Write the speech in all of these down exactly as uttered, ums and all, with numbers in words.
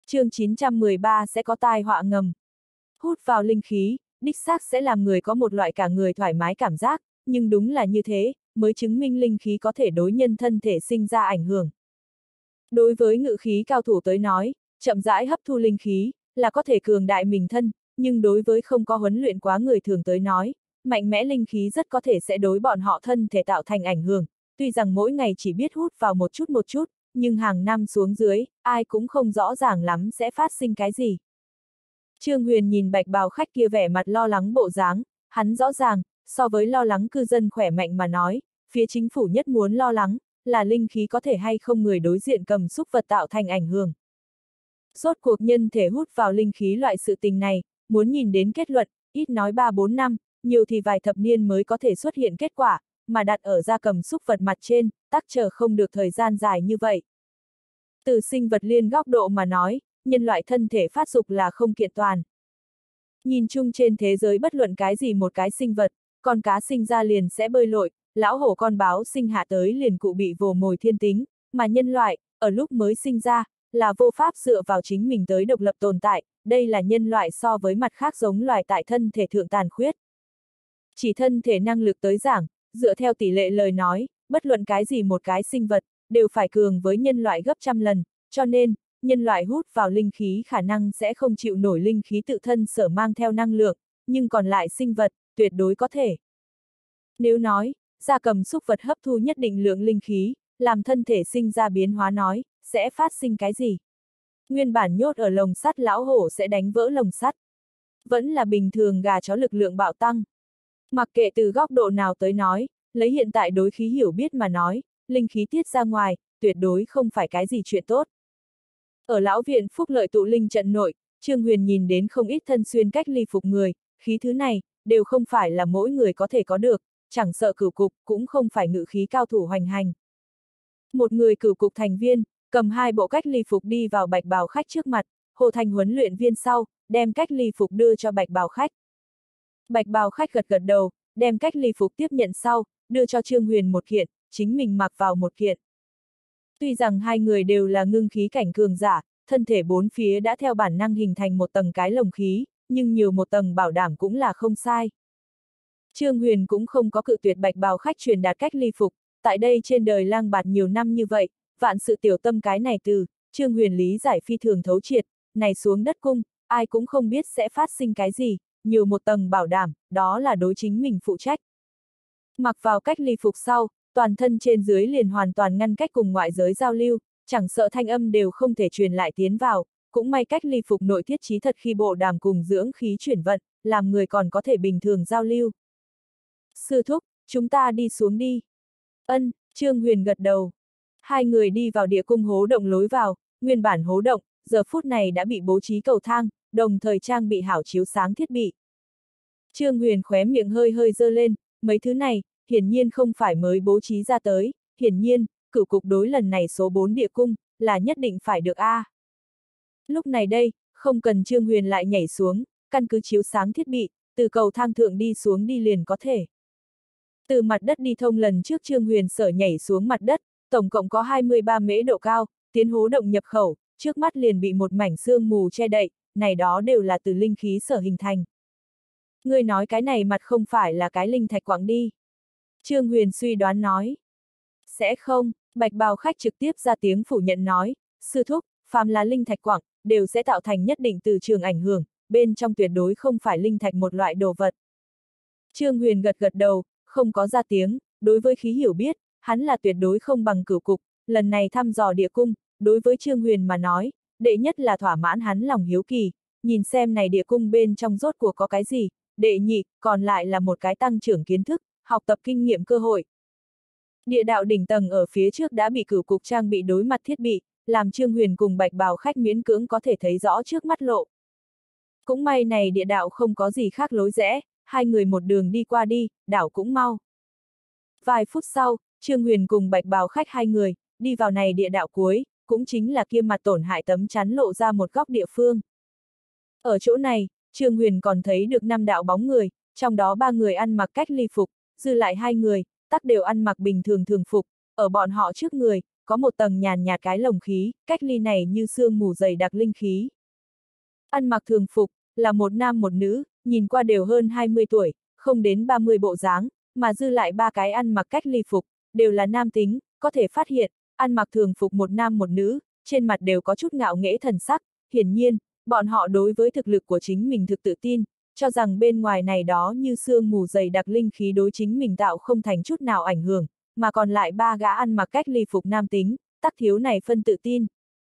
Chương chín trăm mười ba sẽ có tai họa ngầm. Hút vào linh khí, đích xác sẽ làm người có một loại cả người thoải mái cảm giác, nhưng đúng là như thế, mới chứng minh linh khí có thể đối nhân thân thể sinh ra ảnh hưởng. Đối với ngự khí cao thủ tới nói, chậm rãi hấp thu linh khí, là có thể cường đại mình thân, nhưng đối với không có huấn luyện quá người thường tới nói, mạnh mẽ linh khí rất có thể sẽ đối bọn họ thân thể tạo thành ảnh hưởng, tuy rằng mỗi ngày chỉ biết hút vào một chút một chút, nhưng hàng năm xuống dưới, ai cũng không rõ ràng lắm sẽ phát sinh cái gì. Trương Huyền nhìn bạch bào khách kia vẻ mặt lo lắng bộ dáng, hắn rõ ràng, so với lo lắng cư dân khỏe mạnh mà nói, phía chính phủ nhất muốn lo lắng, là linh khí có thể hay không người đối diện cầm xúc vật tạo thành ảnh hưởng. Rốt cuộc nhân thể hút vào linh khí loại sự tình này, muốn nhìn đến kết luận, ít nói ba bốn năm, nhiều thì vài thập niên mới có thể xuất hiện kết quả, mà đặt ở gia cầm xúc vật mặt trên, tắc chờ không được thời gian dài như vậy. Từ sinh vật liên góc độ mà nói, nhân loại thân thể phát dục là không kiện toàn. Nhìn chung trên thế giới bất luận cái gì một cái sinh vật, con cá sinh ra liền sẽ bơi lội, lão hổ con báo sinh hạ tới liền cụ bị vồ mồi thiên tính, mà nhân loại, ở lúc mới sinh ra, là vô pháp dựa vào chính mình tới độc lập tồn tại, đây là nhân loại so với mặt khác giống loài tại thân thể thượng tàn khuyết. Chỉ thân thể năng lực tới giảng, dựa theo tỷ lệ lời nói, bất luận cái gì một cái sinh vật, đều phải cường với nhân loại gấp trăm lần, cho nên, nhân loại hút vào linh khí khả năng sẽ không chịu nổi linh khí tự thân sở mang theo năng lượng, nhưng còn lại sinh vật, tuyệt đối có thể. Nếu nói, gia cầm xúc vật hấp thu nhất định lượng linh khí, làm thân thể sinh ra biến hóa nói, sẽ phát sinh cái gì? Nguyên bản nhốt ở lồng sắt lão hổ sẽ đánh vỡ lồng sắt. Vẫn là bình thường gà chó lực lượng bạo tăng. Mặc kệ từ góc độ nào tới nói, lấy hiện tại đối khí hiểu biết mà nói, linh khí tiết ra ngoài, tuyệt đối không phải cái gì chuyện tốt. Ở lão viện phúc lợi tụ linh trận nội, Trương Huyền nhìn đến không ít thân xuyên cách ly phục người, khí thứ này, đều không phải là mỗi người có thể có được, chẳng sợ cửu cục, cũng không phải ngự khí cao thủ hoành hành. Một người cửu cục thành viên, cầm hai bộ cách ly phục đi vào bạch bào khách trước mặt, Hồ Thành huấn luyện viên sau, đem cách ly phục đưa cho bạch bào khách. Bạch bào khách gật gật đầu, đem cách ly phục tiếp nhận sau, đưa cho Trương Huyền một kiện, chính mình mặc vào một kiện. Tuy rằng hai người đều là ngưng khí cảnh cường giả, thân thể bốn phía đã theo bản năng hình thành một tầng cái lồng khí, nhưng nhiều một tầng bảo đảm cũng là không sai. Trương Huyền cũng không có cự tuyệt bạch bào khách truyền đạt cách ly phục, tại đây trên đời lang bạt nhiều năm như vậy, vạn sự tiểu tâm cái này từ, Trương Huyền lý giải phi thường thấu triệt, này xuống đất cung, ai cũng không biết sẽ phát sinh cái gì, nhiều một tầng bảo đảm, đó là đối chính mình phụ trách. Mặc vào cách ly phục sau, toàn thân trên dưới liền hoàn toàn ngăn cách cùng ngoại giới giao lưu, chẳng sợ thanh âm đều không thể truyền lại tiến vào, cũng may cách ly phục nội thiết trí thật khi bộ đàm cùng dưỡng khí chuyển vận, làm người còn có thể bình thường giao lưu. Sư thúc, chúng ta đi xuống đi. Ân, Trương Huyền gật đầu. Hai người đi vào địa cung hố động lối vào, nguyên bản hố động, giờ phút này đã bị bố trí cầu thang, đồng thời trang bị hảo chiếu sáng thiết bị. Trương Huyền khóe miệng hơi hơi dơ lên, mấy thứ này, hiển nhiên không phải mới bố trí ra tới, hiển nhiên, cửu cục đối lần này số bốn địa cung, là nhất định phải được a. Lúc này đây, không cần Trương Huyền lại nhảy xuống, căn cứ chiếu sáng thiết bị, từ cầu thang thượng đi xuống đi liền có thể. Từ mặt đất đi thông lần trước Trương Huyền sở nhảy xuống mặt đất, tổng cộng có hai mươi ba mễ độ cao, tiến hố động nhập khẩu, trước mắt liền bị một mảnh sương mù che đậy, này đó đều là từ linh khí sở hình thành. Ngươi nói cái này mặt không phải là cái linh thạch quặng đi. Trương Huyền suy đoán nói. Sẽ không, bạch bào khách trực tiếp ra tiếng phủ nhận nói, sư thúc, phàm là linh thạch quặng, đều sẽ tạo thành nhất định từ trường ảnh hưởng, bên trong tuyệt đối không phải linh thạch một loại đồ vật. Trương Huyền gật gật đầu, không có ra tiếng, đối với khí hiểu biết, hắn là tuyệt đối không bằng cửu cục, lần này thăm dò địa cung, đối với Trương Huyền mà nói, đệ nhất là thỏa mãn hắn lòng hiếu kỳ, nhìn xem này địa cung bên trong rốt cuộc có cái gì, đệ nhị, còn lại là một cái tăng trưởng kiến thức, học tập kinh nghiệm cơ hội. Địa đạo đỉnh tầng ở phía trước đã bị cửu cục trang bị đối mặt thiết bị, làm Trương Huyền cùng bạch bào khách miễn cưỡng có thể thấy rõ trước mắt lộ. Cũng may này địa đạo không có gì khác lối rẽ, hai người một đường đi qua đi, đảo cũng mau. Vài phút sau, Trương Huyền cùng bạch bào khách hai người, đi vào này địa đạo cuối, cũng chính là kia mặt tổn hại tấm chắn lộ ra một góc địa phương. Ở chỗ này, Trương Huyền còn thấy được năm đạo bóng người, trong đó ba người ăn mặc cách ly phục, dư lại hai người, tắc đều ăn mặc bình thường thường phục, ở bọn họ trước người, có một tầng nhàn nhạt cái lồng khí, cách ly này như sương mù dày đặc linh khí. Ăn mặc thường phục, là một nam một nữ, nhìn qua đều hơn hai mươi tuổi, không đến ba mươi bộ dáng, mà dư lại ba cái ăn mặc cách ly phục, đều là nam tính, có thể phát hiện, ăn mặc thường phục một nam một nữ, trên mặt đều có chút ngạo nghễ thần sắc, hiển nhiên, bọn họ đối với thực lực của chính mình thực tự tin, cho rằng bên ngoài này đó như sương mù dày đặc linh khí đối chính mình tạo không thành chút nào ảnh hưởng, mà còn lại ba gã ăn mặc cách ly phục nam tính, tắc thiếu này phân tự tin.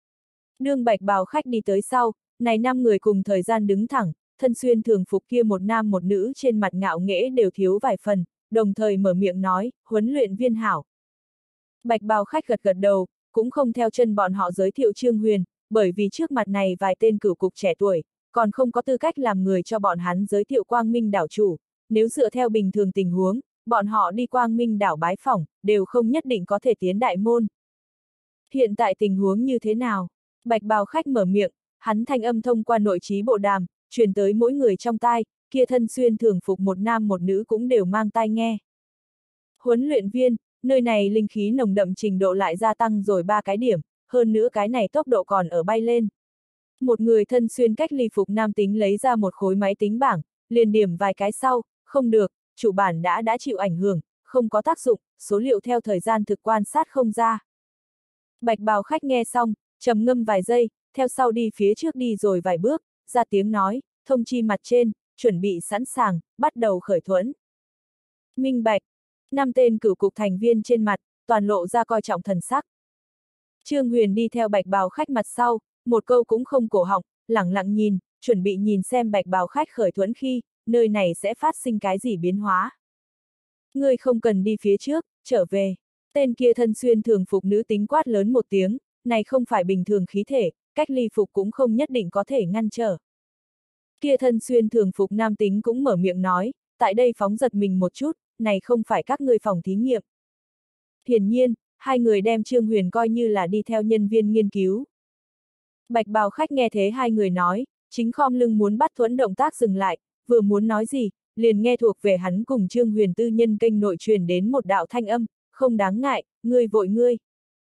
Nương bạch bào khách đi tới sau, này năm người cùng thời gian đứng thẳng, thân xuyên thường phục kia một nam một nữ trên mặt ngạo nghễ đều thiếu vài phần, đồng thời mở miệng nói, huấn luyện viên hảo. Bạch bào khách gật gật đầu, cũng không theo chân bọn họ giới thiệu Trương Huyền, bởi vì trước mặt này vài tên cửu cục trẻ tuổi, còn không có tư cách làm người cho bọn hắn giới thiệu Quang Minh đảo chủ, nếu dựa theo bình thường tình huống, bọn họ đi Quang Minh đảo bái phỏng, đều không nhất định có thể tiến đại môn. Hiện tại tình huống như thế nào? Bạch bào khách mở miệng, hắn thanh âm thông qua nội trí bộ đàm, truyền tới mỗi người trong tai, kia thân xuyên thường phục một nam một nữ cũng đều mang tai nghe. Huấn luyện viên, nơi này linh khí nồng đậm trình độ lại gia tăng rồi ba cái điểm, hơn nữa cái này tốc độ còn ở bay lên. Một người thân xuyên cách ly phục nam tính lấy ra một khối máy tính bảng, liền điểm vài cái sau, không được, chủ bản đã đã chịu ảnh hưởng, không có tác dụng, số liệu theo thời gian thực quan sát không ra. Bạch bào khách nghe xong, trầm ngâm vài giây, theo sau đi phía trước đi rồi vài bước, ra tiếng nói, thông chi mặt trên, chuẩn bị sẵn sàng, bắt đầu khởi thuẫn. Minh bạch, năm tên cửu cục thành viên trên mặt, toàn lộ ra coi trọng thần sắc. Trương Huyền đi theo bạch bào khách mặt sau, một câu cũng không cổ họng, lẳng lặng nhìn, chuẩn bị nhìn xem bạch bào khách khởi thuẫn khi, nơi này sẽ phát sinh cái gì biến hóa. Ngươi không cần đi phía trước, trở về. Tên kia thân xuyên thường phục nữ tính quát lớn một tiếng, này không phải bình thường khí thể, cách ly phục cũng không nhất định có thể ngăn trở. Kia thân xuyên thường phục nam tính cũng mở miệng nói, tại đây phóng giật mình một chút, này không phải các ngươi phòng thí nghiệm. Hiển nhiên, hai người đem Trương Huyền coi như là đi theo nhân viên nghiên cứu. Bạch bào khách nghe thế hai người nói, chính khom lưng muốn bắt thuẫn động tác dừng lại, vừa muốn nói gì, liền nghe thuộc về hắn cùng Trương Huyền tư nhân kênh nội truyền đến một đạo thanh âm, không đáng ngại, ngươi vội ngươi.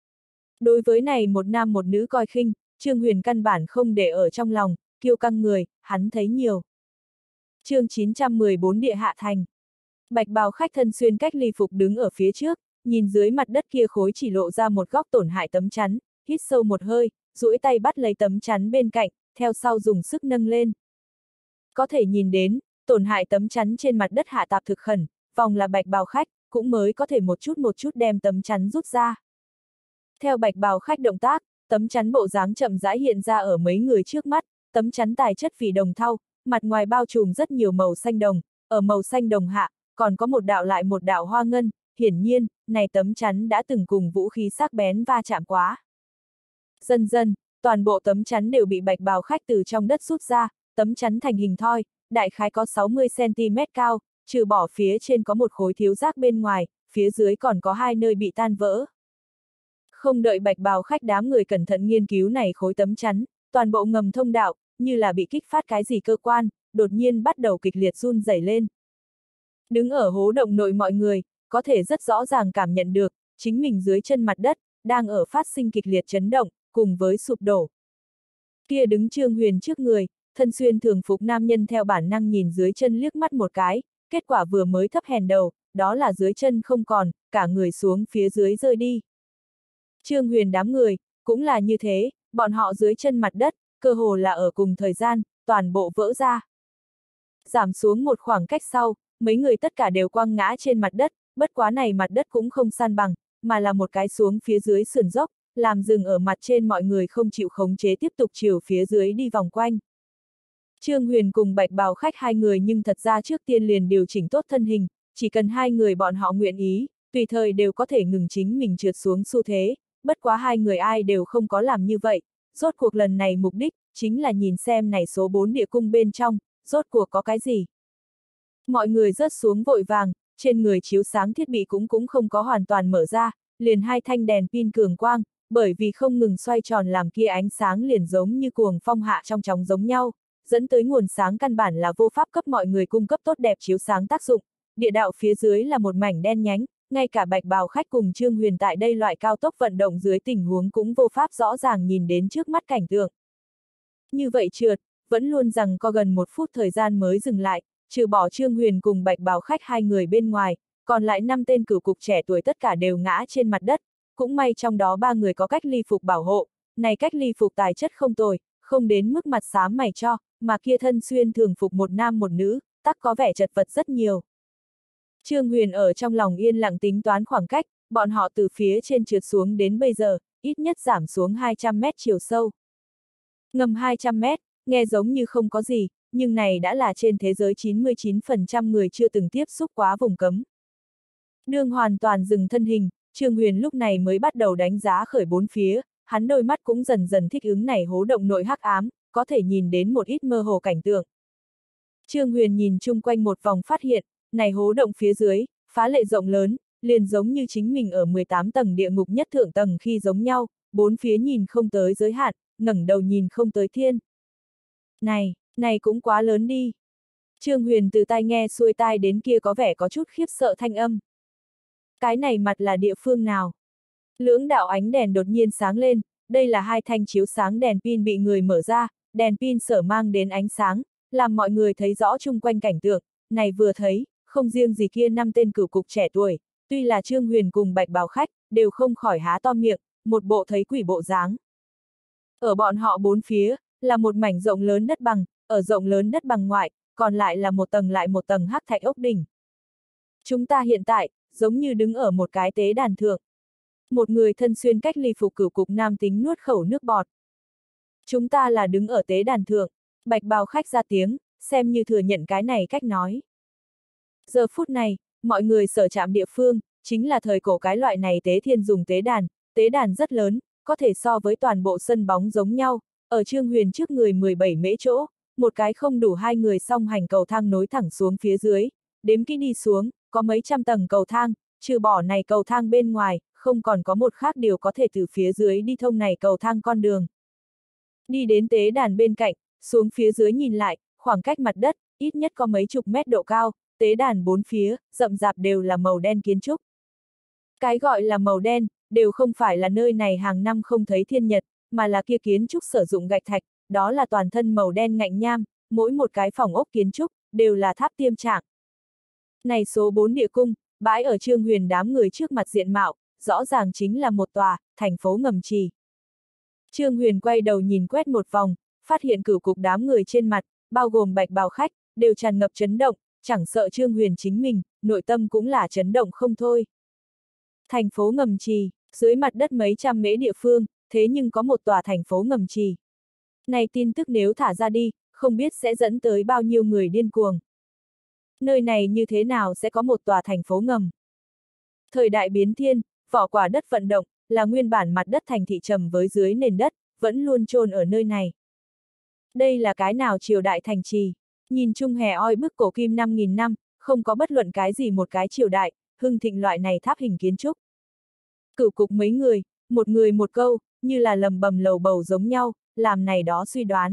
Đối với này một nam một nữ coi khinh, Trương Huyền căn bản không để ở trong lòng, kiêu căng người, hắn thấy nhiều. Chương chín trăm mười bốn Địa Hạ Thành. Bạch bào khách thân xuyên cách ly phục đứng ở phía trước, nhìn dưới mặt đất kia khối chỉ lộ ra một góc tổn hại tấm chắn, hít sâu một hơi, duỗi tay bắt lấy tấm chắn bên cạnh, theo sau dùng sức nâng lên. Có thể nhìn đến, tổn hại tấm chắn trên mặt đất hạ tạp thực khẩn, vòng là bạch bào khách, cũng mới có thể một chút một chút đem tấm chắn rút ra. Theo bạch bào khách động tác, tấm chắn bộ dáng chậm rãi hiện ra ở mấy người trước mắt, tấm chắn tài chất vì đồng thau, mặt ngoài bao trùm rất nhiều màu xanh đồng, ở màu xanh đồng hạ, còn có một đạo lại một đạo hoa ngân, hiển nhiên, này tấm chắn đã từng cùng vũ khí sắc bén va chạm quá. Dần dần, toàn bộ tấm chắn đều bị bạch bào khách từ trong đất rút ra, tấm chắn thành hình thoi, đại khái có sáu mươi xăng ti mét cao, trừ bỏ phía trên có một khối thiếu rác bên ngoài, phía dưới còn có hai nơi bị tan vỡ. Không đợi bạch bào khách đám người cẩn thận nghiên cứu này khối tấm chắn, toàn bộ ngầm thông đạo, như là bị kích phát cái gì cơ quan, đột nhiên bắt đầu kịch liệt run rẩy lên. Đứng ở hố động nội mọi người, có thể rất rõ ràng cảm nhận được, chính mình dưới chân mặt đất, đang ở phát sinh kịch liệt chấn động, cùng với sụp đổ. Kia đứng Trương Huyền trước người, thân xuyên thường phục nam nhân theo bản năng nhìn dưới chân liếc mắt một cái, kết quả vừa mới thấp hèn đầu, đó là dưới chân không còn, cả người xuống phía dưới rơi đi. Trương Huyền đám người, cũng là như thế, bọn họ dưới chân mặt đất, cơ hồ là ở cùng thời gian, toàn bộ vỡ ra. Giảm xuống một khoảng cách sau, mấy người tất cả đều quăng ngã trên mặt đất, bất quá này mặt đất cũng không san bằng, mà là một cái xuống phía dưới sườn dốc, làm dừng ở mặt trên mọi người không chịu khống chế tiếp tục chiều phía dưới đi vòng quanh. Trương Huyền cùng bạch bào khách hai người nhưng thật ra trước tiên liền điều chỉnh tốt thân hình, chỉ cần hai người bọn họ nguyện ý, tùy thời đều có thể ngừng chính mình trượt xuống xu thế, bất quá hai người ai đều không có làm như vậy, rốt cuộc lần này mục đích, chính là nhìn xem này số bốn địa cung bên trong, rốt cuộc có cái gì. Mọi người rớt xuống vội vàng, trên người chiếu sáng thiết bị cũng cũng không có hoàn toàn mở ra, liền hai thanh đèn pin cường quang, bởi vì không ngừng xoay tròn làm kia ánh sáng liền giống như cuồng phong hạ trong chóng giống nhau, dẫn tới nguồn sáng căn bản là vô pháp cấp mọi người cung cấp tốt đẹp chiếu sáng tác dụng, địa đạo phía dưới là một mảnh đen nhánh, ngay cả bạch bào khách cùng Trương Huyền tại đây loại cao tốc vận động dưới tình huống cũng vô pháp rõ ràng nhìn đến trước mắt cảnh tượng. Như vậy trượt, vẫn luôn rằng có gần một phút thời gian mới dừng lại, trừ bỏ Trương Huyền cùng bạch bào khách hai người bên ngoài, còn lại năm tên cửu cục trẻ tuổi tất cả đều ngã trên mặt đất, cũng may trong đó ba người có cách ly phục bảo hộ, này cách ly phục tài chất không tồi, không đến mức mặt xám mày cho, mà kia thân xuyên thường phục một nam một nữ, tắc có vẻ chật vật rất nhiều. Trương Huyền ở trong lòng yên lặng tính toán khoảng cách, bọn họ từ phía trên trượt xuống đến bây giờ, ít nhất giảm xuống hai trăm mét chiều sâu. Ngầm hai trăm mét, nghe giống như không có gì, nhưng này đã là trên thế giới chín mươi chín phần trăm người chưa từng tiếp xúc quá vùng cấm. Nương hoàn toàn dừng thân hình, Trương Huyền lúc này mới bắt đầu đánh giá khởi bốn phía, hắn đôi mắt cũng dần dần thích ứng này hố động nội hắc ám, có thể nhìn đến một ít mơ hồ cảnh tượng. Trương Huyền nhìn chung quanh một vòng phát hiện, này hố động phía dưới, phá lệ rộng lớn, liền giống như chính mình ở mười tám tầng địa ngục nhất thượng tầng khi giống nhau, bốn phía nhìn không tới giới hạn, ngẩng đầu nhìn không tới thiên. Này, này cũng quá lớn đi. Trương Huyền từ tai nghe xuôi tai đến kia có vẻ có chút khiếp sợ thanh âm. Cái này mặt là địa phương nào? Lưỡng đạo ánh đèn đột nhiên sáng lên, đây là hai thanh chiếu sáng đèn pin bị người mở ra, đèn pin sở mang đến ánh sáng, làm mọi người thấy rõ chung quanh cảnh tượng, này vừa thấy, không riêng gì kia năm tên cửu cục trẻ tuổi, tuy là Trương Huyền cùng bạch bào khách, đều không khỏi há to miệng, một bộ thấy quỷ bộ dáng. Ở bọn họ bốn phía, là một mảnh rộng lớn đất bằng, ở rộng lớn đất bằng ngoại, còn lại là một tầng lại một tầng hắc thạch ốc đỉnh. Chúng ta hiện tại, giống như đứng ở một cái tế đàn thượng. Một người thân xuyên cách ly phục cửu cục nam tính nuốt khẩu nước bọt. Chúng ta là đứng ở tế đàn thượng, bạch bào khách ra tiếng, xem như thừa nhận cái này cách nói. Giờ phút này, mọi người sở chạm địa phương, chính là thời cổ cái loại này tế thiên dùng tế đàn, tế đàn rất lớn, có thể so với toàn bộ sân bóng giống nhau, ở Trương Huyền trước người mười bảy mễ chỗ, một cái không đủ hai người song hành cầu thang nối thẳng xuống phía dưới, đếm kỹ đi xuống, có mấy trăm tầng cầu thang, trừ bỏ này cầu thang bên ngoài, không còn có một khác điều có thể từ phía dưới đi thông này cầu thang con đường. Đi đến tế đàn bên cạnh, xuống phía dưới nhìn lại, khoảng cách mặt đất, ít nhất có mấy chục mét độ cao, tế đàn bốn phía, rậm rạp đều là màu đen kiến trúc. Cái gọi là màu đen, đều không phải là nơi này hàng năm không thấy thiên nhật, mà là kia kiến trúc sử dụng gạch thạch, đó là toàn thân màu đen ngạnh nham, mỗi một cái phòng ốc kiến trúc, đều là tháp tiêm trạng. Này số bốn địa cung, bãi ở Trương Huyền đám người trước mặt diện mạo, rõ ràng chính là một tòa, thành phố ngầm trì. Trương Huyền quay đầu nhìn quét một vòng, phát hiện cửu cục đám người trên mặt, bao gồm bạch bào khách, đều tràn ngập chấn động, chẳng sợ Trương Huyền chính mình, nội tâm cũng là chấn động không thôi. Thành phố ngầm trì, dưới mặt đất mấy trăm mễ địa phương, thế nhưng có một tòa thành phố ngầm trì. Này tin tức nếu thả ra đi, không biết sẽ dẫn tới bao nhiêu người điên cuồng. Nơi này như thế nào sẽ có một tòa thành phố ngầm? Thời đại biến thiên, vỏ quả đất vận động, là nguyên bản mặt đất thành thị trầm với dưới nền đất, vẫn luôn chôn ở nơi này. Đây là cái nào triều đại thành trì? Nhìn chung hè oi bức cổ kim năm nghìn năm, không có bất luận cái gì một cái triều đại, hưng thịnh loại này tháp hình kiến trúc. Cửu cục mấy người, một người một câu, như là lầm bầm lầu bầu giống nhau, làm này đó suy đoán.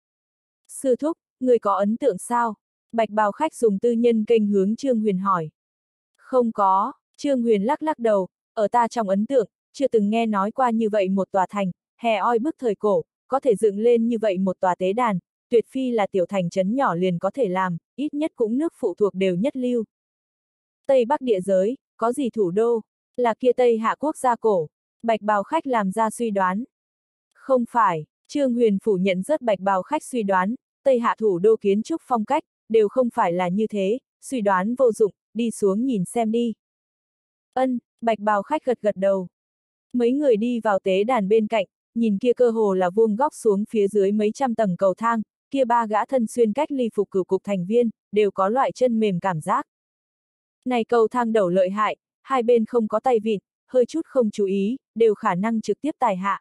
Sư thúc, người có ấn tượng sao? Bạch bào khách dùng tư nhân kênh hướng Trương Huyền hỏi. Không có, Trương Huyền lắc lắc đầu, ở ta trong ấn tượng, chưa từng nghe nói qua như vậy một tòa thành, hè oi bức thời cổ, có thể dựng lên như vậy một tòa tế đàn, tuyệt phi là tiểu thành trấn nhỏ liền có thể làm, ít nhất cũng nước phụ thuộc đều nhất lưu. Tây Bắc địa giới, có gì thủ đô, là kia Tây Hạ quốc gia cổ, bạch bào khách làm ra suy đoán. Không phải, Trương Huyền phủ nhận rất bạch bào khách suy đoán, Tây Hạ thủ đô kiến trúc phong cách, đều không phải là như thế, suy đoán vô dụng, đi xuống nhìn xem đi. Ân, bạch bào khách gật gật đầu. Mấy người đi vào tế đàn bên cạnh, nhìn kia cơ hồ là vuông góc xuống phía dưới mấy trăm tầng cầu thang, kia ba gã thân xuyên cách ly phục cửu cục thành viên, đều có loại chân mềm cảm giác. Này cầu thang đầu lợi hại, hai bên không có tay vịn, hơi chút không chú ý, đều khả năng trực tiếp tài hạ.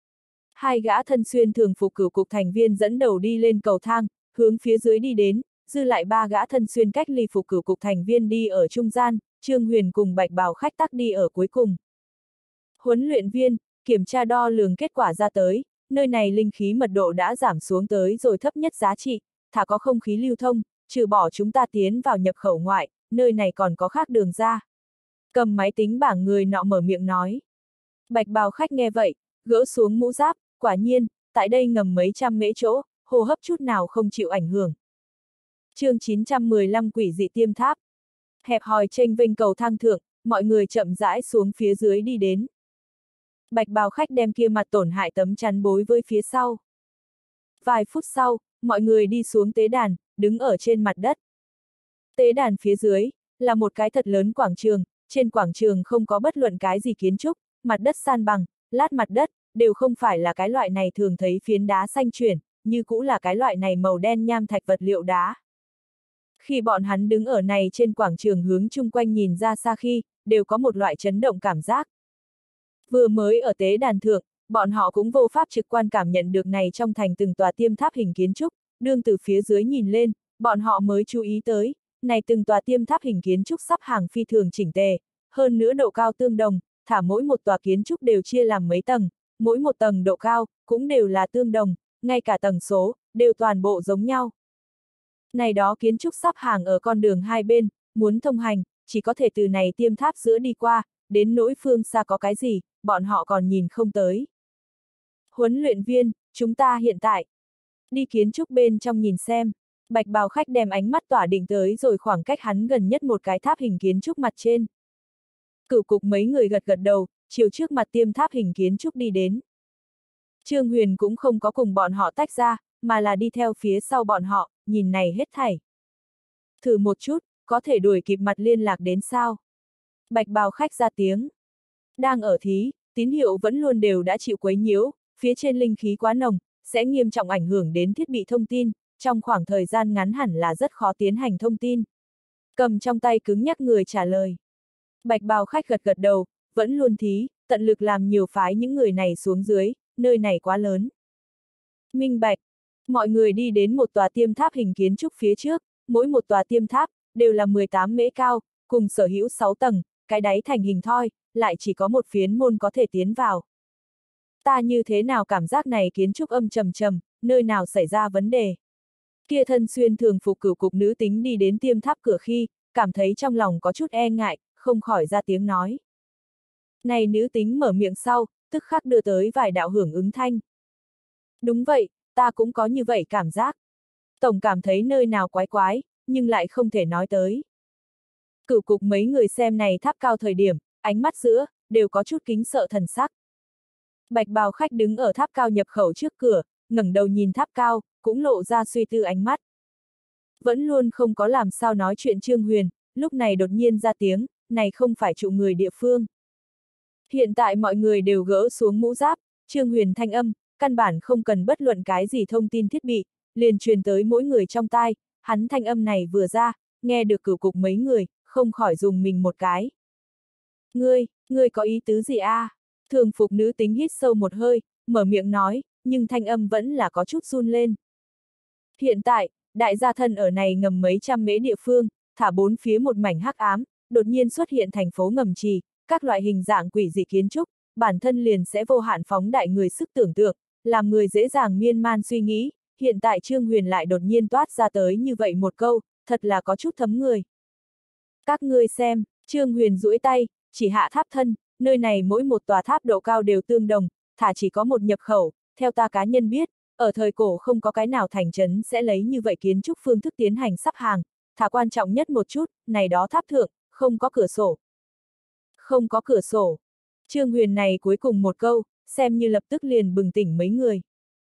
Hai gã thân xuyên thường phục cửu cục thành viên dẫn đầu đi lên cầu thang, hướng phía dưới đi đến, dư lại ba gã thân xuyên cách ly phục cửu cục thành viên đi ở trung gian, Trương Huyền cùng bạch bào khách tắc đi ở cuối cùng. Huấn luyện viên, kiểm tra đo lường kết quả ra tới, nơi này linh khí mật độ đã giảm xuống tới rồi thấp nhất giá trị, thả có không khí lưu thông, trừ bỏ chúng ta tiến vào nhập khẩu ngoại, nơi này còn có khác đường ra. Cầm máy tính bảng người nọ mở miệng nói. Bạch bào khách nghe vậy, gỡ xuống mũ giáp, quả nhiên, tại đây ngầm mấy trăm mễ chỗ, hô hấp chút nào không chịu ảnh hưởng. chương chín trăm mười lăm Quỷ dị tiêm tháp. Hẹp hòi chênh vênh cầu thang thượng, mọi người chậm rãi xuống phía dưới đi đến. Bạch bào khách đem kia mặt tổn hại tấm chắn bối với phía sau. Vài phút sau, mọi người đi xuống tế đàn, đứng ở trên mặt đất. Tế đàn phía dưới, là một cái thật lớn quảng trường, trên quảng trường không có bất luận cái gì kiến trúc, mặt đất san bằng, lát mặt đất, đều không phải là cái loại này thường thấy phiến đá xanh chuyển, như cũ là cái loại này màu đen nham thạch vật liệu đá. Khi bọn hắn đứng ở này trên quảng trường hướng chung quanh nhìn ra xa khi, đều có một loại chấn động cảm giác. Vừa mới ở tế đàn thượng, bọn họ cũng vô pháp trực quan cảm nhận được này trong thành từng tòa tiêm tháp hình kiến trúc, đương từ phía dưới nhìn lên, bọn họ mới chú ý tới, này từng tòa tiêm tháp hình kiến trúc sắp hàng phi thường chỉnh tề, hơn nữa độ cao tương đồng, thả mỗi một tòa kiến trúc đều chia làm mấy tầng, mỗi một tầng độ cao, cũng đều là tương đồng, ngay cả tầng số, đều toàn bộ giống nhau. Này đó kiến trúc sắp hàng ở con đường hai bên, muốn thông hành, chỉ có thể từ này tiêm tháp giữa đi qua, đến nỗi phương xa có cái gì, bọn họ còn nhìn không tới. Huấn luyện viên, chúng ta hiện tại đi kiến trúc bên trong nhìn xem. Bạch bào khách đem ánh mắt tỏa định tới rồi khoảng cách hắn gần nhất một cái tháp hình kiến trúc mặt trên. Cửu cục mấy người gật gật đầu, chiều trước mặt tiêm tháp hình kiến trúc đi đến. Trương Huyền cũng không có cùng bọn họ tách ra, mà là đi theo phía sau bọn họ, nhìn này hết thảy. Thử một chút, có thể đuổi kịp mặt liên lạc đến sao? Bạch bào khách ra tiếng. Đang ở thí, tín hiệu vẫn luôn đều đã chịu quấy nhiễu, phía trên linh khí quá nồng, sẽ nghiêm trọng ảnh hưởng đến thiết bị thông tin, trong khoảng thời gian ngắn hẳn là rất khó tiến hành thông tin. Cầm trong tay cứng nhắc người trả lời. Bạch bào khách gật gật đầu, vẫn luôn thí, tận lực làm nhiều phái những người này xuống dưới, nơi này quá lớn. Minh bạch, mọi người đi đến một tòa tiêm tháp hình kiến trúc phía trước, mỗi một tòa tiêm tháp, đều là mười tám mễ cao, cùng sở hữu sáu tầng, cái đáy thành hình thoi, lại chỉ có một phiến môn có thể tiến vào. Ta như thế nào cảm giác này kiến trúc âm trầm trầm, nơi nào xảy ra vấn đề. Kia thân xuyên thường phục cửu cục nữ tính đi đến tiêm tháp cửa khi, cảm thấy trong lòng có chút e ngại, không khỏi ra tiếng nói. Này nữ tính mở miệng sau, tức khắc đưa tới vài đạo hưởng ứng thanh. Đúng vậy, ta cũng có như vậy cảm giác. Tổng cảm thấy nơi nào quái quái, nhưng lại không thể nói tới. Cửu cục mấy người xem này tháp cao thời điểm, ánh mắt giữa, đều có chút kính sợ thần sắc. Bạch bào khách đứng ở tháp cao nhập khẩu trước cửa, ngẩng đầu nhìn tháp cao, cũng lộ ra suy tư ánh mắt. Vẫn luôn không có làm sao nói chuyện Trương Huyền, lúc này đột nhiên ra tiếng, này không phải trụ người địa phương. Hiện tại mọi người đều gỡ xuống mũ giáp, Trương Huyền thanh âm, căn bản không cần bất luận cái gì thông tin thiết bị, liền truyền tới mỗi người trong tai, hắn thanh âm này vừa ra, nghe được cửu cục mấy người, không khỏi dùng mình một cái. Ngươi, ngươi có ý tứ gì a? À? Thường phục nữ tính hít sâu một hơi, mở miệng nói, nhưng thanh âm vẫn là có chút run lên. Hiện tại, đại gia thân ở này ngầm mấy trăm mễ địa phương, thả bốn phía một mảnh hắc ám, đột nhiên xuất hiện thành phố ngầm trì, các loại hình dạng quỷ dị kiến trúc, bản thân liền sẽ vô hạn phóng đại người sức tưởng tượng, làm người dễ dàng miên man suy nghĩ, hiện tại Trương Huyền lại đột nhiên toát ra tới như vậy một câu, thật là có chút thấm người. Các ngươi xem, Trương Huyền duỗi tay, chỉ hạ tháp thân, nơi này mỗi một tòa tháp độ cao đều tương đồng, thả chỉ có một nhập khẩu, theo ta cá nhân biết, ở thời cổ không có cái nào thành trấn sẽ lấy như vậy kiến trúc phương thức tiến hành sắp hàng, thả quan trọng nhất một chút, này đó tháp thượng, không có cửa sổ. Không có cửa sổ. Trương Huyền này cuối cùng một câu, xem như lập tức liền bừng tỉnh mấy người.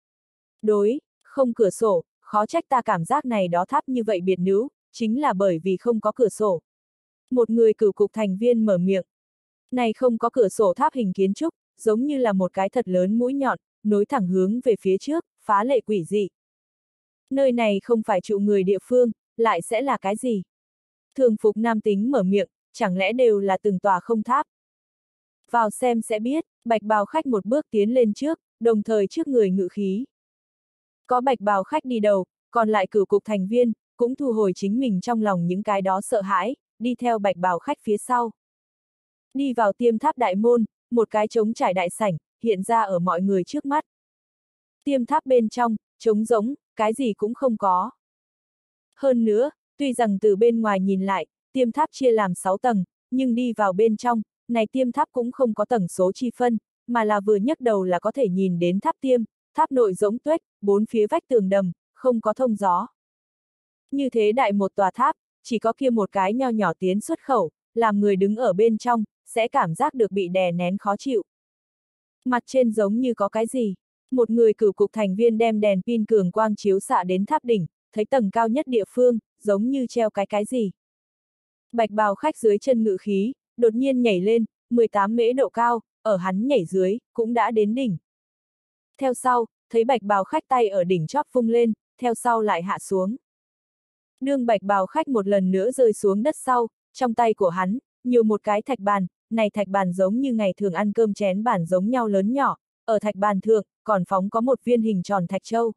Đối, không cửa sổ, khó trách ta cảm giác này đó tháp như vậy biệt nữ, chính là bởi vì không có cửa sổ. Một người cửu cục thành viên mở miệng. Này không có cửa sổ tháp hình kiến trúc, giống như là một cái thật lớn mũi nhọn, nối thẳng hướng về phía trước, phá lệ quỷ dị. Nơi này không phải trụ người địa phương, lại sẽ là cái gì? Thường phục nam tính mở miệng, chẳng lẽ đều là từng tòa không tháp? Vào xem sẽ biết, bạch bào khách một bước tiến lên trước, đồng thời trước người ngự khí. Có bạch bào khách đi đầu, còn lại cửu cục thành viên, cũng thu hồi chính mình trong lòng những cái đó sợ hãi, đi theo bạch bào khách phía sau. Đi vào tiêm tháp đại môn, một cái trống trải đại sảnh, hiện ra ở mọi người trước mắt. Tiêm tháp bên trong, trống rỗng, cái gì cũng không có. Hơn nữa, tuy rằng từ bên ngoài nhìn lại, tiêm tháp chia làm sáu tầng, nhưng đi vào bên trong, này tiêm tháp cũng không có tầng số chi phân, mà là vừa nhấc đầu là có thể nhìn đến tháp tiêm, tháp nội rỗng tuếch, bốn phía vách tường đầm, không có thông gió. Như thế đại một tòa tháp, chỉ có kia một cái nho nhỏ tiến xuất khẩu, làm người đứng ở bên trong, sẽ cảm giác được bị đè nén khó chịu. Mặt trên giống như có cái gì. Một người cửu cục thành viên đem đèn pin cường quang chiếu xạ đến tháp đỉnh, thấy tầng cao nhất địa phương, giống như treo cái cái gì. Bạch bào khách dưới chân ngự khí, đột nhiên nhảy lên, mười tám mễ độ cao, ở hắn nhảy dưới, cũng đã đến đỉnh. Theo sau, thấy bạch bào khách tay ở đỉnh chóp vung lên, theo sau lại hạ xuống. Đương bạch bào khách một lần nữa rơi xuống đất sau, trong tay của hắn, nhiều một cái thạch bàn, này thạch bàn giống như ngày thường ăn cơm chén bàn giống nhau lớn nhỏ, ở thạch bàn thượng, còn phóng có một viên hình tròn thạch châu.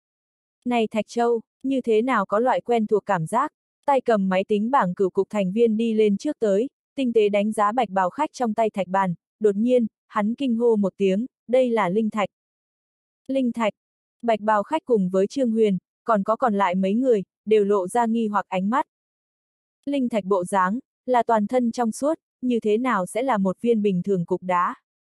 Này thạch châu, như thế nào có loại quen thuộc cảm giác, tay cầm máy tính bảng cửu cục thành viên đi lên trước tới, tinh tế đánh giá bạch bào khách trong tay thạch bàn, đột nhiên, hắn kinh hô một tiếng, đây là linh thạch. Linh thạch, bạch bào khách cùng với Trương Huyền, còn có còn lại mấy người, đều lộ ra nghi hoặc ánh mắt. Linh thạch bộ dáng, là toàn thân trong suốt, như thế nào sẽ là một viên bình thường cục đá?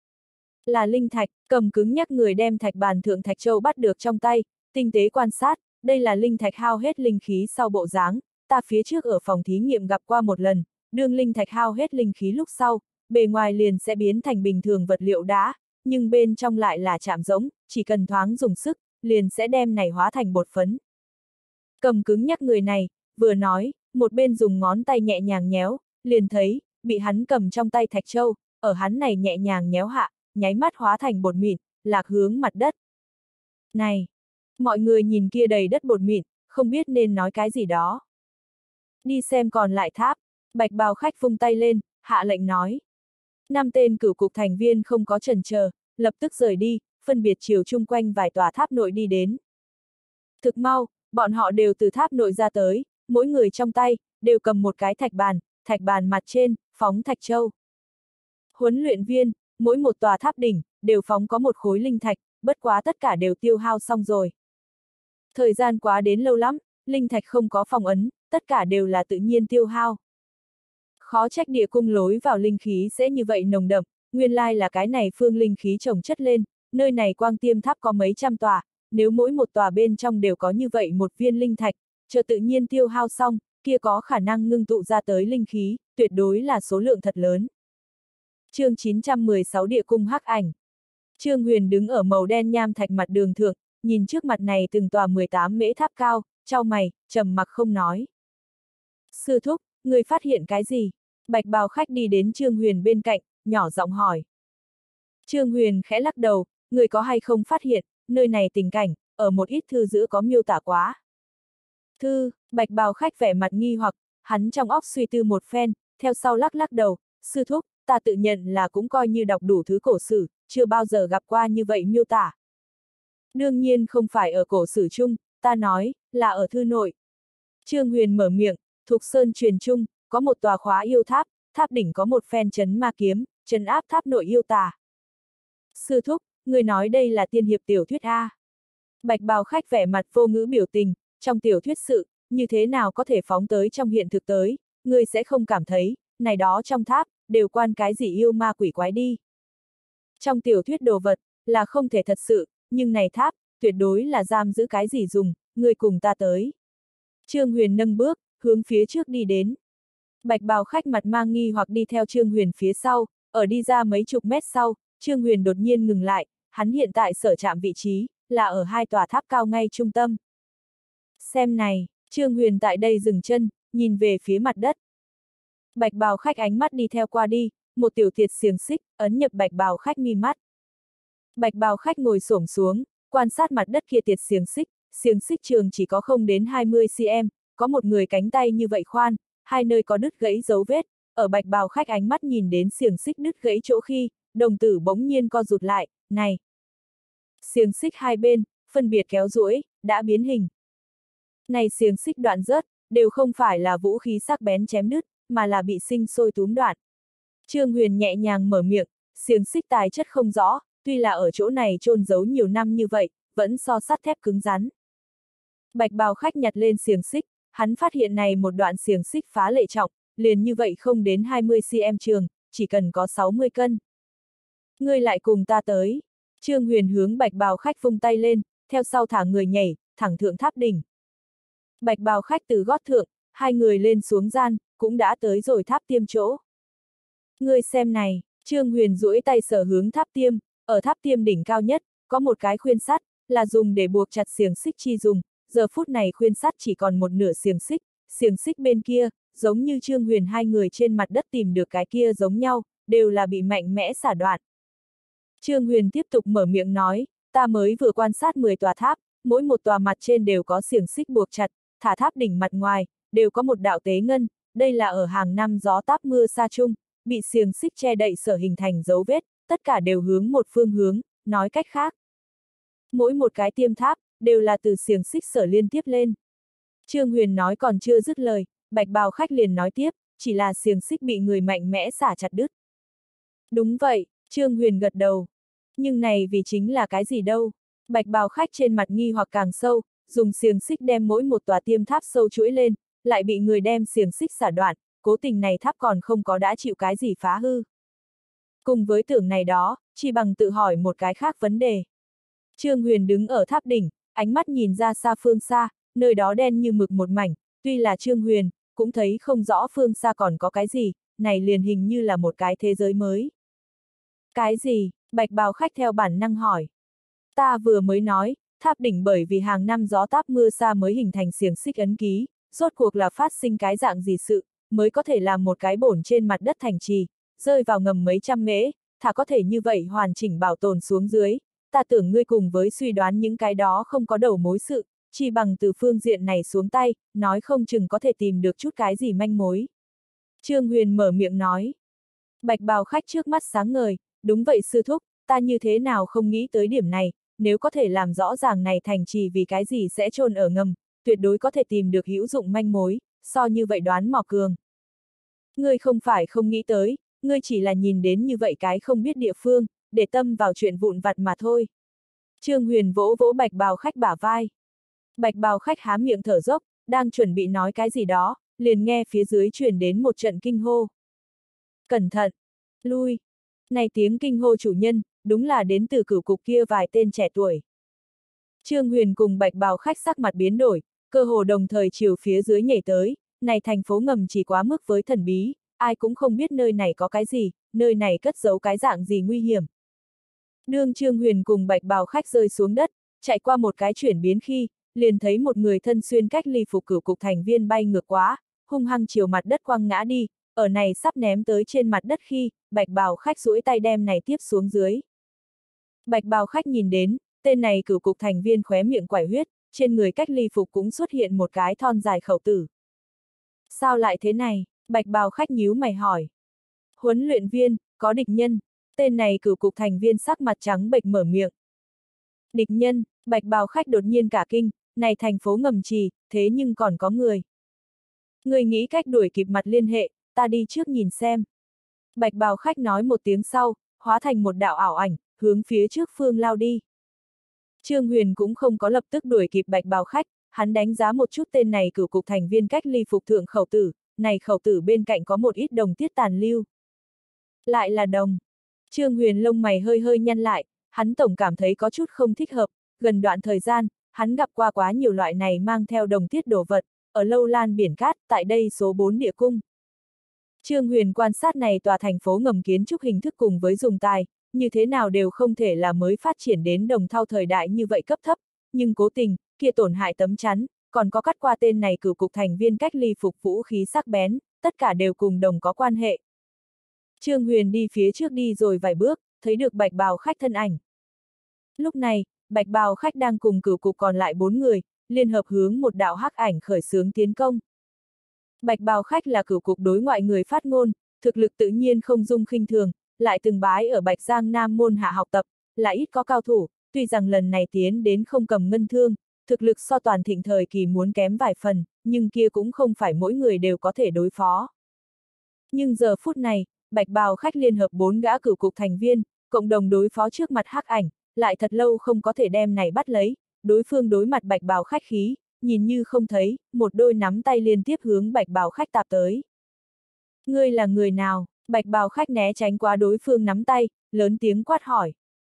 Là linh thạch, cầm cứng nhắc người đem thạch bàn thượng thạch châu bắt được trong tay, tinh tế quan sát, đây là linh thạch hao hết linh khí sau bộ dáng, ta phía trước ở phòng thí nghiệm gặp qua một lần, đương linh thạch hao hết linh khí lúc sau, bề ngoài liền sẽ biến thành bình thường vật liệu đá, nhưng bên trong lại là chạm rỗng, chỉ cần thoáng dùng sức, liền sẽ đem này hóa thành bột phấn. Cầm cứng nhắc người này, vừa nói, một bên dùng ngón tay nhẹ nhàng nhéo, liền thấy, bị hắn cầm trong tay thạch châu, ở hắn này nhẹ nhàng nhéo hạ, nháy mắt hóa thành bột mịn, lạc hướng mặt đất. Này! Mọi người nhìn kia đầy đất bột mịn, không biết nên nói cái gì đó. Đi xem còn lại tháp, bạch bào khách vung tay lên, hạ lệnh nói. Năm tên cửu cục thành viên không có chần chờ, lập tức rời đi, phân biệt chiều chung quanh vài tòa tháp nội đi đến. Thực mau, bọn họ đều từ tháp nội ra tới, mỗi người trong tay, đều cầm một cái thạch bàn, thạch bàn mặt trên, phóng thạch châu. Huấn luyện viên, mỗi một tòa tháp đỉnh, đều phóng có một khối linh thạch, bất quá tất cả đều tiêu hao xong rồi. Thời gian quá đến lâu lắm, linh thạch không có phong ấn, tất cả đều là tự nhiên tiêu hao. Khó trách địa cung lối vào linh khí sẽ như vậy nồng đậm, nguyên lai là cái này phương linh khí chồng chất lên, nơi này quang tiêm tháp có mấy trăm tòa, nếu mỗi một tòa bên trong đều có như vậy một viên linh thạch, chờ tự nhiên tiêu hao xong, kia có khả năng ngưng tụ ra tới linh khí, tuyệt đối là số lượng thật lớn. Chương chín trăm mười sáu Địa cung hắc ảnh. Trương Huyền đứng ở màu đen nham thạch mặt đường thượng, nhìn trước mặt này từng tòa mười tám mễ tháp cao, chau mày, trầm mặc không nói. Sư thúc, người phát hiện cái gì? Bạch bào khách đi đến Trương Huyền bên cạnh, nhỏ giọng hỏi. Trương Huyền khẽ lắc đầu, người có hay không phát hiện, nơi này tình cảnh, ở một ít thư giữa có miêu tả quá. Thư, bạch bào khách vẻ mặt nghi hoặc, hắn trong óc suy tư một phen, theo sau lắc lắc đầu, sư thúc, ta tự nhận là cũng coi như đọc đủ thứ cổ sử, chưa bao giờ gặp qua như vậy miêu tả. Đương nhiên không phải ở cổ sử chung, ta nói, là ở thư nội. Trương Huyền mở miệng, Thục Sơn truyền chung, có một tòa khóa yêu tháp, tháp đỉnh có một phen chấn ma kiếm, trấn áp tháp nội yêu tà. Sư thúc, người nói đây là tiên hiệp tiểu thuyết A. Bạch bào khách vẻ mặt vô ngữ biểu tình, trong tiểu thuyết sự, như thế nào có thể phóng tới trong hiện thực tới, người sẽ không cảm thấy, này đó trong tháp, đều quan cái gì yêu ma quỷ quái đi. Trong tiểu thuyết đồ vật, là không thể thật sự, nhưng này tháp, tuyệt đối là giam giữ cái gì dùng, người cùng ta tới. Trương Huyền nâng bước, hướng phía trước đi đến. Bạch bào khách mặt mang nghi hoặc đi theo Trương Huyền phía sau, ở đi ra mấy chục mét sau, Trương Huyền đột nhiên ngừng lại, hắn hiện tại sở chạm vị trí, là ở hai tòa tháp cao ngay trung tâm. Xem này, Trương Huyền tại đây dừng chân, nhìn về phía mặt đất. Bạch bào khách ánh mắt đi theo qua đi, một tiểu tiệt xiềng xích, ấn nhập bạch bào khách mi mắt. Bạch bào khách ngồi xổm xuống, quan sát mặt đất kia tiệt xiềng xích, xiềng xích trường chỉ có không đến hai mươi xăng-ti-mét, có một người cánh tay như vậy khoan, hai nơi có đứt gãy dấu vết, ở bạch bào khách ánh mắt nhìn đến xiềng xích đứt gãy chỗ khi, đồng tử bỗng nhiên co rụt lại, này. Xiềng xích hai bên, phân biệt kéo duỗi, đã biến hình. Này xiềng xích đoạn rớt, đều không phải là vũ khí sắc bén chém đứt, mà là bị sinh sôi túm đoạn. Trương Huyền nhẹ nhàng mở miệng, xiềng xích tài chất không rõ, tuy là ở chỗ này chôn giấu nhiều năm như vậy, vẫn so sắt thép cứng rắn. Bạch bào khách nhặt lên xiềng xích, hắn phát hiện này một đoạn xiềng xích phá lệ trọng, liền như vậy không đến hai mươi xăng-ti-mét trường, chỉ cần có sáu mươi cân. Ngươi lại cùng ta tới. Trương Huyền hướng bạch bào khách vung tay lên, theo sau thả người nhảy, thẳng thượng tháp đỉnh. Bạch bào khách từ gót thượng, hai người lên xuống gian, cũng đã tới rồi tháp tiêm chỗ. Ngươi xem này, Trương Huyền duỗi tay sờ hướng tháp tiêm, ở tháp tiêm đỉnh cao nhất, có một cái khuyên sắt, là dùng để buộc chặt xiềng xích chi dùng, giờ phút này khuyên sắt chỉ còn một nửa xiềng xích, xiềng xích bên kia, giống như Trương Huyền hai người trên mặt đất tìm được cái kia giống nhau, đều là bị mạnh mẽ xả đoạn. Trương Huyền tiếp tục mở miệng nói, ta mới vừa quan sát mười tòa tháp, mỗi một tòa mặt trên đều có xiềng xích buộc chặt, thả tháp đỉnh mặt ngoài, đều có một đạo tế ngân, đây là ở hàng năm gió táp mưa sa chung, bị xiềng xích che đậy sở hình thành dấu vết, tất cả đều hướng một phương hướng, nói cách khác. Mỗi một cái tiêm tháp, đều là từ xiềng xích sở liên tiếp lên. Trương Huyền nói còn chưa dứt lời, bạch bào khách liền nói tiếp, chỉ là xiềng xích bị người mạnh mẽ xả chặt đứt. Đúng vậy, Trương Huyền gật đầu. Nhưng này vì chính là cái gì đâu? Bạch bào khách trên mặt nghi hoặc càng sâu, dùng xiềng xích đem mỗi một tòa tiêm tháp sâu chuỗi lên, lại bị người đem xiềng xích xả đoạn, cố tình này tháp còn không có đã chịu cái gì phá hư. Cùng với tưởng này đó, chỉ bằng tự hỏi một cái khác vấn đề. Trương Huyền đứng ở tháp đỉnh, ánh mắt nhìn ra xa phương xa, nơi đó đen như mực một mảnh, tuy là Trương Huyền, cũng thấy không rõ phương xa còn có cái gì, này liền hình như là một cái thế giới mới. Cái gì? Bạch bào khách theo bản năng hỏi. Ta vừa mới nói, tháp đỉnh bởi vì hàng năm gió táp mưa sa mới hình thành xiềng xích ấn ký, rốt cuộc là phát sinh cái dạng gì sự, mới có thể làm một cái bổn trên mặt đất thành trì, rơi vào ngầm mấy trăm mễ, thà có thể như vậy hoàn chỉnh bảo tồn xuống dưới, ta tưởng ngươi cùng với suy đoán những cái đó không có đầu mối sự, chỉ bằng từ phương diện này xuống tay, nói không chừng có thể tìm được chút cái gì manh mối. Trương Huyền mở miệng nói. Bạch bào khách trước mắt sáng ngời, đúng vậy sư thúc, ta như thế nào không nghĩ tới điểm này, nếu có thể làm rõ ràng này thành trì vì cái gì sẽ chôn ở ngầm, tuyệt đối có thể tìm được hữu dụng manh mối, so như vậy đoán mò cường. Ngươi không phải không nghĩ tới, ngươi chỉ là nhìn đến như vậy cái không biết địa phương, để tâm vào chuyện vụn vặt mà thôi. Trương Huyền vỗ vỗ bạch bào khách bả vai. Bạch bào khách há miệng thở dốc, đang chuẩn bị nói cái gì đó, liền nghe phía dưới truyền đến một trận kinh hô. Cẩn thận! Lui! Này tiếng kinh hô chủ nhân, đúng là đến từ cửu cục kia vài tên trẻ tuổi. Trương Huyền cùng bạch bào khách sắc mặt biến đổi, cơ hồ đồng thời chiều phía dưới nhảy tới, này thành phố ngầm chỉ quá mức với thần bí, ai cũng không biết nơi này có cái gì, nơi này cất giấu cái dạng gì nguy hiểm. Đương Trương Huyền cùng bạch bào khách rơi xuống đất, chạy qua một cái chuyển biến khi, liền thấy một người thân xuyên cách ly phục cửu cục thành viên bay ngược quá, hung hăng chiều mặt đất quăng ngã đi, ở này sắp ném tới trên mặt đất khi, bạch bào khách duỗi tay đem này tiếp xuống dưới. Bạch bào khách nhìn đến, tên này cửu cục thành viên khóe miệng quải huyết, trên người cách ly phục cũng xuất hiện một cái thon dài khẩu tử. Sao lại thế này? Bạch bào khách nhíu mày hỏi. Huấn luyện viên, có địch nhân. Tên này cửu cục thành viên sắc mặt trắng bệch mở miệng. Địch nhân, bạch bào khách đột nhiên cả kinh, này thành phố ngầm trì, thế nhưng còn có người. Người nghĩ cách đuổi kịp mặt liên hệ, ta đi trước nhìn xem. Bạch bào khách nói một tiếng sau, hóa thành một đạo ảo ảnh, hướng phía trước phương lao đi. Trương Huyền cũng không có lập tức đuổi kịp bạch bào khách, hắn đánh giá một chút tên này cửu cục thành viên cách ly phục thượng khẩu tử, này khẩu tử bên cạnh có một ít đồng tiết tàn lưu. Lại là đồng. Trương Huyền lông mày hơi hơi nhăn lại, hắn tổng cảm thấy có chút không thích hợp, gần đoạn thời gian, hắn gặp qua quá nhiều loại này mang theo đồng tiết đồ vật, ở Lâu Lan biển cát, tại đây số bốn địa cung. Trương Huyền quan sát này tòa thành phố ngầm kiến trúc hình thức cùng với dùng tài, như thế nào đều không thể là mới phát triển đến đồng thau thời đại như vậy cấp thấp, nhưng cố tình, kia tổn hại tấm chắn, còn có cắt qua tên này cửu cục thành viên cách ly phục vũ khí sắc bén, tất cả đều cùng đồng có quan hệ. Trương Huyền đi phía trước đi rồi vài bước, thấy được bạch bào khách thân ảnh. Lúc này, bạch bào khách đang cùng cửu cục còn lại bốn người, liên hợp hướng một đạo hắc ảnh khởi xướng tiến công. Bạch bào khách là cửu cục đối ngoại người phát ngôn, thực lực tự nhiên không dung khinh thường, lại từng bái ở Bạch Giang Nam môn hạ học tập, là ít có cao thủ, tuy rằng lần này tiến đến không cầm ngân thương, thực lực so toàn thịnh thời kỳ muốn kém vài phần, nhưng kia cũng không phải mỗi người đều có thể đối phó. Nhưng giờ phút này, bạch bào khách liên hợp bốn gã cửu cục thành viên, cộng đồng đối phó trước mặt hắc ảnh, lại thật lâu không có thể đem này bắt lấy, đối phương đối mặt bạch bào khách khí, nhìn như không thấy, một đôi nắm tay liên tiếp hướng bạch bào khách tạp tới. Ngươi là người nào? Bạch bào khách né tránh qua đối phương nắm tay, lớn tiếng quát hỏi.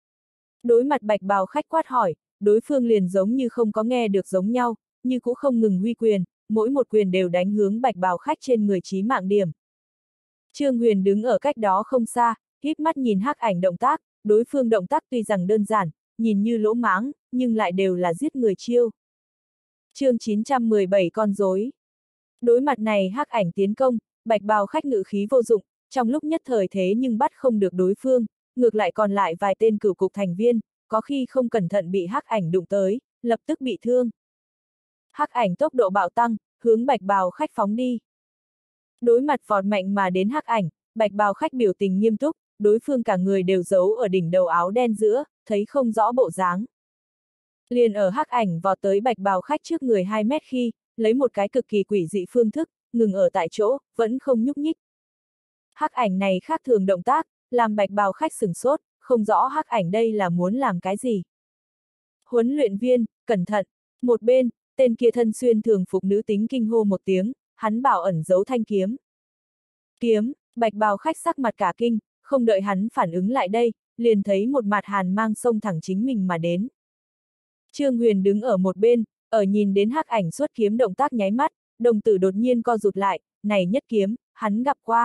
Đối mặt bạch bào khách quát hỏi, đối phương liền giống như không có nghe được giống nhau, như cũng không ngừng huy quyền, mỗi một quyền đều đánh hướng bạch bào khách trên người chí mạng điểm. Trương Huyền đứng ở cách đó không xa, híp mắt nhìn hắc ảnh động tác, đối phương động tác tuy rằng đơn giản, nhìn như lỗ mãng, nhưng lại đều là giết người chiêu. Chương chín trăm mười bảy con rối. Đối mặt này hắc ảnh tiến công, bạch bào khách ngự khí vô dụng, trong lúc nhất thời thế nhưng bắt không được đối phương, ngược lại còn lại vài tên cửu cục thành viên, có khi không cẩn thận bị hắc ảnh đụng tới, lập tức bị thương. Hắc ảnh tốc độ bạo tăng, hướng bạch bào khách phóng đi. Đối mặt vọt mạnh mà đến hắc ảnh, bạch bào khách biểu tình nghiêm túc, đối phương cả người đều giấu ở đỉnh đầu áo đen giữa, thấy không rõ bộ dáng. Liền ở hắc ảnh vọt tới bạch bào khách trước người hai mét khi, lấy một cái cực kỳ quỷ dị phương thức, ngừng ở tại chỗ, vẫn không nhúc nhích. Hắc ảnh này khác thường động tác, làm bạch bào khách sửng sốt, không rõ hắc ảnh đây là muốn làm cái gì. Huấn luyện viên, cẩn thận, một bên, tên kia thân xuyên thường phục nữ tính kinh hô một tiếng, hắn bảo ẩn giấu thanh kiếm. Kiếm, bạch bào khách sắc mặt cả kinh, không đợi hắn phản ứng lại đây, liền thấy một mặt hàn mang xông thẳng chính mình mà đến. Trương Huyền đứng ở một bên, ở nhìn đến hắc ảnh xuất kiếm động tác nháy mắt, đồng tử đột nhiên co rụt lại, này nhất kiếm, hắn gặp qua.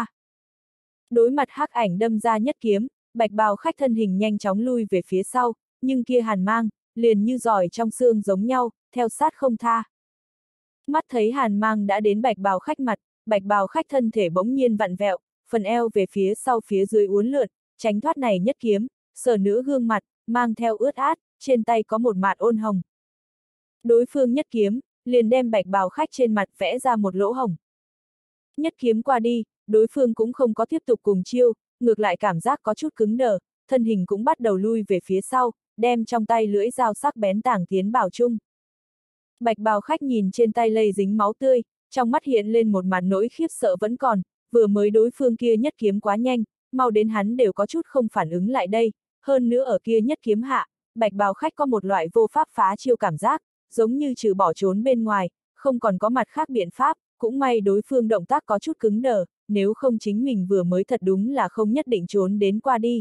Đối mặt hắc ảnh đâm ra nhất kiếm, bạch bào khách thân hình nhanh chóng lui về phía sau, nhưng kia hàn mang, liền như giỏi trong xương giống nhau, theo sát không tha. Mắt thấy hàn mang đã đến bạch bào khách mặt, bạch bào khách thân thể bỗng nhiên vặn vẹo, phần eo về phía sau phía dưới uốn lượn, tránh thoát này nhất kiếm, sờ nữ gương mặt, mang theo ướt át, trên tay có một mạt ôn hồng. Đối phương nhất kiếm, liền đem bạch bào khách trên mặt vẽ ra một lỗ hồng. Nhất kiếm qua đi, đối phương cũng không có tiếp tục cùng chiêu, ngược lại cảm giác có chút cứng đờ, thân hình cũng bắt đầu lui về phía sau, đem trong tay lưỡi dao sắc bén tàng tiến bảo chung. Bạch bào khách nhìn trên tay lây dính máu tươi, trong mắt hiện lên một mặt nỗi khiếp sợ vẫn còn, vừa mới đối phương kia nhất kiếm quá nhanh, mau đến hắn đều có chút không phản ứng lại đây, hơn nữa ở kia nhất kiếm hạ, bạch bào khách có một loại vô pháp phá chiêu cảm giác, giống như trừ bỏ trốn bên ngoài, không còn có mặt khác biện pháp, cũng may đối phương động tác có chút cứng đờ, nếu không chính mình vừa mới thật đúng là không nhất định trốn đến qua đi.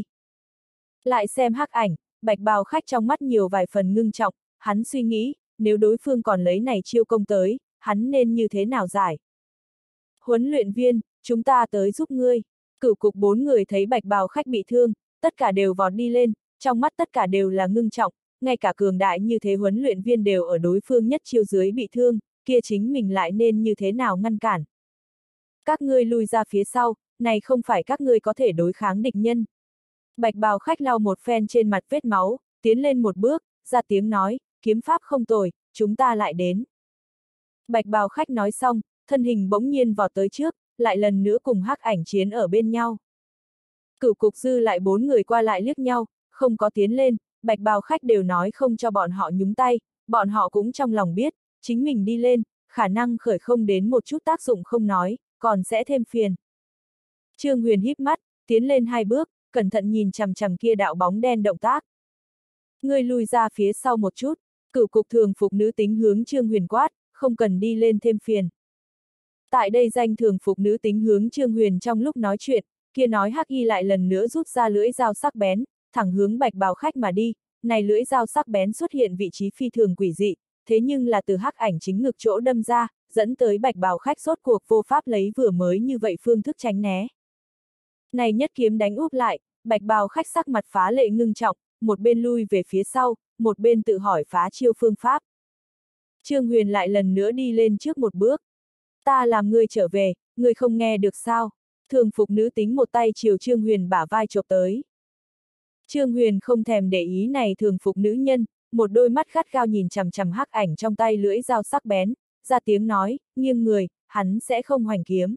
Lại xem hắc ảnh, bạch bào khách trong mắt nhiều vài phần ngưng trọng, hắn suy nghĩ, nếu đối phương còn lấy này chiêu công tới, hắn nên như thế nào giải. Huấn luyện viên, chúng ta tới giúp ngươi. Cửu cục bốn người thấy bạch bào khách bị thương, tất cả đều vọt đi lên, trong mắt tất cả đều là ngưng trọng, ngay cả cường đại như thế huấn luyện viên đều ở đối phương nhất chiêu dưới bị thương, kia chính mình lại nên như thế nào ngăn cản. Các ngươi lui ra phía sau, này không phải các ngươi có thể đối kháng địch nhân. Bạch bào khách lau một phen trên mặt vết máu, tiến lên một bước, ra tiếng nói, kiếm pháp không tồi, chúng ta lại đến. Bạch bào khách nói xong, thân hình bỗng nhiên vọt tới trước, lại lần nữa cùng hắc ảnh chiến ở bên nhau. Cửu cục dư lại bốn người qua lại liếc nhau, không có tiến lên, bạch bào khách đều nói không cho bọn họ nhúng tay, bọn họ cũng trong lòng biết, chính mình đi lên, khả năng khởi không đến một chút tác dụng không nói, còn sẽ thêm phiền. Trương Huyền híp mắt, tiến lên hai bước, cẩn thận nhìn chằm chằm kia đạo bóng đen động tác. Ngươi lùi ra phía sau một chút, cửu cục thường phục nữ tính hướng Trương Huyền quát, không cần đi lên thêm phiền. Tại đây danh thường phục nữ tính hướng Trương Huyền trong lúc nói chuyện, kia nói hắc y lại lần nữa rút ra lưỡi dao sắc bén, thẳng hướng bạch bào khách mà đi, này lưỡi dao sắc bén xuất hiện vị trí phi thường quỷ dị, thế nhưng là từ hắc ảnh chính ngực chỗ đâm ra, dẫn tới bạch bào khách rốt cuộc vô pháp lấy vừa mới như vậy phương thức tránh né. Này nhất kiếm đánh úp lại, bạch bào khách sắc mặt phá lệ ngưng trọng, một bên lui về phía sau, một bên tự hỏi phá chiêu phương pháp. Trương Huyền lại lần nữa đi lên trước một bước. Ta làm ngươi trở về, ngươi không nghe được sao? Thường phục nữ tính một tay chiều Trương Huyền bả vai chộp tới. Trương Huyền không thèm để ý này thường phục nữ nhân, một đôi mắt gắt gao nhìn chằm chằm hắc ảnh trong tay lưỡi dao sắc bén, ra tiếng nói, nghiêng người, hắn sẽ không hoành kiếm.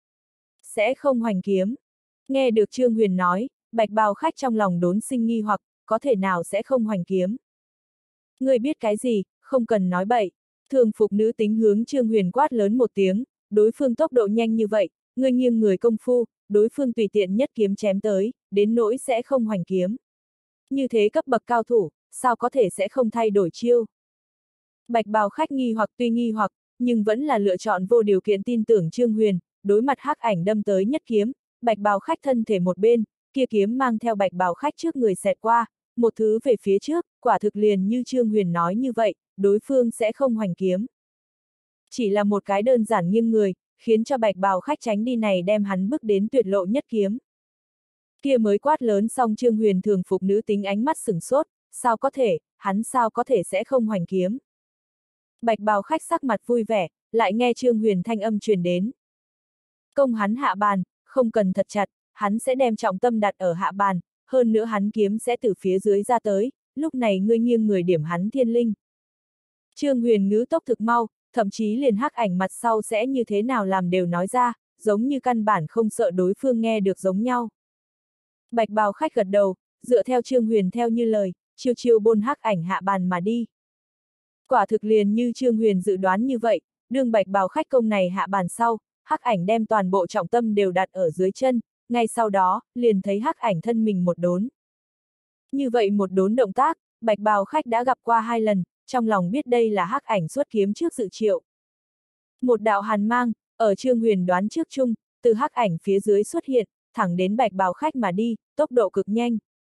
Sẽ không hoành kiếm. Nghe được Trương Huyền nói, bạch bào khách trong lòng đốn sinh nghi hoặc, có thể nào sẽ không hoành kiếm. Ngươi biết cái gì, không cần nói bậy. Thường phục nữ tính hướng Trương Huyền quát lớn một tiếng, đối phương tốc độ nhanh như vậy, ngươi nghiêng người công phu, đối phương tùy tiện nhất kiếm chém tới, đến nỗi sẽ không hoành kiếm. Như thế cấp bậc cao thủ, sao có thể sẽ không thay đổi chiêu. Bạch bào khách nghi hoặc tuy nghi hoặc, nhưng vẫn là lựa chọn vô điều kiện tin tưởng Trương Huyền, đối mặt hắc ảnh đâm tới nhất kiếm, bạch bào khách thân thể một bên, kia kiếm mang theo bạch bào khách trước người xẹt qua, một thứ về phía trước, quả thực liền như Trương Huyền nói như vậy, đối phương sẽ không hoành kiếm. Chỉ là một cái đơn giản nghiêng người, khiến cho bạch bào khách tránh đi này đem hắn bước đến tuyệt lộ nhất kiếm. Kia mới quát lớn xong Trương Huyền thường phục nữ tính ánh mắt sửng sốt, sao có thể, hắn sao có thể sẽ không hoành kiếm. Bạch bào khách sắc mặt vui vẻ, lại nghe Trương Huyền thanh âm truyền đến. Công hắn hạ bàn, không cần thật chặt, hắn sẽ đem trọng tâm đặt ở hạ bàn, hơn nữa hắn kiếm sẽ từ phía dưới ra tới, lúc này ngươi nghiêng người điểm hắn thiên linh. Trương Huyền ngữ tốc thực mau, thậm chí liền hắc ảnh mặt sau sẽ như thế nào làm đều nói ra, giống như căn bản không sợ đối phương nghe được giống nhau. Bạch bào khách gật đầu, dựa theo Trương Huyền theo như lời, chiêu chiêu bôn hắc ảnh hạ bàn mà đi. Quả thực liền như Trương Huyền dự đoán như vậy, đương bạch bào khách công này hạ bàn sau, hắc ảnh đem toàn bộ trọng tâm đều đặt ở dưới chân, ngay sau đó, liền thấy hắc ảnh thân mình một đốn. Như vậy một đốn động tác, bạch bào khách đã gặp qua hai lần, trong lòng biết đây là hắc ảnh xuất kiếm trước dự triệu. Một đạo hàn mang, ở Trương Huyền đoán trước chung, từ hắc ảnh phía dưới xuất hiện, thẳng đến bạch bào khách mà đi, tốc độ cực nhanh.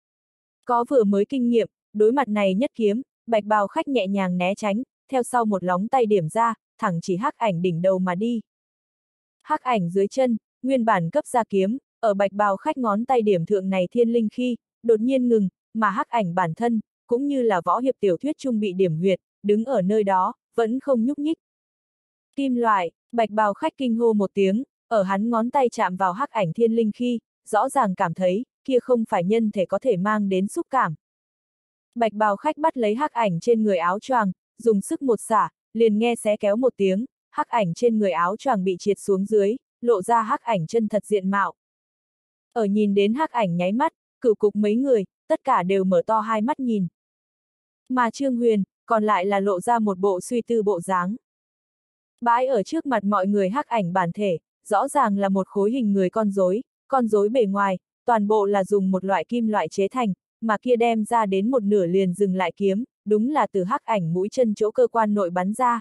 Có vừa mới kinh nghiệm, đối mặt này nhất kiếm, bạch bào khách nhẹ nhàng né tránh, theo sau một lóng tay điểm ra, thẳng chỉ hắc ảnh đỉnh đầu mà đi. Hắc ảnh dưới chân, nguyên bản cấp ra kiếm, ở bạch bào khách ngón tay điểm thượng này thiên linh khi, đột nhiên ngừng, mà hắc ảnh bản thân, cũng như là võ hiệp tiểu thuyết trung bị điểm huyệt, đứng ở nơi đó, vẫn không nhúc nhích. Kim loại, bạch bào khách kinh hô một tiếng, ở hắn ngón tay chạm vào hắc ảnh thiên linh khi, rõ ràng cảm thấy, kia không phải nhân thể có thể mang đến xúc cảm. Bạch bào khách bắt lấy hắc ảnh trên người áo choàng, dùng sức một xả, liền nghe xé kéo một tiếng, hắc ảnh trên người áo choàng bị triệt xuống dưới, lộ ra hắc ảnh chân thật diện mạo. Ở nhìn đến hắc ảnh nháy mắt, cửu cục mấy người, tất cả đều mở to hai mắt nhìn. Mà Trương Huyền, còn lại là lộ ra một bộ suy tư bộ dáng. Bãi ở trước mặt mọi người hắc ảnh bản thể, rõ ràng là một khối hình người con rối, con rối bề ngoài, toàn bộ là dùng một loại kim loại chế thành, mà kia đem ra đến một nửa liền dừng lại kiếm, đúng là từ hắc ảnh mũi chân chỗ cơ quan nội bắn ra.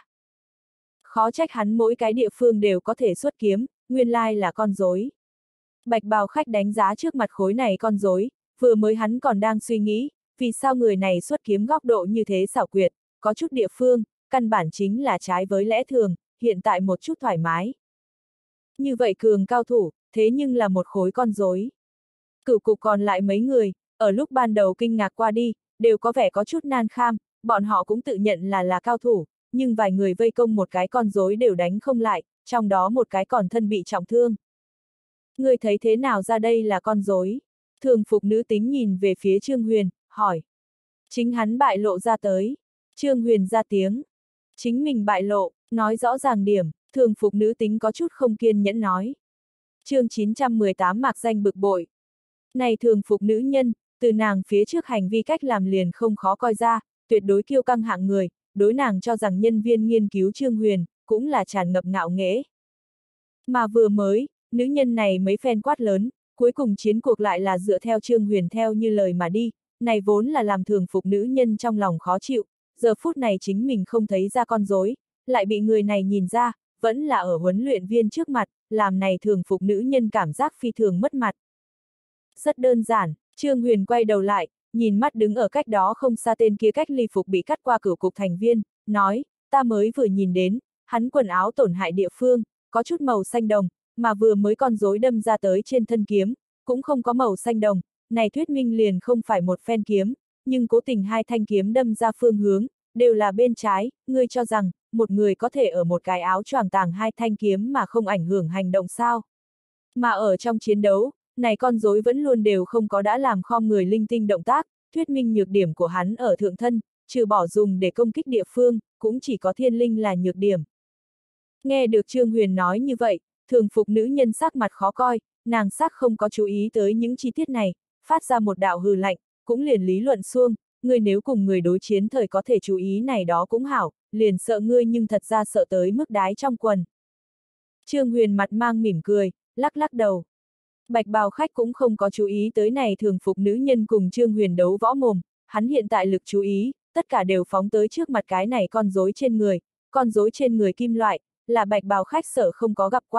Khó trách hắn mỗi cái địa phương đều có thể xuất kiếm, nguyên lai là con rối. Bạch bào khách đánh giá trước mặt khối này con rối, vừa mới hắn còn đang suy nghĩ, vì sao người này xuất kiếm góc độ như thế xảo quyệt, có chút địa phương, căn bản chính là trái với lẽ thường, hiện tại một chút thoải mái. Như vậy cường cao thủ, thế nhưng là một khối con rối. Cửu cục còn lại mấy người, ở lúc ban đầu kinh ngạc qua đi, đều có vẻ có chút nan kham, bọn họ cũng tự nhận là là cao thủ, nhưng vài người vây công một cái con rối đều đánh không lại, trong đó một cái còn thân bị trọng thương. Người thấy thế nào ra đây là con rối? Thường phục nữ tính nhìn về phía Trương Huyền, hỏi. Chính hắn bại lộ ra tới. Trương Huyền ra tiếng. Chính mình bại lộ, nói rõ ràng điểm, thường phục nữ tính có chút không kiên nhẫn nói. Chương chín trăm mười tám mạc danh bực bội. Này thường phục nữ nhân, từ nàng phía trước hành vi cách làm liền không khó coi ra, tuyệt đối kiêu căng hạng người, đối nàng cho rằng nhân viên nghiên cứu Trương Huyền, cũng là tràn ngập ngạo nghễ. Mà vừa mới, nữ nhân này mấy phen quát lớn, cuối cùng chiến cuộc lại là dựa theo Trương Huyền theo như lời mà đi, này vốn là làm thường phục nữ nhân trong lòng khó chịu, giờ phút này chính mình không thấy ra con rối, lại bị người này nhìn ra, vẫn là ở huấn luyện viên trước mặt, làm này thường phục nữ nhân cảm giác phi thường mất mặt. Rất đơn giản, Trương Huyền quay đầu lại, nhìn mắt đứng ở cách đó không xa tên kia cách ly phục bị cắt qua cửu cục thành viên, nói, ta mới vừa nhìn đến, hắn quần áo tổn hại địa phương, có chút màu xanh đồng, mà vừa mới con rối đâm ra tới trên thân kiếm, cũng không có màu xanh đồng, này thuyết minh liền không phải một phen kiếm, nhưng cố tình hai thanh kiếm đâm ra phương hướng, đều là bên trái, ngươi cho rằng, một người có thể ở một cái áo choàng tàng hai thanh kiếm mà không ảnh hưởng hành động sao? Mà ở trong chiến đấu, này con rối vẫn luôn đều không có đã làm khom người linh tinh động tác, thuyết minh nhược điểm của hắn ở thượng thân, trừ bỏ dùng để công kích địa phương, cũng chỉ có thiên linh là nhược điểm. Nghe được Trương Huyền nói như vậy, thường phục nữ nhân sắc mặt khó coi, nàng sắc không có chú ý tới những chi tiết này, phát ra một đạo hừ lạnh, cũng liền lý luận xuông, ngươi nếu cùng người đối chiến thời có thể chú ý này đó cũng hảo, liền sợ ngươi nhưng thật ra sợ tới mức đái trong quần. Trương Huyền mặt mang mỉm cười, lắc lắc đầu. Bạch bào khách cũng không có chú ý tới này thường phục nữ nhân cùng Trương Huyền đấu võ mồm, hắn hiện tại lực chú ý, tất cả đều phóng tới trước mặt cái này con rối trên người, con rối trên người kim loại, là bạch bào khách sợ không có gặp qua,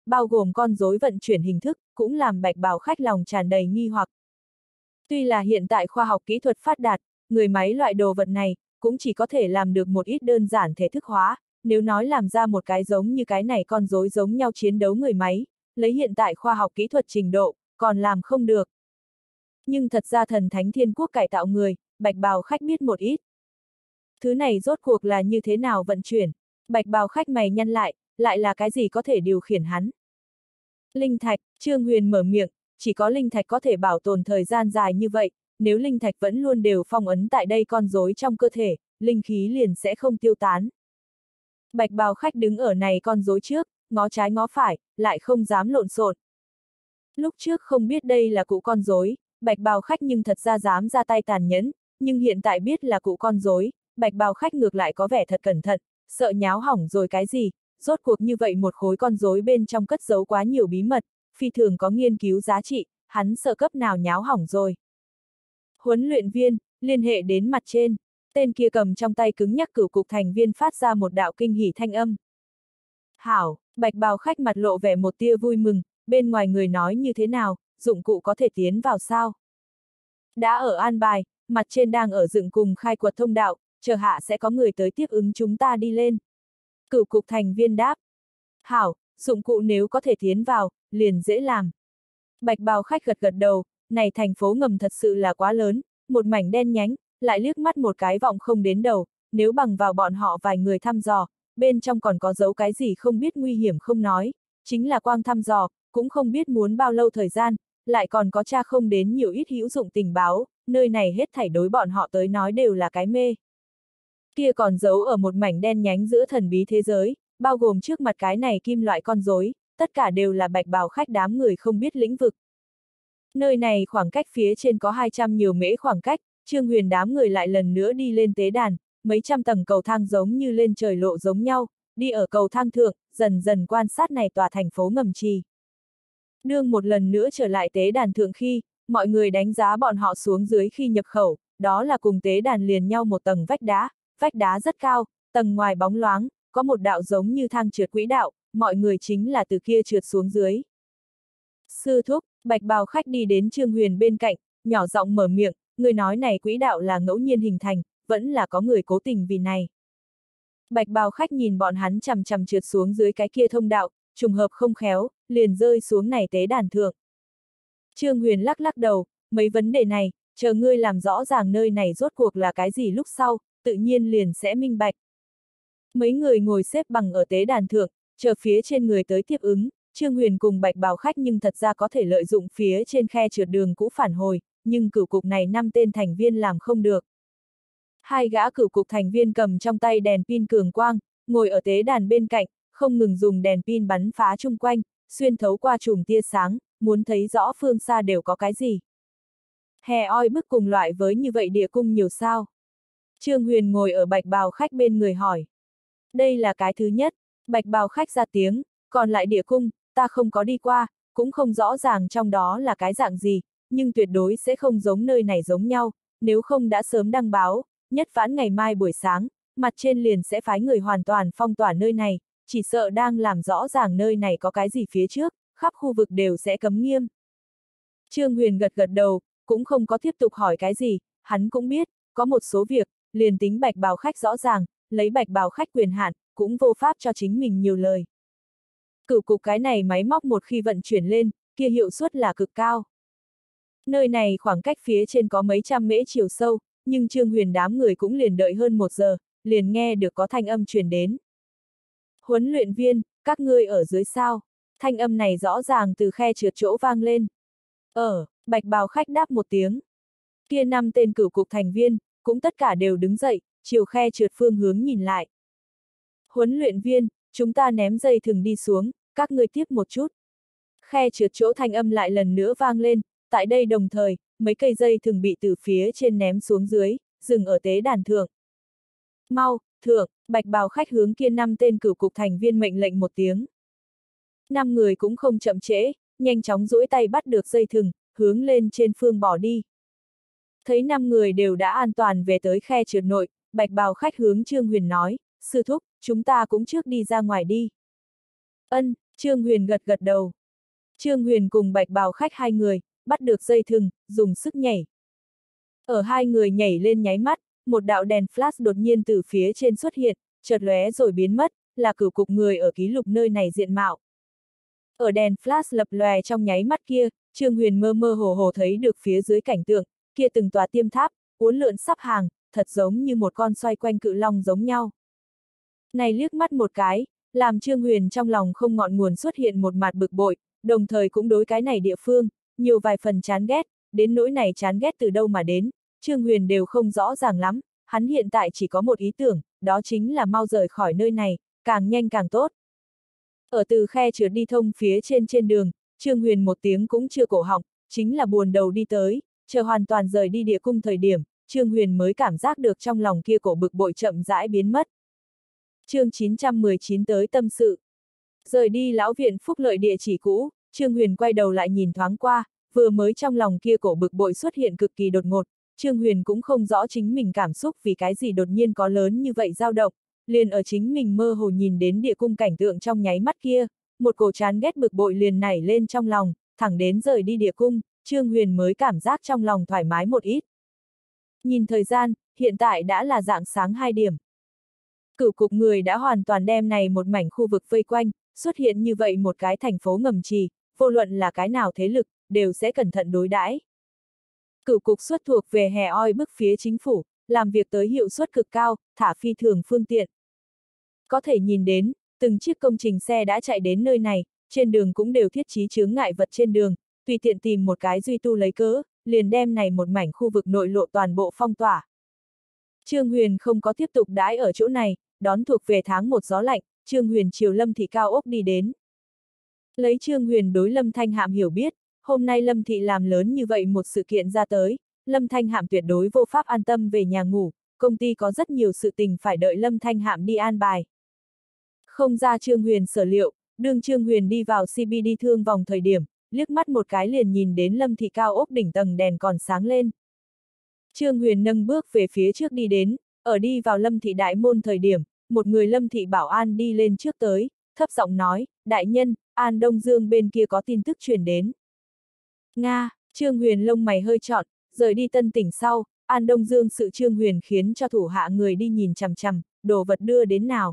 bao gồm con rối vận chuyển hình thức, cũng làm bạch bào khách lòng tràn đầy nghi hoặc. Tuy là hiện tại khoa học kỹ thuật phát đạt, người máy loại đồ vật này, cũng chỉ có thể làm được một ít đơn giản thể thức hóa, nếu nói làm ra một cái giống như cái này con rối giống nhau chiến đấu người máy, lấy hiện tại khoa học kỹ thuật trình độ, còn làm không được. Nhưng thật ra thần thánh thiên quốc cải tạo người, bạch bào khách biết một ít. Thứ này rốt cuộc là như thế nào vận chuyển, bạch bào khách mày nhăn lại, lại là cái gì có thể điều khiển hắn. Linh thạch, Trương Huyền mở miệng, chỉ có linh thạch có thể bảo tồn thời gian dài như vậy, nếu linh thạch vẫn luôn đều phong ấn tại đây con rối trong cơ thể, linh khí liền sẽ không tiêu tán. Bạch bào khách đứng ở này con rối trước, ngó trái ngó phải, lại không dám lộn xộn. Lúc trước không biết đây là cụ con rối, bạch bào khách nhưng thật ra dám ra tay tàn nhẫn, nhưng hiện tại biết là cụ con rối, bạch bào khách ngược lại có vẻ thật cẩn thận, sợ nháo hỏng rồi cái gì, rốt cuộc như vậy một khối con rối bên trong cất giấu quá nhiều bí mật, phi thường có nghiên cứu giá trị, hắn sợ cấp nào nháo hỏng rồi. Huấn luyện viên, liên hệ đến mặt trên, tên kia cầm trong tay cứng nhắc cửu cục thành viên phát ra một đạo kinh hỉ thanh âm. Hảo, bạch bào khách mặt lộ vẻ một tia vui mừng, bên ngoài người nói như thế nào, dụng cụ có thể tiến vào sao? Đã ở an bài, mặt trên đang ở dựng cùng khai quật thông đạo, chờ hạ sẽ có người tới tiếp ứng chúng ta đi lên. Cửu cục thành viên đáp. Hảo, dụng cụ nếu có thể tiến vào, liền dễ làm. Bạch bào khách gật gật đầu, này thành phố ngầm thật sự là quá lớn, một mảnh đen nhánh, lại liếc mắt một cái vọng không đến đầu, nếu bằng vào bọn họ vài người thăm dò, bên trong còn có dấu cái gì không biết nguy hiểm không nói, chính là quang thăm dò, cũng không biết muốn bao lâu thời gian, lại còn có tra không đến nhiều ít hữu dụng tình báo, nơi này hết thảy đối bọn họ tới nói đều là cái mê. Kia còn giấu ở một mảnh đen nhánh giữa thần bí thế giới, bao gồm trước mặt cái này kim loại con rối, tất cả đều là bạch bào khách đám người không biết lĩnh vực. Nơi này khoảng cách phía trên có hai trăm nhiều mễ khoảng cách, Trương Huyền đám người lại lần nữa đi lên tế đàn, mấy trăm tầng cầu thang giống như lên trời lộ giống nhau, đi ở cầu thang thượng, dần dần quan sát này tòa thành phố ngầm trì. Đương một lần nữa trở lại tế đàn thượng khi, mọi người đánh giá bọn họ xuống dưới khi nhập khẩu, đó là cùng tế đàn liền nhau một tầng vách đá, vách đá rất cao, tầng ngoài bóng loáng, có một đạo giống như thang trượt quỹ đạo, mọi người chính là từ kia trượt xuống dưới. Sư thúc, bạch bào khách đi đến Trương Huyền bên cạnh, nhỏ giọng mở miệng, người nói này quỹ đạo là ngẫu nhiên hình thành, vẫn là có người cố tình vì này. Bạch bào khách nhìn bọn hắn chằm chằm trượt xuống dưới cái kia thông đạo, trùng hợp không khéo, liền rơi xuống này tế đàn thượng. Trương Huyền lắc lắc đầu, mấy vấn đề này, chờ ngươi làm rõ ràng nơi này rốt cuộc là cái gì lúc sau, tự nhiên liền sẽ minh bạch. Mấy người ngồi xếp bằng ở tế đàn thượng, chờ phía trên người tới tiếp ứng, Trương Huyền cùng bạch bào khách nhưng thật ra có thể lợi dụng phía trên khe trượt đường cũ phản hồi, nhưng cửu cục này năm tên thành viên làm không được. Hai gã cửu cục thành viên cầm trong tay đèn pin cường quang, ngồi ở tế đàn bên cạnh, không ngừng dùng đèn pin bắn phá chung quanh, xuyên thấu qua chùm tia sáng, muốn thấy rõ phương xa đều có cái gì. Hè oi bức cùng loại với như vậy địa cung nhiều sao? Trương Huyền ngồi ở bạch bào khách bên người hỏi. Đây là cái thứ nhất, bạch bào khách ra tiếng, còn lại địa cung, ta không có đi qua, cũng không rõ ràng trong đó là cái dạng gì, nhưng tuyệt đối sẽ không giống nơi này giống nhau, nếu không đã sớm đăng báo, nhất vãn ngày mai buổi sáng, mặt trên liền sẽ phái người hoàn toàn phong tỏa nơi này, chỉ sợ đang làm rõ ràng nơi này có cái gì phía trước, khắp khu vực đều sẽ cấm nghiêm. Trương Huyền gật gật đầu, cũng không có tiếp tục hỏi cái gì, hắn cũng biết, có một số việc, liền tính bạch bào khách rõ ràng, lấy bạch bào khách quyền hạn, cũng vô pháp cho chính mình nhiều lời. Cửu cục cái này máy móc một khi vận chuyển lên, kia hiệu suất là cực cao. Nơi này khoảng cách phía trên có mấy trăm mễ chiều sâu, nhưng Trương Huyền đám người cũng liền đợi hơn một giờ, liền nghe được có thanh âm truyền đến. Huấn luyện viên, các ngươi ở dưới sao? Thanh âm này rõ ràng từ khe trượt chỗ vang lên. Ở, bạch bào khách đáp một tiếng. Kia năm tên cửu cục thành viên, cũng tất cả đều đứng dậy, chiều khe trượt phương hướng nhìn lại. Huấn luyện viên, chúng ta ném dây thừng đi xuống, các ngươi tiếp một chút. Khe trượt chỗ thanh âm lại lần nữa vang lên, tại đây đồng thời, mấy cây dây thừng bị từ phía trên ném xuống dưới, dừng ở tế đàn thượng. Mau, thượng, bạch bào khách hướng kia năm tên cửu cục thành viên mệnh lệnh một tiếng. Năm người cũng không chậm trễ, nhanh chóng duỗi tay bắt được dây thừng, hướng lên trên phương bỏ đi. Thấy năm người đều đã an toàn về tới khe trượt nội, bạch bào khách hướng Trương Huyền nói, sư thúc, chúng ta cũng trước đi ra ngoài đi. Ân, Trương Huyền gật gật đầu. Trương Huyền cùng bạch bào khách hai người, bắt được dây thừng, dùng sức nhảy. Ở hai người nhảy lên nháy mắt, một đạo đèn flash đột nhiên từ phía trên xuất hiện, chợt lóe rồi biến mất, là cửu cục người ở ký lục nơi này diện mạo. Ở đèn flash lập lòe trong nháy mắt kia, Trương Huyền mơ mơ hồ hồ thấy được phía dưới cảnh tượng, kia từng tòa tiêm tháp, uốn lượn sắp hàng, thật giống như một con xoay quanh cự long giống nhau. Này liếc mắt một cái, làm Trương Huyền trong lòng không ngọn nguồn xuất hiện một mặt bực bội, đồng thời cũng đối cái này địa phương, nhiều vài phần chán ghét, đến nỗi này chán ghét từ đâu mà đến, Trương Huyền đều không rõ ràng lắm, hắn hiện tại chỉ có một ý tưởng, đó chính là mau rời khỏi nơi này, càng nhanh càng tốt. Ở từ khe trượt đi thông phía trên trên đường, Trương Huyền một tiếng cũng chưa cổ họng, chính là buồn đầu đi tới, chờ hoàn toàn rời đi địa cung thời điểm, Trương Huyền mới cảm giác được trong lòng kia cổ bực bội chậm rãi biến mất. Chương chín trăm mười chín tới tâm sự. Rời đi lão viện phúc lợi địa chỉ cũ, Trương Huyền quay đầu lại nhìn thoáng qua, vừa mới trong lòng kia cổ bực bội xuất hiện cực kỳ đột ngột, Trương Huyền cũng không rõ chính mình cảm xúc vì cái gì đột nhiên có lớn như vậy dao động, liền ở chính mình mơ hồ nhìn đến địa cung cảnh tượng trong nháy mắt kia, một cổ chán ghét bực bội liền nảy lên trong lòng, thẳng đến rời đi địa cung, Trương Huyền mới cảm giác trong lòng thoải mái một ít. Nhìn thời gian, hiện tại đã là rạng sáng hai điểm. Cửu cục người đã hoàn toàn đem này một mảnh khu vực vây quanh, xuất hiện như vậy một cái thành phố ngầm trì, vô luận là cái nào thế lực, đều sẽ cẩn thận đối đãi. Cửu cục xuất thuộc về hè oi bức phía chính phủ, làm việc tới hiệu suất cực cao, thả phi thường phương tiện. Có thể nhìn đến, từng chiếc công trình xe đã chạy đến nơi này, trên đường cũng đều thiết trí chướng ngại vật trên đường, tùy tiện tìm một cái duy tu lấy cớ, liền đem này một mảnh khu vực nội lộ toàn bộ phong tỏa. Trương Huyền không có tiếp tục đãi ở chỗ này, đón thuộc về tháng một gió lạnh, Trương Huyền chiều Lâm Thị cao ốc đi đến. Lấy Trương Huyền đối Lâm Thanh Hạm hiểu biết, hôm nay Lâm Thị làm lớn như vậy một sự kiện ra tới, Lâm Thanh Hạm tuyệt đối vô pháp an tâm về nhà ngủ, công ty có rất nhiều sự tình phải đợi Lâm Thanh Hạm đi an bài. Không ra Trương Huyền sở liệu, đương Trương Huyền đi vào xê bê đê thương vòng thời điểm, liếc mắt một cái liền nhìn đến Lâm Thị cao ốc đỉnh tầng đèn còn sáng lên. Trương Huyền nâng bước về phía trước đi đến, ở đi vào Lâm Thị đại môn thời điểm, một người Lâm Thị bảo an đi lên trước tới, thấp giọng nói, đại nhân, An Đông Dương bên kia có tin tức truyền đến. Nga, Trương Huyền lông mày hơi trọn, rời đi Tân Tỉnh sau, An Đông Dương sự Trương Huyền khiến cho thủ hạ người đi nhìn chằm chằm, đồ vật đưa đến nào.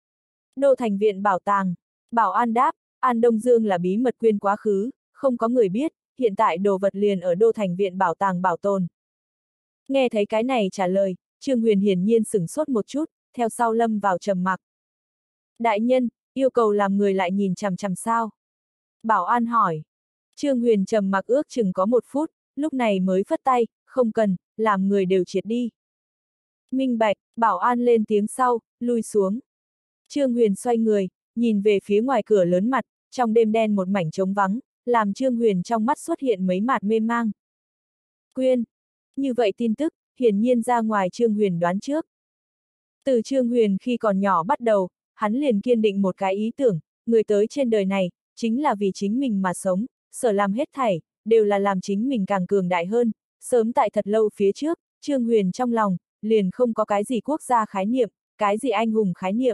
Đô thành viện bảo tàng, bảo an đáp, An Đông Dương là bí mật quyên quá khứ, không có người biết, hiện tại đồ vật liền ở đô thành viện bảo tàng bảo tồn. Nghe thấy cái này trả lời, Trương Huyền hiển nhiên sửng sốt một chút, theo sau lâm vào trầm mặc. Đại nhân, yêu cầu làm người lại nhìn chằm chằm sao? Bảo an hỏi. Trương Huyền trầm mặc ước chừng có một phút, lúc này mới phất tay, không cần, làm người đều triệt đi. Minh bạch, bảo an lên tiếng sau, lui xuống. Trương Huyền xoay người, nhìn về phía ngoài cửa lớn mặt, trong đêm đen một mảnh trống vắng, làm Trương Huyền trong mắt xuất hiện mấy mạt mê mang. Quyên. Như vậy tin tức, hiển nhiên ra ngoài Trương Huyền đoán trước. Từ Trương Huyền khi còn nhỏ bắt đầu, hắn liền kiên định một cái ý tưởng, người tới trên đời này, chính là vì chính mình mà sống, sở làm hết thảy, đều là làm chính mình càng cường đại hơn, sớm tại thật lâu phía trước, Trương Huyền trong lòng, liền không có cái gì quốc gia khái niệm, cái gì anh hùng khái niệm.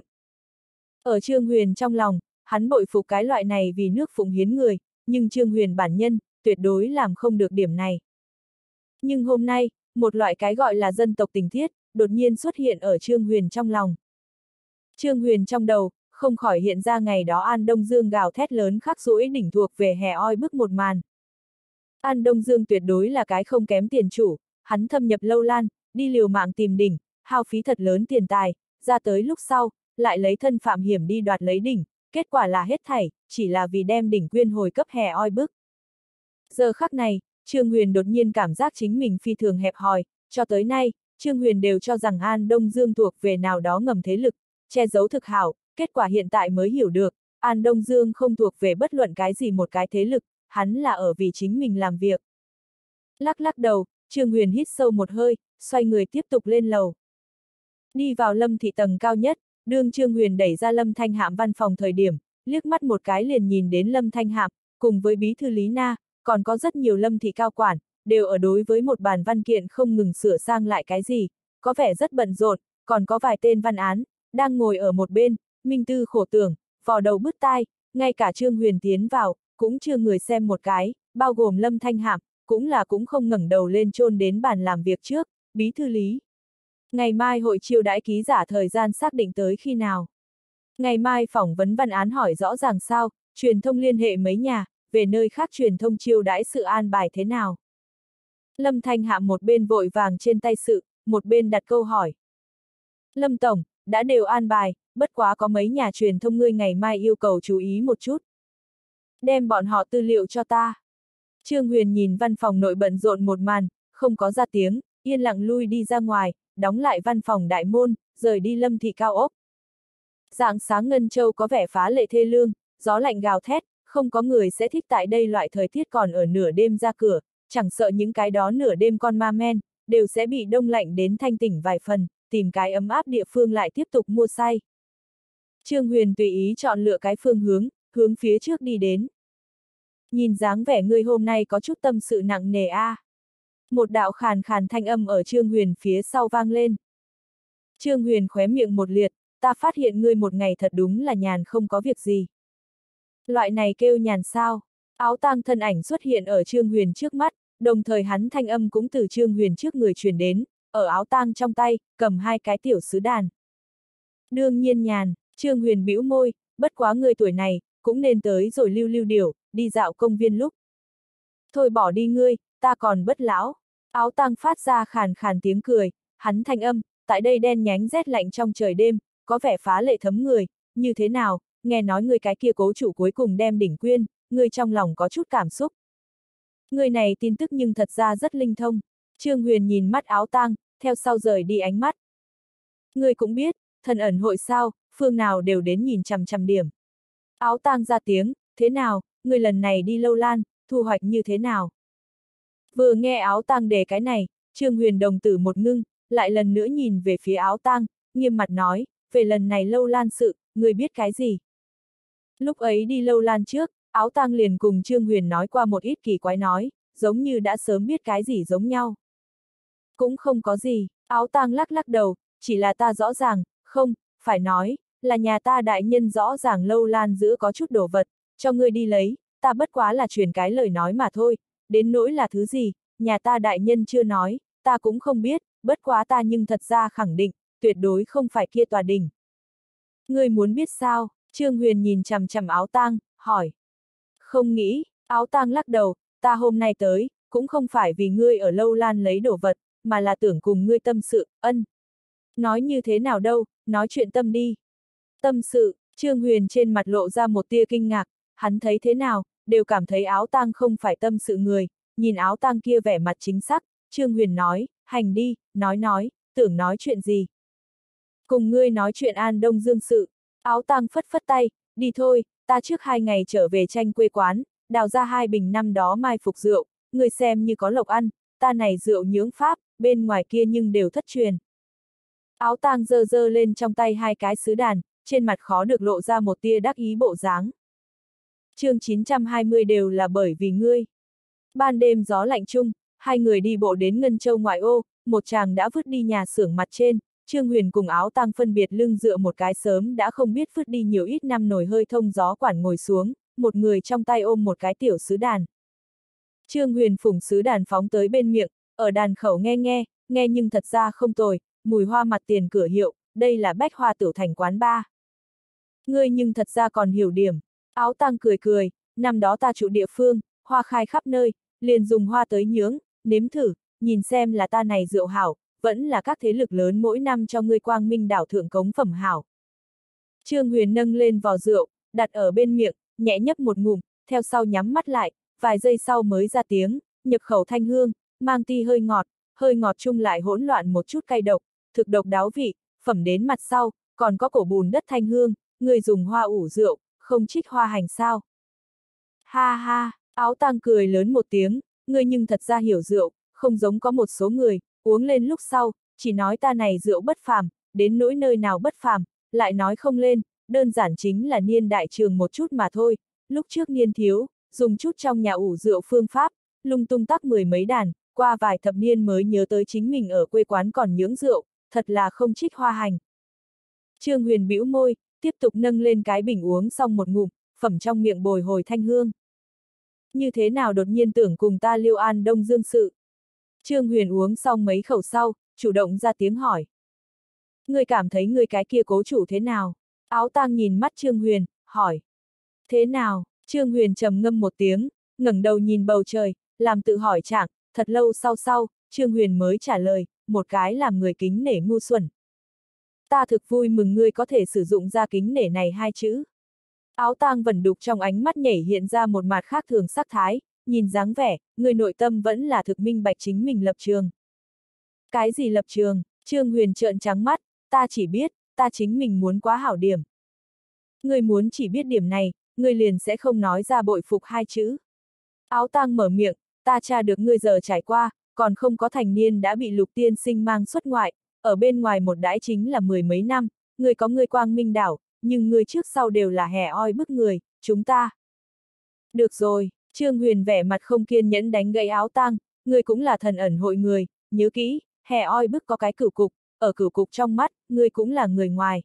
Ở Trương Huyền trong lòng, hắn bội phục cái loại này vì nước phụng hiến người, nhưng Trương Huyền bản nhân, tuyệt đối làm không được điểm này. Nhưng hôm nay, một loại cái gọi là dân tộc tình thiết, đột nhiên xuất hiện ở Trương Huyền trong lòng. Trương Huyền trong đầu, không khỏi hiện ra ngày đó An Đông Dương gào thét lớn khắc rũi đỉnh thuộc về hè oi bức một màn. An Đông Dương tuyệt đối là cái không kém tiền chủ, hắn thâm nhập lâu lan, đi liều mạng tìm đỉnh, hao phí thật lớn tiền tài, ra tới lúc sau, lại lấy thân phạm hiểm đi đoạt lấy đỉnh, kết quả là hết thảy, chỉ là vì đem đỉnh quyên hồi cấp hè oi bức. Giờ khắc này, Trương Huyền đột nhiên cảm giác chính mình phi thường hẹp hòi, cho tới nay, Trương Huyền đều cho rằng An Đông Dương thuộc về nào đó ngầm thế lực, che giấu thực hảo, kết quả hiện tại mới hiểu được, An Đông Dương không thuộc về bất luận cái gì một cái thế lực, hắn là ở vì chính mình làm việc. Lắc lắc đầu, Trương Huyền hít sâu một hơi, xoay người tiếp tục lên lầu. Đi vào Lâm Thị tầng cao nhất, đương Trương Huyền đẩy ra Lâm Thanh Hạm văn phòng thời điểm, liếc mắt một cái liền nhìn đến Lâm Thanh Hạm, cùng với bí thư Lý Na, còn có rất nhiều Lâm Thị cao quản, đều ở đối với một bàn văn kiện không ngừng sửa sang lại cái gì, có vẻ rất bận rộn, còn có vài tên văn án, đang ngồi ở một bên, minh tư khổ tưởng, vò đầu bứt tai, ngay cả Trương Huyền tiến vào, cũng chưa người xem một cái, bao gồm Lâm Thanh Hạm, cũng là cũng không ngẩng đầu lên chôn đến bàn làm việc trước, bí thư Lý. Ngày mai hội chiêu đãi ký giả thời gian xác định tới khi nào? Ngày mai phỏng vấn văn án hỏi rõ ràng sao, truyền thông liên hệ mấy nhà, về nơi khác truyền thông chiêu đãi sự an bài thế nào? Lâm Thanh Hạm một bên vội vàng trên tay sự, một bên đặt câu hỏi. Lâm Tổng, đã đều an bài, bất quá có mấy nhà truyền thông ngươi ngày mai yêu cầu chú ý một chút. Đem bọn họ tư liệu cho ta. Trương Huyền nhìn văn phòng nội bận rộn một màn, không có ra tiếng, yên lặng lui đi ra ngoài, đóng lại văn phòng đại môn, rời đi Lâm thị cao ốc. Rạng sáng Ngân Châu có vẻ phá lệ thê lương, gió lạnh gào thét, không có người sẽ thích tại đây loại thời tiết còn ở nửa đêm ra cửa, chẳng sợ những cái đó nửa đêm con ma men, đều sẽ bị đông lạnh đến thanh tỉnh vài phần, tìm cái ấm áp địa phương lại tiếp tục mua say. Trương Huyền tùy ý chọn lựa cái phương hướng, hướng phía trước đi đến. Nhìn dáng vẻ ngươi hôm nay có chút tâm sự nặng nề a. À. Một đạo khàn khàn thanh âm ở Trương Huyền phía sau vang lên. Trương Huyền khóe miệng một liệt, ta phát hiện ngươi một ngày thật đúng là nhàn không có việc gì. Loại này kêu nhàn sao? Áo tang thân ảnh xuất hiện ở Trương Huyền trước mắt, đồng thời hắn thanh âm cũng từ Trương Huyền trước người truyền đến, ở áo tang trong tay, cầm hai cái tiểu sứ đàn. Đương nhiên nhàn, Trương Huyền bĩu môi, bất quá người tuổi này, cũng nên tới rồi lưu lưu điểu, đi dạo công viên lúc. Thôi bỏ đi ngươi, ta còn bất lão. Áo tang phát ra khàn khàn tiếng cười, hắn thanh âm, tại đây đen nhánh rét lạnh trong trời đêm, có vẻ phá lệ thấm người, như thế nào, nghe nói người cái kia cố chủ cuối cùng đem đỉnh quyên, người trong lòng có chút cảm xúc. Người này tin tức nhưng thật ra rất linh thông. Trương Huyền nhìn mắt áo tang, theo sau rời đi ánh mắt. Người cũng biết, thần ẩn hội sao, phương nào đều đến nhìn chằm chằm điểm. Áo tang ra tiếng, thế nào, người lần này đi Lâu Lan, thu hoạch như thế nào? Vừa nghe áo tang đề cái này, Trương Huyền đồng tử một ngưng, lại lần nữa nhìn về phía áo tang, nghiêm mặt nói, về lần này Lâu Lan sự, người biết cái gì? Lúc ấy đi Lâu Lan trước, áo tang liền cùng Trương Huyền nói qua một ít kỳ quái nói, giống như đã sớm biết cái gì giống nhau. Cũng không có gì, áo tang lắc lắc đầu, chỉ là ta rõ ràng, không, phải nói, là nhà ta đại nhân rõ ràng Lâu Lan giữa có chút đồ vật, cho ngươi đi lấy, ta bất quá là truyền cái lời nói mà thôi, đến nỗi là thứ gì, nhà ta đại nhân chưa nói, ta cũng không biết, bất quá ta nhưng thật ra khẳng định, tuyệt đối không phải kia tòa đỉnh. Ngươi muốn biết sao? Trương Huyền nhìn chằm chằm áo tang, hỏi. Không nghĩ, áo tang lắc đầu, ta hôm nay tới, cũng không phải vì ngươi ở Lâu Lan lấy đồ vật, mà là tưởng cùng ngươi tâm sự, ân. Nói như thế nào đâu, nói chuyện tâm đi. Tâm sự, Trương Huyền trên mặt lộ ra một tia kinh ngạc, hắn thấy thế nào, đều cảm thấy áo tang không phải tâm sự người, nhìn áo tang kia vẻ mặt chính xác, Trương Huyền nói, hành đi, nói nói, tưởng nói chuyện gì. Cùng ngươi nói chuyện An Đông Dương sự, áo tang phất phất tay, đi thôi, ta trước hai ngày trở về tranh quê quán, đào ra hai bình năm đó mai phục rượu, ngươi xem như có lộc ăn, ta này rượu nhưỡng pháp, bên ngoài kia nhưng đều thất truyền. Áo tang giơ giơ lên trong tay hai cái sứ đàn, trên mặt khó được lộ ra một tia đắc ý bộ dáng. Chương chín trăm hai mươi đều là bởi vì ngươi. Ban đêm gió lạnh chung, hai người đi bộ đến Ngân Châu ngoại ô, một chàng đã vứt đi nhà xưởng mặt trên, Trương Huyền cùng áo tang phân biệt lưng dựa một cái sớm đã không biết vứt đi nhiều ít năm nồi hơi thông gió quản ngồi xuống, một người trong tay ôm một cái tiểu sứ đàn. Trương Huyền phủng sứ đàn phóng tới bên miệng, ở đàn khẩu nghe nghe, nghe nhưng thật ra không tồi, mùi hoa mặt tiền cửa hiệu, đây là Bách Hoa Tiểu Thành quán bar. Ngươi nhưng thật ra còn hiểu điểm, áo tang cười cười, năm đó ta trụ địa phương, hoa khai khắp nơi, liền dùng hoa tới nhướng, nếm thử, nhìn xem là ta này rượu hảo, vẫn là các thế lực lớn mỗi năm cho ngươi Quang Minh đảo thượng cống phẩm hảo. Trương Huyền nâng lên vò rượu, đặt ở bên miệng, nhẹ nhấp một ngụm, theo sau nhắm mắt lại, vài giây sau mới ra tiếng, nhập khẩu thanh hương, mang ti hơi ngọt, hơi ngọt chung lại hỗn loạn một chút cay độc, thực độc đáo vị, phẩm đến mặt sau, còn có cổ bùn đất thanh hương, người dùng hoa ủ rượu, không trích hoa hành sao. Ha ha, áo tang cười lớn một tiếng, ngươi nhưng thật ra hiểu rượu, không giống có một số người, uống lên lúc sau, chỉ nói ta này rượu bất phàm, đến nỗi nơi nào bất phàm, lại nói không lên, đơn giản chính là niên đại trường một chút mà thôi, lúc trước niên thiếu, dùng chút trong nhà ủ rượu phương pháp, lung tung tắc mười mấy đàn, qua vài thập niên mới nhớ tới chính mình ở quê quán còn nhưỡng rượu, thật là không trích hoa hành. Trương Huyền bĩu môi, tiếp tục nâng lên cái bình uống xong một ngụm, phẩm trong miệng bồi hồi thanh hương. Như thế nào đột nhiên tưởng cùng ta liêu an Đông Dương sự? Trương Huyền uống xong mấy khẩu sau, chủ động ra tiếng hỏi. Ngươi cảm thấy ngươi cái kia cố chủ thế nào? Áo tang nhìn mắt Trương Huyền, hỏi. Thế nào? Trương Huyền trầm ngâm một tiếng, ngẩng đầu nhìn bầu trời, làm tự hỏi trạng, thật lâu sau sau, Trương Huyền mới trả lời, một cái làm người kính nể ngu xuẩn. Ta thực vui mừng ngươi có thể sử dụng ra kính nể này hai chữ. Áo tang vẩn đục trong ánh mắt nhảy hiện ra một mặt khác thường sắc thái, nhìn dáng vẻ, người nội tâm vẫn là thực minh bạch chính mình lập trường. Cái gì lập trường? Trương Huyền trợn trắng mắt, ta chỉ biết, ta chính mình muốn quá hảo điểm. Ngươi muốn chỉ biết điểm này, ngươi liền sẽ không nói ra bội phục hai chữ. Áo tang mở miệng, ta tra được ngươi giờ trải qua, còn không có thành niên đã bị Lục tiên sinh mang xuất ngoại, ở bên ngoài một đãi chính là mười mấy năm, ngươi có ngươi quang minh đảo, nhưng ngươi trước sau đều là hẻ oi bức người, chúng ta. Được rồi, Trương Huyền vẻ mặt không kiên nhẫn đánh gãy áo tang, ngươi cũng là thần ẩn hội người, nhớ kỹ, hẻ oi bức có cái cửu cục, ở cửu cục trong mắt, ngươi cũng là người ngoài.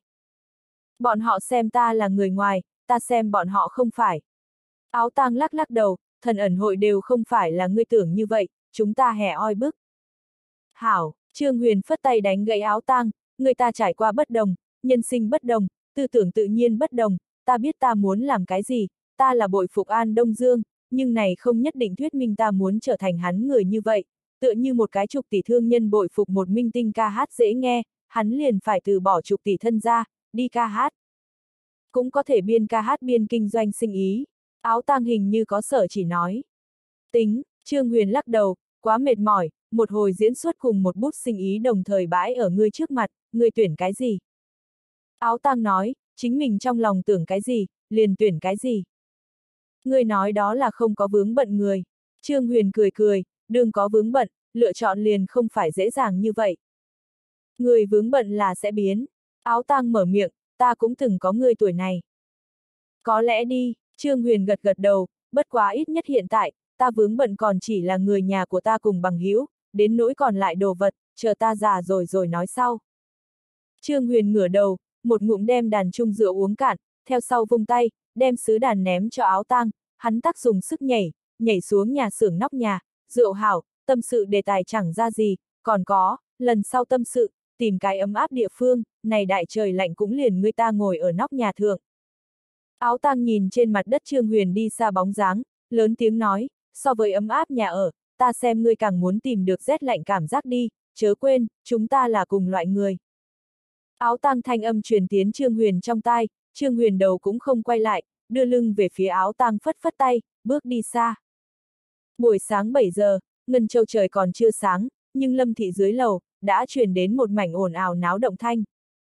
Bọn họ xem ta là người ngoài, ta xem bọn họ không phải. Áo tang lắc lắc đầu, thần ẩn hội đều không phải là ngươi tưởng như vậy, chúng ta hẻ oi bức. Hảo, Trương Huyền phất tay đánh gãy áo tang, người ta trải qua bất đồng, nhân sinh bất đồng, tư tưởng tự nhiên bất đồng, ta biết ta muốn làm cái gì, ta là bội phục An Đông Dương, nhưng này không nhất định thuyết minh ta muốn trở thành hắn người như vậy, tựa như một cái chục tỷ thương nhân bội phục một minh tinh ca hát dễ nghe, hắn liền phải từ bỏ chục tỷ thân ra, đi ca hát. Cũng có thể biên ca hát biên kinh doanh sinh ý, áo tang hình như có sở chỉ nói. Tính, Trương Huyền lắc đầu, quá mệt mỏi, một hồi diễn xuất cùng một bút sinh ý đồng thời bãi ở ngươi trước mặt, ngươi tuyển cái gì? Áo tang nói, chính mình trong lòng tưởng cái gì, liền tuyển cái gì. Ngươi nói đó là không có vướng bận người. Trương Huyền cười cười, đừng có vướng bận, lựa chọn liền không phải dễ dàng như vậy. Người vướng bận là sẽ biến. Áo tang mở miệng, ta cũng từng có người tuổi này. Có lẽ đi, Trương Huyền gật gật đầu, bất quá ít nhất hiện tại, ta vướng bận còn chỉ là người nhà của ta cùng bằng hữu, đến nỗi còn lại đồ vật, chờ ta già rồi rồi nói sau. Trương Huyền ngửa đầu, một ngụm đem đàn chung rượu uống cạn, theo sau vung tay, đem sứ đàn ném cho áo tang, hắn tác dùng sức nhảy, nhảy xuống nhà xưởng nóc nhà, rượu hảo, tâm sự đề tài chẳng ra gì, còn có, lần sau tâm sự, tìm cái ấm áp địa phương, này đại trời lạnh cũng liền người ta ngồi ở nóc nhà thượng. Áo tang nhìn trên mặt đất Trương Huyền đi xa bóng dáng, lớn tiếng nói, so với ấm áp nhà ở, ta xem ngươi càng muốn tìm được rét lạnh cảm giác đi, chớ quên, chúng ta là cùng loại người. Áo tang thanh âm truyền tiến Trương Huyền trong tai, Trương Huyền đầu cũng không quay lại, đưa lưng về phía áo tang phất phất tay, bước đi xa. Buổi sáng bảy giờ, Ngân Châu trời còn chưa sáng, nhưng Lâm thị dưới lầu, đã truyền đến một mảnh ồn ào náo động thanh.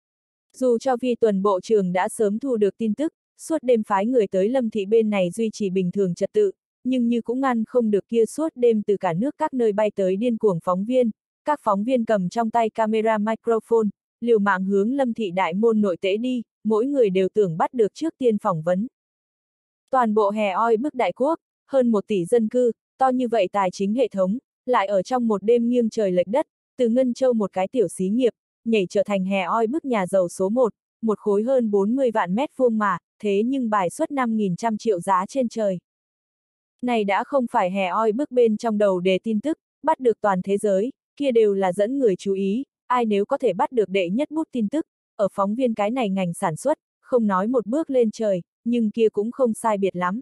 Dù cho Vi Tuần bộ trưởng đã sớm thu được tin tức, suốt đêm phái người tới Lâm thị bên này duy trì bình thường trật tự, nhưng như cũng ngăn không được kia suốt đêm từ cả nước các nơi bay tới điên cuồng phóng viên, các phóng viên cầm trong tay camera microphone, liều mạng hướng Lâm thị đại môn nội tế đi, mỗi người đều tưởng bắt được trước tiên phỏng vấn. Toàn bộ hè oi bức đại quốc, hơn một tỷ dân cư, to như vậy tài chính hệ thống, lại ở trong một đêm nghiêng trời lệch đất, từ Ngân Châu một cái tiểu xí nghiệp, nhảy trở thành hè oi bức nhà giàu số một, một khối hơn bốn mươi vạn mét vuông mà, thế nhưng bài xuất năm nghìn trăm triệu giá trên trời. Này đã không phải hè oi bức bên trong đầu đề tin tức, bắt được toàn thế giới, kia đều là dẫn người chú ý, ai nếu có thể bắt được đệ nhất bút tin tức, ở phóng viên cái này ngành sản xuất, không nói một bước lên trời, nhưng kia cũng không sai biệt lắm.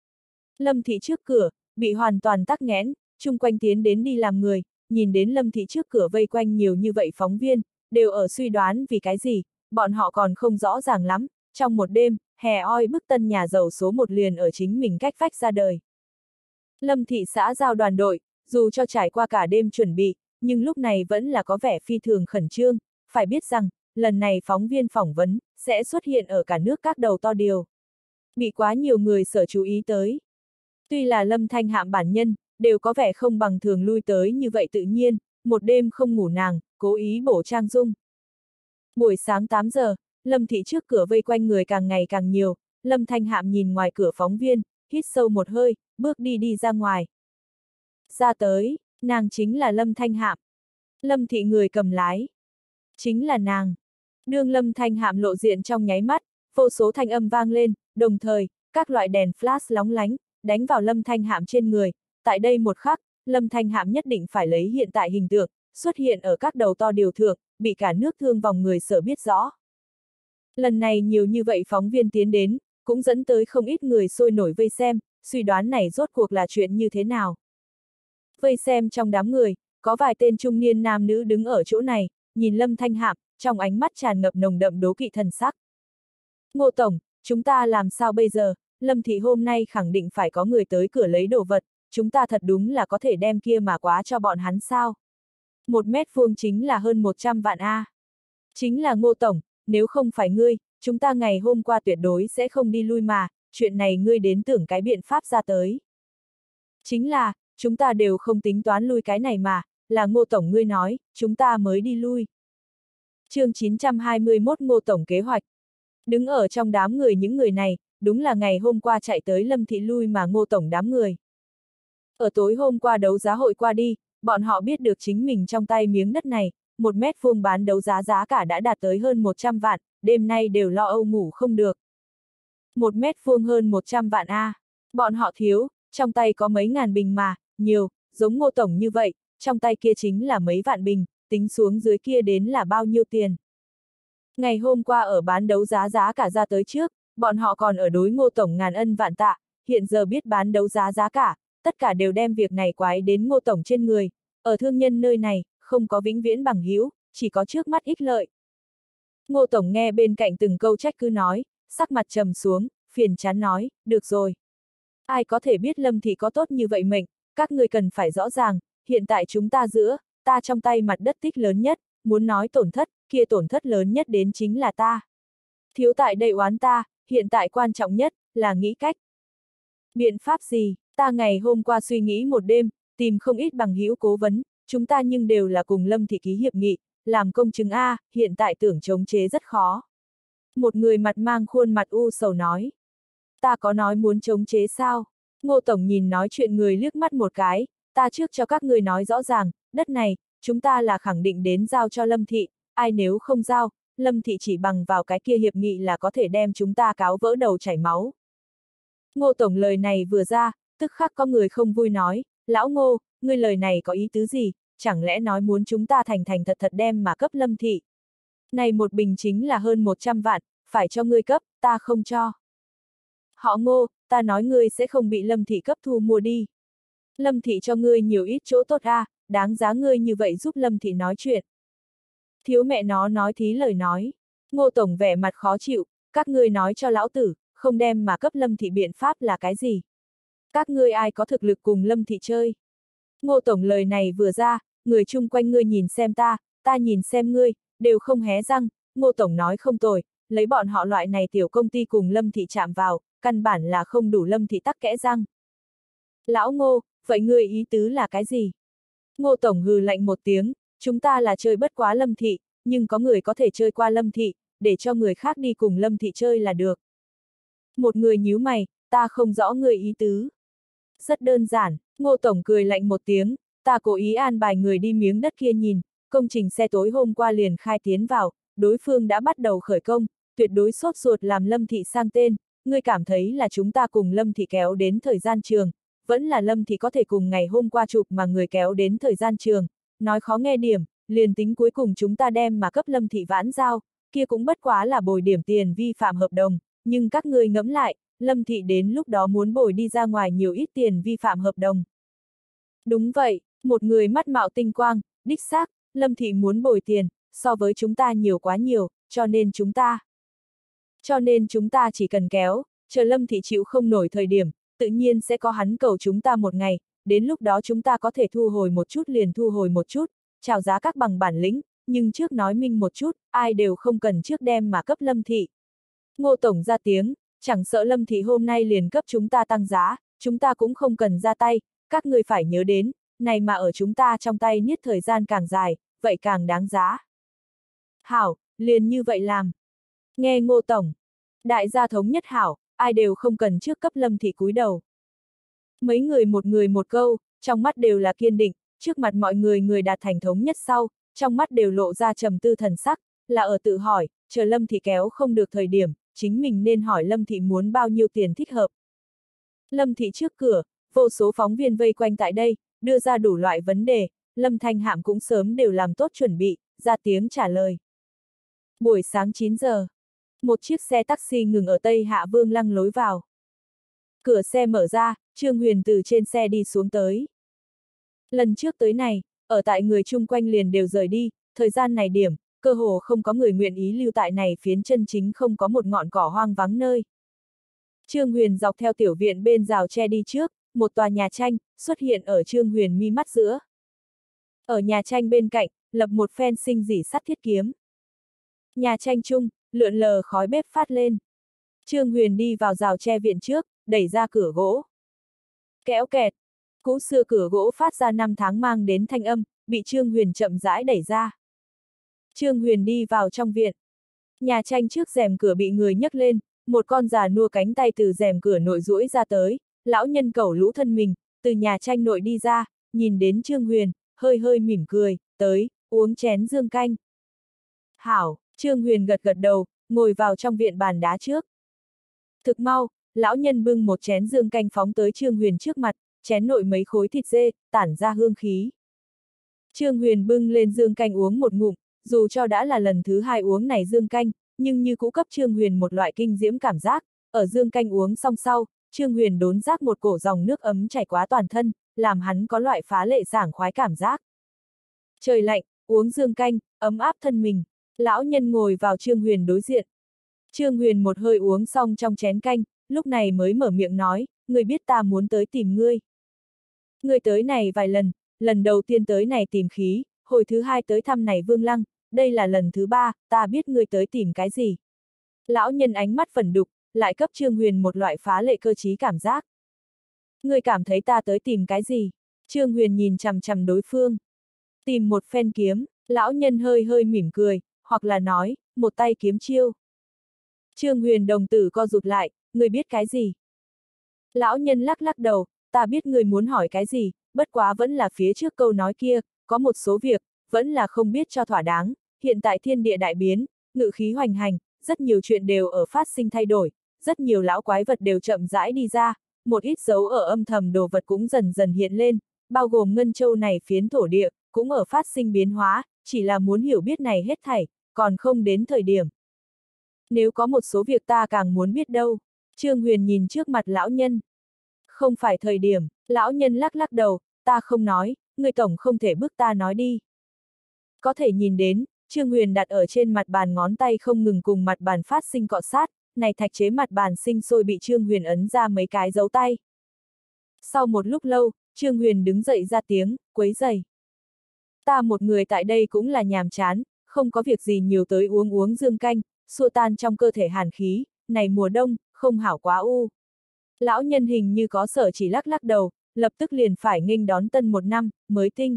Lâm thị trước cửa, bị hoàn toàn tắc nghẽn, chung quanh tiến đến đi làm người, nhìn đến Lâm thị trước cửa vây quanh nhiều như vậy phóng viên, đều ở suy đoán vì cái gì, bọn họ còn không rõ ràng lắm, trong một đêm, hè oi bức tân nhà giàu số một liền ở chính mình cách vách ra đời. Lâm thị xã giao đoàn đội, dù cho trải qua cả đêm chuẩn bị, nhưng lúc này vẫn là có vẻ phi thường khẩn trương, phải biết rằng, lần này phóng viên phỏng vấn, sẽ xuất hiện ở cả nước các đầu to điều. Bị quá nhiều người sở chú ý tới. Tuy là Lâm Thanh Hạm bản nhân, đều có vẻ không bằng thường lui tới như vậy tự nhiên, một đêm không ngủ nàng, cố ý bổ trang dung. Buổi sáng tám giờ, Lâm thị trước cửa vây quanh người càng ngày càng nhiều, Lâm Thanh Hạm nhìn ngoài cửa phóng viên, hít sâu một hơi, bước đi đi ra ngoài. Ra tới, nàng chính là Lâm Thanh Hạm. Lâm thị người cầm lái. Chính là nàng. Đương Lâm Thanh Hạm lộ diện trong nháy mắt, vô số thanh âm vang lên, đồng thời, các loại đèn flash lóng lánh, đánh vào Lâm Thanh Hạm trên người. Tại đây một khắc, Lâm Thanh Hạm nhất định phải lấy hiện tại hình tượng, xuất hiện ở các đầu to điều thượng, bị cả nước thương vòng người sợ biết rõ. Lần này nhiều như vậy phóng viên tiến đến, cũng dẫn tới không ít người sôi nổi vây xem, suy đoán này rốt cuộc là chuyện như thế nào. Vây xem trong đám người, có vài tên trung niên nam nữ đứng ở chỗ này, nhìn Lâm Thanh Hạm, trong ánh mắt tràn ngập nồng đậm đố kỵ thần sắc. Ngô Tổng, chúng ta làm sao bây giờ, Lâm Thị hôm nay khẳng định phải có người tới cửa lấy đồ vật, chúng ta thật đúng là có thể đem kia mà quá cho bọn hắn sao? Một mét vuông chính là hơn một trăm vạn A. Chính là Ngô Tổng, nếu không phải ngươi, chúng ta ngày hôm qua tuyệt đối sẽ không đi lui mà, chuyện này ngươi đến tưởng cái biện pháp ra tới. Chính là, chúng ta đều không tính toán lui cái này mà, là Ngô Tổng ngươi nói, chúng ta mới đi lui. Chương chín trăm hai mươi mốt Ngô Tổng kế hoạch. Đứng ở trong đám người những người này, đúng là ngày hôm qua chạy tới Lâm Thị lui mà Ngô Tổng đám người. Ở tối hôm qua đấu giá hội qua đi, bọn họ biết được chính mình trong tay miếng đất này, một mét vuông bán đấu giá giá cả đã đạt tới hơn một trăm vạn, đêm nay đều lo âu ngủ không được. Một mét vuông hơn một trăm vạn A, bọn họ thiếu, trong tay có mấy ngàn bình mà, nhiều, giống Ngô Tổng như vậy, trong tay kia chính là mấy vạn bình, tính xuống dưới kia đến là bao nhiêu tiền. Ngày hôm qua ở bán đấu giá giá cả ra tới trước, bọn họ còn ở đối Ngô Tổng ngàn ân vạn tạ, hiện giờ biết bán đấu giá giá cả, tất cả đều đem việc này quái đến Ngô Tổng trên người, ở thương nhân nơi này, không có vĩnh viễn bằng hữu, chỉ có trước mắt ích lợi. Ngô Tổng nghe bên cạnh từng câu trách cứ nói, sắc mặt trầm xuống, phiền chán nói, được rồi. Ai có thể biết Lâm Thị có tốt như vậy mệnh, các người cần phải rõ ràng, hiện tại chúng ta giữa, ta trong tay mặt đất tích lớn nhất, muốn nói tổn thất, kia tổn thất lớn nhất đến chính là ta. Thiếu tại đây oán ta, hiện tại quan trọng nhất, là nghĩ cách. Biện pháp gì, ta ngày hôm qua suy nghĩ một đêm, tìm không ít bằng hữu cố vấn, chúng ta nhưng đều là cùng Lâm Thị ký hiệp nghị, làm công chứng A, hiện tại tưởng chống chế rất khó. Một người mặt mang khuôn mặt u sầu nói. Ta có nói muốn chống chế sao? Ngô Tổng nhìn nói chuyện người liếc mắt một cái, ta trước cho các người nói rõ ràng, đất này, chúng ta là khẳng định đến giao cho Lâm Thị, ai nếu không giao, Lâm Thị chỉ bằng vào cái kia hiệp nghị là có thể đem chúng ta cáo vỡ đầu chảy máu. Ngô Tổng lời này vừa ra, tức khắc có người không vui nói, lão Ngô, ngươi lời này có ý tứ gì, chẳng lẽ nói muốn chúng ta thành thành thật thật đem mà cấp Lâm Thị. Này một bình chính là hơn một trăm vạn, phải cho ngươi cấp, ta không cho. Họ Ngô, ta nói ngươi sẽ không bị Lâm Thị cấp thu mua đi. Lâm Thị cho ngươi nhiều ít chỗ tốt a, à, đáng giá ngươi như vậy giúp Lâm Thị nói chuyện. Thiếu mẹ nó nói thí lời nói. Ngô Tổng vẻ mặt khó chịu, các ngươi nói cho lão tử, không đem mà cấp Lâm Thị biện pháp là cái gì? Các ngươi ai có thực lực cùng Lâm Thị chơi? Ngô Tổng lời này vừa ra, người chung quanh ngươi nhìn xem ta, ta nhìn xem ngươi, đều không hé răng, Ngô Tổng nói không tồi, lấy bọn họ loại này tiểu công ty cùng Lâm Thị chạm vào, căn bản là không đủ Lâm Thị tắc kẽ răng. Lão Ngô, vậy ngươi ý tứ là cái gì? Ngô Tổng hừ lạnh một tiếng, chúng ta là chơi bất quá Lâm Thị, nhưng có người có thể chơi qua Lâm Thị, để cho người khác đi cùng Lâm Thị chơi là được. Một người nhíu mày, ta không rõ người ý tứ. Rất đơn giản, Ngô Tổng cười lạnh một tiếng, ta cố ý an bài người đi miếng đất kia nhìn, công trình xe tối hôm qua liền khai tiến vào, đối phương đã bắt đầu khởi công, tuyệt đối sốt ruột làm Lâm Thị sang tên, ngươi cảm thấy là chúng ta cùng Lâm Thị kéo đến thời gian trường, vẫn là Lâm Thị có thể cùng ngày hôm qua chụp mà người kéo đến thời gian trường, nói khó nghe điểm, liền tính cuối cùng chúng ta đem mà cấp Lâm Thị vãn giao, kia cũng bất quá là bồi điểm tiền vi phạm hợp đồng, nhưng các ngươi ngẫm lại, Lâm Thị đến lúc đó muốn bồi đi ra ngoài nhiều ít tiền vi phạm hợp đồng. Đúng vậy, một người mắt mạo tinh quang, đích xác, Lâm Thị muốn bồi tiền, so với chúng ta nhiều quá nhiều, cho nên chúng ta. Cho nên chúng ta chỉ cần kéo, chờ Lâm Thị chịu không nổi thời điểm, tự nhiên sẽ có hắn cầu chúng ta một ngày, đến lúc đó chúng ta có thể thu hồi một chút liền thu hồi một chút, chào giá các bằng bản lĩnh, nhưng trước nói minh một chút, ai đều không cần trước đem mà cấp Lâm Thị. Ngô Tổng ra tiếng, chẳng sợ Lâm Thị hôm nay liền cấp chúng ta tăng giá, chúng ta cũng không cần ra tay, các người phải nhớ đến, này mà ở chúng ta trong tay niết thời gian càng dài, vậy càng đáng giá. Hảo, liền như vậy làm. Nghe Ngô Tổng, đại gia thống nhất hảo, ai đều không cần trước cấp Lâm Thị cúi đầu. Mấy người một người một câu, trong mắt đều là kiên định, trước mặt mọi người người đạt thành thống nhất sau, trong mắt đều lộ ra trầm tư thần sắc, là ở tự hỏi, chờ Lâm Thị kéo không được thời điểm, chính mình nên hỏi Lâm Thị muốn bao nhiêu tiền thích hợp. Lâm Thị trước cửa, vô số phóng viên vây quanh tại đây, đưa ra đủ loại vấn đề, Lâm Thanh Hạm cũng sớm đều làm tốt chuẩn bị, ra tiếng trả lời. Buổi sáng chín giờ, một chiếc xe taxi ngừng ở Tây Hạ Vương Lăng lối vào. Cửa xe mở ra, Trương Huyền từ trên xe đi xuống tới. Lần trước tới này, ở tại người chung quanh liền đều rời đi, thời gian này điểm, cơ hồ không có người nguyện ý lưu tại này phiến chân chính không có một ngọn cỏ hoang vắng nơi. Trương Huyền dọc theo tiểu viện bên rào tre đi trước, một tòa nhà tranh xuất hiện ở Trương Huyền mi mắt giữa. Ở nhà tranh bên cạnh, lập một phen sinh dỉ sắt thiết kiếm. Nhà tranh chung, lượn lờ khói bếp phát lên. Trương Huyền đi vào rào tre viện trước, đẩy ra cửa gỗ. Kéo kẹt, cũ xưa cửa gỗ phát ra năm tháng mang đến thanh âm, bị Trương Huyền chậm rãi đẩy ra. Trương Huyền đi vào trong viện. Nhà tranh trước rèm cửa bị người nhấc lên, một con già nua cánh tay từ rèm cửa nội duỗi ra tới, lão nhân cẩu lũ thân mình, từ nhà tranh nội đi ra, nhìn đến Trương Huyền, hơi hơi mỉm cười, tới, uống chén dương canh. Hảo, Trương Huyền gật gật đầu, ngồi vào trong viện bàn đá trước. Thực mau, lão nhân bưng một chén dương canh phóng tới Trương Huyền trước mặt, chén nội mấy khối thịt dê, tản ra hương khí. Trương Huyền bưng lên dương canh uống một ngụm, dù cho đã là lần thứ hai uống này dương canh, nhưng như cũ cấp Trương Huyền một loại kinh diễm cảm giác, ở dương canh uống xong sau, Trương Huyền đốn giác một cổ dòng nước ấm chảy qua toàn thân, làm hắn có loại phá lệ sảng khoái cảm giác. Trời lạnh, uống dương canh, ấm áp thân mình, lão nhân ngồi vào Trương Huyền đối diện. Trương Huyền một hơi uống xong trong chén canh, lúc này mới mở miệng nói, ngươi biết ta muốn tới tìm ngươi. Ngươi tới này vài lần, lần đầu tiên tới này tìm khí, hồi thứ hai tới thăm này Vương Lăng, đây là lần thứ ba, ta biết ngươi tới tìm cái gì. Lão nhân ánh mắt phẫn đục, lại cấp Trương Huyền một loại phá lệ cơ trí cảm giác. Ngươi cảm thấy ta tới tìm cái gì? Trương Huyền nhìn chằm chằm đối phương. Tìm một phen kiếm, lão nhân hơi hơi mỉm cười, hoặc là nói, một tay kiếm chiêu. Trương Huyền đồng tử co rụt lại, ngươi biết cái gì? Lão nhân lắc lắc đầu, ta biết ngươi muốn hỏi cái gì, bất quá vẫn là phía trước câu nói kia, có một số việc, vẫn là không biết cho thỏa đáng, hiện tại thiên địa đại biến, ngự khí hoành hành, rất nhiều chuyện đều ở phát sinh thay đổi, rất nhiều lão quái vật đều chậm rãi đi ra, một ít dấu ở âm thầm đồ vật cũng dần dần hiện lên, bao gồm Ngân Châu này phiến thổ địa, cũng ở phát sinh biến hóa, chỉ là muốn hiểu biết này hết thảy, còn không đến thời điểm. Nếu có một số việc ta càng muốn biết đâu, Trương Huyền nhìn trước mặt lão nhân. Không phải thời điểm, lão nhân lắc lắc đầu, ta không nói, người tổng không thể bức ta nói đi. Có thể nhìn đến, Trương Huyền đặt ở trên mặt bàn ngón tay không ngừng cùng mặt bàn phát sinh cọ sát, này thạch chế mặt bàn sinh sôi bị Trương Huyền ấn ra mấy cái dấu tay. Sau một lúc lâu, Trương Huyền đứng dậy ra tiếng, quấy rầy. Ta một người tại đây cũng là nhàm chán, không có việc gì nhiều tới uống uống dương canh, xua tan trong cơ thể hàn khí, này mùa đông, không hảo quá u. Lão nhân hình như có sở chỉ lắc lắc đầu, lập tức liền phải nghênh đón tân một năm, mới tinh.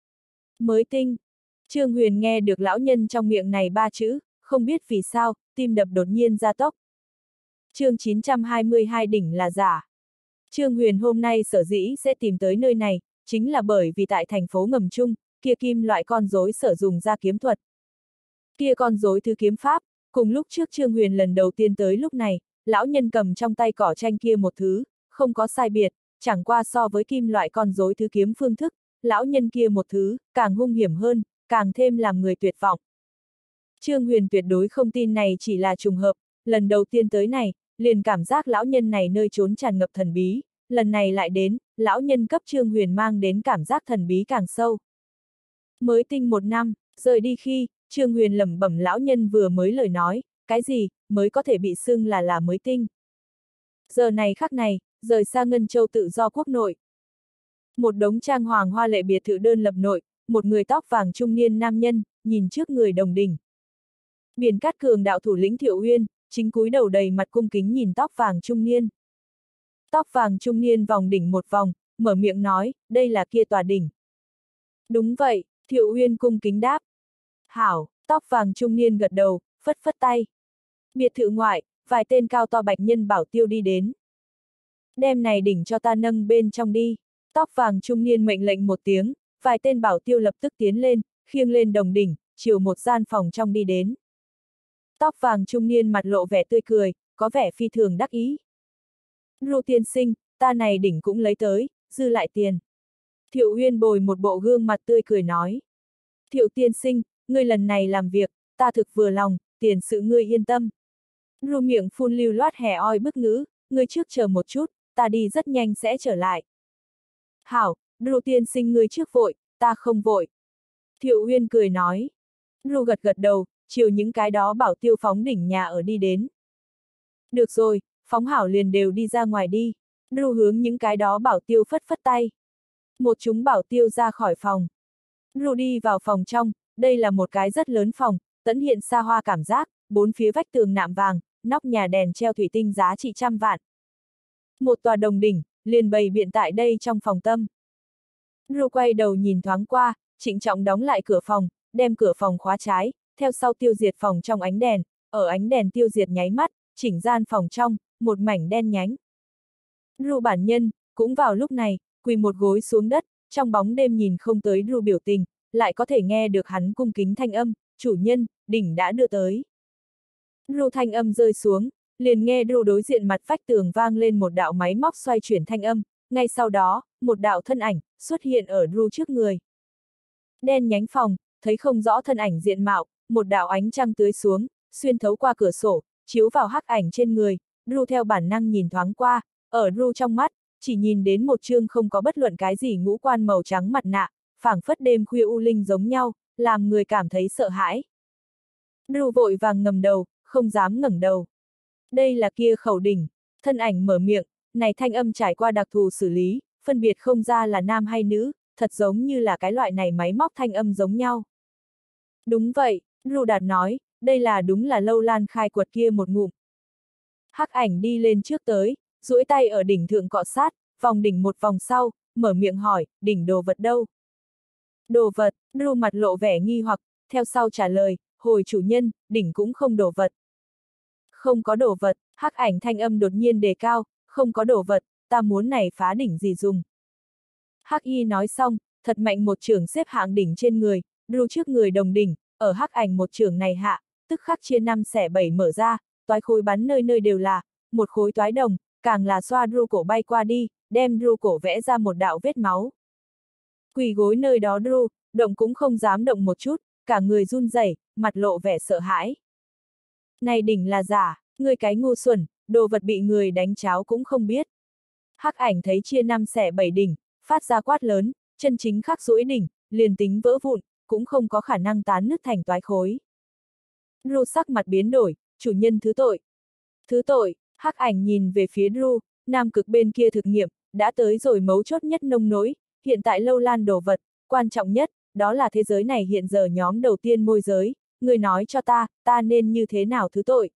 Mới tinh. Trương Huyền nghe được lão nhân trong miệng này ba chữ, không biết vì sao, tim đập đột nhiên gia tốc. Chương chín trăm hai mươi hai đỉnh là giả. Trương Huyền hôm nay sở dĩ sẽ tìm tới nơi này, chính là bởi vì tại thành phố ngầm trung, kia kim loại con rối sử dụng ra kiếm thuật. Kia con rối thứ kiếm pháp, cùng lúc trước Trương Huyền lần đầu tiên tới lúc này, lão nhân cầm trong tay cỏ tranh kia một thứ, không có sai biệt, chẳng qua so với kim loại con rối thứ kiếm phương thức, lão nhân kia một thứ, càng hung hiểm hơn, càng thêm làm người tuyệt vọng. Trương Huyền tuyệt đối không tin này chỉ là trùng hợp, lần đầu tiên tới này, liền cảm giác lão nhân này nơi trốn tràn ngập thần bí, lần này lại đến, lão nhân cấp Trương Huyền mang đến cảm giác thần bí càng sâu. Mới tinh một năm, rời đi khi, Trương Huyền lẩm bẩm lão nhân vừa mới lời nói, cái gì, mới có thể bị xưng là là mới tinh. Giờ này khắc này, rời xa Ngân Châu tự do quốc nội. Một đống trang hoàng hoa lệ biệt thự đơn lập nội, một người tóc vàng trung niên nam nhân, nhìn trước người đồng đình. Biển Cát Cường đạo thủ lĩnh Thiệu Uyên, chính cúi đầu đầy mặt cung kính nhìn tóc vàng trung niên. Tóc vàng trung niên vòng đỉnh một vòng, mở miệng nói, đây là kia tòa đỉnh. Đúng vậy, Thiệu Uyên cung kính đáp. Hảo, tóc vàng trung niên gật đầu, phất phất tay. Biệt thự ngoại, vài tên cao to bạch nhân bảo tiêu đi đến. Đem này đỉnh cho ta nâng bên trong đi. Tóc vàng trung niên mệnh lệnh một tiếng, vài tên bảo tiêu lập tức tiến lên, khiêng lên đồng đỉnh, chiều một gian phòng trong đi đến. Tóc vàng trung niên mặt lộ vẻ tươi cười, có vẻ phi thường đắc ý. Ru tiên sinh, ta này đỉnh cũng lấy tới, dư lại tiền. Thiệu Uyên bồi một bộ gương mặt tươi cười nói. Thiệu tiên sinh, ngươi lần này làm việc, ta thực vừa lòng, tiền sự ngươi yên tâm. Ru miệng phun lưu loát hè oi bức ngữ, ngươi trước chờ một chút, ta đi rất nhanh sẽ trở lại. Hảo, Ru tiên sinh ngươi trước vội, ta không vội. Thiệu Uyên cười nói. Ru gật gật đầu, chiều những cái đó bảo tiêu phóng đỉnh nhà ở đi đến. Được rồi, phóng hảo liền đều đi ra ngoài đi. Ru hướng những cái đó bảo tiêu phất phất tay. Một chúng bảo tiêu ra khỏi phòng. Ru đi vào phòng trong, đây là một cái rất lớn phòng, tẫn hiện xa hoa cảm giác, bốn phía vách tường nạm vàng, nóc nhà đèn treo thủy tinh giá trị trăm vạn. Một tòa đồng đỉnh, liền bày biện tại đây trong phòng tâm. Ru quay đầu nhìn thoáng qua, trịnh trọng đóng lại cửa phòng, đem cửa phòng khóa trái, theo sau tiêu diệt phòng trong ánh đèn, ở ánh đèn tiêu diệt nháy mắt, chỉnh gian phòng trong, một mảnh đen nhánh. Ru bản nhân, cũng vào lúc này, quỳ một gối xuống đất, trong bóng đêm nhìn không tới Ru biểu tình, lại có thể nghe được hắn cung kính thanh âm, chủ nhân, đỉnh đã đưa tới. Ru thanh âm rơi xuống, liền nghe Ru đối diện mặt vách tường vang lên một đạo máy móc xoay chuyển thanh âm, ngay sau đó, một đạo thân ảnh, xuất hiện ở Ru trước người. Đen nhánh phòng, thấy không rõ thân ảnh diện mạo, một đạo ánh trăng tưới xuống, xuyên thấu qua cửa sổ, chiếu vào hắc ảnh trên người, Ru theo bản năng nhìn thoáng qua, ở Ru trong mắt, chỉ nhìn đến một chương không có bất luận cái gì ngũ quan màu trắng mặt nạ, phảng phất đêm khuya u linh giống nhau, làm người cảm thấy sợ hãi. Ru vội vàng ngầm đầu, không dám ngẩng đầu. Đây là kia khẩu đỉnh, thân ảnh mở miệng, này thanh âm trải qua đặc thù xử lý, phân biệt không ra là nam hay nữ, thật giống như là cái loại này máy móc thanh âm giống nhau. Đúng vậy, Ru Đạt nói, đây là đúng là Lâu Lan khai quật kia một ngụm. Hắc ảnh đi lên trước tới, duỗi tay ở đỉnh thượng cọ sát, vòng đỉnh một vòng sau, mở miệng hỏi, đỉnh đồ vật đâu? Đồ vật, Ru mặt lộ vẻ nghi hoặc, theo sau trả lời, hồi chủ nhân, đỉnh cũng không đồ vật. Không có đồ vật, hắc ảnh thanh âm đột nhiên đề cao, không có đồ vật, ta muốn này phá đỉnh gì dùng. Hắc y nói xong, thật mạnh một chưởng xếp hạng đỉnh trên người, Ru trước người đồng đỉnh, ở hắc ảnh một chưởng này hạ, tức khắc chia năm xẻ bảy mở ra, toái khối bắn nơi nơi đều là, một khối toái đồng, càng là xoa Ru cổ bay qua đi, đem Ru cổ vẽ ra một đạo vết máu. Quỳ gối nơi đó Ru, động cũng không dám động một chút, cả người run rẩy, mặt lộ vẻ sợ hãi. Này đỉnh là giả, ngươi cái ngu xuẩn, đồ vật bị người đánh cháo cũng không biết. Hắc ảnh thấy chia năm xẻ bảy đỉnh, phát ra quát lớn, chân chính khắc duỗi đỉnh, liền tính vỡ vụn, cũng không có khả năng tán nứt thành toái khối. Ru sắc mặt biến đổi, chủ nhân thứ tội. Thứ tội, hắc ảnh nhìn về phía Ru, nam cực bên kia thực nghiệm, đã tới rồi mấu chốt nhất nông nỗi, hiện tại Lâu Lan đồ vật, quan trọng nhất, đó là thế giới này hiện giờ nhóm đầu tiên môi giới, người nói cho ta, ta nên như thế nào thứ tội.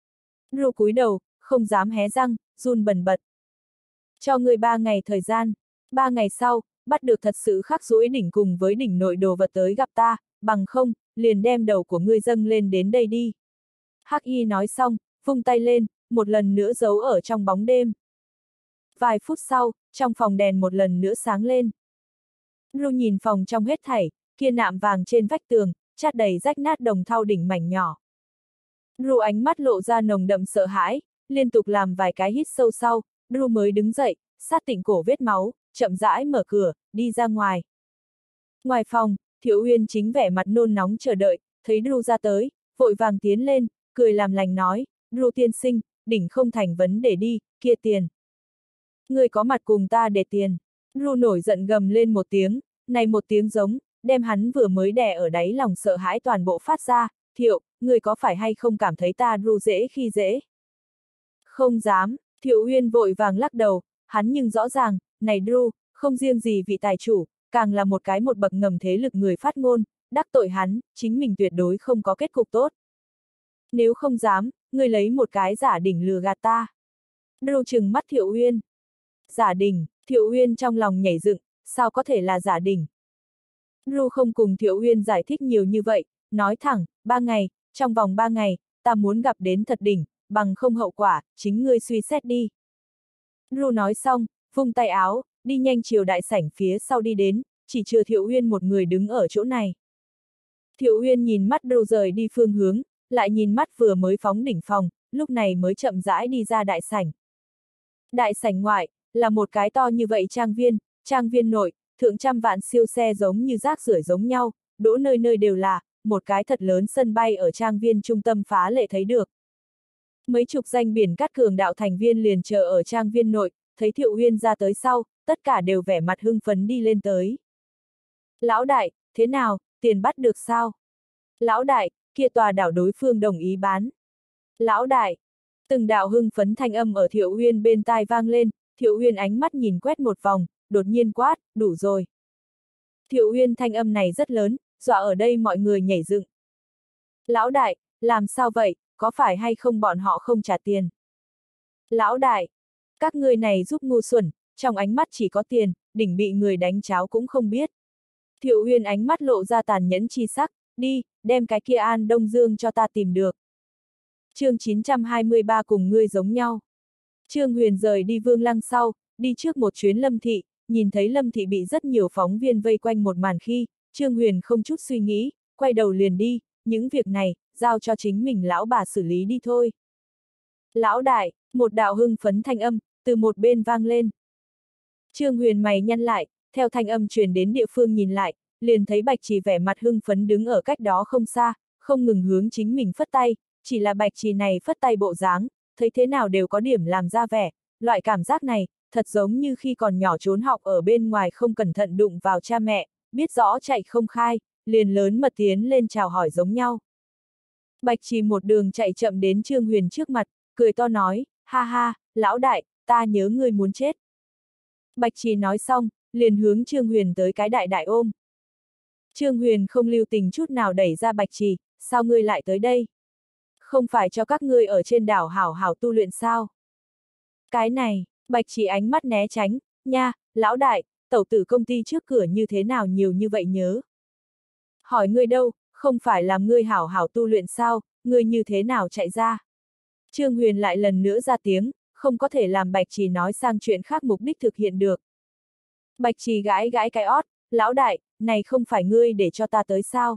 Ru cúi đầu, không dám hé răng, run bần bật. Cho người ba ngày thời gian, ba ngày sau, bắt được thật sự khắc duỗi đỉnh cùng với đỉnh nội đồ vật tới gặp ta, bằng không, liền đem đầu của ngươi dâng lên đến đây đi. Hắc y nói xong, vung tay lên, một lần nữa giấu ở trong bóng đêm. Vài phút sau, trong phòng đèn một lần nữa sáng lên. Ru nhìn phòng trong hết thảy, kia nạm vàng trên vách tường, chát đầy rách nát đồng thau đỉnh mảnh nhỏ. Ru ánh mắt lộ ra nồng đậm sợ hãi, liên tục làm vài cái hít sâu sau, Ru mới đứng dậy, sát tịnh cổ vết máu, chậm rãi mở cửa, đi ra ngoài. Ngoài phòng, Thiệu Uyên chính vẻ mặt nôn nóng chờ đợi, thấy Ru ra tới, vội vàng tiến lên, cười làm lành nói, Ru tiên sinh, đỉnh không thành vấn đề đi, kia tiền. Người có mặt cùng ta để tiền. Ru nổi giận gầm lên một tiếng, này một tiếng giống, đem hắn vừa mới đè ở đáy lòng sợ hãi toàn bộ phát ra, Thiệu, người có phải hay không cảm thấy ta Ru dễ khi dễ? Không dám, Thiệu Uyên vội vàng lắc đầu, hắn nhưng rõ ràng, này Ru, không riêng gì vị tài chủ, càng là một cái một bậc ngầm thế lực người phát ngôn, đắc tội hắn, chính mình tuyệt đối không có kết cục tốt. Nếu không dám, ngươi lấy một cái giả đỉnh lừa gạt ta. Ru trừng mắt Thiệu Uyên. Giả đỉnh, Thiệu Uyên trong lòng nhảy dựng, sao có thể là giả đỉnh? Ru không cùng Thiệu Uyên giải thích nhiều như vậy, nói thẳng, ba ngày, trong vòng ba ngày, ta muốn gặp đến thật đỉnh, bằng không hậu quả, chính ngươi suy xét đi. Ru nói xong, vung tay áo, đi nhanh chiều đại sảnh phía sau đi đến, chỉ chừa Thiệu Uyên một người đứng ở chỗ này. Thiệu Uyên nhìn mắt Ru rời đi phương hướng, lại nhìn mắt vừa mới phóng đỉnh phòng, lúc này mới chậm rãi đi ra đại sảnh. Đại sảnh ngoại, là một cái to như vậy trang viên, trang viên nội, thượng trăm vạn siêu xe giống như rác rưởi giống nhau, đỗ nơi nơi đều là, một cái thật lớn sân bay ở trang viên trung tâm phá lệ thấy được. Mấy chục danh biển cát cường đạo thành viên liền chờ ở trang viên nội, thấy Thiệu Uyên ra tới sau, tất cả đều vẻ mặt hưng phấn đi lên tới. Lão đại, thế nào, tiền bắt được sao? Lão đại, kia tòa đảo đối phương đồng ý bán. Lão đại, từng đạo hưng phấn thanh âm ở Thiệu Uyên bên tai vang lên, Thiệu Uyên ánh mắt nhìn quét một vòng, đột nhiên quát, đủ rồi. Thiệu Uyên thanh âm này rất lớn, dọa ở đây mọi người nhảy dựng. Lão đại, làm sao vậy, có phải hay không bọn họ không trả tiền? Lão đại, các ngươi này giúp ngu xuẩn, trong ánh mắt chỉ có tiền, đỉnh bị người đánh cháo cũng không biết. Thiệu Uyên ánh mắt lộ ra tàn nhẫn chi sắc, đi, đem cái kia An Đông Dương cho ta tìm được. Chương chín trăm hai mươi ba cùng ngươi giống nhau. Trương Huyền rời đi Vương Lăng sau, đi trước một chuyến Lâm Thị, nhìn thấy Lâm Thị bị rất nhiều phóng viên vây quanh một màn khi, Trương Huyền không chút suy nghĩ, quay đầu liền đi, những việc này, giao cho chính mình lão bà xử lý đi thôi. Lão đại, một đạo hưng phấn thanh âm, từ một bên vang lên. Trương Huyền mày nhăn lại, theo thanh âm truyền đến địa phương nhìn lại, liền thấy Bạch Trì vẻ mặt hưng phấn đứng ở cách đó không xa, không ngừng hướng chính mình phất tay, chỉ là Bạch Trì này phất tay bộ dáng, thấy thế nào đều có điểm làm ra vẻ, loại cảm giác này, thật giống như khi còn nhỏ trốn học ở bên ngoài không cẩn thận đụng vào cha mẹ, biết rõ chạy không khai, liền lớn mật tiến lên chào hỏi giống nhau. Bạch Trì một đường chạy chậm đến Trương Huyền trước mặt, cười to nói, ha ha, lão đại, ta nhớ ngươi muốn chết. Bạch Trì nói xong, liền hướng Trương Huyền tới cái đại đại ôm. Trương Huyền không lưu tình chút nào đẩy ra Bạch Trì, sao ngươi lại tới đây? Không phải cho các ngươi ở trên đảo hảo hảo tu luyện sao? Cái này, Bạch Trì ánh mắt né tránh, nha, lão đại, tẩu tử công ty trước cửa như thế nào nhiều như vậy nhớ? Hỏi ngươi đâu, không phải làm ngươi hảo hảo tu luyện sao, ngươi như thế nào chạy ra? Trương Huyền lại lần nữa ra tiếng, không có thể làm Bạch Trì nói sang chuyện khác mục đích thực hiện được. Bạch Trì gãi gãi cái ót, lão đại, này không phải ngươi để cho ta tới sao?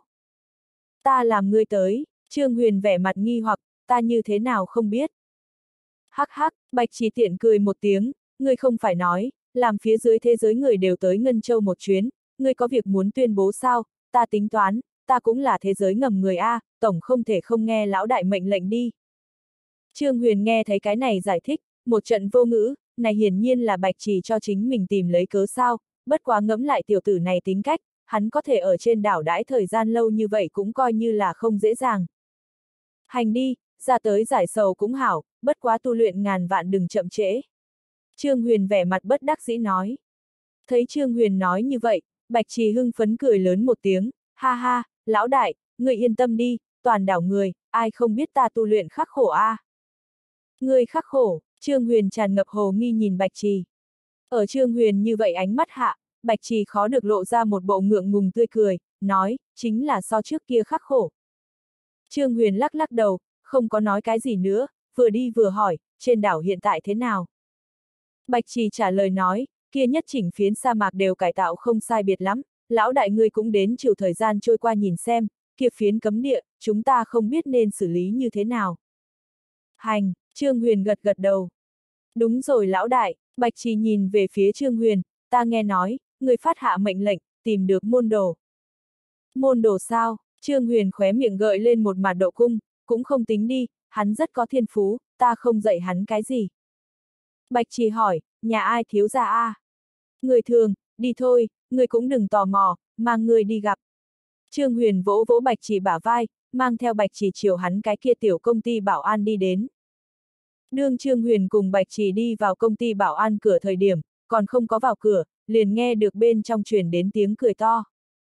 Ta làm ngươi tới, Trương Huyền vẻ mặt nghi hoặc, ta như thế nào không biết? Hắc hắc, Bạch Trì tiện cười một tiếng, ngươi không phải nói, làm phía dưới thế giới người đều tới Ngân Châu một chuyến, ngươi có việc muốn tuyên bố sao, ta tính toán, ta cũng là thế giới ngầm người A, tổng không thể không nghe lão đại mệnh lệnh đi. Trương Huyền nghe thấy cái này giải thích, một trận vô ngữ, này hiển nhiên là Bạch Trì cho chính mình tìm lấy cớ sao, bất quá ngẫm lại tiểu tử này tính cách, hắn có thể ở trên đảo đãi thời gian lâu như vậy cũng coi như là không dễ dàng. Hành đi, ra tới giải sầu cũng hảo, bất quá tu luyện ngàn vạn đừng chậm trễ. Trương Huyền vẻ mặt bất đắc dĩ nói. Thấy Trương Huyền nói như vậy, Bạch Trì hưng phấn cười lớn một tiếng, ha ha, lão đại, người yên tâm đi, toàn đảo người, ai không biết ta tu luyện khắc khổ a? À? Người khắc khổ, Trương Huyền tràn ngập hồ nghi nhìn Bạch Trì. Ở Trương Huyền như vậy ánh mắt hạ, Bạch Trì khó được lộ ra một bộ ngượng ngùng tươi cười, nói, chính là so trước kia khắc khổ. Trương Huyền lắc lắc đầu, không có nói cái gì nữa, vừa đi vừa hỏi, trên đảo hiện tại thế nào? Bạch Trì trả lời nói, kia nhất chỉnh phiến sa mạc đều cải tạo không sai biệt lắm, lão đại ngươi cũng đến chịu thời gian trôi qua nhìn xem, kia phiến cấm địa, chúng ta không biết nên xử lý như thế nào. Hành, Trương Huyền gật gật đầu. Đúng rồi lão đại, Bạch Trì nhìn về phía Trương Huyền, ta nghe nói, người phát hạ mệnh lệnh, tìm được môn đồ. Môn đồ sao? Trương Huyền khóe miệng gợi lên một mặt độ cung, cũng không tính đi, hắn rất có thiên phú, ta không dạy hắn cái gì. Bạch Trì hỏi, nhà ai thiếu gia a? À? Người thường, đi thôi, người cũng đừng tò mò, mang người đi gặp. Trương Huyền vỗ vỗ Bạch Trì bả vai, mang theo Bạch Trì chiều hắn cái kia tiểu công ty bảo an đi đến. Đương Trương Huyền cùng Bạch Trì đi vào công ty bảo an cửa thời điểm, còn không có vào cửa, liền nghe được bên trong truyền đến tiếng cười to.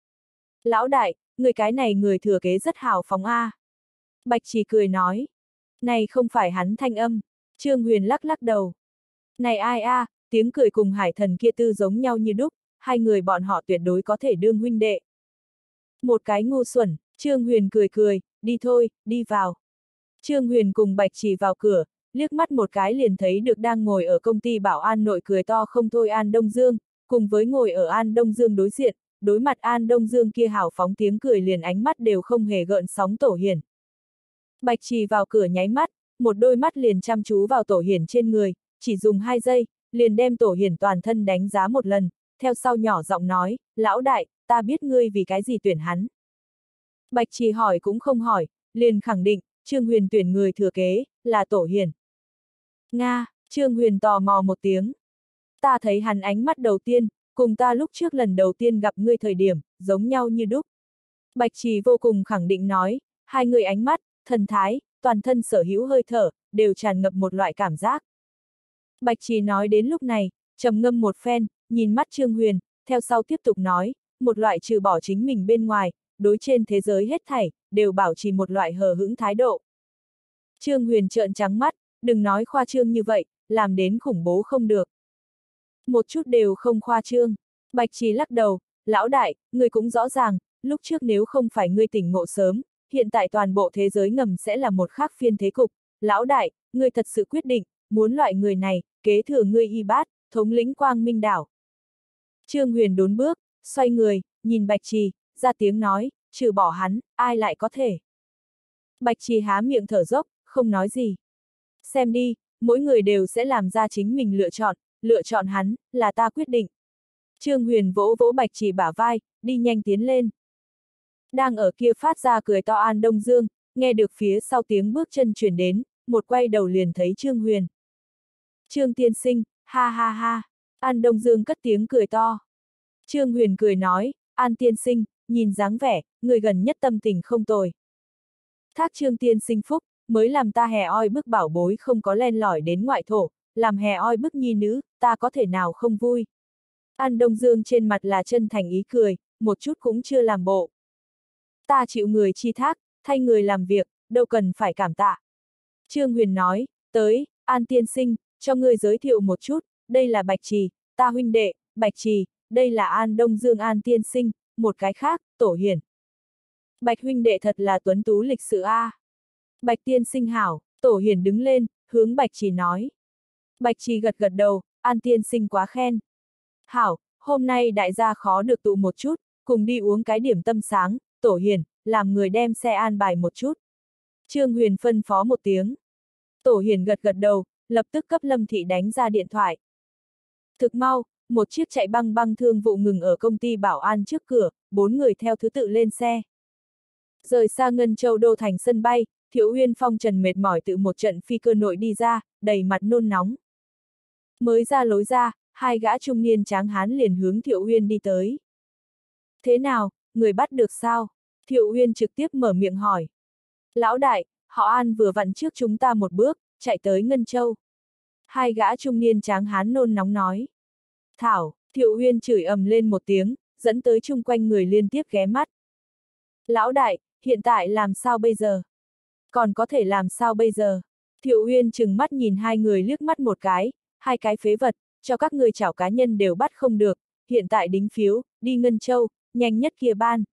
Lão đại, người cái này người thừa kế rất hào phóng a. À. Bạch Trì cười nói. Này không phải hắn thanh âm. Trương Huyền lắc lắc đầu. Này ai a, à, tiếng cười cùng hải thần kia tư giống nhau như đúc, hai người bọn họ tuyệt đối có thể đương huynh đệ. Một cái ngu xuẩn, Trương Huyền cười cười, đi thôi, đi vào. Trương Huyền cùng Bạch Trì vào cửa, liếc mắt một cái liền thấy được đang ngồi ở công ty bảo an nội cười to không thôi An Đông Dương, cùng với ngồi ở An Đông Dương đối diện, đối mặt An Đông Dương kia hào phóng tiếng cười liền ánh mắt đều không hề gợn sóng Tổ Hiển. Bạch Trì vào cửa nháy mắt, một đôi mắt liền chăm chú vào Tổ Hiển trên người, chỉ dùng hai giây, liền đem Tổ Hiển toàn thân đánh giá một lần, theo sau nhỏ giọng nói, lão đại, ta biết ngươi vì cái gì tuyển hắn. Bạch Trì hỏi cũng không hỏi, liền khẳng định, Trương Huyền tuyển người thừa kế, là Tổ Hiển. Nga, Trương Huyền tò mò một tiếng. Ta thấy hắn ánh mắt đầu tiên, cùng ta lúc trước lần đầu tiên gặp ngươi thời điểm, giống nhau như đúc. Bạch Trì vô cùng khẳng định nói, hai người ánh mắt, thần thái, toàn thân sở hữu hơi thở, đều tràn ngập một loại cảm giác. Bạch Trì nói đến lúc này, trầm ngâm một phen, nhìn mắt Trương Huyền, theo sau tiếp tục nói, một loại trừ bỏ chính mình bên ngoài, đối trên thế giới hết thảy, đều bảo trì một loại hờ hững thái độ. Trương Huyền trợn trắng mắt, đừng nói khoa trương như vậy, làm đến khủng bố không được. Một chút đều không khoa trương. Bạch Trì lắc đầu, lão đại, ngươi cũng rõ ràng, lúc trước nếu không phải ngươi tỉnh ngộ sớm, hiện tại toàn bộ thế giới ngầm sẽ là một khác phiên thế cục. Lão đại, ngươi thật sự quyết định, muốn loại người này, kế thừa ngươi y bát, thống lĩnh Quang Minh đảo. Trương Huyền đốn bước, xoay người, nhìn Bạch Trì, ra tiếng nói, trừ bỏ hắn, ai lại có thể. Bạch Trì há miệng thở dốc, không nói gì. Xem đi, mỗi người đều sẽ làm ra chính mình lựa chọn, lựa chọn hắn, là ta quyết định. Trương Huyền vỗ vỗ Bạch Trì bả vai, đi nhanh tiến lên. Đang ở kia phát ra cười to An Đông Dương, nghe được phía sau tiếng bước chân chuyển đến, một quay đầu liền thấy Trương Huyền. Trương tiên sinh, ha ha ha, An Đông Dương cất tiếng cười to. Trương Huyền cười nói, An tiên sinh, nhìn dáng vẻ, người gần nhất tâm tình không tồi. Thác Trương tiên sinh phúc, mới làm ta hè oi bức bảo bối không có len lỏi đến ngoại thổ, làm hè oi bức nhi nữ, ta có thể nào không vui. An Đông Dương trên mặt là chân thành ý cười, một chút cũng chưa làm bộ. Ta chịu người chi thác, thay người làm việc, đâu cần phải cảm tạ. Trương Huyền nói, tới, An tiên sinh, cho ngươi giới thiệu một chút, đây là Bạch Trì, ta huynh đệ, Bạch Trì, đây là An Đông Dương An tiên sinh, một cái khác, Tổ Hiển. Bạch huynh đệ thật là tuấn tú lịch sự a. À. Bạch tiên sinh hảo, Tổ Hiển đứng lên, hướng Bạch Trì nói. Bạch Trì gật gật đầu, An tiên sinh quá khen. Hảo, hôm nay đại gia khó được tụ một chút, cùng đi uống cái điểm tâm sáng, Tổ Hiển, làm người đem xe an bài một chút. Trương Huyền phân phó một tiếng. Tổ Hiển gật gật đầu, lập tức cấp Lâm Thị đánh ra điện thoại. Thực mau, một chiếc chạy băng băng thương vụ ngừng ở công ty bảo an trước cửa, bốn người theo thứ tự lên xe. Rời xa Ngân Châu đô thành sân bay, Thiệu Uyên phong trần mệt mỏi tự một trận phi cơ nội đi ra, đầy mặt nôn nóng. Mới ra lối ra, hai gã trung niên tráng hán liền hướng Thiệu Uyên đi tới. Thế nào, người bắt được sao? Thiệu Uyên trực tiếp mở miệng hỏi. Lão đại, họ An vừa vặn trước chúng ta một bước, chạy tới Ngân Châu. Hai gã trung niên tráng hán nôn nóng nói. Thảo, Thiệu Uyên chửi ầm lên một tiếng, dẫn tới chung quanh người liên tiếp ghé mắt. Lão đại, hiện tại làm sao bây giờ? Còn có thể làm sao bây giờ? Thiệu Uyên trừng mắt nhìn hai người liếc mắt một cái, hai cái phế vật, cho các người chảo cá nhân đều bắt không được, hiện tại đính phiếu, đi Ngân Châu, nhanh nhất kia ban.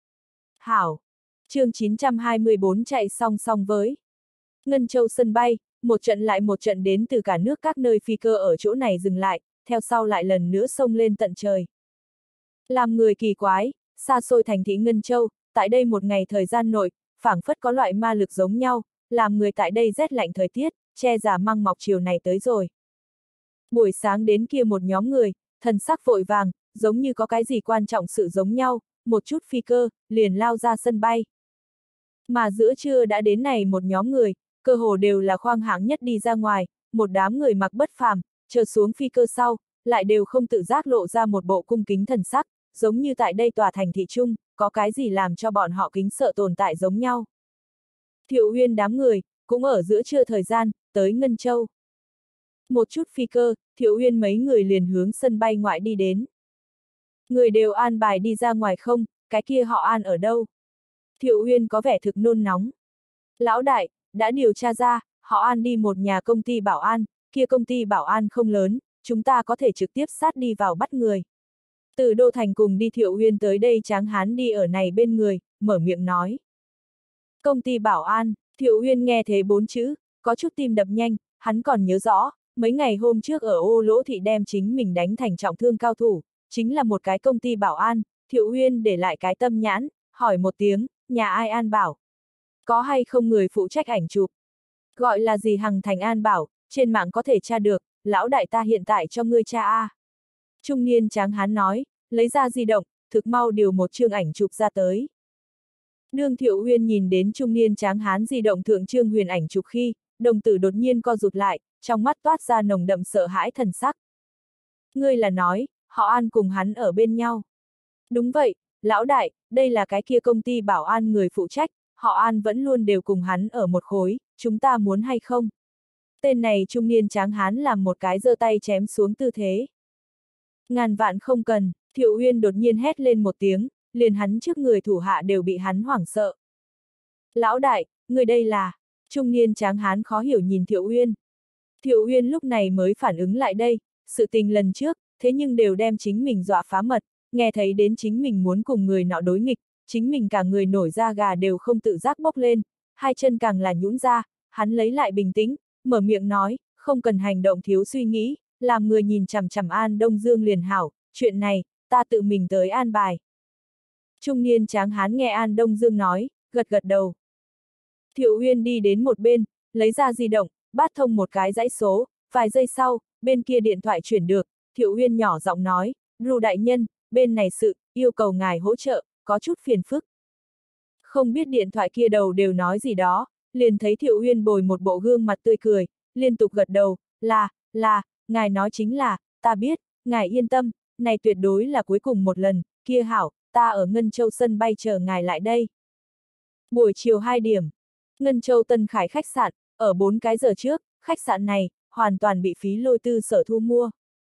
Hảo! Chương chín trăm hai mươi bốn chạy song song với. Ngân Châu sân bay, một trận lại một trận đến từ cả nước các nơi phi cơ ở chỗ này dừng lại, theo sau lại lần nữa xông lên tận trời. Làm người kỳ quái, xa xôi thành thị Ngân Châu, tại đây một ngày thời gian nội, phảng phất có loại ma lực giống nhau, làm người tại đây rét lạnh thời tiết, che giả măng mọc chiều này tới rồi. Buổi sáng đến kia một nhóm người, thần sắc vội vàng, giống như có cái gì quan trọng sự giống nhau, một chút phi cơ, liền lao ra sân bay. Mà giữa trưa đã đến này một nhóm người, cơ hồ đều là khoang hạng nhất đi ra ngoài, một đám người mặc bất phàm, chờ xuống phi cơ sau, lại đều không tự giác lộ ra một bộ cung kính thần sắc, giống như tại đây tòa thành thị trung, có cái gì làm cho bọn họ kính sợ tồn tại giống nhau. Thiệu Uyên đám người, cũng ở giữa trưa thời gian, tới Ngân Châu. Một chút phi cơ, Thiệu Uyên mấy người liền hướng sân bay ngoại đi đến. Người đều an bài đi ra ngoài không, cái kia họ An ở đâu? Thiệu Uyên có vẻ thực nôn nóng. Lão đại, đã điều tra ra, họ An đi một nhà công ty bảo an, kia công ty bảo an không lớn, chúng ta có thể trực tiếp sát đi vào bắt người. Từ Đô Thành cùng đi Thiệu Uyên tới đây tráng hán đi ở này bên người, mở miệng nói. Công ty bảo an, Thiệu Uyên nghe thế bốn chữ, có chút tim đập nhanh, hắn còn nhớ rõ, mấy ngày hôm trước ở Ô Lỗ Thị đem chính mình đánh thành trọng thương cao thủ, chính là một cái công ty bảo an, Thiệu Uyên để lại cái tâm nhãn, hỏi một tiếng, nhà ai an bảo. Có hay không người phụ trách ảnh chụp? Gọi là gì Hằng Thành An bảo, trên mạng có thể tra được, lão đại ta hiện tại cho ngươi tra a. Trung niên tráng hán nói, lấy ra di động, thực mau điều một chương ảnh chụp ra tới. Nương Thiệu Uyên nhìn đến trung niên tráng hán di động thượng trương huyền ảnh chụp khi, đồng tử đột nhiên co rụt lại, trong mắt toát ra nồng đậm sợ hãi thần sắc. Ngươi là nói, họ An cùng hắn ở bên nhau. Đúng vậy, lão đại, đây là cái kia công ty bảo an người phụ trách, họ An vẫn luôn đều cùng hắn ở một khối, chúng ta muốn hay không? Tên này trung niên tráng hán làm một cái giơ tay chém xuống tư thế. Ngàn vạn không cần, Thiệu Uyên đột nhiên hét lên một tiếng, liền hắn trước người thủ hạ đều bị hắn hoảng sợ. Lão đại, người đây là, trung niên tráng hán khó hiểu nhìn Thiệu Uyên. Thiệu Uyên lúc này mới phản ứng lại đây, sự tình lần trước, thế nhưng đều đem chính mình dọa phá mật, nghe thấy đến chính mình muốn cùng người nọ đối nghịch, chính mình cả người nổi da gà đều không tự giác bốc lên, hai chân càng là nhũn ra, hắn lấy lại bình tĩnh, mở miệng nói, không cần hành động thiếu suy nghĩ, làm người nhìn chằm chằm An Đông Dương liền hảo, chuyện này, ta tự mình tới an bài. Trung niên tráng hán nghe An Đông Dương nói, gật gật đầu. Thiệu Uyên đi đến một bên, lấy ra di động, bắt thông một cái dãy số, vài giây sau, bên kia điện thoại chuyển được, Thiệu Uyên nhỏ giọng nói, Ru đại nhân, bên này sự, yêu cầu ngài hỗ trợ, có chút phiền phức. Không biết điện thoại kia đầu đều nói gì đó, liền thấy Thiệu Uyên bồi một bộ gương mặt tươi cười, liên tục gật đầu, là, là, ngài nói chính là, ta biết, ngài yên tâm, này tuyệt đối là cuối cùng một lần, kia hảo, ta ở Ngân Châu sân bay chờ ngài lại đây. Buổi chiều hai điểm, Ngân Châu Tân Khải khách sạn, ở bốn cái giờ trước, khách sạn này, hoàn toàn bị phí lôi tư sở thu mua.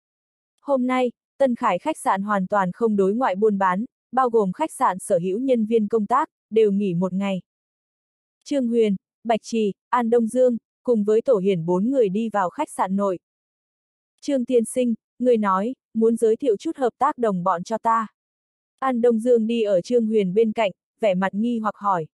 Hôm nay, Tân Khải khách sạn hoàn toàn không đối ngoại buôn bán, bao gồm khách sạn sở hữu nhân viên công tác, đều nghỉ một ngày. Trương Huyền, Bạch Trì, An Đông Dương, cùng với Tổ Hiển bốn người đi vào khách sạn nội. Trương tiên sinh, người nói, muốn giới thiệu chút hợp tác đồng bọn cho ta. An Đông Dương đi ở Trương Huyền bên cạnh, vẻ mặt nghi hoặc hỏi.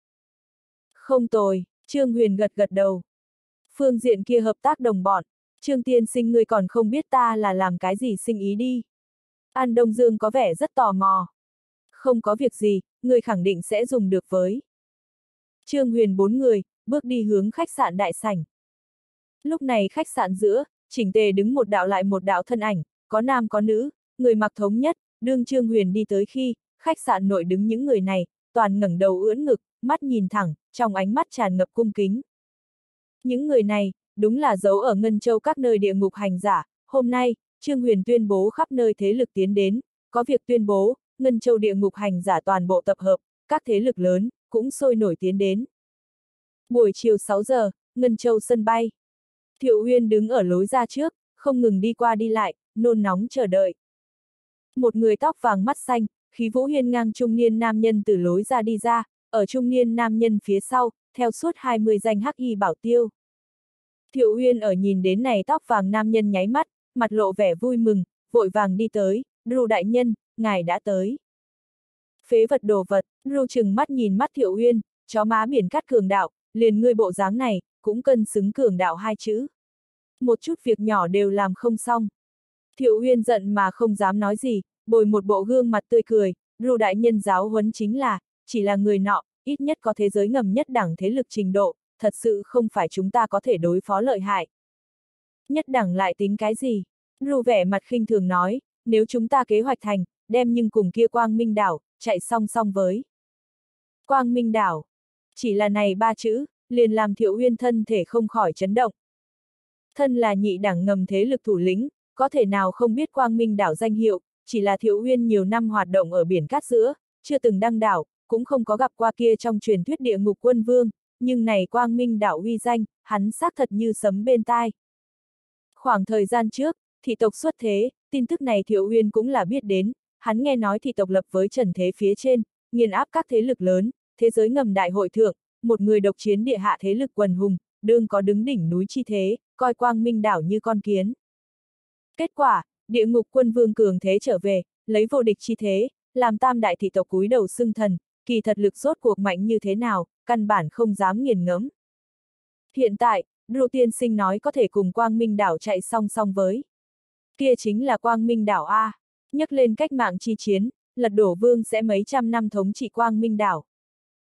Không tồi, Trương Huyền gật gật đầu. Phương diện kia hợp tác đồng bọn, Trương tiên sinh người còn không biết ta là làm cái gì sinh ý đi. An Đông Dương có vẻ rất tò mò. Không có việc gì, người khẳng định sẽ dùng được với. Trương Huyền bốn người, bước đi hướng khách sạn đại sảnh. Lúc này khách sạn giữa, chỉnh tề đứng một đạo lại một đạo thân ảnh, có nam có nữ, người mặc thống nhất, đương Trương Huyền đi tới khi, khách sạn nội đứng những người này, toàn ngẩng đầu ưỡn ngực, mắt nhìn thẳng, trong ánh mắt tràn ngập cung kính. Những người này, đúng là giấu ở Ngân Châu các nơi địa ngục hành giả, hôm nay, Trương Huyền tuyên bố khắp nơi thế lực tiến đến, có việc tuyên bố, Ngân Châu địa ngục hành giả toàn bộ tập hợp, các thế lực lớn, cũng sôi nổi tiến đến. Buổi chiều sáu giờ, Ngân Châu sân bay. Thiệu Uyên đứng ở lối ra trước, không ngừng đi qua đi lại, nôn nóng chờ đợi. Một người tóc vàng mắt xanh, khí vũ hiên ngang trung niên nam nhân từ lối ra đi ra, ở trung niên nam nhân phía sau, theo suốt hai mươi danh hắc y bảo tiêu. Thiệu Uyên ở nhìn đến này tóc vàng nam nhân nháy mắt, mặt lộ vẻ vui mừng, vội vàng đi tới, Ru đại nhân, ngài đã tới. Phế vật đồ vật, Ru chừng mắt nhìn mắt Thiệu Uyên, chó má biển cắt cường đạo, liền ngươi bộ dáng này, cũng cân xứng cường đạo hai chữ. Một chút việc nhỏ đều làm không xong. Thiệu Uyên giận mà không dám nói gì, bồi một bộ gương mặt tươi cười, Ru đại nhân giáo huấn chính là, chỉ là người nọ, ít nhất có thế giới ngầm nhất đẳng thế lực trình độ, thật sự không phải chúng ta có thể đối phó lợi hại. Nhất đẳng lại tính cái gì? Ru vẻ mặt khinh thường nói, nếu chúng ta kế hoạch thành, đem nhưng cùng kia Quang Minh đảo, chạy song song với. Quang Minh đảo. Chỉ là này ba chữ, liền làm Thiệu Uyên thân thể không khỏi chấn động. Thân là nhị đẳng ngầm thế lực thủ lĩnh, có thể nào không biết Quang Minh đảo danh hiệu, chỉ là Thiệu Uyên nhiều năm hoạt động ở biển cát giữa, chưa từng đăng đảo, cũng không có gặp qua kia trong truyền thuyết địa ngục quân vương, nhưng này Quang Minh đảo uy danh, hắn xác thật như sấm bên tai. Khoảng thời gian trước, thị tộc xuất thế, tin tức này Thiệu Uyên cũng là biết đến, hắn nghe nói thị tộc lập với trần thế phía trên, nghiền áp các thế lực lớn, thế giới ngầm đại hội thượng, một người độc chiến địa hạ thế lực quần hùng, đương có đứng đỉnh núi chi thế, coi Quang Minh đảo như con kiến. Kết quả, địa ngục quân vương cường thế trở về, lấy vô địch chi thế, làm tam đại thị tộc cúi đầu xưng thần, kỳ thật lực rốt cuộc mạnh như thế nào, căn bản không dám nghiền ngẫm. Hiện tại, Ru tiên sinh nói có thể cùng Quang Minh đảo chạy song song với. Kia chính là Quang Minh đảo A, nhắc lên cách mạng chi chiến, lật đổ vương sẽ mấy trăm năm thống trị Quang Minh đảo.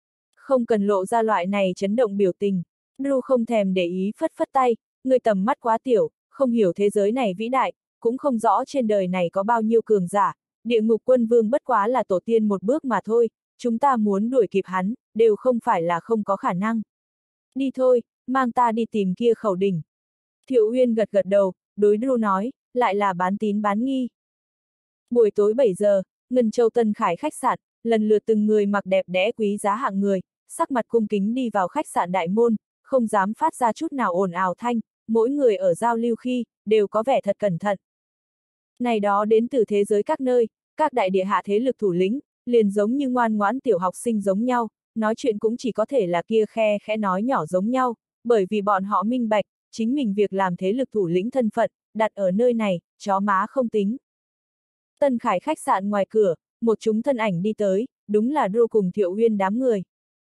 Không cần lộ ra loại này chấn động biểu tình. Drew không thèm để ý phất phất tay, người tầm mắt quá tiểu, không hiểu thế giới này vĩ đại, cũng không rõ trên đời này có bao nhiêu cường giả, địa ngục quân vương bất quá là tổ tiên một bước mà thôi, chúng ta muốn đuổi kịp hắn, đều không phải là không có khả năng. Đi thôi, mang ta đi tìm kia khẩu đỉnh. Thiệu Uyên gật gật đầu, đối Drew nói, lại là bán tín bán nghi. Buổi tối bảy giờ, Ngân Châu Tân Khải khách sạn, lần lượt từng người mặc đẹp đẽ quý giá hạng người, sắc mặt cung kính đi vào khách sạn đại môn, không dám phát ra chút nào ồn ào thanh, mỗi người ở giao lưu khi, đều có vẻ thật cẩn thận. Này đó đến từ thế giới các nơi, các đại địa hạ thế lực thủ lĩnh, liền giống như ngoan ngoãn tiểu học sinh giống nhau, nói chuyện cũng chỉ có thể là kia khe khẽ nói nhỏ giống nhau, bởi vì bọn họ minh bạch, chính mình việc làm thế lực thủ lĩnh thân phận, đặt ở nơi này, chó má không tính. Tân Khải khách sạn ngoài cửa, một chúng thân ảnh đi tới, đúng là Drew cùng Thiệu Uyên đám người.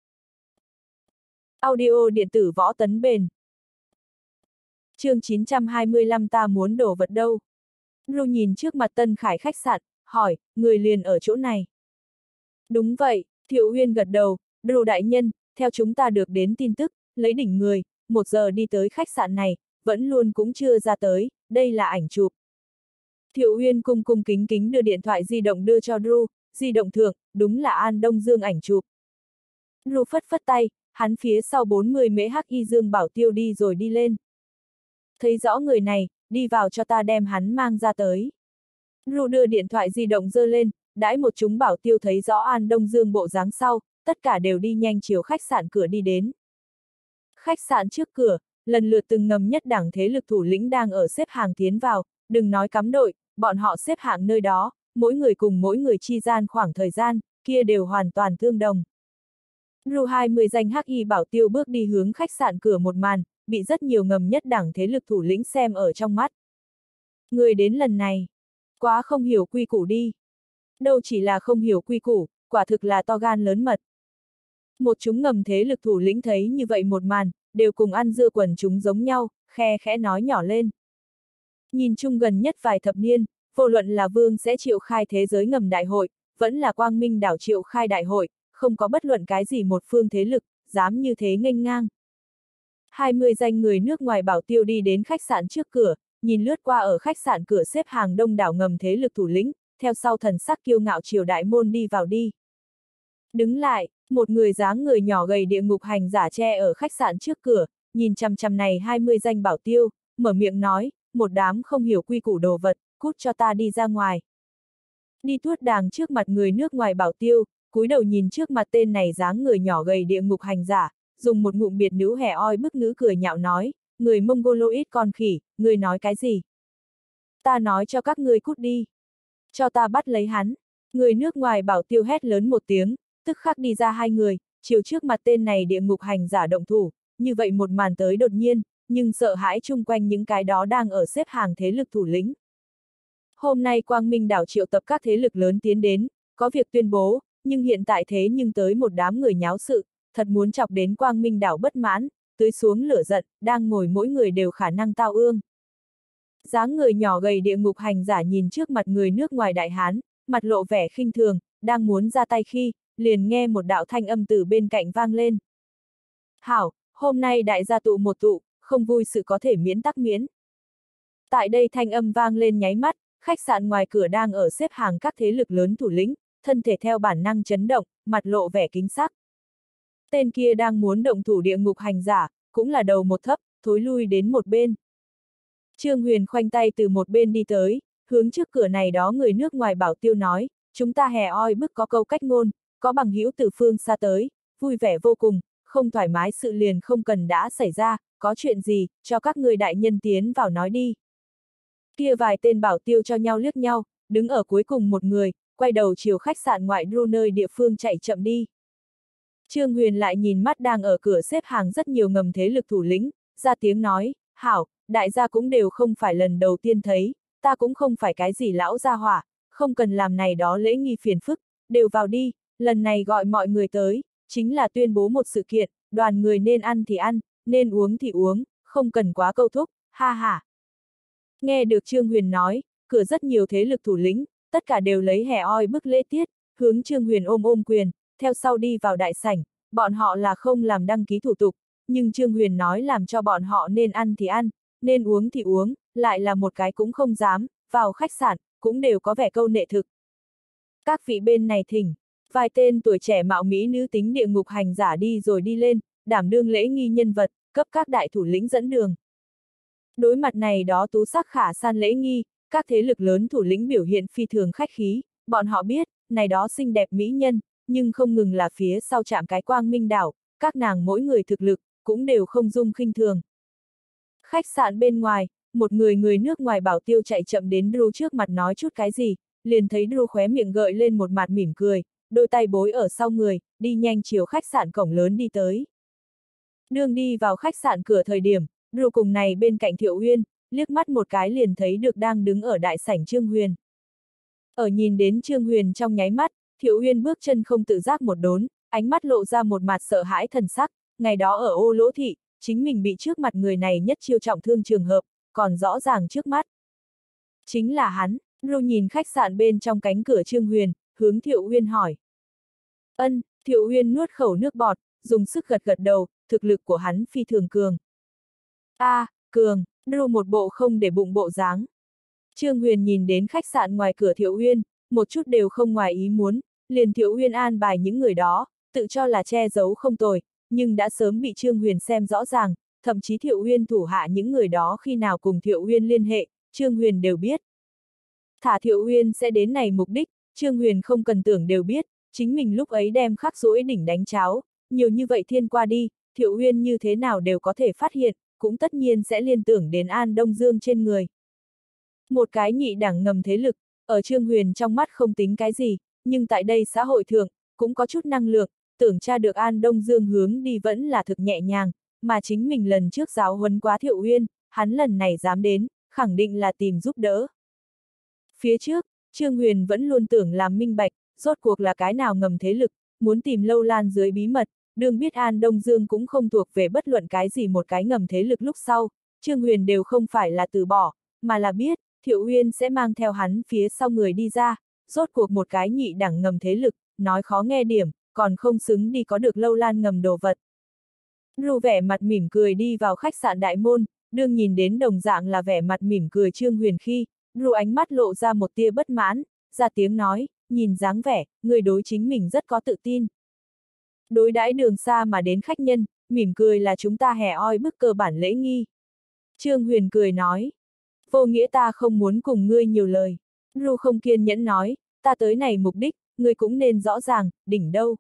Audio điện tử võ tấn bền. Chương chín trăm hai mươi lăm ta muốn đổ vật đâu? Drew nhìn trước mặt Tân Khải khách sạn, hỏi, người liền ở chỗ này. Đúng vậy, Thiệu Uyên gật đầu, Drew đại nhân, theo chúng ta được đến tin tức, lấy đỉnh người, một giờ đi tới khách sạn này, vẫn luôn cũng chưa ra tới, đây là ảnh chụp. Thiệu Uyên cung cung kính kính đưa điện thoại di động đưa cho Drew, di động thượng, đúng là An Đông Dương ảnh chụp. Drew phất phất tay, hắn phía sau bốn mươi mễ hắc y Dương Bảo Tiêu đi rồi đi lên. Thấy rõ người này, đi vào cho ta đem hắn mang ra tới. Drew đưa điện thoại di động giơ lên, đãi một chúng Bảo Tiêu thấy rõ An Đông Dương bộ dáng sau, tất cả đều đi nhanh chiều khách sạn cửa đi đến. Khách sạn trước cửa, lần lượt từng ngầm nhất đẳng thế lực thủ lĩnh đang ở xếp hàng tiến vào, đừng nói cắm đội, bọn họ xếp hạng nơi đó, mỗi người cùng mỗi người chi gian khoảng thời gian, kia đều hoàn toàn tương đồng. Drew hai mươi danh hắc y Bảo Tiêu bước đi hướng khách sạn cửa một màn, bị rất nhiều ngầm nhất đẳng thế lực thủ lĩnh xem ở trong mắt. Người đến lần này, quá không hiểu quy củ đi. Đâu chỉ là không hiểu quy củ, quả thực là to gan lớn mật. Một chúng ngầm thế lực thủ lĩnh thấy như vậy một màn, đều cùng ăn dưa quần chúng giống nhau, khe khẽ nói nhỏ lên. Nhìn chung gần nhất vài thập niên, vô luận là Vương sẽ triệu khai thế giới ngầm đại hội, vẫn là Quang Minh đảo triệu khai đại hội, không có bất luận cái gì một phương thế lực, dám như thế nghênh ngang. hai mươi danh người nước ngoài Bảo Tiêu đi đến khách sạn trước cửa, nhìn lướt qua ở khách sạn cửa xếp hàng đông đảo ngầm thế lực thủ lĩnh, theo sau thần sắc kiêu ngạo triều đại môn đi vào đi. Đứng lại, một người dáng người nhỏ gầy địa ngục hành giả che ở khách sạn trước cửa, nhìn chằm chằm này hai mươi danh Bảo Tiêu, mở miệng nói, một đám không hiểu quy củ đồ vật, cút cho ta đi ra ngoài. Đi tuốt đàng trước mặt người nước ngoài Bảo Tiêu, cúi đầu nhìn trước mặt tên này dáng người nhỏ gầy địa ngục hành giả, dùng một ngụm biệt nữ hẻ oi bức ngữ cười nhạo nói, người Mongoloid con khỉ, người nói cái gì? Ta nói cho các ngươi cút đi. Cho ta bắt lấy hắn. Người nước ngoài Bảo Tiêu hét lớn một tiếng, tức khắc đi ra hai người, chiều trước mặt tên này địa ngục hành giả động thủ, như vậy một màn tới đột nhiên, nhưng sợ hãi chung quanh những cái đó đang ở xếp hàng thế lực thủ lĩnh. Hôm nay Quang Minh đảo triệu tập các thế lực lớn tiến đến, có việc tuyên bố, nhưng hiện tại thế nhưng tới một đám người nháo sự, thật muốn chọc đến Quang Minh đảo bất mãn, tưới xuống lửa giận, đang ngồi mỗi người đều khả năng tao ương. Dáng người nhỏ gầy địa ngục hành giả nhìn trước mặt người nước ngoài đại hán, mặt lộ vẻ khinh thường, đang muốn ra tay khi, liền nghe một đạo thanh âm từ bên cạnh vang lên. Hảo, hôm nay đại gia tụ một tụ, không vui sự có thể miễn tắc miễn. Tại đây thanh âm vang lên nháy mắt, khách sạn ngoài cửa đang ở xếp hàng các thế lực lớn thủ lĩnh, thân thể theo bản năng chấn động, mặt lộ vẻ kính sắc. Tên kia đang muốn động thủ địa ngục hành giả, cũng là đầu một thấp, thối lui đến một bên. Trương Huyền khoanh tay từ một bên đi tới, hướng trước cửa này đó người nước ngoài Bảo Tiêu nói, chúng ta hè oi bức có câu cách ngôn, có bằng hữu từ phương xa tới, vui vẻ vô cùng, không thoải mái sự liền không cần đã xảy ra, có chuyện gì, cho các người đại nhân tiến vào nói đi. Kia vài tên Bảo Tiêu cho nhau liếc nhau, đứng ở cuối cùng một người, quay đầu chiều khách sạn ngoại Drew nơi địa phương chạy chậm đi. Trương Huyền lại nhìn mắt đang ở cửa xếp hàng rất nhiều ngầm thế lực thủ lĩnh, ra tiếng nói, hảo, đại gia cũng đều không phải lần đầu tiên thấy, ta cũng không phải cái gì lão gia hỏa, không cần làm này đó lễ nghi phiền phức, đều vào đi, lần này gọi mọi người tới, chính là tuyên bố một sự kiện, đoàn người nên ăn thì ăn, nên uống thì uống, không cần quá câu thúc, ha ha. Nghe được Trương Huyền nói, cửa rất nhiều thế lực thủ lĩnh, tất cả đều lấy hẻ oi bức lễ tiết, hướng Trương Huyền ôm ôm quyền, theo sau đi vào đại sảnh, bọn họ là không làm đăng ký thủ tục, nhưng Trương Huyền nói làm cho bọn họ nên ăn thì ăn, nên uống thì uống, lại là một cái cũng không dám, vào khách sạn, cũng đều có vẻ câu nệ thực. Các vị bên này thỉnh, vài tên tuổi trẻ mạo mỹ nữ tính địa ngục hành giả đi rồi đi lên, đảm đương lễ nghi nhân vật, cấp các đại thủ lĩnh dẫn đường. Đối mặt này đó tú sắc khả san lễ nghi, các thế lực lớn thủ lĩnh biểu hiện phi thường khách khí, bọn họ biết, này đó xinh đẹp mỹ nhân, nhưng không ngừng là phía sau chạm cái quang minh đảo, các nàng mỗi người thực lực, cũng đều không dung khinh thường. Khách sạn bên ngoài, một người người nước ngoài bảo tiêu chạy chậm đến Drew trước mặt nói chút cái gì, liền thấy Drew khóe miệng gợi lên một mặt mỉm cười, đôi tay bối ở sau người, đi nhanh chiều khách sạn cổng lớn đi tới. Đường đi vào khách sạn cửa thời điểm, Drew cùng này bên cạnh Thiệu Uyên, liếc mắt một cái liền thấy được đang đứng ở đại sảnh Trương Huyền. Ở nhìn đến Trương Huyền trong nháy mắt, Thiệu Uyên bước chân không tự giác một đốn, ánh mắt lộ ra một mặt sợ hãi thần sắc, ngày đó ở Ô Lỗ Thị, chính mình bị trước mặt người này nhất chiêu trọng thương trường hợp, còn rõ ràng trước mắt. Chính là hắn, Drew nhìn khách sạn bên trong cánh cửa Trương Huyền, hướng Thiệu Uyên hỏi. Ân, Thiệu Uyên nuốt khẩu nước bọt, dùng sức gật gật đầu, thực lực của hắn phi thường cường. A, à, cường, Drew một bộ không để bụng bộ dáng. Trương Huyền nhìn đến khách sạn ngoài cửa Thiệu Uyên, một chút đều không ngoài ý muốn, liền Thiệu Uyên an bài những người đó, tự cho là che giấu không tồi, nhưng đã sớm bị Trương Huyền xem rõ ràng, thậm chí Thiệu Uyên thủ hạ những người đó khi nào cùng Thiệu Uyên liên hệ, Trương Huyền đều biết. Thả Thiệu Uyên sẽ đến này mục đích, Trương Huyền không cần tưởng đều biết, chính mình lúc ấy đem khắc rũi đỉnh đánh cháo, nhiều như vậy thiên qua đi, Thiệu Uyên như thế nào đều có thể phát hiện, cũng tất nhiên sẽ liên tưởng đến An Đông Dương trên người. Một cái nhị đẳng ngầm thế lực, ở Trương Huyền trong mắt không tính cái gì, nhưng tại đây xã hội thượng, cũng có chút năng lượng, tưởng tra được An Đông Dương hướng đi vẫn là thực nhẹ nhàng, mà chính mình lần trước giáo huấn quá Thiệu Uyên, hắn lần này dám đến, khẳng định là tìm giúp đỡ. Phía trước, Trương Huyền vẫn luôn tưởng làm minh bạch, rốt cuộc là cái nào ngầm thế lực, muốn tìm Lâu Lan dưới bí mật, đương biết An Đông Dương cũng không thuộc về bất luận cái gì một cái ngầm thế lực lúc sau, Trương Huyền đều không phải là từ bỏ, mà là biết, Thiệu Uyên sẽ mang theo hắn phía sau người đi ra, rốt cuộc một cái nhị đẳng ngầm thế lực, nói khó nghe điểm, còn không xứng đi có được Lâu Lan ngầm đồ vật. Ru vẻ mặt mỉm cười đi vào khách sạn đại môn, đương nhìn đến đồng dạng là vẻ mặt mỉm cười Trương Huyền khi, Ru ánh mắt lộ ra một tia bất mãn, ra tiếng nói, nhìn dáng vẻ, người đối chính mình rất có tự tin. Đối đãi đường xa mà đến khách nhân, mỉm cười là chúng ta hè oi bức cơ bản lễ nghi. Trương Huyền cười nói, vô nghĩa ta không muốn cùng ngươi nhiều lời. Ru không kiên nhẫn nói, ta tới này mục đích, ngươi cũng nên rõ ràng, đỉnh đâu.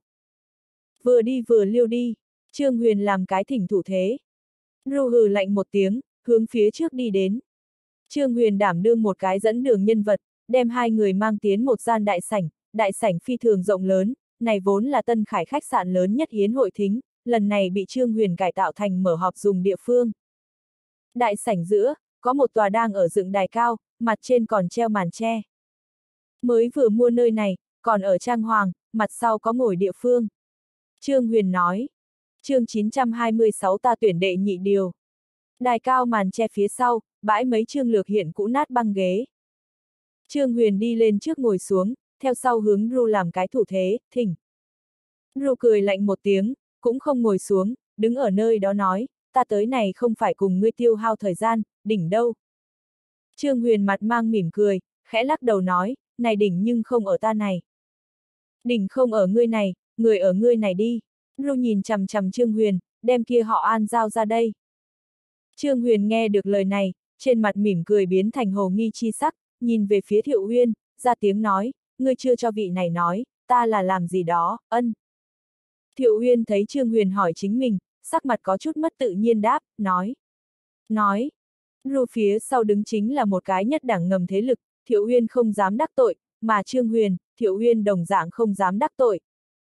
Vừa đi vừa liêu đi, Trương Huyền làm cái thỉnh thủ thế. Ru hừ lạnh một tiếng, hướng phía trước đi đến. Trương Huyền đảm đương một cái dẫn đường nhân vật, đem hai người mang tiến một gian đại sảnh, đại sảnh phi thường rộng lớn, này vốn là Tân Khải khách sạn lớn nhất Yến hội thính, lần này bị Trương Huyền cải tạo thành mở họp dùng địa phương. Đại sảnh giữa, có một tòa đang ở dựng đài cao, mặt trên còn treo màn tre. Mới vừa mua nơi này, còn ở trang hoàng, mặt sau có ngồi địa phương. Trương Huyền nói, chương chín trăm hai mươi sáu ta tuyển đệ nhị điều. Đài cao màn tre phía sau, bãi mấy chương lược hiện cũ nát băng ghế. Trương Huyền đi lên trước ngồi xuống, theo sau hướng Ru làm cái thủ thế, thỉnh. Ru cười lạnh một tiếng, cũng không ngồi xuống, đứng ở nơi đó nói, ta tới này không phải cùng ngươi tiêu hao thời gian, đỉnh đâu. Trương Huyền mặt mang mỉm cười, khẽ lắc đầu nói, này đỉnh nhưng không ở ta này. Đỉnh không ở ngươi này, người ở ngươi này đi. Ru nhìn chằm chằm Trương Huyền, đem kia họ An giao ra đây. Trương Huyền nghe được lời này, trên mặt mỉm cười biến thành hồ nghi chi sắc, nhìn về phía Thiệu Uyên, ra tiếng nói, ngươi chưa cho vị này nói, ta là làm gì đó, ân. Thiệu Uyên thấy Trương Huyền hỏi chính mình, sắc mặt có chút mất tự nhiên đáp, nói. Nói. Ru phía sau đứng chính là một cái nhất đẳng ngầm thế lực, Thiệu Uyên không dám đắc tội, mà Trương Huyền, Thiệu Uyên đồng dạng không dám đắc tội.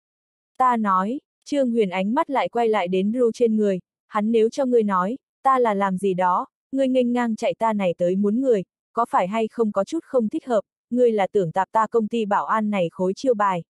Ta nói, Trương Huyền ánh mắt lại quay lại đến Ru trên người, hắn nếu cho ngươi nói, ta là làm gì đó, ngươi nghênh ngang chạy ta này tới muốn người, có phải hay không có chút không thích hợp, ngươi là tưởng tạp ta công ty bảo an này khối chiêu bài.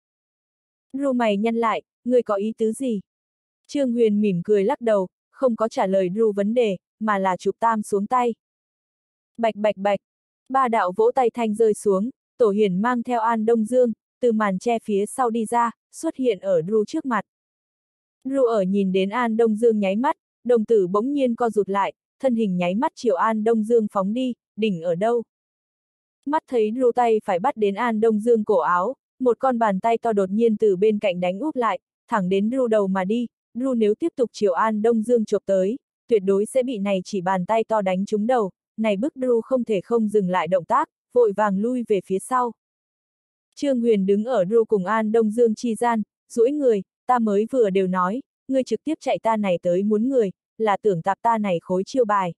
Ru mày nhăn lại, ngươi có ý tứ gì? Trương Huyền mỉm cười lắc đầu, không có trả lời Ru vấn đề, mà là chụp tam xuống tay. Bạch bạch bạch, ba đạo vỗ tay thanh rơi xuống, Tổ Hiển mang theo An Đông Dương, từ màn che phía sau đi ra, xuất hiện ở Ru trước mặt. Ru ở nhìn đến An Đông Dương nháy mắt, đồng tử bỗng nhiên co rụt lại, thân hình nháy mắt chiều An Đông Dương phóng đi, đỉnh ở đâu? Mắt thấy Ru tay phải bắt đến An Đông Dương cổ áo, một con bàn tay to đột nhiên từ bên cạnh đánh úp lại, thẳng đến Ru đầu mà đi. Ru nếu tiếp tục chiều An Đông Dương chộp tới, tuyệt đối sẽ bị này chỉ bàn tay to đánh trúng đầu, này bức Ru không thể không dừng lại động tác, vội vàng lui về phía sau. Trương Huyền đứng ở Ru cùng An Đông Dương chi gian, duỗi người, ta mới vừa đều nói, ngươi trực tiếp chạy ta này tới muốn người, là tưởng tạp ta này khối chiêu bài.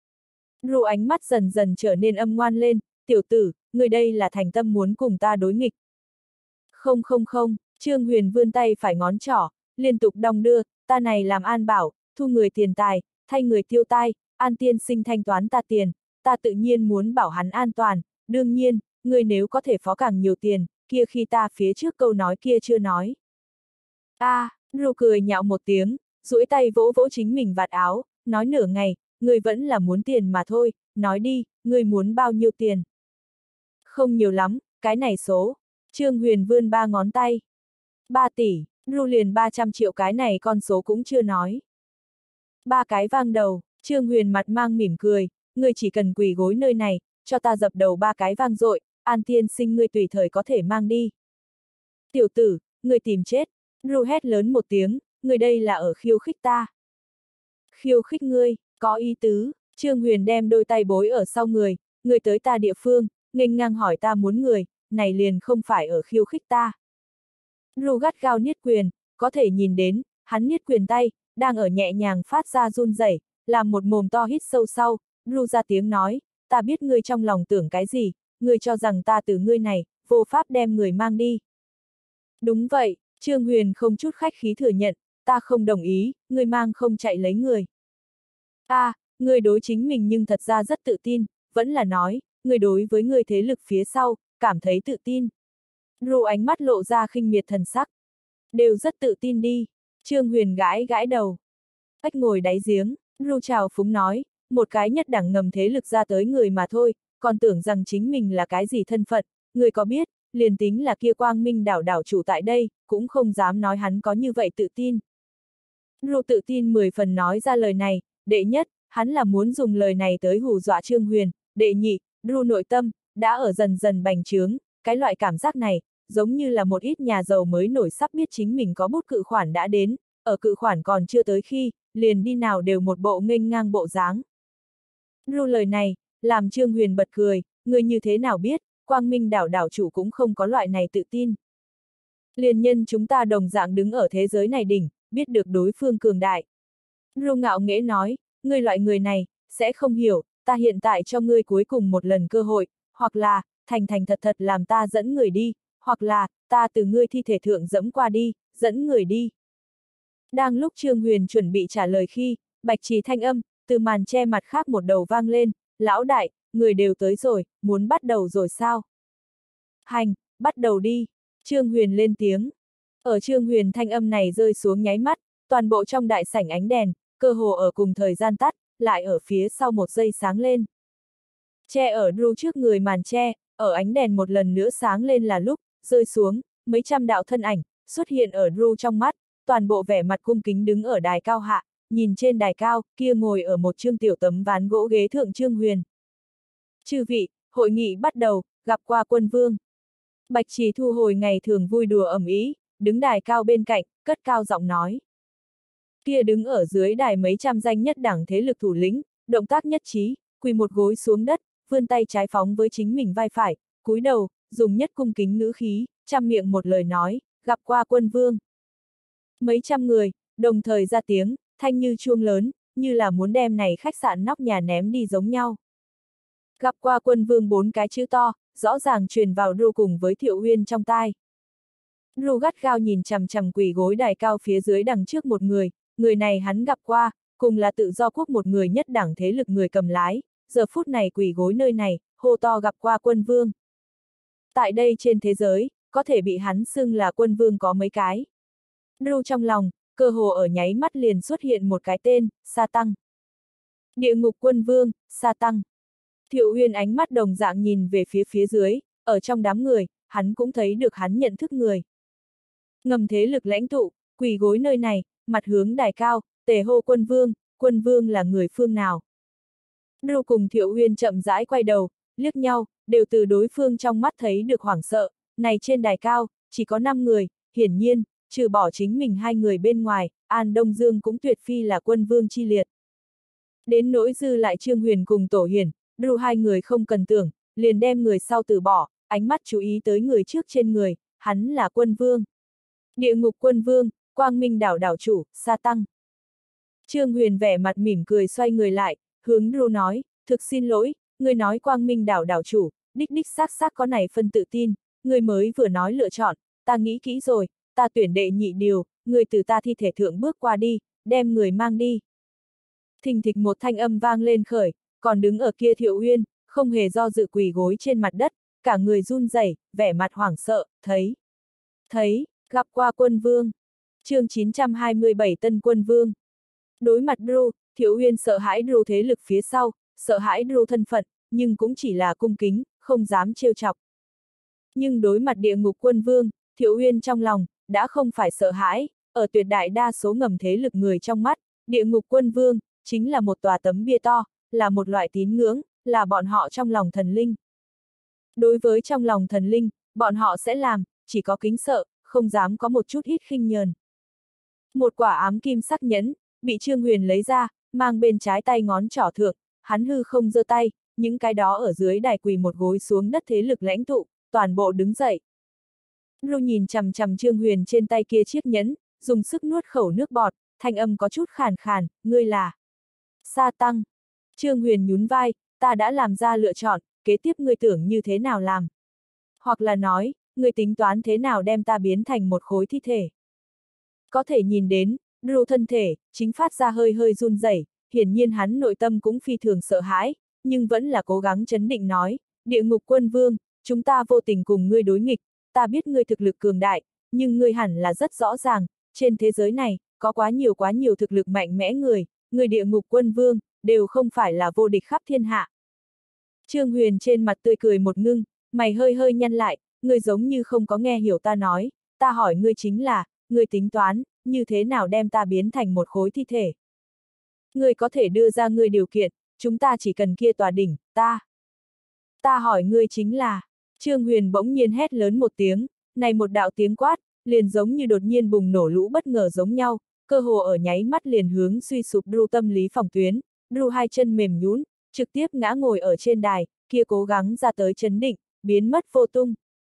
Ru ánh mắt dần dần trở nên âm ngoan lên, tiểu tử, ngươi đây là thành tâm muốn cùng ta đối nghịch. Không không không, Trương Huyền vươn tay phải ngón trỏ, liên tục đong đưa, ta này làm An Bảo, thu người tiền tài, thay người tiêu tai, An tiên sinh thanh toán ta tiền, ta tự nhiên muốn bảo hắn an toàn, đương nhiên, ngươi nếu có thể phó càng nhiều tiền, kia khi ta phía trước câu nói kia chưa nói. A, à, Ru cười nhạo một tiếng, duỗi tay vỗ vỗ chính mình vạt áo, nói nửa ngày, ngươi vẫn là muốn tiền mà thôi, nói đi, ngươi muốn bao nhiêu tiền? Không nhiều lắm, cái này số. Trương Huyền vươn ba ngón tay. Ba tỷ, Ru liền ba trăm triệu cái này con số cũng chưa nói. Ba cái vang đầu, Trương Huyền mặt mang mỉm cười, ngươi chỉ cần quỳ gối nơi này, cho ta dập đầu ba cái vang dội, An tiên sinh ngươi tùy thời có thể mang đi. Tiểu tử, ngươi tìm chết, Ru hét lớn một tiếng, ngươi đây là ở khiêu khích ta. Khiêu khích ngươi, có ý tứ, Trương Huyền đem đôi tay bối ở sau người, ngươi tới ta địa phương, nghênh ngang hỏi ta muốn người, này liền không phải ở khiêu khích ta. Ru gắt gao niết quyền, có thể nhìn đến, hắn niết quyền tay, đang ở nhẹ nhàng phát ra run rẩy, làm một mồm to hít sâu sau, Ru ra tiếng nói, ta biết ngươi trong lòng tưởng cái gì, ngươi cho rằng ta từ ngươi này, vô pháp đem người mang đi. Đúng vậy, Trương Huyền không chút khách khí thừa nhận, ta không đồng ý, ngươi mang không chạy lấy người. A, à, ngươi đối chính mình nhưng thật ra rất tự tin, vẫn là nói, ngươi đối với ngươi thế lực phía sau, cảm thấy tự tin. Ru ánh mắt lộ ra khinh miệt thần sắc. Đều rất tự tin đi. Trương Huyền gãi gãi đầu. Ếch ngồi đáy giếng, Ru chào phúng nói, một cái nhất đẳng ngầm thế lực ra tới người mà thôi, còn tưởng rằng chính mình là cái gì thân phận, người có biết, liền tính là kia Quang Minh đảo đảo chủ tại đây, cũng không dám nói hắn có như vậy tự tin. Ru tự tin mười phần nói ra lời này, đệ nhất, hắn là muốn dùng lời này tới hù dọa Trương Huyền, đệ nhị, Ru nội tâm, đã ở dần dần bành trướng, cái loại cảm giác này, giống như là một ít nhà giàu mới nổi sắp biết chính mình có bút cự khoản đã đến, ở cự khoản còn chưa tới khi, liền đi nào đều một bộ nghênh ngang bộ dáng. Ru lời này, làm Trương Huyền bật cười, người như thế nào biết, Quang Minh đảo đảo chủ cũng không có loại này tự tin. Liền nhân chúng ta đồng dạng đứng ở thế giới này đỉnh, biết được đối phương cường đại. Ru ngạo nghễ nói, ngươi loại người này, sẽ không hiểu, ta hiện tại cho ngươi cuối cùng một lần cơ hội, hoặc là, thành thành thật thật làm ta dẫn người đi, hoặc là, ta từ ngươi thi thể thượng dẫm qua đi, dẫn người đi. Đang lúc Trương Huyền chuẩn bị trả lời khi, bạch trì thanh âm, từ màn che mặt khác một đầu vang lên, lão đại, người đều tới rồi, muốn bắt đầu rồi sao? Hành, bắt đầu đi, Trương Huyền lên tiếng. Ở Trương Huyền thanh âm này rơi xuống nháy mắt, toàn bộ trong đại sảnh ánh đèn, cơ hồ ở cùng thời gian tắt, lại ở phía sau một giây sáng lên. Che ở Ru trước người màn che, ở ánh đèn một lần nữa sáng lên là lúc, rơi xuống, mấy trăm đạo thân ảnh, xuất hiện ở Ru trong mắt, toàn bộ vẻ mặt cung kính đứng ở đài cao hạ, nhìn trên đài cao, kia ngồi ở một chương tiểu tấm ván gỗ ghế thượng Trương Huyền. Chư vị, hội nghị bắt đầu, gặp qua quân vương. Bạch Trì thu hồi ngày thường vui đùa ầm ĩ, đứng đài cao bên cạnh, cất cao giọng nói. Kia đứng ở dưới đài mấy trăm danh nhất đẳng thế lực thủ lĩnh, động tác nhất trí, quỳ một gối xuống đất, vươn tay trái phóng với chính mình vai phải, cúi đầu, dùng nhất cung kính ngữ khí, trăm miệng một lời nói, gặp qua quân vương. Mấy trăm người, đồng thời ra tiếng, thanh như chuông lớn, như là muốn đem này khách sạn nóc nhà ném đi giống nhau. Gặp qua quân vương bốn cái chữ to, rõ ràng truyền vào Ru cùng với Thiệu Uyên trong tai. Ru gắt gao nhìn chằm chằm quỳ gối đài cao phía dưới đằng trước một người, người này hắn gặp qua, cùng là tự do quốc một người nhất đẳng thế lực người cầm lái, giờ phút này quỳ gối nơi này, hô to gặp qua quân vương. Tại đây trên thế giới, có thể bị hắn xưng là quân vương có mấy cái. Ru trong lòng, cơ hồ ở nháy mắt liền xuất hiện một cái tên, Sa Tăng. Địa ngục quân vương, Sa Tăng. Thiệu Uyên ánh mắt đồng dạng nhìn về phía phía dưới, ở trong đám người, hắn cũng thấy được hắn nhận thức người. Ngầm thế lực lãnh tụ, quỳ gối nơi này, mặt hướng đài cao, tề hô quân vương, quân vương là người phương nào. Ru cùng Thiệu Uyên chậm rãi quay đầu, liếc nhau, đều từ đối phương trong mắt thấy được hoảng sợ, này trên đài cao, chỉ có năm người, hiển nhiên, trừ bỏ chính mình hai người bên ngoài, An Đông Dương cũng tuyệt phi là quân vương chi liệt. Đến nỗi dư lại Trương Huyền cùng Tổ Hiển, Ru hai người không cần tưởng, liền đem người sau từ bỏ, ánh mắt chú ý tới người trước trên người, hắn là quân vương. Địa ngục quân vương, Quang Minh đảo đảo chủ, Sa Tăng. Trương Huyền vẻ mặt mỉm cười xoay người lại, hướng Ru nói, thực xin lỗi, người nói Quang Minh đảo đảo chủ, đích đích xác xác có này phân tự tin, người mới vừa nói lựa chọn, ta nghĩ kỹ rồi, ta tuyển đệ nhị điều, người từ ta thi thể thượng bước qua đi, đem người mang đi. Thình thịch một thanh âm vang lên khởi, còn đứng ở kia Thiệu Uyên, không hề do dự quỳ gối trên mặt đất, cả người run rẩy, vẻ mặt hoảng sợ, thấy, thấy, gặp qua quân vương. Chương chín trăm hai mươi bảy Tân Quân Vương. Đối mặt Ru, Thiệu Uyên sợ hãi Ru thế lực phía sau, sợ hãi Ru thân phận, nhưng cũng chỉ là cung kính, không dám trêu chọc. Nhưng đối mặt địa ngục quân vương, Thiệu Uyên trong lòng, đã không phải sợ hãi, ở tuyệt đại đa số ngầm thế lực người trong mắt, địa ngục quân vương, chính là một tòa tấm bia to, là một loại tín ngưỡng, là bọn họ trong lòng thần linh. Đối với trong lòng thần linh, bọn họ sẽ làm, chỉ có kính sợ, không dám có một chút ít khinh nhờn. Một quả ám kim sắc nhẫn, bị Trương Huyền lấy ra, mang bên trái tay ngón trỏ thượng, hắn hư không giơ tay, những cái đó ở dưới đài quỳ một gối xuống đất thế lực lãnh tụ, toàn bộ đứng dậy. Ru nhìn chằm chằm Trương Huyền trên tay kia chiếc nhẫn, dùng sức nuốt khẩu nước bọt, thanh âm có chút khàn khàn, ngươi là Sa Tăng. Trương Huyền nhún vai, ta đã làm ra lựa chọn, kế tiếp ngươi tưởng như thế nào làm. Hoặc là nói, ngươi tính toán thế nào đem ta biến thành một khối thi thể. Có thể nhìn đến, Ru thân thể, chính phát ra hơi hơi run rẩy, hiển nhiên hắn nội tâm cũng phi thường sợ hãi, nhưng vẫn là cố gắng chấn định nói, địa ngục quân vương, chúng ta vô tình cùng ngươi đối nghịch, ta biết ngươi thực lực cường đại, nhưng ngươi hẳn là rất rõ ràng, trên thế giới này, có quá nhiều quá nhiều thực lực mạnh mẽ người, người địa ngục quân vương, đều không phải là vô địch khắp thiên hạ. Trương Huyền trên mặt tươi cười một ngưng, mày hơi hơi nhăn lại, ngươi giống như không có nghe hiểu ta nói, ta hỏi ngươi chính là, ngươi tính toán, như thế nào đem ta biến thành một khối thi thể. Ngươi có thể đưa ra ngươi điều kiện, chúng ta chỉ cần kia tòa đỉnh, ta. Ta hỏi ngươi chính là, Trương Huyền bỗng nhiên hét lớn một tiếng, này một đạo tiếng quát, liền giống như đột nhiên bùng nổ lũ bất ngờ giống nhau, cơ hồ ở nháy mắt liền hướng suy sụp Ru tâm lý phòng tuyến, Ru hai chân mềm nhũn, trực tiếp ngã ngồi ở trên đài, kia cố gắng ra tới chấn định, biến mất vô tung.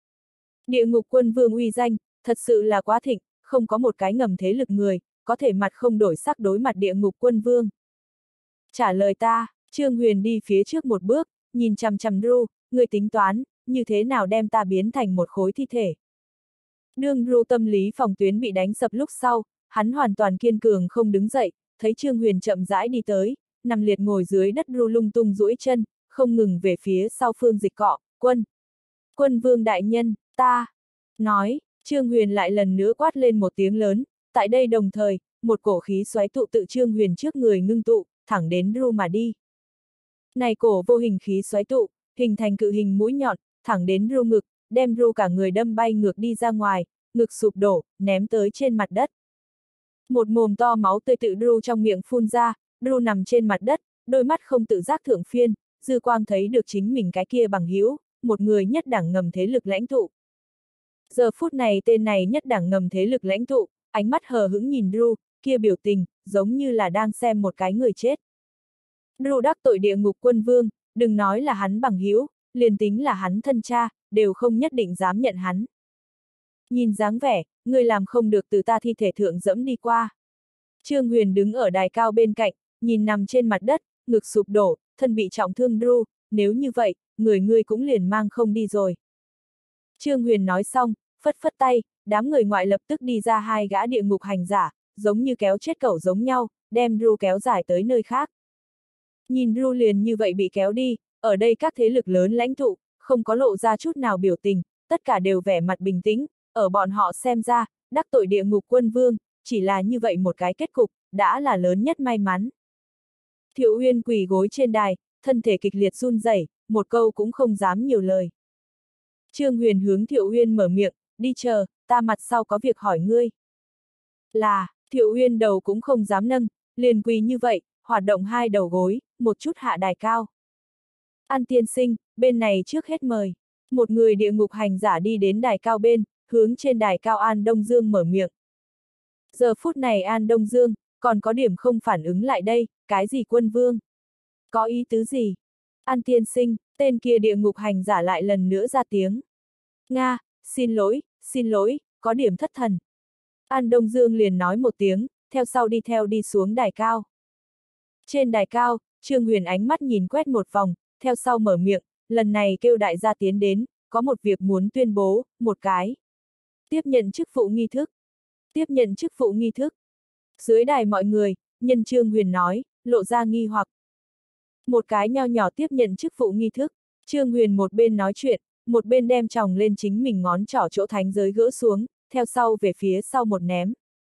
Địa ngục quân vương uy danh, thật sự là quá thịnh, không có một cái ngầm thế lực người, có thể mặt không đổi sắc đối mặt địa ngục quân vương. Trả lời ta, Trương Huyền đi phía trước một bước, nhìn chằm chằm Ru, người tính toán, như thế nào đem ta biến thành một khối thi thể. Đương Ru tâm lý phòng tuyến bị đánh sập lúc sau, hắn hoàn toàn kiên cường không đứng dậy, thấy Trương Huyền chậm rãi đi tới, nằm liệt ngồi dưới đất Ru lung tung duỗi chân, không ngừng về phía sau phương dịch cọ, quân. Quân vương đại nhân, ta. Nói, Trương Huyền lại lần nữa quát lên một tiếng lớn, tại đây đồng thời, một cổ khí xoáy tụ tự Trương Huyền trước người ngưng tụ, thẳng đến Ru mà đi. Này cổ vô hình khí xoáy tụ, hình thành cự hình mũi nhọn, thẳng đến Ru ngực, đem Ru cả người đâm bay ngược đi ra ngoài, ngực sụp đổ, ném tới trên mặt đất. Một mồm to máu tươi tự Ru trong miệng phun ra, Ru nằm trên mặt đất, đôi mắt không tự giác thượng phiên, dư quang thấy được chính mình cái kia bằng hữu, một người nhất đẳng ngầm thế lực lãnh tụ. Giờ phút này tên này nhất đẳng ngầm thế lực lãnh tụ, ánh mắt hờ hững nhìn Ru, kia biểu tình, giống như là đang xem một cái người chết. Ru đắc tội địa ngục quân vương, đừng nói là hắn bằng hữu, liền tính là hắn thân cha, đều không nhất định dám nhận hắn. Nhìn dáng vẻ, người làm không được từ ta thi thể thượng dẫm đi qua. Trương Huyền đứng ở đài cao bên cạnh, nhìn nằm trên mặt đất, ngực sụp đổ, thân bị trọng thương Ru, nếu như vậy, người ngươi cũng liền mang không đi rồi. Trương Huyền nói xong, phất phất tay, đám người ngoại lập tức đi ra hai gã địa ngục hành giả, giống như kéo chết cẩu giống nhau, đem Ru kéo dài tới nơi khác. Nhìn Ru liền như vậy bị kéo đi, ở đây các thế lực lớn lãnh tụ, không có lộ ra chút nào biểu tình, tất cả đều vẻ mặt bình tĩnh, ở bọn họ xem ra, đắc tội địa ngục quân vương, chỉ là như vậy một cái kết cục, đã là lớn nhất may mắn. Thiệu Uyên quỳ gối trên đài, thân thể kịch liệt run rẩy, một câu cũng không dám nhiều lời. Trương Huyền hướng Thiệu Uyên mở miệng, đi chờ, ta mặt sau có việc hỏi ngươi. Là, Thiệu Uyên đầu cũng không dám nâng, liền quỳ như vậy, hoạt động hai đầu gối, một chút hạ đài cao. An tiên sinh, bên này trước hết mời. Một người địa ngục hành giả đi đến đài cao bên, hướng trên đài cao An Đông Dương mở miệng. Giờ phút này An Đông Dương, còn có điểm không phản ứng lại đây, cái gì quân vương? Có ý tứ gì? An tiên sinh, tên kia địa ngục hành giả lại lần nữa ra tiếng. Nga, xin lỗi, xin lỗi, có điểm thất thần. An Đông Dương liền nói một tiếng, theo sau đi theo đi xuống đài cao. Trên đài cao, Trương Huyền ánh mắt nhìn quét một vòng, theo sau mở miệng, lần này kêu đại gia tiến đến, có một việc muốn tuyên bố, một cái. Tiếp nhận chức vụ nghi thức. Tiếp nhận chức vụ nghi thức. Dưới đài mọi người, nhân Trương Huyền nói, lộ ra nghi hoặc. Một cái nho nhỏ tiếp nhận chức vụ nghi thức, Trương Huyền một bên nói chuyện, một bên đem tròng lên chính mình ngón trỏ chỗ thánh giới gỡ xuống, theo sau về phía sau một ném.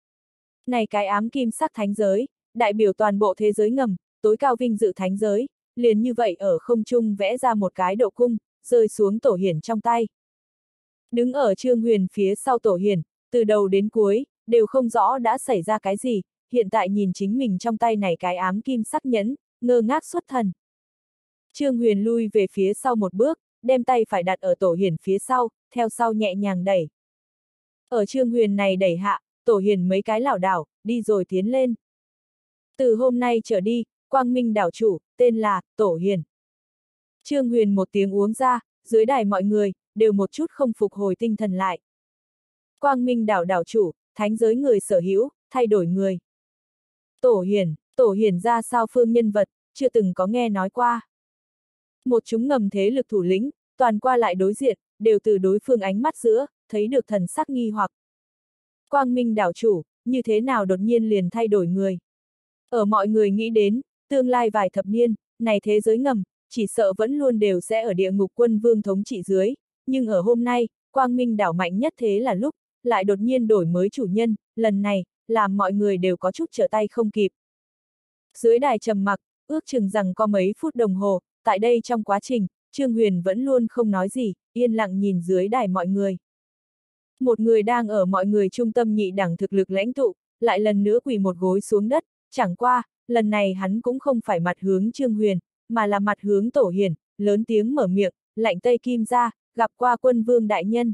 Này cái ám kim sắc thánh giới, đại biểu toàn bộ thế giới ngầm, tối cao vinh dự thánh giới, liền như vậy ở không trung vẽ ra một cái độ cung, rơi xuống Tổ Hiển trong tay. Đứng ở Trương Huyền phía sau Tổ Hiển, từ đầu đến cuối, đều không rõ đã xảy ra cái gì, hiện tại nhìn chính mình trong tay này cái ám kim sắc nhẫn, ngơ ngác xuất thần. Trương Huyền lui về phía sau một bước, đem tay phải đặt ở Tổ Hiển phía sau, theo sau nhẹ nhàng đẩy. Ở Trương Huyền này đẩy hạ, Tổ Hiển mấy cái lảo đảo, đi rồi tiến lên. Từ hôm nay trở đi, Quang Minh đảo chủ, tên là, Tổ Hiển. Trương Huyền một tiếng uống ra, dưới đài mọi người, đều một chút không phục hồi tinh thần lại. Quang Minh đảo đảo chủ, thánh giới người sở hữu, thay đổi người. Tổ Hiển, Tổ Hiển ra sao phương nhân vật, chưa từng có nghe nói qua. Một chúng ngầm thế lực thủ lĩnh, toàn qua lại đối diện, đều từ đối phương ánh mắt giữa, thấy được thần sắc nghi hoặc. Quang Minh đảo chủ, như thế nào đột nhiên liền thay đổi người. Ở mọi người nghĩ đến, tương lai vài thập niên, này thế giới ngầm, chỉ sợ vẫn luôn đều sẽ ở địa ngục quân vương thống trị dưới, nhưng ở hôm nay, Quang Minh đảo mạnh nhất thế là lúc, lại đột nhiên đổi mới chủ nhân, lần này, làm mọi người đều có chút trở tay không kịp. Dưới đài trầm mặc, ước chừng rằng có mấy phút đồng hồ, tại đây trong quá trình, Trương Huyền vẫn luôn không nói gì, yên lặng nhìn dưới đài mọi người. Một người đang ở mọi người trung tâm nhị đẳng thực lực lãnh tụ, lại lần nữa quỳ một gối xuống đất, chẳng qua, lần này hắn cũng không phải mặt hướng Trương Huyền, mà là mặt hướng Tổ Hiển, lớn tiếng mở miệng, lạnh Tây Kim gia, gặp qua quân vương đại nhân.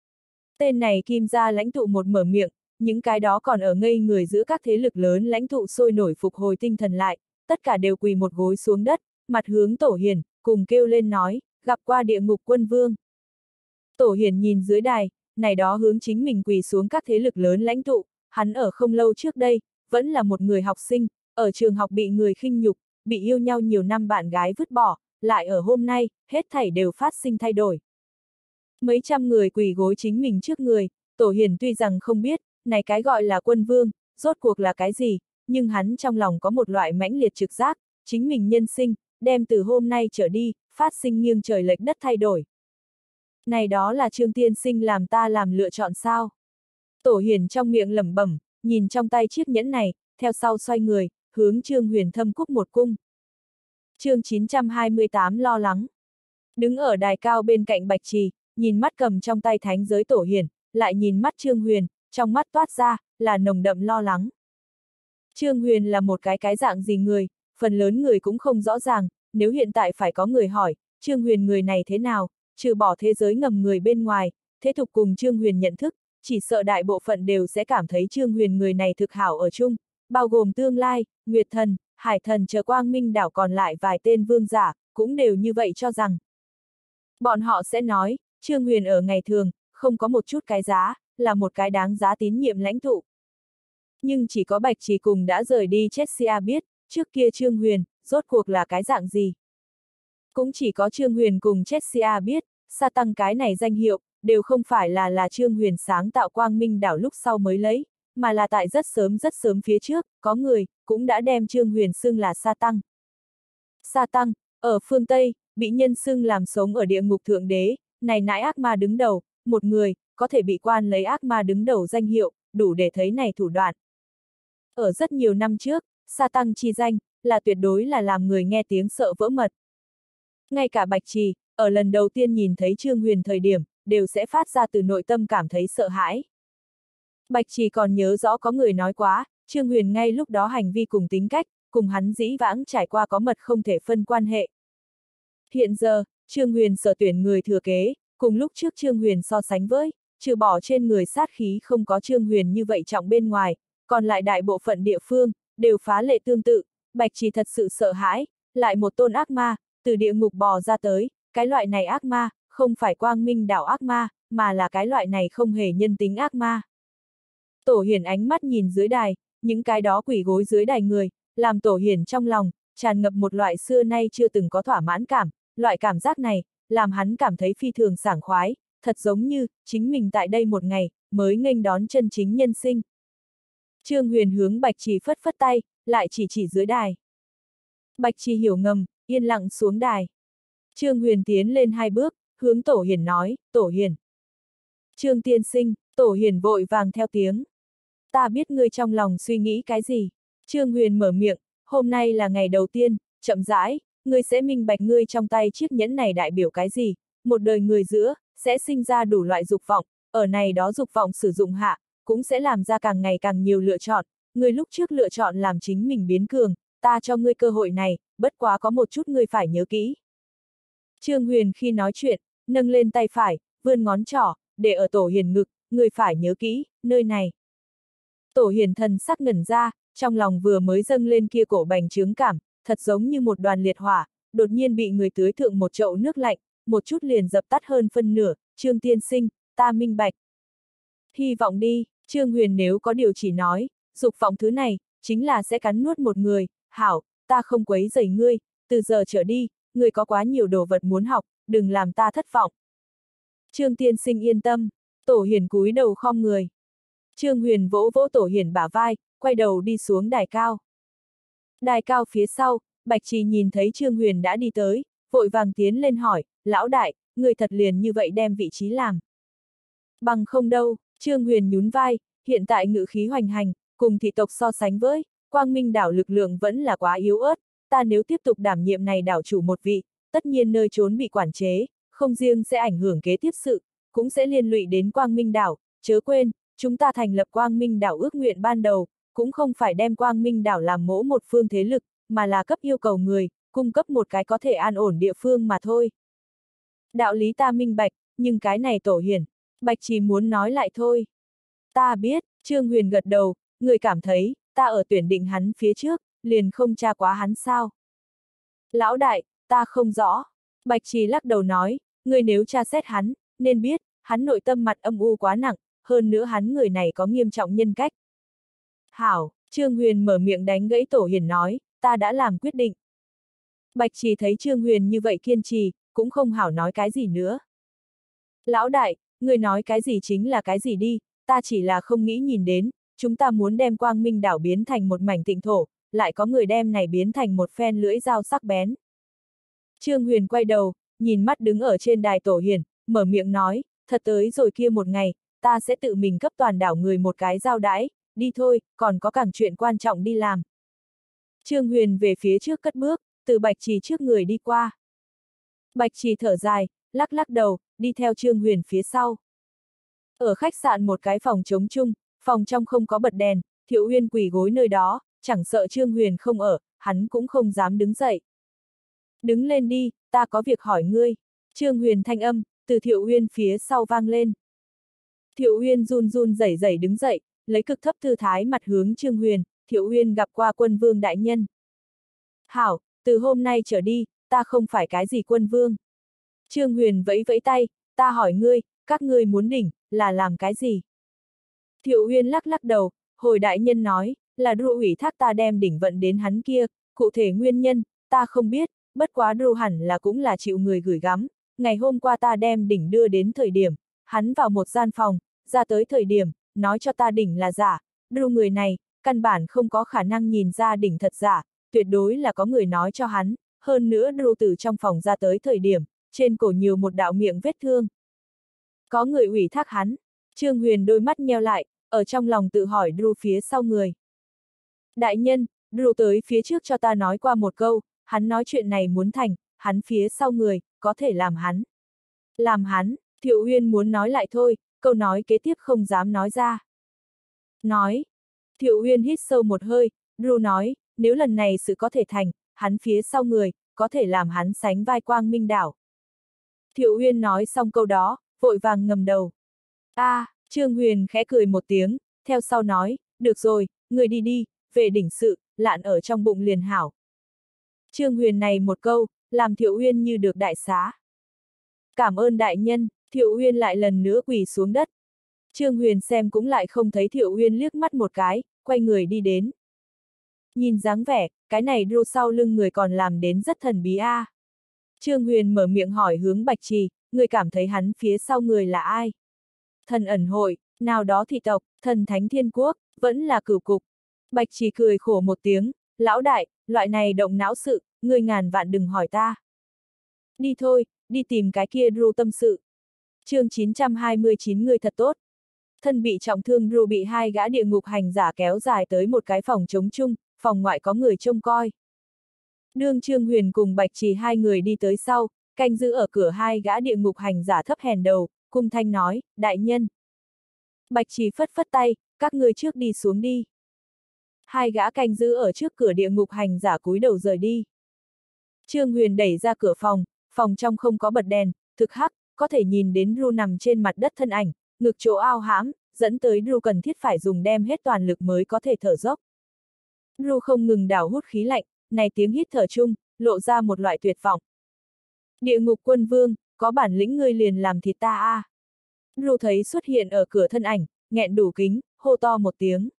Tên này Kim gia lãnh tụ một mở miệng, những cái đó còn ở ngây người giữa các thế lực lớn lãnh tụ sôi nổi phục hồi tinh thần lại, tất cả đều quỳ một gối xuống đất, mặt hướng Tổ Hiển, cùng kêu lên nói, gặp qua địa ngục quân vương. Tổ Hiển nhìn dưới đài, này đó hướng chính mình quỳ xuống các thế lực lớn lãnh tụ, hắn ở không lâu trước đây, vẫn là một người học sinh, ở trường học bị người khinh nhục, bị yêu nhau nhiều năm bạn gái vứt bỏ, lại ở hôm nay, hết thảy đều phát sinh thay đổi. Mấy trăm người quỳ gối chính mình trước người, Tổ Hiển tuy rằng không biết, này cái gọi là quân vương, rốt cuộc là cái gì, nhưng hắn trong lòng có một loại mãnh liệt trực giác, chính mình nhân sinh, đem từ hôm nay trở đi, phát sinh nghiêng trời lệch đất thay đổi. Này đó là Trương tiên sinh làm ta làm lựa chọn sao? Tổ Hiển trong miệng lẩm bẩm, nhìn trong tay chiếc nhẫn này, theo sau xoay người, hướng Trương Huyền thâm cúc một cung. Chương chín trăm hai mươi tám lo lắng. Đứng ở đài cao bên cạnh Bạch Trì, nhìn mắt cầm trong tay thánh giới Tổ Hiển, lại nhìn mắt Trương Huyền, trong mắt toát ra, là nồng đậm lo lắng. Trương Huyền là một cái cái dạng gì người, phần lớn người cũng không rõ ràng, nếu hiện tại phải có người hỏi, Trương Huyền người này thế nào, trừ bỏ thế giới ngầm người bên ngoài, thế tục cùng Trương Huyền nhận thức, chỉ sợ đại bộ phận đều sẽ cảm thấy Trương Huyền người này thực hảo ở chung, bao gồm tương lai, Nguyệt Thần, Hải Thần chờ Quang Minh đảo còn lại vài tên vương giả, cũng đều như vậy cho rằng. Bọn họ sẽ nói, Trương Huyền ở ngày thường, không có một chút cái giá, là một cái đáng giá tín nhiệm lãnh tụ. Nhưng chỉ có Bạch Trì cùng đã rời đi Chessia biết, trước kia Trương Huyền, rốt cuộc là cái dạng gì. Cũng chỉ có Trương Huyền cùng Chessia biết, Sa Tăng cái này danh hiệu, đều không phải là là Trương Huyền sáng tạo Quang Minh đảo lúc sau mới lấy, mà là tại rất sớm rất sớm phía trước, có người, cũng đã đem Trương Huyền xưng là Sa Tăng. Sa Tăng, ở phương Tây, bị nhân xưng làm sống ở địa ngục thượng đế, này nãi ác ma đứng đầu, một người, có thể bị quan lấy ác ma đứng đầu danh hiệu, đủ để thấy này thủ đoạn. Ở rất nhiều năm trước, Sa Tăng chi danh, là tuyệt đối là làm người nghe tiếng sợ vỡ mật. Ngay cả Bạch Trì, ở lần đầu tiên nhìn thấy Trương Huyền thời điểm, đều sẽ phát ra từ nội tâm cảm thấy sợ hãi. Bạch Trì còn nhớ rõ có người nói quá, Trương Huyền ngay lúc đó hành vi cùng tính cách, cùng hắn dĩ vãng trải qua có mật không thể phân quan hệ. Hiện giờ, Trương Huyền sở tuyển người thừa kế, cùng lúc trước Trương Huyền so sánh với, trừ bỏ trên người sát khí không có Trương Huyền như vậy trọng bên ngoài, còn lại đại bộ phận địa phương, đều phá lệ tương tự, Bạch Trì thật sự sợ hãi, lại một tôn ác ma, từ địa ngục bò ra tới, cái loại này ác ma, không phải quang minh đảo ác ma, mà là cái loại này không hề nhân tính ác ma. Tổ Hiển ánh mắt nhìn dưới đài, những cái đó quỳ gối dưới đài người, làm Tổ Hiển trong lòng, tràn ngập một loại xưa nay chưa từng có thỏa mãn cảm, loại cảm giác này, làm hắn cảm thấy phi thường sảng khoái, thật giống như, chính mình tại đây một ngày, mới nghênh đón chân chính nhân sinh. Trương Huyền hướng Bạch Trì phất phất tay, lại chỉ chỉ dưới đài. Bạch Trì hiểu ngầm, yên lặng xuống đài. Trương Huyền tiến lên hai bước, hướng Tổ Hiển nói, Tổ Hiển. Trương tiên sinh, Tổ Hiển vội vàng theo tiếng. Ta biết ngươi trong lòng suy nghĩ cái gì. Trương Huyền mở miệng, hôm nay là ngày đầu tiên, chậm rãi, ngươi sẽ minh bạch ngươi trong tay chiếc nhẫn này đại biểu cái gì, một đời người giữa, sẽ sinh ra đủ loại dục vọng, ở này đó dục vọng sử dụng hạ, cũng sẽ làm ra càng ngày càng nhiều lựa chọn, ngươi lúc trước lựa chọn làm chính mình biến cường, ta cho ngươi cơ hội này, bất quá có một chút ngươi phải nhớ kỹ. Trương Huyền khi nói chuyện, nâng lên tay phải, vươn ngón trỏ, để ở Tổ Hiển ngực, ngươi phải nhớ kỹ, nơi này. Tổ Hiển thần sắc ngẩn ra, trong lòng vừa mới dâng lên kia cổ bành trướng cảm, thật giống như một đoàn liệt hỏa, đột nhiên bị người tưới thượng một chậu nước lạnh, một chút liền dập tắt hơn phân nửa, Trương tiên sinh, ta minh bạch. Hy vọng đi, Trương Huyền nếu có điều chỉ nói, dục vọng thứ này, chính là sẽ cắn nuốt một người, hảo, ta không quấy rầy ngươi, từ giờ trở đi, ngươi có quá nhiều đồ vật muốn học, đừng làm ta thất vọng. Trương tiên sinh yên tâm, Tổ Hiển cúi đầu khom người. Trương Huyền vỗ vỗ Tổ Hiển bả vai, quay đầu đi xuống đài cao. Đài cao phía sau, Bạch Trì nhìn thấy Trương Huyền đã đi tới, vội vàng tiến lên hỏi, lão đại, người thật liền như vậy đem vị trí làm. Bằng không đâu, Trương Huyền nhún vai, hiện tại ngự khí hoành hành, cùng thị tộc so sánh với, Quang Minh đảo lực lượng vẫn là quá yếu ớt, ta nếu tiếp tục đảm nhiệm này đảo chủ một vị, tất nhiên nơi trốn bị quản chế, không riêng sẽ ảnh hưởng kế tiếp sự, cũng sẽ liên lụy đến Quang Minh đảo, chớ quên, chúng ta thành lập Quang Minh đảo ước nguyện ban đầu, cũng không phải đem Quang Minh đảo làm mỗ một phương thế lực, mà là cấp yêu cầu người, cung cấp một cái có thể an ổn địa phương mà thôi. Đạo lý ta minh bạch, nhưng cái này Tổ Hiển, Bạch Trì muốn nói lại thôi. Ta biết, Trương Huyền gật đầu, người cảm thấy, ta ở tuyển định hắn phía trước, liền không tra quá hắn sao. Lão đại, ta không rõ. Bạch Trì lắc đầu nói, người nếu tra xét hắn, nên biết, hắn nội tâm mặt âm u quá nặng, hơn nữa hắn người này có nghiêm trọng nhân cách. Hảo, Trương Huyền mở miệng đánh gãy Tổ Hiển nói, ta đã làm quyết định. Bạch Trì thấy Trương Huyền như vậy kiên trì, cũng không hảo nói cái gì nữa. Lão đại, người nói cái gì chính là cái gì đi, ta chỉ là không nghĩ nhìn đến, chúng ta muốn đem Quang Minh đảo biến thành một mảnh tịnh thổ, lại có người đem này biến thành một phen lưỡi dao sắc bén. Trương Huyền quay đầu, nhìn mắt đứng ở trên đài Tổ Hiển, mở miệng nói, thật tới rồi kia một ngày, ta sẽ tự mình cấp toàn đảo người một cái giao đãi, đi thôi, còn có càng chuyện quan trọng đi làm. Trương Huyền về phía trước cất bước, từ Bạch Trì trước người đi qua. Bạch Trì thở dài, lắc lắc đầu, đi theo Trương Huyền phía sau. Ở khách sạn một cái phòng trống chung, phòng trong không có bật đèn, Thiệu Uyên quỳ gối nơi đó, chẳng sợ Trương Huyền không ở, hắn cũng không dám đứng dậy. Đứng lên đi, ta có việc hỏi ngươi. Trương Huyền thanh âm, từ Thiệu Uyên phía sau vang lên. Thiệu Uyên run run rẩy rẩy đứng dậy, lấy cực thấp thư thái mặt hướng Trương Huyền, Thiệu Uyên gặp qua quân vương đại nhân. Hảo, từ hôm nay trở đi, ta không phải cái gì quân vương. Trương Huyền vẫy vẫy tay, ta hỏi ngươi, các ngươi muốn đỉnh, là làm cái gì? Thiệu Uyên lắc lắc đầu, hồi đại nhân nói, là Đru ủy thác ta đem đỉnh vận đến hắn kia, cụ thể nguyên nhân, ta không biết, bất quá Đru hẳn là cũng là chịu người gửi gắm. Ngày hôm qua ta đem đỉnh đưa đến thời điểm, hắn vào một gian phòng, ra tới thời điểm, nói cho ta đỉnh là giả, Đru người này, căn bản không có khả năng nhìn ra đỉnh thật giả, tuyệt đối là có người nói cho hắn, hơn nữa Đru từ trong phòng ra tới thời điểm, trên cổ nhiều một đạo miệng vết thương. Có người ủy thác hắn, Trương Huyền đôi mắt nheo lại, ở trong lòng tự hỏi Đru phía sau người. Đại nhân, Đru tới phía trước cho ta nói qua một câu, hắn nói chuyện này muốn thành, hắn phía sau người, có thể làm hắn. Làm hắn, Thiệu Uyên muốn nói lại thôi, câu nói kế tiếp không dám nói ra. Nói, Thiệu Uyên hít sâu một hơi, Ru nói, nếu lần này sự có thể thành, hắn phía sau người, có thể làm hắn sánh vai Quang Minh Đảo. Thiệu Uyên nói xong câu đó, vội vàng ngầm đầu. A, à, Trương Huyền khẽ cười một tiếng, theo sau nói, được rồi, người đi đi, về đỉnh sự, lạn ở trong bụng liền hảo. Trương Huyền này một câu, làm Thiệu Uyên như được đại xá. Cảm ơn đại nhân, Thiệu Uyên lại lần nữa quỳ xuống đất. Trương Huyền xem cũng lại không thấy Thiệu Uyên liếc mắt một cái, quay người đi đến. Nhìn dáng vẻ, cái này Ru sau lưng người còn làm đến rất thần bí a. À. Trương Huyền mở miệng hỏi hướng Bạch Trì, người cảm thấy hắn phía sau người là ai? Thần ẩn hội, nào đó thị tộc, thần thánh thiên quốc, vẫn là cửu cục. Bạch Trì cười khổ một tiếng, lão đại, loại này động não sự, người ngàn vạn đừng hỏi ta. Đi thôi, đi tìm cái kia Ru tâm sự. Chương chín trăm hai mươi chín người thật tốt. Thân bị trọng thương Ru bị hai gã địa ngục hành giả kéo dài tới một cái phòng trống chung, phòng ngoại có người trông coi. Đương Trương Huyền cùng Bạch Trì hai người đi tới sau, canh giữ ở cửa hai gã địa ngục hành giả thấp hèn đầu, cung thanh nói, đại nhân. Bạch Trì phất phất tay, các ngươi trước đi xuống đi. Hai gã canh giữ ở trước cửa địa ngục hành giả cúi đầu rời đi. Trương Huyền đẩy ra cửa phòng, phòng trong không có bật đèn, thực hắc, có thể nhìn đến Ru nằm trên mặt đất thân ảnh, ngực chỗ ao hãm, dẫn tới Ru cần thiết phải dùng đem hết toàn lực mới có thể thở dốc. Ru không ngừng đảo hút khí lạnh, này tiếng hít thở chung, lộ ra một loại tuyệt vọng. Địa ngục quân vương, có bản lĩnh ngươi liền làm thịt ta a. À. Ru thấy xuất hiện ở cửa thân ảnh, nghẹn đủ kính, hô to một tiếng.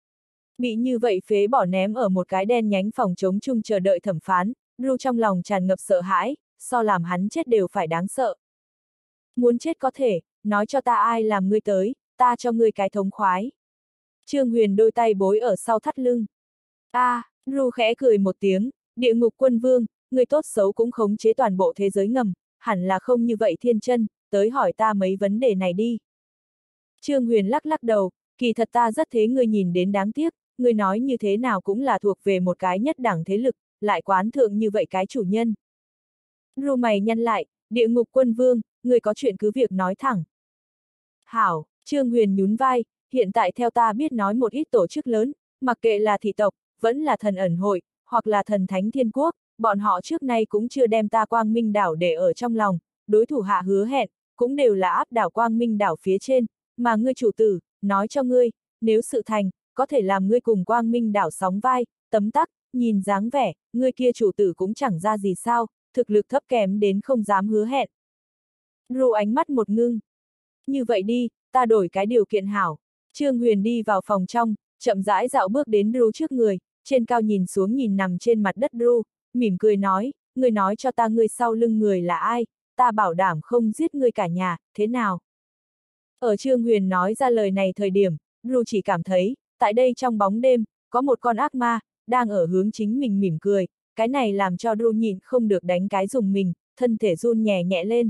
Bị như vậy phế bỏ ném ở một cái đen nhánh phòng trống chung chờ đợi thẩm phán, Ru trong lòng tràn ngập sợ hãi, so làm hắn chết đều phải đáng sợ. Muốn chết có thể, nói cho ta ai làm ngươi tới, ta cho ngươi cái thống khoái. Trương Huyền đôi tay bối ở sau thắt lưng. A, à, Ru khẽ cười một tiếng, địa ngục quân vương, ngươi tốt xấu cũng khống chế toàn bộ thế giới ngầm, hẳn là không như vậy thiên chân, tới hỏi ta mấy vấn đề này đi. Trương Huyền lắc lắc đầu, kỳ thật ta rất thế ngươi nhìn đến đáng tiếc, ngươi nói như thế nào cũng là thuộc về một cái nhất đẳng thế lực, lại quán thượng như vậy cái chủ nhân. Ru mày nhăn lại, địa ngục quân vương, ngươi có chuyện cứ việc nói thẳng. Hảo, Trương Huyền nhún vai, hiện tại theo ta biết nói một ít tổ chức lớn, mặc kệ là thị tộc, vẫn là thần ẩn hội, hoặc là thần thánh thiên quốc, bọn họ trước nay cũng chưa đem ta Quang Minh đảo để ở trong lòng, đối thủ hạ hứa hẹn, cũng đều là áp đảo Quang Minh đảo phía trên, mà ngươi chủ tử, nói cho ngươi, nếu sự thành, có thể làm ngươi cùng Quang Minh đảo sóng vai, tấm tắc, nhìn dáng vẻ, ngươi kia chủ tử cũng chẳng ra gì sao, thực lực thấp kém đến không dám hứa hẹn. Ru ánh mắt một ngưng. Như vậy đi, ta đổi cái điều kiện hảo. Trương Huyền đi vào phòng trong, chậm rãi dạo bước đến Ru trước người, trên cao nhìn xuống nhìn nằm trên mặt đất Ru, mỉm cười nói, ngươi nói cho ta ngươi sau lưng người là ai, ta bảo đảm không giết ngươi cả nhà, thế nào? Ở Trương Huyền nói ra lời này thời điểm, Ru chỉ cảm thấy, tại đây trong bóng đêm, có một con ác ma, đang ở hướng chính mình mỉm cười, cái này làm cho Ru nhịn không được đánh cái dùng mình, thân thể run nhẹ nhẹ lên.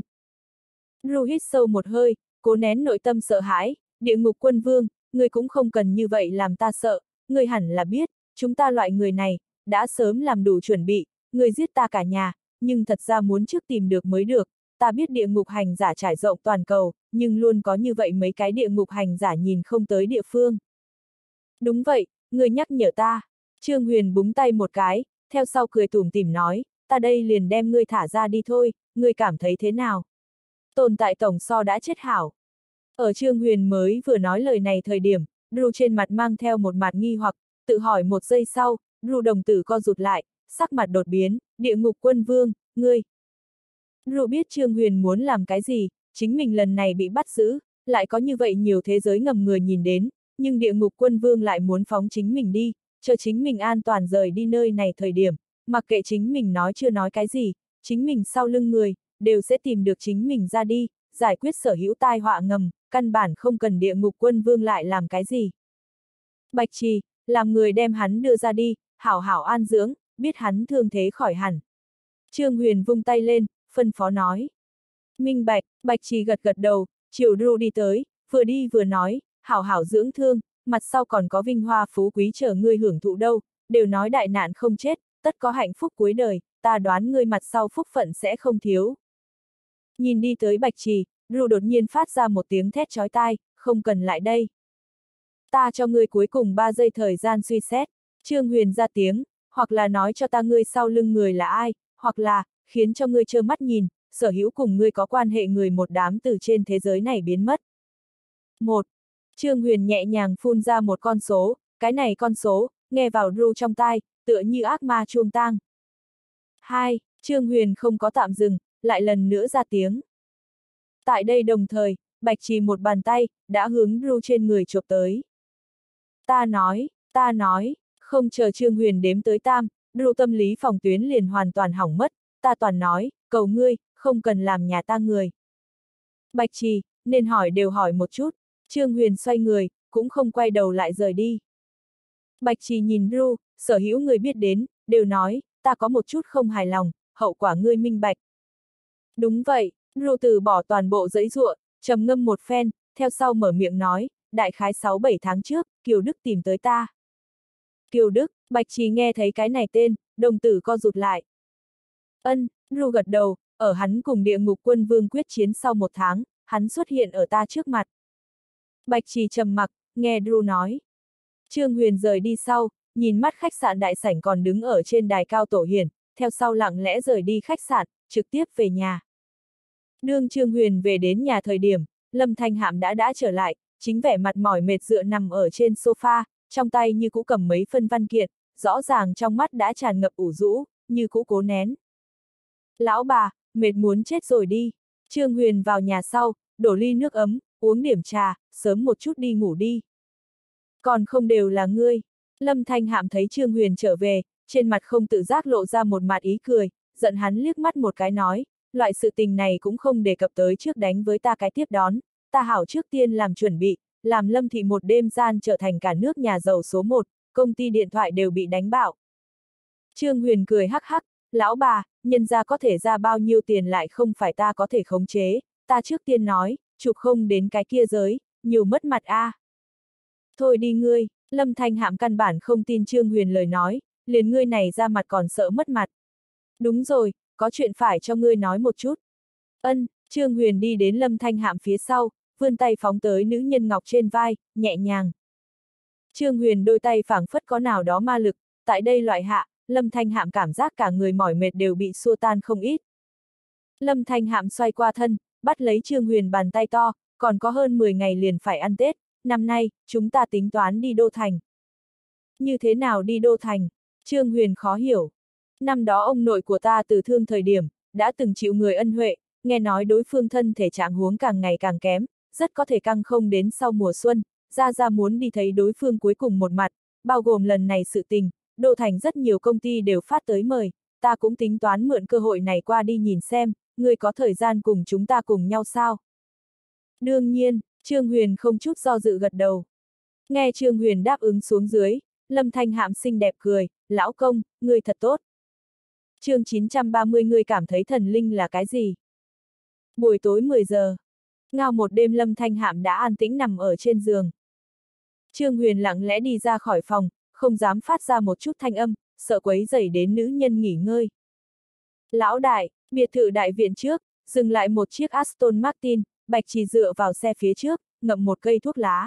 Ru hít sâu một hơi, cố nén nội tâm sợ hãi, địa ngục quân vương, ngươi cũng không cần như vậy làm ta sợ, ngươi hẳn là biết, chúng ta loại người này, đã sớm làm đủ chuẩn bị, ngươi giết ta cả nhà, nhưng thật ra muốn trước tìm được mới được, ta biết địa ngục hành giả trải rộng toàn cầu, nhưng luôn có như vậy mấy cái địa ngục hành giả nhìn không tới địa phương. Đúng vậy, ngươi nhắc nhở ta. Trương Huyền búng tay một cái, theo sau cười tủm tỉm nói, ta đây liền đem ngươi thả ra đi thôi, ngươi cảm thấy thế nào? Tồn tại tổng so đã chết hảo. Ở Trương Huyền mới vừa nói lời này thời điểm, Ru trên mặt mang theo một mặt nghi hoặc, tự hỏi một giây sau, Ru đồng tử co rụt lại, sắc mặt đột biến, địa ngục quân vương, ngươi. Ru biết Trương Huyền muốn làm cái gì, chính mình lần này bị bắt giữ, lại có như vậy nhiều thế giới ngầm người nhìn đến, nhưng địa ngục quân vương lại muốn phóng chính mình đi, cho chính mình an toàn rời đi nơi này thời điểm, mặc kệ chính mình nói chưa nói cái gì, chính mình sau lưng người, đều sẽ tìm được chính mình ra đi, giải quyết sở hữu tai họa ngầm, căn bản không cần địa ngục quân vương lại làm cái gì. Bạch Trì, làm người đem hắn đưa ra đi, hảo hảo an dưỡng, biết hắn thương thế khỏi hẳn. Trương Huyền vung tay lên, phân phó nói. Minh bạch, Bạch Trì gật gật đầu, chiều Ru đi tới, vừa đi vừa nói, hảo hảo dưỡng thương, mặt sau còn có vinh hoa phú quý chờ ngươi hưởng thụ đâu, đều nói đại nạn không chết, tất có hạnh phúc cuối đời, ta đoán ngươi mặt sau phúc phận sẽ không thiếu. Nhìn đi tới Bạch Trì, Ru đột nhiên phát ra một tiếng thét chói tai, không cần lại đây. Ta cho ngươi cuối cùng ba giây thời gian suy xét. Trương Huyền ra tiếng, hoặc là nói cho ta ngươi sau lưng người là ai, hoặc là, khiến cho ngươi trơ mắt nhìn, sở hữu cùng ngươi có quan hệ người một đám từ trên thế giới này biến mất. Một. Trương Huyền nhẹ nhàng phun ra một con số, cái này con số, nghe vào ru trong tai, tựa như ác ma chuông tang. Hai. Trương Huyền không có tạm dừng, lại lần nữa ra tiếng. Tại đây đồng thời, Bạch Trì một bàn tay, đã hướng ru trên người chộp tới. Ta nói, ta nói, không chờ Trương Huyền đếm tới tam, ru tâm lý phòng tuyến liền hoàn toàn hỏng mất, ta toàn nói, cầu ngươi, không cần làm nhà ta người. Bạch Trì, nên hỏi đều hỏi một chút, Trương Huyền xoay người, cũng không quay đầu lại rời đi. Bạch Trì nhìn ru, sở hữu người biết đến, đều nói, ta có một chút không hài lòng, hậu quả ngươi minh bạch. Đúng vậy, ru từ bỏ toàn bộ giấy ruộng, trầm ngâm một phen, theo sau mở miệng nói, đại khái sáu bảy tháng trước, Kiều Đức tìm tới ta. Kiều Đức, Bạch Trì nghe thấy cái này tên, đồng tử co rụt lại. Ân, ru gật đầu, ở hắn cùng địa ngục quân vương quyết chiến sau một tháng, hắn xuất hiện ở ta trước mặt. Bạch Trì trầm mặc, nghe ru nói. Trương Huyền rời đi sau, nhìn mắt khách sạn đại sảnh còn đứng ở trên đài cao tổ hiển, theo sau lặng lẽ rời đi khách sạn, trực tiếp về nhà. Đương Trương Huyền về đến nhà thời điểm, Lâm Thanh Hạm đã đã trở lại, chính vẻ mặt mỏi mệt dựa nằm ở trên sofa, trong tay như cũ cầm mấy phân văn kiện, rõ ràng trong mắt đã tràn ngập ủ rũ, như cũ cố nén. Lão bà, mệt muốn chết rồi đi. Trương Huyền vào nhà sau, đổ ly nước ấm, uống điểm trà, sớm một chút đi ngủ đi. Còn không đều là ngươi. Lâm Thanh Hạm thấy Trương Huyền trở về, trên mặt không tự giác lộ ra một mặt ý cười, giận hắn liếc mắt một cái nói, loại sự tình này cũng không đề cập tới trước đánh với ta cái tiếp đón, ta hảo trước tiên làm chuẩn bị, làm Lâm thị một đêm gian trở thành cả nước nhà giàu số một, công ty điện thoại đều bị đánh bạo. Trương Huyền cười hắc hắc, lão bà, nhân gia có thể ra bao nhiêu tiền lại không phải ta có thể khống chế, ta trước tiên nói, chụp không đến cái kia giới, nhiều mất mặt a. À. Thôi đi ngươi, Lâm Thanh Hạm căn bản không tin Trương Huyền lời nói, liền ngươi này ra mặt còn sợ mất mặt. Đúng rồi, có chuyện phải cho ngươi nói một chút. Ân, Trương Huyền đi đến Lâm Thanh Hạm phía sau, vươn tay phóng tới nữ nhân ngọc trên vai, nhẹ nhàng. Trương Huyền đôi tay phảng phất có nào đó ma lực, tại đây loại hạ, Lâm Thanh Hạm cảm giác cả người mỏi mệt đều bị xua tan không ít. Lâm Thanh Hạm xoay qua thân, bắt lấy Trương Huyền bàn tay to, còn có hơn mười ngày liền phải ăn Tết, năm nay, chúng ta tính toán đi Đô Thành. Như thế nào đi Đô Thành? Trương Huyền khó hiểu. Năm đó ông nội của ta từ thương thời điểm, đã từng chịu người ân huệ, nghe nói đối phương thân thể trạng huống càng ngày càng kém, rất có thể căng không đến sau mùa xuân, ra ra muốn đi thấy đối phương cuối cùng một mặt, bao gồm lần này sự tình, Đô Thành rất nhiều công ty đều phát tới mời, ta cũng tính toán mượn cơ hội này qua đi nhìn xem, ngươi có thời gian cùng chúng ta cùng nhau sao? Đương nhiên, Trương Huyền không chút do dự gật đầu. Nghe Trương Huyền đáp ứng xuống dưới, Lâm Thanh Hạm xinh đẹp cười, lão công, ngươi thật tốt. Chương chín trăm ba mươi ngươi cảm thấy thần linh là cái gì? Buổi tối mười giờ. Ngao một đêm Lâm Thanh Hạm đã an tĩnh nằm ở trên giường. Trương Huyền lặng lẽ đi ra khỏi phòng, không dám phát ra một chút thanh âm, sợ quấy rầy đến nữ nhân nghỉ ngơi. Lão đại, biệt thự đại viện trước, dừng lại một chiếc Aston Martin, Bạch Trì dựa vào xe phía trước, ngậm một cây thuốc lá.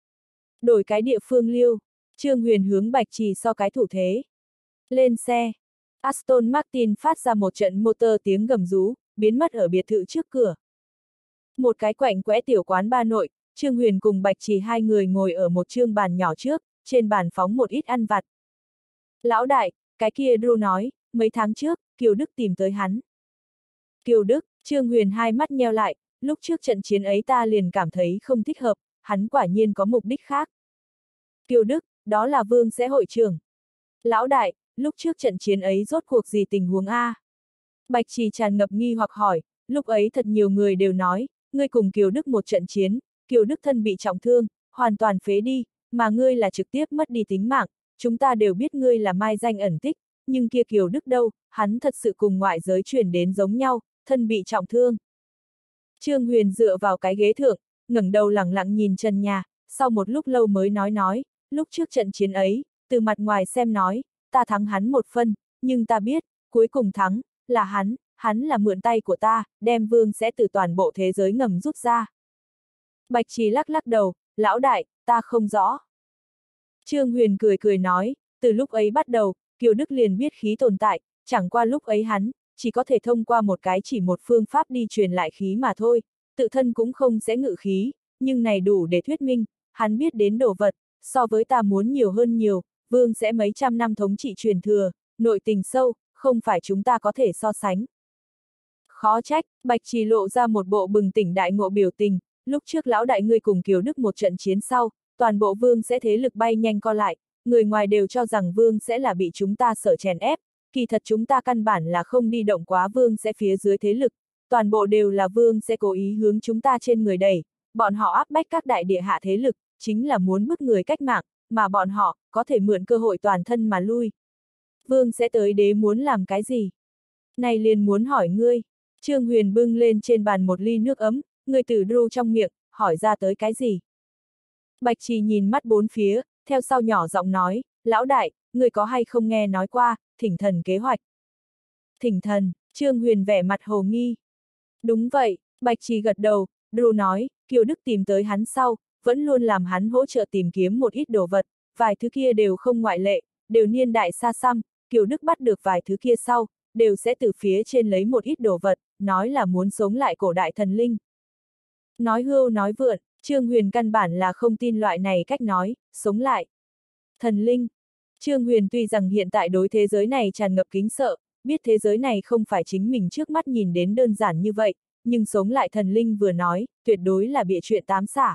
Đổi cái địa phương lưu, Trương Huyền hướng Bạch Trì so cái thủ thế. Lên xe. Aston Martin phát ra một trận motor tiếng gầm rú, biến mất ở biệt thự trước cửa. Một cái quạnh quẽ tiểu quán ba nội, Trương Huyền cùng Bạch Trì hai người ngồi ở một trương bàn nhỏ trước, trên bàn phóng một ít ăn vặt. Lão đại, cái kia Drew nói, mấy tháng trước, Kiều Đức tìm tới hắn. Kiều Đức, Trương Huyền hai mắt nheo lại, lúc trước trận chiến ấy ta liền cảm thấy không thích hợp, hắn quả nhiên có mục đích khác. Kiều Đức, đó là Vương sẽ hội trưởng. Lão đại, lúc trước trận chiến ấy rốt cuộc gì tình huống a? Bạch Trì tràn ngập nghi hoặc hỏi, lúc ấy thật nhiều người đều nói, ngươi cùng Kiều Đức một trận chiến, Kiều Đức thân bị trọng thương, hoàn toàn phế đi, mà ngươi là trực tiếp mất đi tính mạng, chúng ta đều biết ngươi là mai danh ẩn tích, nhưng kia Kiều Đức đâu, hắn thật sự cùng ngoại giới truyền đến giống nhau, thân bị trọng thương. Trương Huyền dựa vào cái ghế thượng, ngẩng đầu lẳng lặng nhìn trần nhà, sau một lúc lâu mới nói nói, lúc trước trận chiến ấy, từ mặt ngoài xem nói, ta thắng hắn một phân, nhưng ta biết, cuối cùng thắng, là hắn, hắn là mượn tay của ta, đem Vương sẽ từ toàn bộ thế giới ngầm rút ra. Bạch Trì lắc lắc đầu, lão đại, ta không rõ. Trương Huyền cười cười nói, từ lúc ấy bắt đầu, Kiều Đức liền biết khí tồn tại, chẳng qua lúc ấy hắn, chỉ có thể thông qua một cái chỉ một phương pháp đi truyền lại khí mà thôi, tự thân cũng không sẽ ngự khí, nhưng này đủ để thuyết minh, hắn biết đến đồ vật, so với ta muốn nhiều hơn nhiều, vương sẽ mấy trăm năm thống trị truyền thừa, nội tình sâu, không phải chúng ta có thể so sánh. Khó trách, Bạch Trì lộ ra một bộ bừng tỉnh đại ngộ biểu tình, lúc trước lão đại ngươi cùng Kiều Đức một trận chiến sau, toàn bộ vương sẽ thế lực bay nhanh co lại, người ngoài đều cho rằng vương sẽ là bị chúng ta sợ chèn ép, kỳ thật chúng ta căn bản là không đi động quá vương sẽ phía dưới thế lực, toàn bộ đều là vương sẽ cố ý hướng chúng ta trên người đẩy, bọn họ áp bách các đại địa hạ thế lực, chính là muốn bức người cách mạng, mà bọn họ, có thể mượn cơ hội toàn thân mà lui. Vương sẽ tới đế muốn làm cái gì? Này liền muốn hỏi ngươi. Trương Huyền bưng lên trên bàn một ly nước ấm, người từ đru trong miệng, hỏi ra tới cái gì? Bạch Trì nhìn mắt bốn phía, theo sau nhỏ giọng nói, lão đại, người có hay không nghe nói qua, thỉnh thần kế hoạch. Thỉnh thần, Trương Huyền vẻ mặt hồ nghi. Đúng vậy, Bạch Trì gật đầu, đru nói, Kiều Đức tìm tới hắn sau, vẫn luôn làm hắn hỗ trợ tìm kiếm một ít đồ vật, vài thứ kia đều không ngoại lệ, đều niên đại xa xăm, Kiều Đức bắt được vài thứ kia sau, đều sẽ từ phía trên lấy một ít đồ vật, nói là muốn sống lại cổ đại thần linh. Nói hưu nói vượn, Trương Huyền căn bản là không tin loại này cách nói, sống lại. Thần linh. Trương Huyền tuy rằng hiện tại đối thế giới này tràn ngập kính sợ, biết thế giới này không phải chính mình trước mắt nhìn đến đơn giản như vậy, nhưng sống lại thần linh vừa nói, tuyệt đối là bịa chuyện tám xả.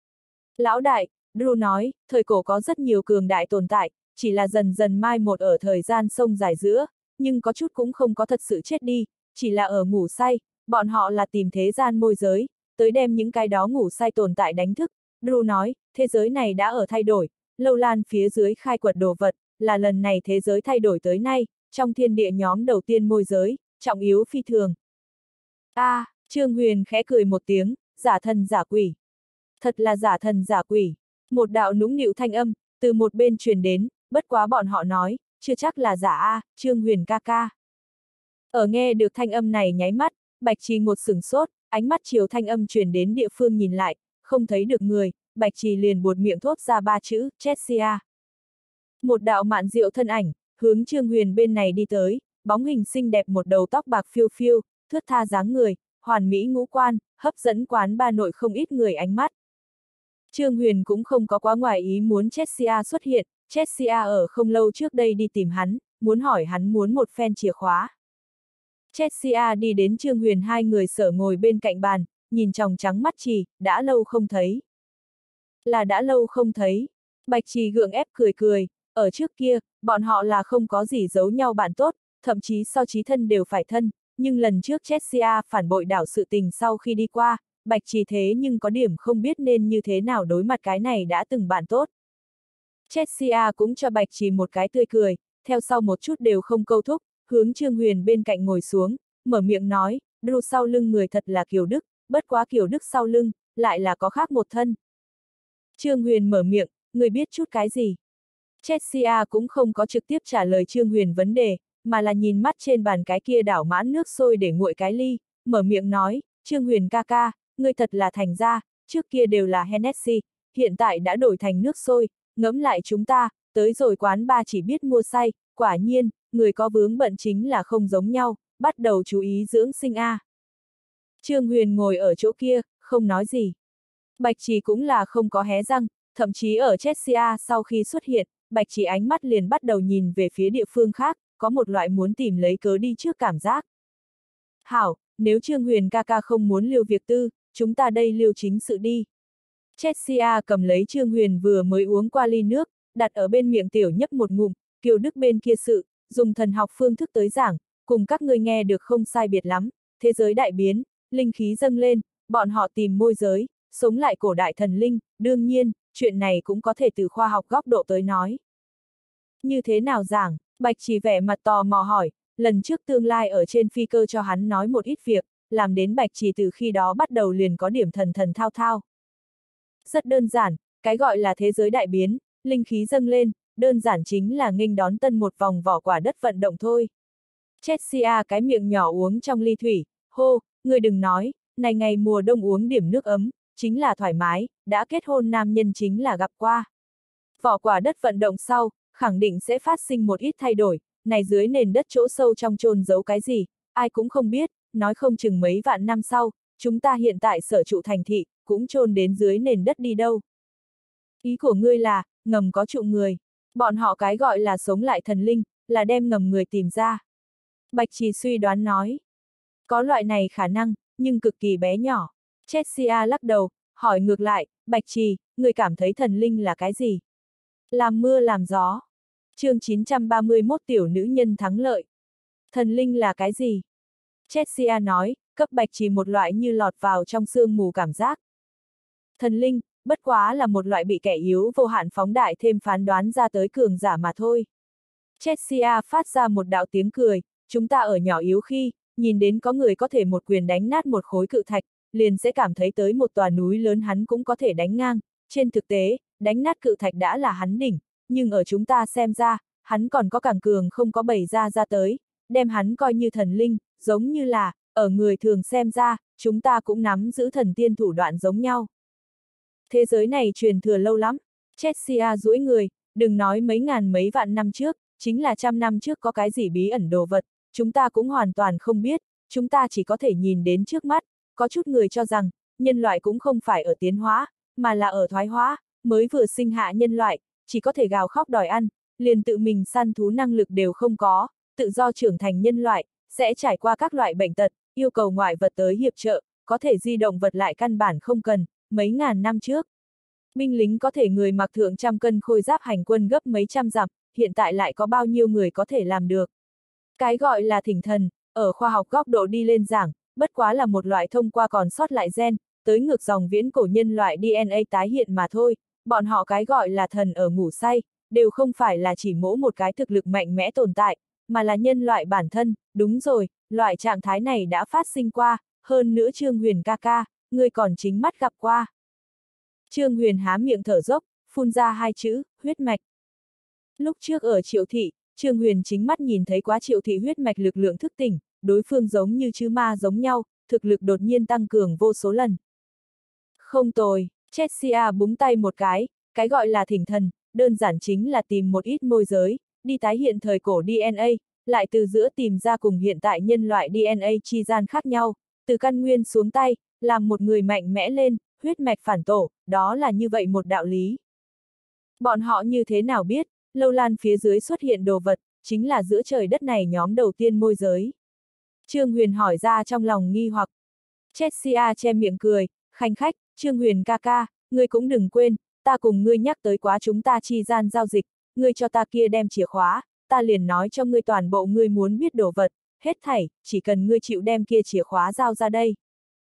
Lão đại, Drew nói, thời cổ có rất nhiều cường đại tồn tại, chỉ là dần dần mai một ở thời gian sông dài giữa, nhưng có chút cũng không có thật sự chết đi, chỉ là ở ngủ say, bọn họ là tìm thế gian môi giới, tới đem những cái đó ngủ say tồn tại đánh thức. Drew nói, thế giới này đã ở thay đổi, Lâu Lan phía dưới khai quật đồ vật, là lần này thế giới thay đổi tới nay, trong thiên địa nhóm đầu tiên môi giới, trọng yếu phi thường. A, à, Trương Huyền khẽ cười một tiếng, giả thần giả quỷ. Thật là giả thần giả quỷ. Một đạo nũng nịu thanh âm, từ một bên truyền đến, bất quá bọn họ nói, chưa chắc là giả a, à, Trương Huyền ca ca. Ở nghe được thanh âm này nháy mắt, Bạch Trì một sửng sốt, ánh mắt chiều thanh âm truyền đến địa phương nhìn lại, không thấy được người, Bạch Trì liền buột miệng thốt ra ba chữ, Chessia. Một đạo mạn diệu thân ảnh, hướng Trương Huyền bên này đi tới, bóng hình xinh đẹp một đầu tóc bạc phiêu phiêu, thướt tha dáng người, hoàn mỹ ngũ quan, hấp dẫn quán ba nội không ít người ánh mắt. Trương Huyền cũng không có quá ngoài ý muốn Chessia xuất hiện, Chessia ở không lâu trước đây đi tìm hắn, muốn hỏi hắn muốn một phen chìa khóa. Chessia đi đến Trương Huyền hai người sở ngồi bên cạnh bàn, nhìn tròng trắng mắt Trì, đã lâu không thấy. Là đã lâu không thấy. Bạch Trì gượng ép cười cười, ở trước kia, bọn họ là không có gì giấu nhau bạn tốt, thậm chí so chí thân đều phải thân, nhưng lần trước Chessia phản bội đảo sự tình sau khi đi qua, Bạch Trì thế nhưng có điểm không biết nên như thế nào đối mặt cái này đã từng bạn tốt. Chessia cũng cho Bạch Trì một cái tươi cười, theo sau một chút đều không câu thúc, hướng Trương Huyền bên cạnh ngồi xuống, mở miệng nói, Drew sau lưng người thật là Kiều Đức, bất quá Kiều Đức sau lưng, lại là có khác một thân. Trương Huyền mở miệng, người biết chút cái gì? Chessia cũng không có trực tiếp trả lời Trương Huyền vấn đề, mà là nhìn mắt trên bàn cái kia đảo mãn nước sôi để nguội cái ly, mở miệng nói, Trương Huyền ca ca, ngươi thật là thành ra, trước kia đều là Hennessy, hiện tại đã đổi thành nước sôi, ngẫm lại chúng ta, tới rồi quán ba chỉ biết mua say, quả nhiên, người có vướng bận chính là không giống nhau, bắt đầu chú ý dưỡng sinh a. Trương Huyền ngồi ở chỗ kia, không nói gì. Bạch Trì cũng là không có hé răng, thậm chí ở Chessia sau khi xuất hiện, Bạch Trì ánh mắt liền bắt đầu nhìn về phía địa phương khác, có một loại muốn tìm lấy cớ đi trước cảm giác. Hảo, nếu Trương Huyền ca ca không muốn liêu việc tư, chúng ta đây liêu chính sự đi. Chessia cầm lấy Trương Huyền vừa mới uống qua ly nước, đặt ở bên miệng tiểu nhấp một ngụm, Kiều Đức bên kia sự, dùng thần học phương thức tới giảng, cùng các ngươi nghe được không sai biệt lắm, thế giới đại biến, linh khí dâng lên, bọn họ tìm môi giới, sống lại cổ đại thần linh, đương nhiên, chuyện này cũng có thể từ khoa học góc độ tới nói. Như thế nào giảng, Bạch Trì vẻ mặt tò mò hỏi, lần trước tương lai ở trên phi cơ cho hắn nói một ít việc, làm đến Bạch Trì từ khi đó bắt đầu liền có điểm thần thần thao thao. Rất đơn giản, cái gọi là thế giới đại biến, linh khí dâng lên, đơn giản chính là nghênh đón tân một vòng vỏ quả đất vận động thôi. Chessia cái miệng nhỏ uống trong ly thủy, hô, người đừng nói, này ngày mùa đông uống điểm nước ấm, chính là thoải mái, đã kết hôn nam nhân chính là gặp qua. Vỏ quả đất vận động sau, khẳng định sẽ phát sinh một ít thay đổi, này dưới nền đất chỗ sâu trong chôn giấu cái gì, ai cũng không biết, nói không chừng mấy vạn năm sau, chúng ta hiện tại sở trụ thành thị, cũng chôn đến dưới nền đất đi đâu. Ý của ngươi là, ngầm có trụ người, bọn họ cái gọi là sống lại thần linh, là đem ngầm người tìm ra. Bạch Trì suy đoán nói. Có loại này khả năng, nhưng cực kỳ bé nhỏ. Chessia lắc đầu, hỏi ngược lại, Bạch Trì, người cảm thấy thần linh là cái gì? Làm mưa làm gió. chương chín trăm ba mươi mốt tiểu nữ nhân thắng lợi. Thần linh là cái gì? Chessia nói, cấp Bạch Trì một loại như lọt vào trong sương mù cảm giác. Thần linh, bất quá là một loại bị kẻ yếu vô hạn phóng đại thêm phán đoán ra tới cường giả mà thôi. Chessia phát ra một đạo tiếng cười, chúng ta ở nhỏ yếu khi, nhìn đến có người có thể một quyền đánh nát một khối cự thạch, liền sẽ cảm thấy tới một tòa núi lớn hắn cũng có thể đánh ngang. Trên thực tế, đánh nát cự thạch đã là hắn đỉnh, nhưng ở chúng ta xem ra, hắn còn có càng cường không có bày ra ra tới, đem hắn coi như thần linh, giống như là, ở người thường xem ra, chúng ta cũng nắm giữ thần tiên thủ đoạn giống nhau. Thế giới này truyền thừa lâu lắm, Chessia duỗi người, đừng nói mấy ngàn mấy vạn năm trước, chính là trăm năm trước có cái gì bí ẩn đồ vật, chúng ta cũng hoàn toàn không biết, chúng ta chỉ có thể nhìn đến trước mắt, có chút người cho rằng, nhân loại cũng không phải ở tiến hóa, mà là ở thoái hóa, mới vừa sinh hạ nhân loại, chỉ có thể gào khóc đòi ăn, liền tự mình săn thú năng lực đều không có, tự do trưởng thành nhân loại, sẽ trải qua các loại bệnh tật, yêu cầu ngoại vật tới hiệp trợ, có thể di động vật lại căn bản không cần, mấy ngàn năm trước. Binh lính có thể người mặc thượng trăm cân khôi giáp hành quân gấp mấy trăm dặm, hiện tại lại có bao nhiêu người có thể làm được. Cái gọi là thỉnh thần, ở khoa học góc độ đi lên giảng, bất quá là một loại thông qua còn sót lại gen, tới ngược dòng viễn cổ nhân loại đê en a tái hiện mà thôi, bọn họ cái gọi là thần ở ngủ say, đều không phải là chỉ mỗi một cái thực lực mạnh mẽ tồn tại, mà là nhân loại bản thân, đúng rồi, loại trạng thái này đã phát sinh qua, hơn nữa Trương Huyền ca ca, người còn chính mắt gặp qua. Trương Huyền há miệng thở dốc, phun ra hai chữ, huyết mạch. Lúc trước ở Triệu Thị, Trương Huyền chính mắt nhìn thấy quá Triệu Thị huyết mạch lực lượng thức tỉnh, đối phương giống như chư ma giống nhau, thực lực đột nhiên tăng cường vô số lần. Không tồi, Chessia búng tay một cái, cái gọi là thỉnh thần, đơn giản chính là tìm một ít môi giới, đi tái hiện thời cổ đê en a, lại từ giữa tìm ra cùng hiện tại nhân loại đê en a chi gian khác nhau, từ căn nguyên xuống tay, làm một người mạnh mẽ lên, huyết mạch phản tổ, đó là như vậy một đạo lý. Bọn họ như thế nào biết, Lâu Lan phía dưới xuất hiện đồ vật, chính là giữa trời đất này nhóm đầu tiên môi giới. Trương Huyền hỏi ra trong lòng nghi hoặc. Chessia che miệng cười, khanh khách, Trương Huyền ca ca, ngươi cũng đừng quên, ta cùng ngươi nhắc tới quá chúng ta chi gian giao dịch, ngươi cho ta kia đem chìa khóa, ta liền nói cho ngươi toàn bộ ngươi muốn biết đồ vật, hết thảy, chỉ cần ngươi chịu đem kia chìa khóa giao ra đây.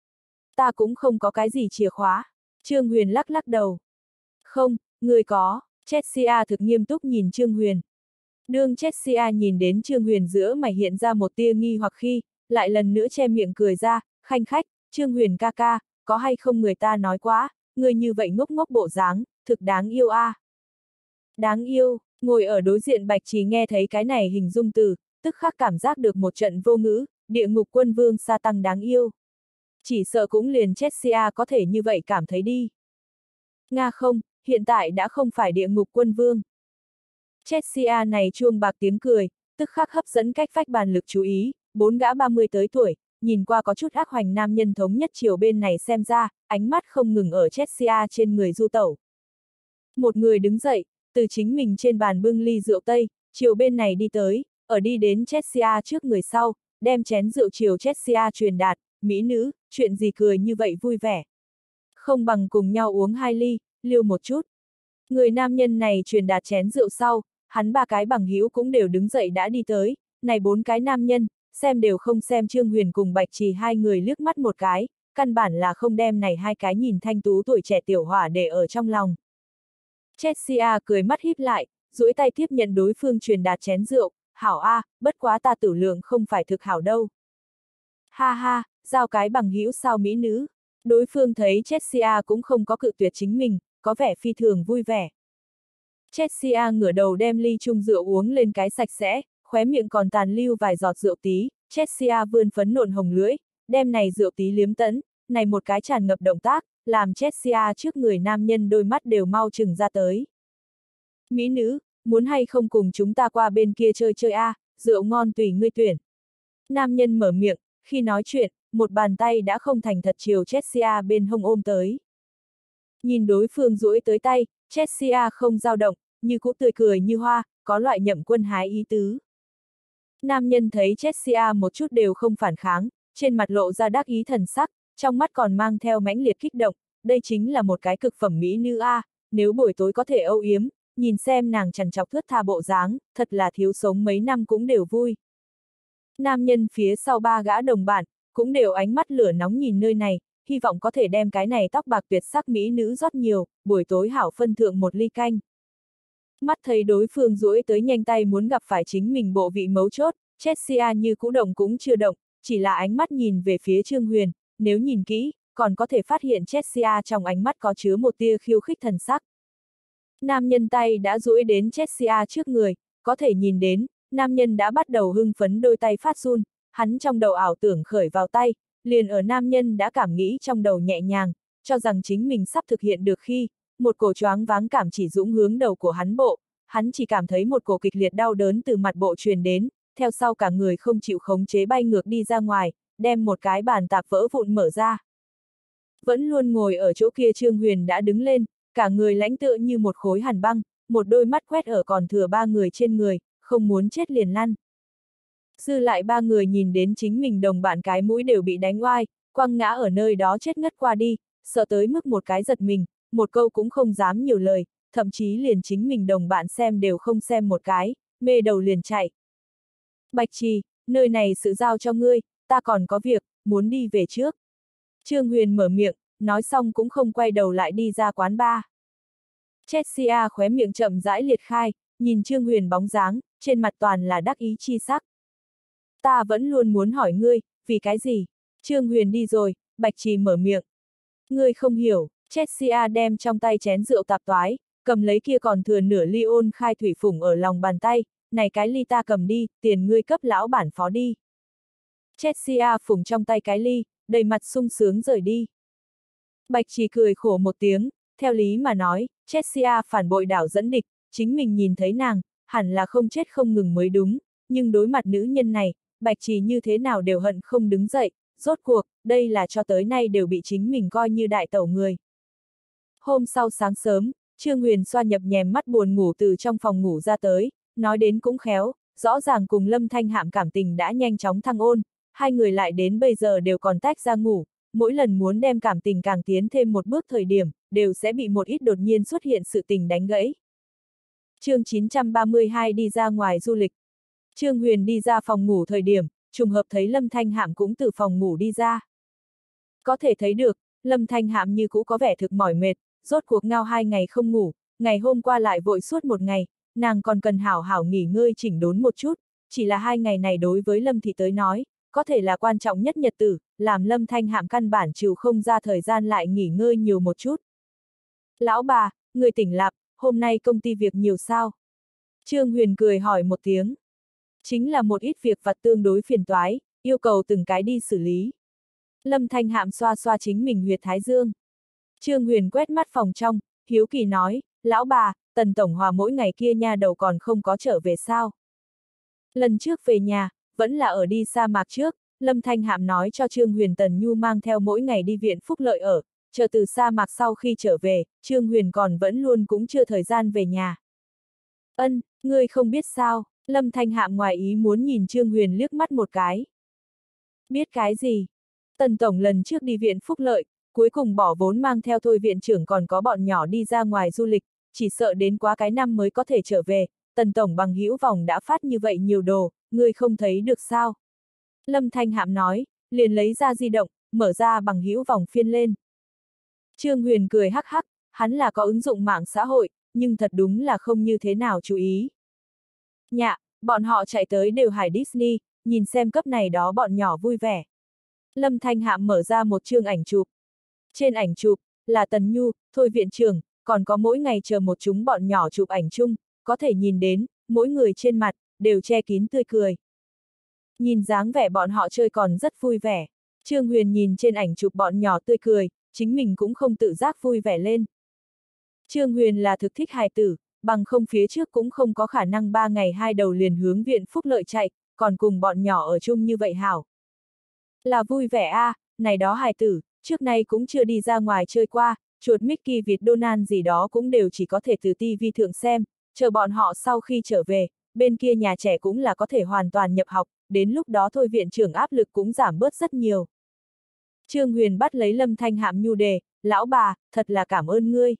Ta cũng không có cái gì chìa khóa. Trương Huyền lắc lắc đầu. Không, ngươi có. Chessia thực nghiêm túc nhìn Trương Huyền. Đương Chessia nhìn đến Trương Huyền giữa mày hiện ra một tia nghi hoặc khi, lại lần nữa che miệng cười ra, khanh khách, Trương Huyền ca ca, có hay không người ta nói quá, người như vậy ngốc ngốc bộ dáng, thực đáng yêu a. À. Đáng yêu, ngồi ở đối diện Bạch Trì nghe thấy cái này hình dung từ, tức khắc cảm giác được một trận vô ngữ, địa ngục quân vương sa tăng đáng yêu. Chỉ sợ cũng liền Chessia có thể như vậy cảm thấy đi. Nga không, hiện tại đã không phải địa ngục quân vương. Chessia này chuông bạc tiếng cười, tức khắc hấp dẫn cách phách bàn lực chú ý, bốn gã ba mươi tới tuổi, nhìn qua có chút ác hoành nam nhân thống nhất chiều bên này xem ra, ánh mắt không ngừng ở Chessia trên người du tẩu. Một người đứng dậy, từ chính mình trên bàn bưng ly rượu tây, chiều bên này đi tới, ở đi đến Chessia trước người sau, đem chén rượu chiều Chessia truyền đạt, mỹ nữ, chuyện gì cười như vậy vui vẻ. Không bằng cùng nhau uống hai ly, liêu một chút. Người nam nhân này truyền đạt chén rượu sau, hắn ba cái bằng hữu cũng đều đứng dậy đã đi tới, này bốn cái nam nhân, xem đều không xem Trương Huyền cùng Bạch Trì hai người liếc mắt một cái, căn bản là không đem này hai cái nhìn thanh tú tuổi trẻ tiểu hỏa để ở trong lòng. Chessia cười mắt híp lại, duỗi tay tiếp nhận đối phương truyền đạt chén rượu, hảo a, bất quá ta tử lượng không phải thực hảo đâu. Ha ha, giao cái bằng hữu sao mỹ nữ. Đối phương thấy Chessia cũng không có cự tuyệt chính mình, có vẻ phi thường vui vẻ. Chessia ngửa đầu đem ly chung rượu uống lên cái sạch sẽ, khóe miệng còn tàn lưu vài giọt rượu tí, Chessia vươn phấn nộn hồng lưỡi, đem này rượu tí liếm tẫn, này một cái tràn ngập động tác, làm Chessia trước người nam nhân đôi mắt đều mau chừng ra tới. Mỹ nữ, muốn hay không cùng chúng ta qua bên kia chơi chơi a, à, rượu ngon tùy ngươi tuyển. Nam nhân mở miệng, khi nói chuyện, một bàn tay đã không thành thật chiều Chessia bên hông ôm tới. Nhìn đối phương duỗi tới tay, Chessia không dao động, như cũ tươi cười như hoa, có loại nhậm quân hái ý tứ. Nam nhân thấy Chessia một chút đều không phản kháng, trên mặt lộ ra đắc ý thần sắc, trong mắt còn mang theo mãnh liệt kích động, đây chính là một cái cực phẩm mỹ nữ a, à, nếu buổi tối có thể âu yếm, nhìn xem nàng trằn trọc thướt tha bộ dáng, thật là thiếu sống mấy năm cũng đều vui. Nam nhân phía sau ba gã đồng bạn, cũng đều ánh mắt lửa nóng nhìn nơi này, hy vọng có thể đem cái này tóc bạc tuyệt sắc mỹ nữ rót nhiều, buổi tối hảo phân thượng một ly canh. Mắt thấy đối phương duỗi tới nhanh tay muốn gặp phải chính mình bộ vị mấu chốt, Chessia như cũ động cũng chưa động, chỉ là ánh mắt nhìn về phía Trương Huyền, nếu nhìn kỹ, còn có thể phát hiện Chessia trong ánh mắt có chứa một tia khiêu khích thần sắc. Nam nhân tay đã duỗi đến Chessia trước người, có thể nhìn đến, nam nhân đã bắt đầu hưng phấn đôi tay phát run, hắn trong đầu ảo tưởng khởi vào tay, liền ở nam nhân đã cảm nghĩ trong đầu nhẹ nhàng, cho rằng chính mình sắp thực hiện được khi, một cổ choáng váng cảm chỉ dũng hướng đầu của hắn bộ, hắn chỉ cảm thấy một cổ kịch liệt đau đớn từ mặt bộ truyền đến, theo sau cả người không chịu khống chế bay ngược đi ra ngoài, đem một cái bàn tạp vỡ vụn mở ra. Vẫn luôn ngồi ở chỗ kia Trương Huyền đã đứng lên, cả người lãnh tựa như một khối hàn băng, một đôi mắt quét ở còn thừa ba người trên người, không muốn chết liền lăn. Dư lại ba người nhìn đến chính mình đồng bạn cái mũi đều bị đánh oai, quăng ngã ở nơi đó chết ngất qua đi, sợ tới mức một cái giật mình, một câu cũng không dám nhiều lời, thậm chí liền chính mình đồng bạn xem đều không xem một cái, mê đầu liền chạy. Bạch Trì, nơi này sự giao cho ngươi, ta còn có việc, muốn đi về trước. Trương Huyền mở miệng, nói xong cũng không quay đầu lại đi ra quán bar. Chessia khóe miệng chậm rãi liệt khai, nhìn Trương Huyền bóng dáng, trên mặt toàn là đắc ý chi sắc. Ta vẫn luôn muốn hỏi ngươi, vì cái gì? Trương Huyền đi rồi, Bạch Trì mở miệng. Ngươi không hiểu, Chessia đem trong tay chén rượu tạp toái, cầm lấy kia còn thừa nửa ly ôn khai thủy phủng ở lòng bàn tay, này cái ly ta cầm đi, tiền ngươi cấp lão bản phó đi. Chessia phủng trong tay cái ly, đầy mặt sung sướng rời đi. Bạch Trì cười khổ một tiếng, theo lý mà nói, Chessia phản bội đảo dẫn địch, chính mình nhìn thấy nàng, hẳn là không chết không ngừng mới đúng, nhưng đối mặt nữ nhân này, Bạch Trì như thế nào đều hận không đứng dậy, rốt cuộc, đây là cho tới nay đều bị chính mình coi như đại tẩu người. Hôm sau sáng sớm, Trương Huyền xoa nhập nhèm mắt buồn ngủ từ trong phòng ngủ ra tới, nói đến cũng khéo, rõ ràng cùng Lâm Thanh Hạm cảm tình đã nhanh chóng thăng ôn, hai người lại đến bây giờ đều còn tách ra ngủ, mỗi lần muốn đem cảm tình càng tiến thêm một bước thời điểm, đều sẽ bị một ít đột nhiên xuất hiện sự tình đánh gãy. Chương chín trăm ba mươi hai đi ra ngoài du lịch. Trương Huyền đi ra phòng ngủ thời điểm, trùng hợp thấy Lâm Thanh Hạm cũng từ phòng ngủ đi ra. Có thể thấy được, Lâm Thanh Hạm như cũ có vẻ thực mỏi mệt, rốt cuộc ngao hai ngày không ngủ, ngày hôm qua lại vội suốt một ngày, nàng còn cần hảo hảo nghỉ ngơi chỉnh đốn một chút, chỉ là hai ngày này đối với Lâm Thị tới nói, có thể là quan trọng nhất nhật tử, làm Lâm Thanh Hạm căn bản chịu không ra thời gian lại nghỉ ngơi nhiều một chút. Lão bà, người tỉnh lạp, hôm nay công ty việc nhiều sao? Trương Huyền cười hỏi một tiếng. Chính là một ít việc vặt tương đối phiền toái, yêu cầu từng cái đi xử lý. Lâm Thanh Hạm xoa xoa chính mình huyệt thái dương. Trương Huyền quét mắt phòng trong, hiếu kỳ nói, lão bà, Tần Tổng Hòa mỗi ngày kia nha đầu còn không có trở về sao? Lần trước về nhà, vẫn là ở đi sa mạc trước, Lâm Thanh Hạm nói cho Trương Huyền Tần Nhu mang theo mỗi ngày đi viện phúc lợi ở, chờ từ sa mạc sau khi trở về, Trương Huyền còn vẫn luôn cũng chưa thời gian về nhà. Ân, ngươi không biết sao? Lâm Thanh Hạm ngoài ý muốn nhìn Trương Huyền liếc mắt một cái. Biết cái gì? Tần Tổng lần trước đi viện phúc lợi, cuối cùng bỏ vốn mang theo thôi viện trưởng còn có bọn nhỏ đi ra ngoài du lịch, chỉ sợ đến quá cái năm mới có thể trở về, Tần Tổng bằng hữu vòng đã phát như vậy nhiều đồ, ngươi không thấy được sao? Lâm Thanh Hạm nói, liền lấy ra di động, mở ra bằng hữu vòng phiên lên. Trương Huyền cười hắc hắc, hắn là có ứng dụng mạng xã hội, nhưng thật đúng là không như thế nào chú ý. Nhạ, bọn họ chạy tới đều hải Disney, nhìn xem cấp này đó bọn nhỏ vui vẻ. Lâm Thanh Hạm mở ra một chương ảnh chụp. Trên ảnh chụp, là Tần Nhu, thôi viện trưởng, còn có mỗi ngày chờ một chúng bọn nhỏ chụp ảnh chung, có thể nhìn đến, mỗi người trên mặt, đều che kín tươi cười. Nhìn dáng vẻ bọn họ chơi còn rất vui vẻ. Trương Huyền nhìn trên ảnh chụp bọn nhỏ tươi cười, chính mình cũng không tự giác vui vẻ lên. Trương Huyền là thực thích hài tử, bằng không phía trước cũng không có khả năng ba ngày hai đầu liền hướng viện phúc lợi chạy, còn cùng bọn nhỏ ở chung như vậy hảo. Là vui vẻ a, à, này đó hài tử, trước nay cũng chưa đi ra ngoài chơi qua, chuột Mickey Việt Donald gì đó cũng đều chỉ có thể từ ti vi thượng xem, chờ bọn họ sau khi trở về, bên kia nhà trẻ cũng là có thể hoàn toàn nhập học, đến lúc đó thôi viện trưởng áp lực cũng giảm bớt rất nhiều. Trương Huyền bắt lấy Lâm Thanh Hạm nhu đề, lão bà, thật là cảm ơn ngươi.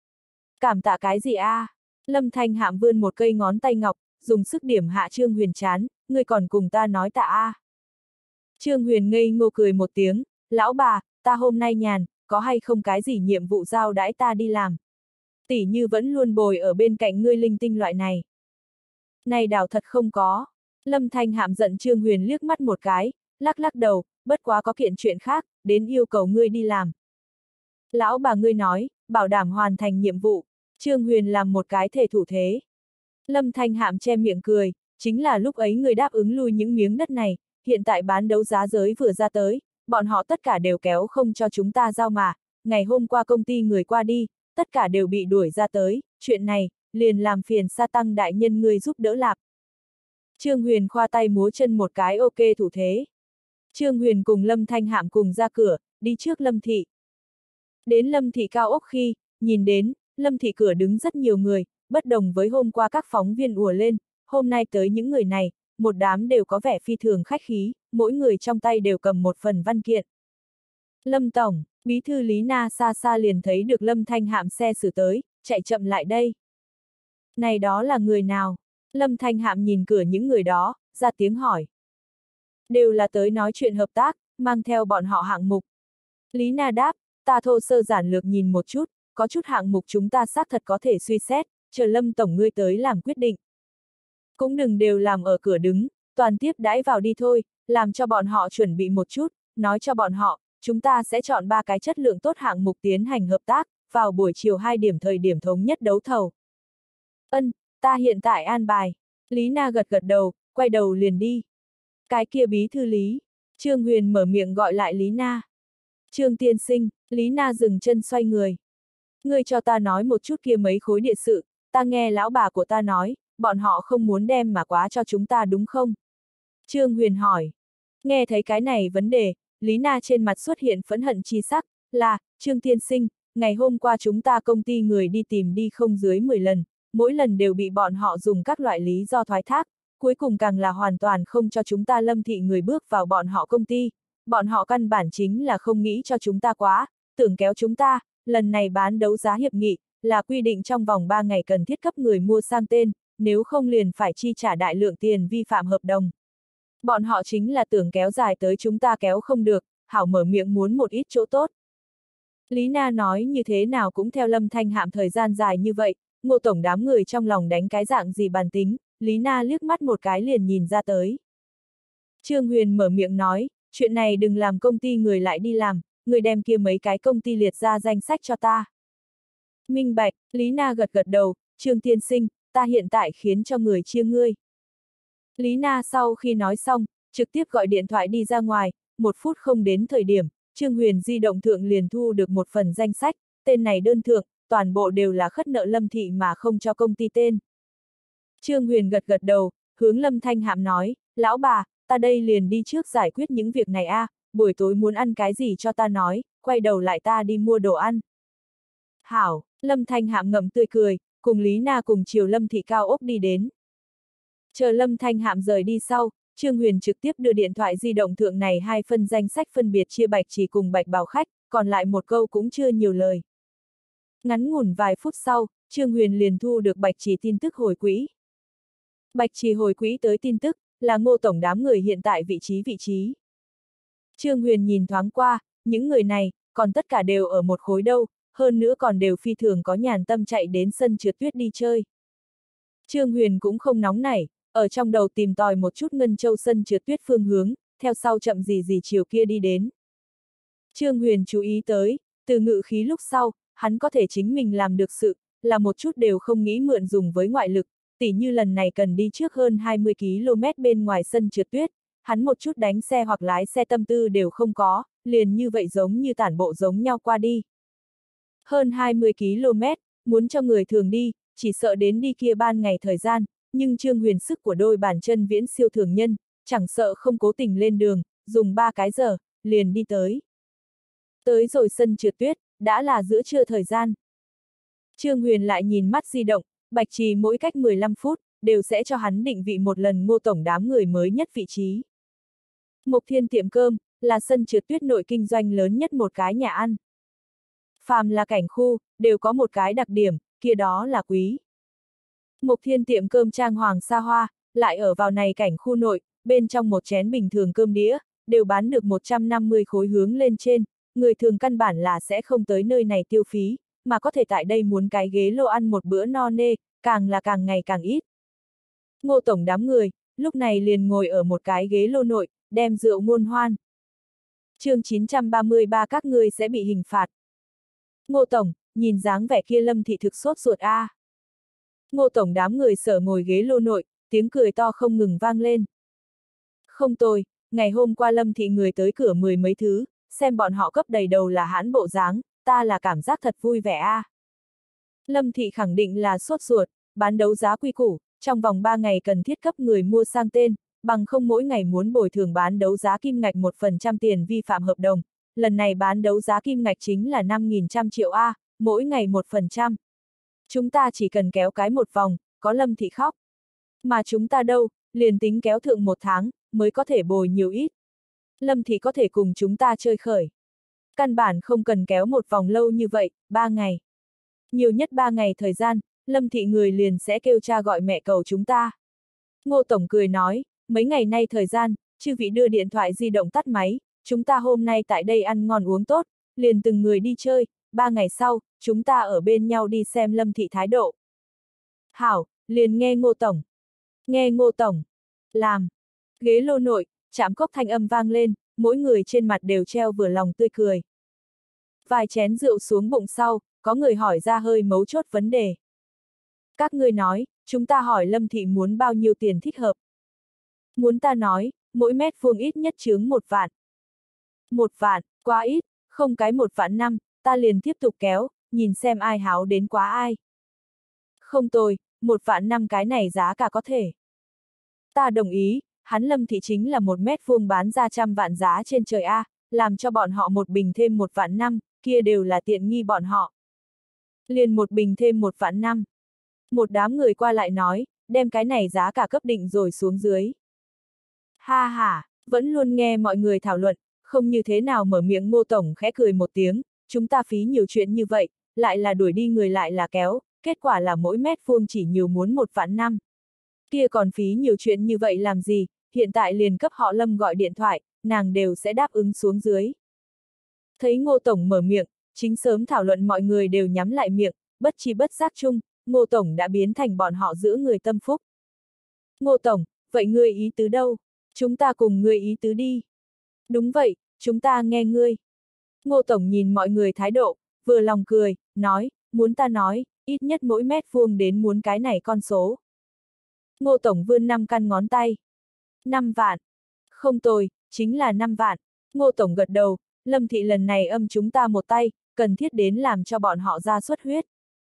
Cảm tạ cái gì a? À? Lâm Thanh Hạm vươn một cây ngón tay ngọc, dùng sức điểm hạ Trương Huyền chán, ngươi còn cùng ta nói tạ a. À? Trương Huyền ngây ngô cười một tiếng, lão bà, ta hôm nay nhàn, có hay không cái gì nhiệm vụ giao đãi ta đi làm. Tỷ như vẫn luôn bồi ở bên cạnh ngươi linh tinh loại này. Này đảo thật không có. Lâm Thanh Hạm giận Trương Huyền liếc mắt một cái, lắc lắc đầu, bất quá có kiện chuyện khác, đến yêu cầu ngươi đi làm. Lão bà ngươi nói, bảo đảm hoàn thành nhiệm vụ, Trương Huyền làm một cái thể thủ thế. Lâm Thanh Hạm che miệng cười, chính là lúc ấy người đáp ứng lui những miếng đất này, hiện tại bán đấu giá giới vừa ra tới, bọn họ tất cả đều kéo không cho chúng ta giao mà, ngày hôm qua công ty người qua đi, tất cả đều bị đuổi ra tới, chuyện này, liền làm phiền Sa Tăng đại nhân ngươi giúp đỡ lạc. Trương Huyền khoa tay múa chân một cái ok thủ thế. Trương Huyền cùng Lâm Thanh Hạm cùng ra cửa, đi trước Lâm Thị. Đến Lâm Thị cao ốc khi, nhìn đến, Lâm Thị cửa đứng rất nhiều người, bất đồng với hôm qua các phóng viên ùa lên, hôm nay tới những người này, một đám đều có vẻ phi thường khách khí, mỗi người trong tay đều cầm một phần văn kiện. Lâm Tổng, bí thư Lý Na xa xa liền thấy được Lâm Thanh Hạm xe xử tới, chạy chậm lại đây. Này đó là người nào? Lâm Thanh Hạm nhìn cửa những người đó, ra tiếng hỏi. Đều là tới nói chuyện hợp tác, mang theo bọn họ hạng mục. Lý Na đáp, ta thô sơ giản lược nhìn một chút, có chút hạng mục chúng ta xác thật có thể suy xét, chờ Lâm Tổng ngươi tới làm quyết định. Cũng đừng đều làm ở cửa đứng, toàn tiếp đãi vào đi thôi, làm cho bọn họ chuẩn bị một chút, nói cho bọn họ, chúng ta sẽ chọn ba cái chất lượng tốt hạng mục tiến hành hợp tác, vào buổi chiều hai điểm thời điểm thống nhất đấu thầu. Ân, ta hiện tại an bài. Lý Na gật gật đầu, quay đầu liền đi. Cái kia bí thư Lý. Trương Huyền mở miệng gọi lại Lý Na. Trương tiên sinh, Lý Na dừng chân xoay người. Ngươi cho ta nói một chút kia mấy khối địa sự, ta nghe lão bà của ta nói, bọn họ không muốn đem mà quá cho chúng ta đúng không? Trương Huyền hỏi. Nghe thấy cái này vấn đề, Lý Na trên mặt xuất hiện phẫn hận chi sắc, là, Trương tiên sinh, ngày hôm qua chúng ta công ty người đi tìm đi không dưới mười lần, mỗi lần đều bị bọn họ dùng các loại lý do thoái thác, cuối cùng càng là hoàn toàn không cho chúng ta Lâm Thị người bước vào bọn họ công ty, bọn họ căn bản chính là không nghĩ cho chúng ta quá, tưởng kéo chúng ta, lần này bán đấu giá hiệp nghị, là quy định trong vòng ba ngày cần thiết cấp người mua sang tên, nếu không liền phải chi trả đại lượng tiền vi phạm hợp đồng. Bọn họ chính là tưởng kéo dài tới chúng ta kéo không được, hảo mở miệng muốn một ít chỗ tốt. Lý Na nói như thế nào cũng theo Lâm Thanh Hạm thời gian dài như vậy, Ngô Tổng đám người trong lòng đánh cái dạng gì bàn tính, Lý Na liếc mắt một cái liền nhìn ra tới. Trương Huyền mở miệng nói, chuyện này đừng làm công ty người lại đi làm, người đem kia mấy cái công ty liệt ra danh sách cho ta. Minh bạch, Lý Na gật gật đầu, Trương tiên sinh, ta hiện tại khiến cho người chia ngươi. Lý Na sau khi nói xong, trực tiếp gọi điện thoại đi ra ngoài, một phút không đến thời điểm, Trương Huyền di động thượng liền thu được một phần danh sách, tên này đơn thượng, toàn bộ đều là khất nợ Lâm Thị mà không cho công ty tên. Trương Huyền gật gật đầu, hướng Lâm Thanh Hạm nói, lão bà, ta đây liền đi trước giải quyết những việc này a, à, buổi tối muốn ăn cái gì cho ta nói, quay đầu lại ta đi mua đồ ăn. Hảo, Lâm Thanh Hạm ngậm tươi cười, cùng Lý Na cùng chiều Lâm Thị cao ốc đi đến. Chờ Lâm Thanh Hạm rời đi sau, Trương Huyền trực tiếp đưa điện thoại di động thượng này hai phân danh sách phân biệt chia Bạch Chỉ cùng Bạch Bảo khách, còn lại một câu cũng chưa nhiều lời. Ngắn ngủn vài phút sau, Trương Huyền liền thu được Bạch Chỉ tin tức hồi quỹ. Bạch Chỉ hồi quỹ tới tin tức, là Ngô Tổng đám người hiện tại vị trí vị trí. Trương Huyền nhìn thoáng qua, những người này, còn tất cả đều ở một khối đâu, hơn nữa còn đều phi thường có nhàn tâm chạy đến sân trượt tuyết đi chơi. Trương Huyền cũng không nóng nảy, ở trong đầu tìm tòi một chút Ngân Châu sân trượt tuyết phương hướng, theo sau chậm gì gì chiều kia đi đến. Trương Huyền chú ý tới, từ ngự khí lúc sau, hắn có thể chính mình làm được sự, là một chút đều không nghĩ mượn dùng với ngoại lực, tỉ như lần này cần đi trước hơn hai mươi ki lô mét bên ngoài sân trượt tuyết, hắn một chút đánh xe hoặc lái xe tâm tư đều không có, liền như vậy giống như tản bộ giống nhau qua đi. Hơn hai mươi ki lô mét, muốn cho người thường đi, chỉ sợ đến đi kia ban ngày thời gian, nhưng Trương Huyền sức của đôi bàn chân viễn siêu thường nhân, chẳng sợ không cố tình lên đường, dùng ba cái giờ, liền đi tới. Tới rồi sân trượt tuyết, đã là giữa trưa thời gian. Trương Huyền lại nhìn mắt di động, Bạch Trì mỗi cách mười lăm phút, đều sẽ cho hắn định vị một lần Ngô tổng đám người mới nhất vị trí. Mộc Thiên tiệm cơm, là sân trượt tuyết nội kinh doanh lớn nhất một cái nhà ăn. Phàm là cảnh khu, đều có một cái đặc điểm, kia đó là quý. Mộc Thiên tiệm cơm trang hoàng xa hoa, lại ở vào này cảnh khu nội, bên trong một chén bình thường cơm đĩa, đều bán được một trăm năm mươi khối hướng lên trên, người thường căn bản là sẽ không tới nơi này tiêu phí, mà có thể tại đây muốn cái ghế lô ăn một bữa no nê, càng là càng ngày càng ít. Ngô tổng đám người, lúc này liền ngồi ở một cái ghế lô nội, đem rượu ngôn hoan. chương chín trăm ba mươi ba các ngươi sẽ bị hình phạt. Ngô tổng, nhìn dáng vẻ kia Lâm thị thực sốt ruột a. À. Ngô tổng đám người sở ngồi ghế lô nội, tiếng cười to không ngừng vang lên. Không tồi, ngày hôm qua Lâm thị người tới cửa mười mấy thứ, xem bọn họ cấp đầy đầu là hãn bộ dáng, ta là cảm giác thật vui vẻ a. À. Lâm thị khẳng định là sốt ruột, bán đấu giá quy củ, trong vòng ba ngày cần thiết cấp người mua sang tên, bằng không mỗi ngày muốn bồi thường bán đấu giá kim ngạch một phần trăm tiền vi phạm hợp đồng, lần này bán đấu giá kim ngạch chính là năm nghìn trăm triệu A, mỗi ngày một phần trăm. Chúng ta chỉ cần kéo cái một vòng, có Lâm thị khóc. Mà chúng ta đâu, liền tính kéo thượng một tháng, mới có thể bồi nhiều ít. Lâm thị có thể cùng chúng ta chơi khởi. Căn bản không cần kéo một vòng lâu như vậy, ba ngày. Nhiều nhất ba ngày thời gian, Lâm thị người liền sẽ kêu cha gọi mẹ cầu chúng ta. Ngô tổng cười nói, mấy ngày nay thời gian, chư vị đưa điện thoại di động tắt máy, chúng ta hôm nay tại đây ăn ngon uống tốt, liền từng người đi chơi, ba ngày sau, chúng ta ở bên nhau đi xem Lâm thị thái độ. Hảo, liền nghe Ngô tổng. Nghe Ngô tổng. Làm. Ghế lô nội, chạm cốc thanh âm vang lên, mỗi người trên mặt đều treo vừa lòng tươi cười. Vài chén rượu xuống bụng sau, có người hỏi ra hơi mấu chốt vấn đề. Các ngươi nói, chúng ta hỏi Lâm thị muốn bao nhiêu tiền thích hợp. Muốn ta nói, mỗi mét vuông ít nhất chướng một vạn. Một vạn, quá ít, không cái một vạn năm, ta liền tiếp tục kéo, nhìn xem ai háo đến quá ai. Không tồi, một vạn năm cái này giá cả có thể. Ta đồng ý, hắn Lâm thị chính là một mét vuông bán ra trăm vạn giá trên trời A, làm cho bọn họ một bình thêm một vạn năm, kia đều là tiện nghi bọn họ. Liền một bình thêm một vạn năm. Một đám người qua lại nói, đem cái này giá cả cấp định rồi xuống dưới. Ha ha, vẫn luôn nghe mọi người thảo luận, không như thế nào mở miệng Ngô tổng khẽ cười một tiếng, chúng ta phí nhiều chuyện như vậy, lại là đuổi đi người lại là kéo, kết quả là mỗi mét vuông chỉ nhiều muốn một vạn năm. Kia còn phí nhiều chuyện như vậy làm gì, hiện tại liền cấp họ Lâm gọi điện thoại, nàng đều sẽ đáp ứng xuống dưới. Thấy Ngô tổng mở miệng, chính sớm thảo luận mọi người đều nhắm lại miệng, bất chi bất giác chung, Ngô tổng đã biến thành bọn họ giữ người tâm phúc. Ngô tổng, vậy ngươi ý tứ đâu? Chúng ta cùng ngươi ý tứ đi. Đúng vậy, chúng ta nghe ngươi. Ngô tổng nhìn mọi người thái độ, vừa lòng cười, nói, muốn ta nói, ít nhất mỗi mét vuông đến muốn cái này con số. Ngô tổng vươn năm căn ngón tay. Năm vạn. Không tồi, chính là năm vạn. Ngô tổng gật đầu, Lâm thị lần này âm chúng ta một tay, cần thiết đến làm cho bọn họ ra xuất huyết.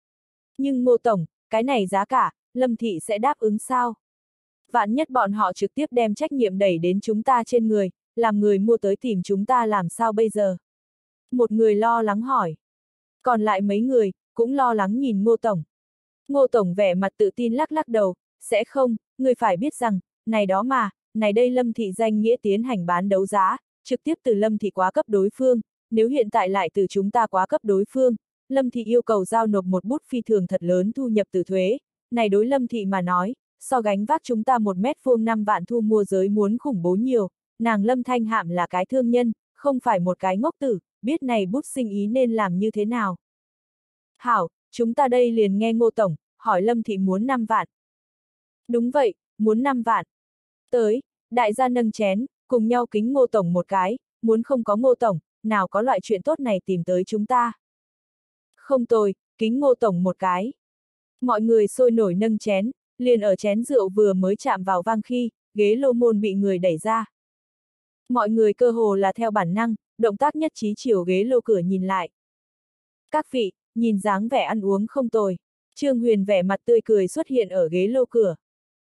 Nhưng Ngô tổng, cái này giá cả, Lâm thị sẽ đáp ứng sao? Vạn nhất bọn họ trực tiếp đem trách nhiệm đẩy đến chúng ta trên người, làm người mua tới tìm chúng ta làm sao bây giờ? Một người lo lắng hỏi. Còn lại mấy người, cũng lo lắng nhìn Ngô tổng. Ngô tổng vẻ mặt tự tin lắc lắc đầu, sẽ không, người phải biết rằng, này đó mà, này đây Lâm thị danh nghĩa tiến hành bán đấu giá, trực tiếp từ Lâm thị quá cấp đối phương, nếu hiện tại lại từ chúng ta quá cấp đối phương, Lâm thị yêu cầu giao nộp một bút phi thường thật lớn thu nhập từ thuế, này đối Lâm thị mà nói, so gánh vác chúng ta một mét vuông năm vạn thu mua giới muốn khủng bố nhiều, nàng Lâm Thanh Hạm là cái thương nhân, không phải một cái ngốc tử, biết này bút sinh ý nên làm như thế nào. Hảo, chúng ta đây liền nghe Ngô tổng, hỏi Lâm thị muốn năm vạn. Đúng vậy, muốn năm vạn. Tới, đại gia nâng chén, cùng nhau kính Ngô tổng một cái, muốn không có Ngô tổng, nào có loại chuyện tốt này tìm tới chúng ta. Không tồi, kính Ngô tổng một cái. Mọi người sôi nổi nâng chén, liền ở chén rượu vừa mới chạm vào vang khi, ghế lô môn bị người đẩy ra. Mọi người cơ hồ là theo bản năng, động tác nhất trí chiều ghế lô cửa nhìn lại. Các vị, nhìn dáng vẻ ăn uống không tồi. Trương Huyền vẻ mặt tươi cười xuất hiện ở ghế lô cửa.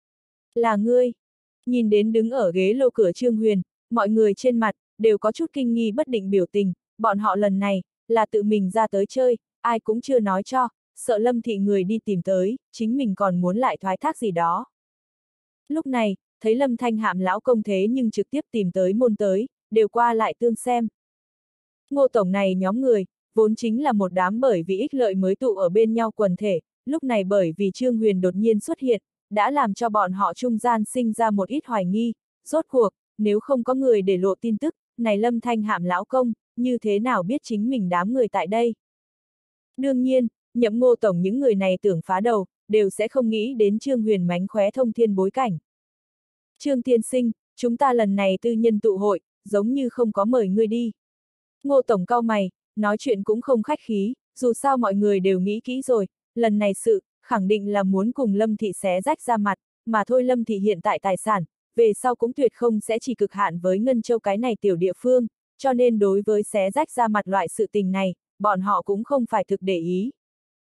Là ngươi. Nhìn đến đứng ở ghế lô cửa Trương Huyền, mọi người trên mặt đều có chút kinh nghi bất định biểu tình, bọn họ lần này là tự mình ra tới chơi, ai cũng chưa nói cho, sợ Lâm thị người đi tìm tới, chính mình còn muốn lại thoái thác gì đó. Lúc này, thấy Lâm Thanh Hạm lão công thế nhưng trực tiếp tìm tới môn tới, đều qua lại tương xem. Ngô tổng này nhóm người, vốn chính là một đám bởi vì ích lợi mới tụ ở bên nhau quần thể, lúc này bởi vì Trương Huyền đột nhiên xuất hiện, đã làm cho bọn họ trung gian sinh ra một ít hoài nghi, rốt cuộc, nếu không có người để lộ tin tức, này Lâm Thanh Hạm lão công, như thế nào biết chính mình đám người tại đây. Đương nhiên, nhậm Ngô tổng những người này tưởng phá đầu, đều sẽ không nghĩ đến Trương Huyền mánh khóe thông thiên bối cảnh. Trương tiên sinh, chúng ta lần này tư nhân tụ hội, giống như không có mời ngươi đi. Ngô tổng cau mày, nói chuyện cũng không khách khí, dù sao mọi người đều nghĩ kỹ rồi, lần này sự, khẳng định là muốn cùng Lâm thị xé rách ra mặt, mà thôi Lâm thị hiện tại tài sản, về sau cũng tuyệt không sẽ chỉ cực hạn với Ngân Châu cái này tiểu địa phương, cho nên đối với xé rách ra mặt loại sự tình này, bọn họ cũng không phải thực để ý.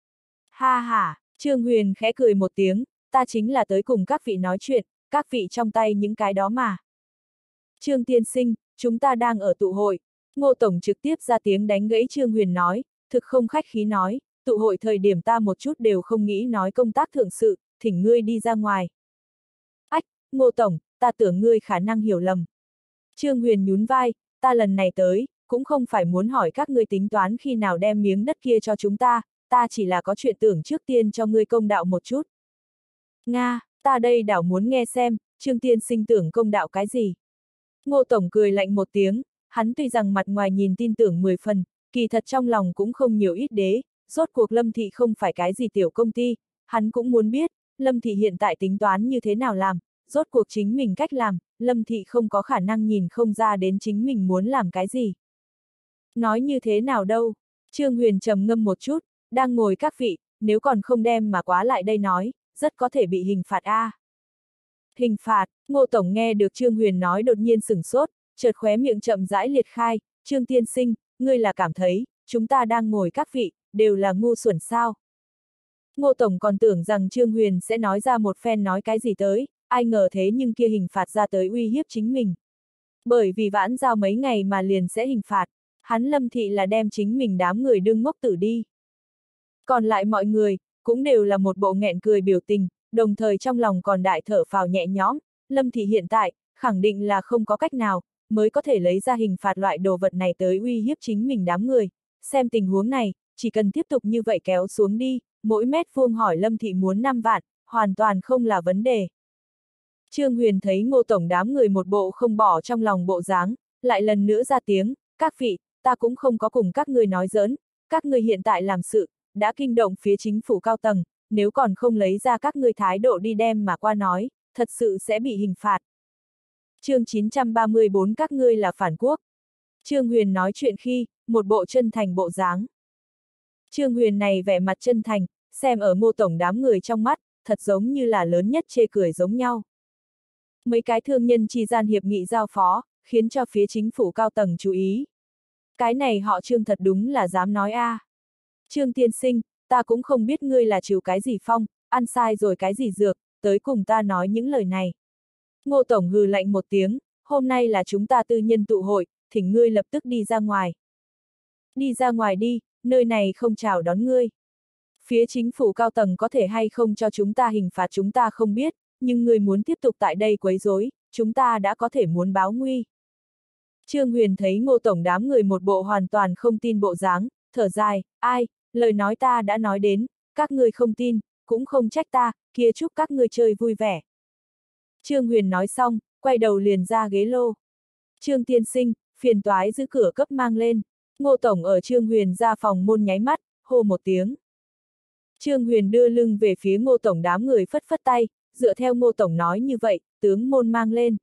Ha ha, Trương Huyền khẽ cười một tiếng, ta chính là tới cùng các vị nói chuyện, các vị trong tay những cái đó mà. Trương tiên sinh, chúng ta đang ở tụ hội. Ngô tổng trực tiếp ra tiếng đánh gãy Trương Huyền nói, thực không khách khí nói, tụ hội thời điểm ta một chút đều không nghĩ nói công tác thượng sự, thỉnh ngươi đi ra ngoài. Ách, Ngô tổng, ta tưởng ngươi khả năng hiểu lầm. Trương Huyền nhún vai, ta lần này tới, cũng không phải muốn hỏi các ngươi tính toán khi nào đem miếng đất kia cho chúng ta, ta chỉ là có chuyện tưởng trước tiên cho ngươi công đạo một chút. Nga, ta đây đảo muốn nghe xem, Trương tiên sinh tưởng công đạo cái gì. Ngô tổng cười lạnh một tiếng, hắn tuy rằng mặt ngoài nhìn tin tưởng mười phần, kỳ thật trong lòng cũng không nhiều ít đế, rốt cuộc Lâm thị không phải cái gì tiểu công ty, hắn cũng muốn biết, Lâm thị hiện tại tính toán như thế nào làm, rốt cuộc chính mình cách làm, Lâm thị không có khả năng nhìn không ra đến chính mình muốn làm cái gì. Nói như thế nào đâu, Trương Huyền trầm ngâm một chút, đang ngồi các vị, nếu còn không đem mà quá lại đây nói, rất có thể bị hình phạt a. À. Hình phạt, Ngô tổng nghe được Trương Huyền nói đột nhiên sửng sốt, chợt khóe miệng chậm rãi liệt khai, Trương tiên sinh, ngươi là cảm thấy, chúng ta đang ngồi các vị, đều là ngu xuẩn sao. Ngô tổng còn tưởng rằng Trương Huyền sẽ nói ra một phen nói cái gì tới, ai ngờ thế nhưng kia hình phạt ra tới uy hiếp chính mình. Bởi vì vãn giao mấy ngày mà liền sẽ hình phạt, hắn Lâm thị là đem chính mình đám người đương ngốc tử đi. Còn lại mọi người, cũng đều là một bộ nghẹn cười biểu tình, đồng thời trong lòng còn đại thở phào nhẹ nhõm, Lâm thị hiện tại, khẳng định là không có cách nào, mới có thể lấy ra hình phạt loại đồ vật này tới uy hiếp chính mình đám người. Xem tình huống này, chỉ cần tiếp tục như vậy kéo xuống đi, mỗi mét vuông hỏi Lâm thị muốn năm vạn, hoàn toàn không là vấn đề. Trương Huyền thấy Ngô tổng đám người một bộ không bỏ trong lòng bộ dáng, lại lần nữa ra tiếng, các vị, ta cũng không có cùng các ngươi nói giỡn, các ngươi hiện tại làm sự, đã kinh động phía chính phủ cao tầng, nếu còn không lấy ra các ngươi thái độ đi đem mà qua nói, thật sự sẽ bị hình phạt. Chương chín trăm ba mươi bốn các ngươi là phản quốc. Trương Huyền nói chuyện khi, một bộ chân thành bộ dáng. Trương Huyền này vẻ mặt chân thành, xem ở Ngô tổng đám người trong mắt, thật giống như là lớn nhất chê cười giống nhau. Mấy cái thương nhân chi gian hiệp nghị giao phó, khiến cho phía chính phủ cao tầng chú ý. Cái này họ Trương thật đúng là dám nói a. À. Trương tiên sinh, ta cũng không biết ngươi là chịu cái gì phong, ăn sai rồi cái gì dược, tới cùng ta nói những lời này. Ngô tổng hừ lạnh một tiếng, hôm nay là chúng ta tư nhân tụ hội, thỉnh ngươi lập tức đi ra ngoài. Đi ra ngoài đi, nơi này không chào đón ngươi. Phía chính phủ cao tầng có thể hay không cho chúng ta hình phạt chúng ta không biết, nhưng ngươi muốn tiếp tục tại đây quấy rối, chúng ta đã có thể muốn báo nguy. Trương Huyền thấy Ngô tổng đám người một bộ hoàn toàn không tin bộ dáng, thở dài, ai, lời nói ta đã nói đến, các ngươi không tin, cũng không trách ta, kia chúc các ngươi chơi vui vẻ. Trương Huyền nói xong, quay đầu liền ra ghế lô. Trương tiên sinh, phiền toái giữ cửa cấp mang lên. Ngô tổng ở Trương Huyền ra phòng môn nháy mắt, hô một tiếng. Trương Huyền đưa lưng về phía Ngô tổng đám người phất phất tay, dựa theo Ngô tổng nói như vậy, tướng môn mang lên.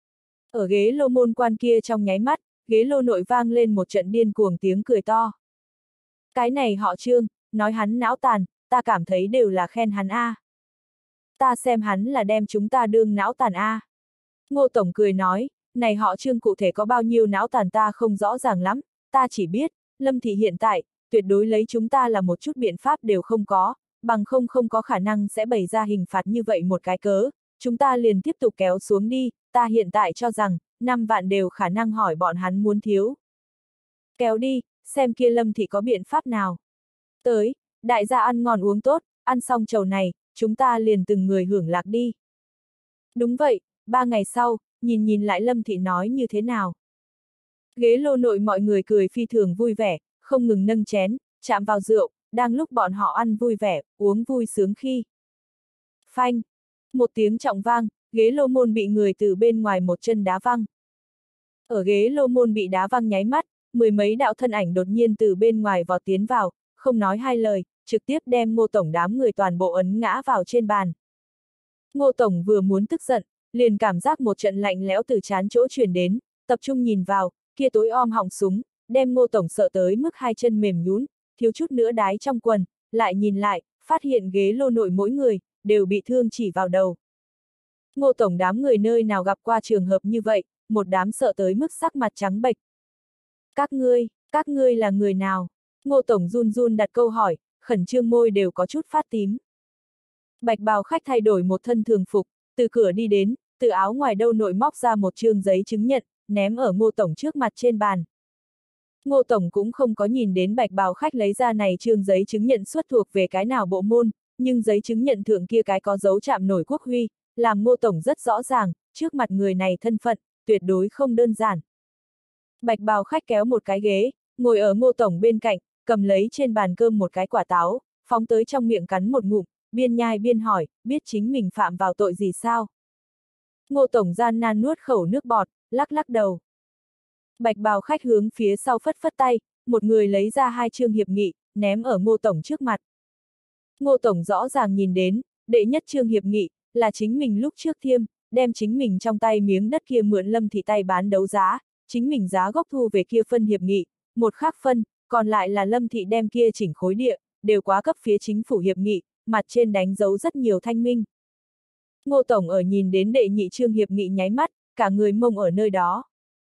Ở ghế lô môn quan kia trong nháy mắt, ghế lô nội vang lên một trận điên cuồng tiếng cười to. Cái này họ Trương, nói hắn não tàn, ta cảm thấy đều là khen hắn a. À. Ta xem hắn là đem chúng ta đương não tàn a. À. Ngô tổng cười nói, này họ Trương cụ thể có bao nhiêu não tàn ta không rõ ràng lắm, ta chỉ biết, Lâm thị hiện tại, tuyệt đối lấy chúng ta là một chút biện pháp đều không có, bằng không không có khả năng sẽ bày ra hình phạt như vậy một cái cớ, chúng ta liền tiếp tục kéo xuống đi, ta hiện tại cho rằng, năm vạn đều khả năng hỏi bọn hắn muốn thiếu. Kéo đi, xem kia Lâm Thị có biện pháp nào. Tới, đại gia ăn ngon uống tốt, ăn xong chầu này, chúng ta liền từng người hưởng lạc đi. Đúng vậy, ba ngày sau, nhìn nhìn lại Lâm Thị nói như thế nào. Ghế lô nội mọi người cười phi thường vui vẻ, không ngừng nâng chén, chạm vào rượu, đang lúc bọn họ ăn vui vẻ, uống vui sướng khi. Phanh! Một tiếng trọng vang, ghế lô môn bị người từ bên ngoài một chân đá văng. Ở ghế lô môn bị đá văng nháy mắt, mười mấy đạo thân ảnh đột nhiên từ bên ngoài vọt tiến vào, không nói hai lời, trực tiếp đem Ngô Tổng đám người toàn bộ ấn ngã vào trên bàn. Ngô Tổng vừa muốn tức giận, liền cảm giác một trận lạnh lẽo từ trán chỗ truyền đến, tập trung nhìn vào, kia tối om họng súng, đem Ngô Tổng sợ tới mức hai chân mềm nhũn, thiếu chút nữa đái trong quần, lại nhìn lại, phát hiện ghế lô nội mỗi người, đều bị thương chỉ vào đầu. Ngô Tổng đám người nơi nào gặp qua trường hợp như vậy, một đám sợ tới mức sắc mặt trắng bệch. Các ngươi, các ngươi là người nào? Ngô Tổng run run đặt câu hỏi, khẩn trương môi đều có chút phát tím. Bạch bào khách thay đổi một thân thường phục, từ cửa đi đến, từ áo ngoài đâu nội móc ra một trương giấy chứng nhận, ném ở Ngô Tổng trước mặt trên bàn. Ngô Tổng cũng không có nhìn đến bạch bào khách lấy ra này trương giấy chứng nhận xuất thuộc về cái nào bộ môn, nhưng giấy chứng nhận thượng kia cái có dấu chạm nổi quốc huy, làm Ngô Tổng rất rõ ràng, trước mặt người này thân phận, tuyệt đối không đơn giản. Bạch bào khách kéo một cái ghế, ngồi ở Ngô Tổng bên cạnh, cầm lấy trên bàn cơm một cái quả táo, phóng tới trong miệng cắn một ngụm, biên nhai biên hỏi, biết chính mình phạm vào tội gì sao? Ngô Tổng gian nan nuốt khẩu nước bọt, lắc lắc đầu. Bạch bào khách hướng phía sau phất phất tay, một người lấy ra hai chương hiệp nghị, ném ở Ngô Tổng trước mặt. Ngô Tổng rõ ràng nhìn đến, đệ nhất chương hiệp nghị, là chính mình lúc trước thiêm, đem chính mình trong tay miếng đất kia mượn Lâm Thị tay bán đấu giá, chính mình giá gốc thu về kia phân hiệp nghị, một khác phân, còn lại là Lâm Thị đem kia chỉnh khối địa, đều quá cấp phía chính phủ hiệp nghị, mặt trên đánh dấu rất nhiều thanh minh. Ngô Tổng ở nhìn đến đệ nhị chương hiệp nghị nháy mắt, cả người mông ở nơi đó.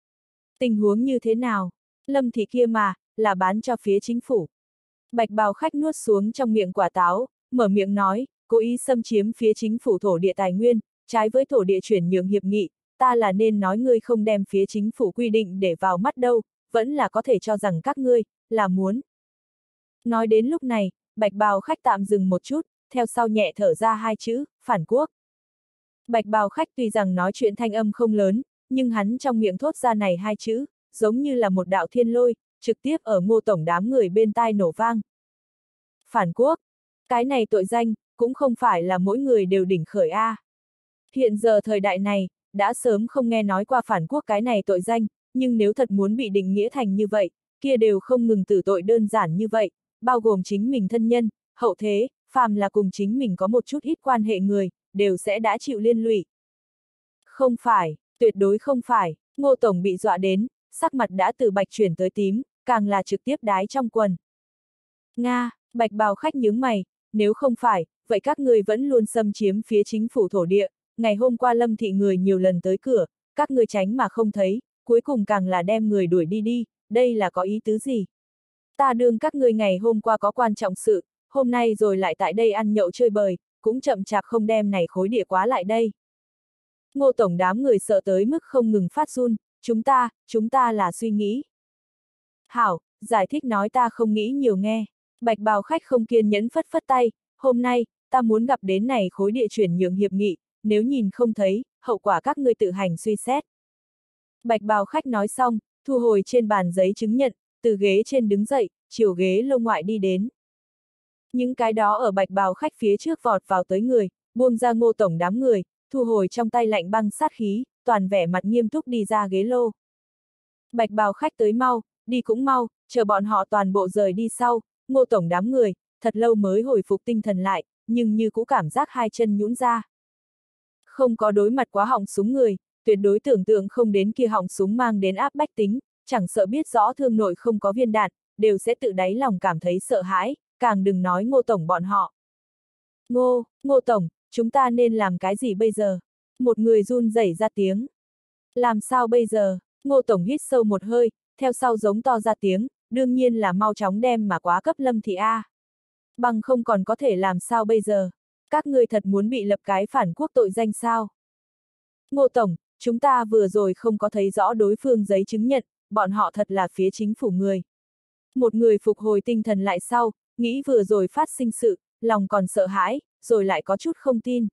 Tình huống như thế nào? Lâm Thị kia mà, là bán cho phía chính phủ. Bạch bào khách nuốt xuống trong miệng quả táo, mở miệng nói, cố ý xâm chiếm phía chính phủ thổ địa tài nguyên, trái với thổ địa chuyển nhượng hiệp nghị, ta là nên nói ngươi không đem phía chính phủ quy định để vào mắt đâu, vẫn là có thể cho rằng các ngươi, là muốn. Nói đến lúc này, bạch bào khách tạm dừng một chút, theo sau nhẹ thở ra hai chữ, phản quốc. Bạch bào khách tuy rằng nói chuyện thanh âm không lớn, nhưng hắn trong miệng thốt ra này hai chữ, giống như là một đạo thiên lôi, trực tiếp ở Ngô Tổng đám người bên tai nổ vang. Phản quốc, cái này tội danh, cũng không phải là mỗi người đều đỉnh khởi a. À. Hiện giờ thời đại này, đã sớm không nghe nói qua phản quốc cái này tội danh, nhưng nếu thật muốn bị định nghĩa thành như vậy, kia đều không ngừng tử tội đơn giản như vậy, bao gồm chính mình thân nhân, hậu thế, phàm là cùng chính mình có một chút ít quan hệ người, đều sẽ đã chịu liên lụy. Không phải, tuyệt đối không phải, Ngô Tổng bị dọa đến, sắc mặt đã từ bạch chuyển tới tím, càng là trực tiếp đái trong quần. Nga, bạch bào khách nhướng mày, nếu không phải, vậy các người vẫn luôn xâm chiếm phía chính phủ thổ địa, ngày hôm qua Lâm Thị người nhiều lần tới cửa, các người tránh mà không thấy, cuối cùng càng là đem người đuổi đi đi, đây là có ý tứ gì? Ta đương các người ngày hôm qua có quan trọng sự, hôm nay rồi lại tại đây ăn nhậu chơi bời, cũng chậm chạp không đem này khối địa quá lại đây. Ngô Tổng đám người sợ tới mức không ngừng phát run, chúng ta, chúng ta là suy nghĩ. Hảo, giải thích nói ta không nghĩ nhiều nghe. Bạch bào khách không kiên nhẫn phất phất tay, hôm nay, ta muốn gặp đến này khối địa chuyển nhượng hiệp nghị, nếu nhìn không thấy, hậu quả các ngươi tự hành suy xét. Bạch bào khách nói xong, thu hồi trên bàn giấy chứng nhận, từ ghế trên đứng dậy, chiều ghế lô ngoại đi đến. Những cái đó ở bạch bào khách phía trước vọt vào tới người, buông ra Ngô Tổng đám người, thu hồi trong tay lạnh băng sát khí, toàn vẻ mặt nghiêm túc đi ra ghế lô. Bạch bào khách tới mau, đi cũng mau, chờ bọn họ toàn bộ rời đi sau, Ngô Tổng đám người, thật lâu mới hồi phục tinh thần lại, nhưng như cũ cảm giác hai chân nhũn ra. Không có đối mặt quá họng súng người, tuyệt đối tưởng tượng không đến kia họng súng mang đến áp bách tính, chẳng sợ biết rõ thương nội không có viên đạn, đều sẽ tự đáy lòng cảm thấy sợ hãi, càng đừng nói Ngô Tổng bọn họ. Ngô, Ngô Tổng, chúng ta nên làm cái gì bây giờ? Một người run rẩy ra tiếng. Làm sao bây giờ? Ngô Tổng hít sâu một hơi, theo sau giống to ra tiếng, đương nhiên là mau chóng đem mà quá cấp Lâm Thị A. Bằng không còn có thể làm sao bây giờ? Các ngươi thật muốn bị lập cái phản quốc tội danh sao? Ngô Tổng, chúng ta vừa rồi không có thấy rõ đối phương giấy chứng nhận, bọn họ thật là phía chính phủ người. Một người phục hồi tinh thần lại sau, nghĩ vừa rồi phát sinh sự, lòng còn sợ hãi, rồi lại có chút không tin.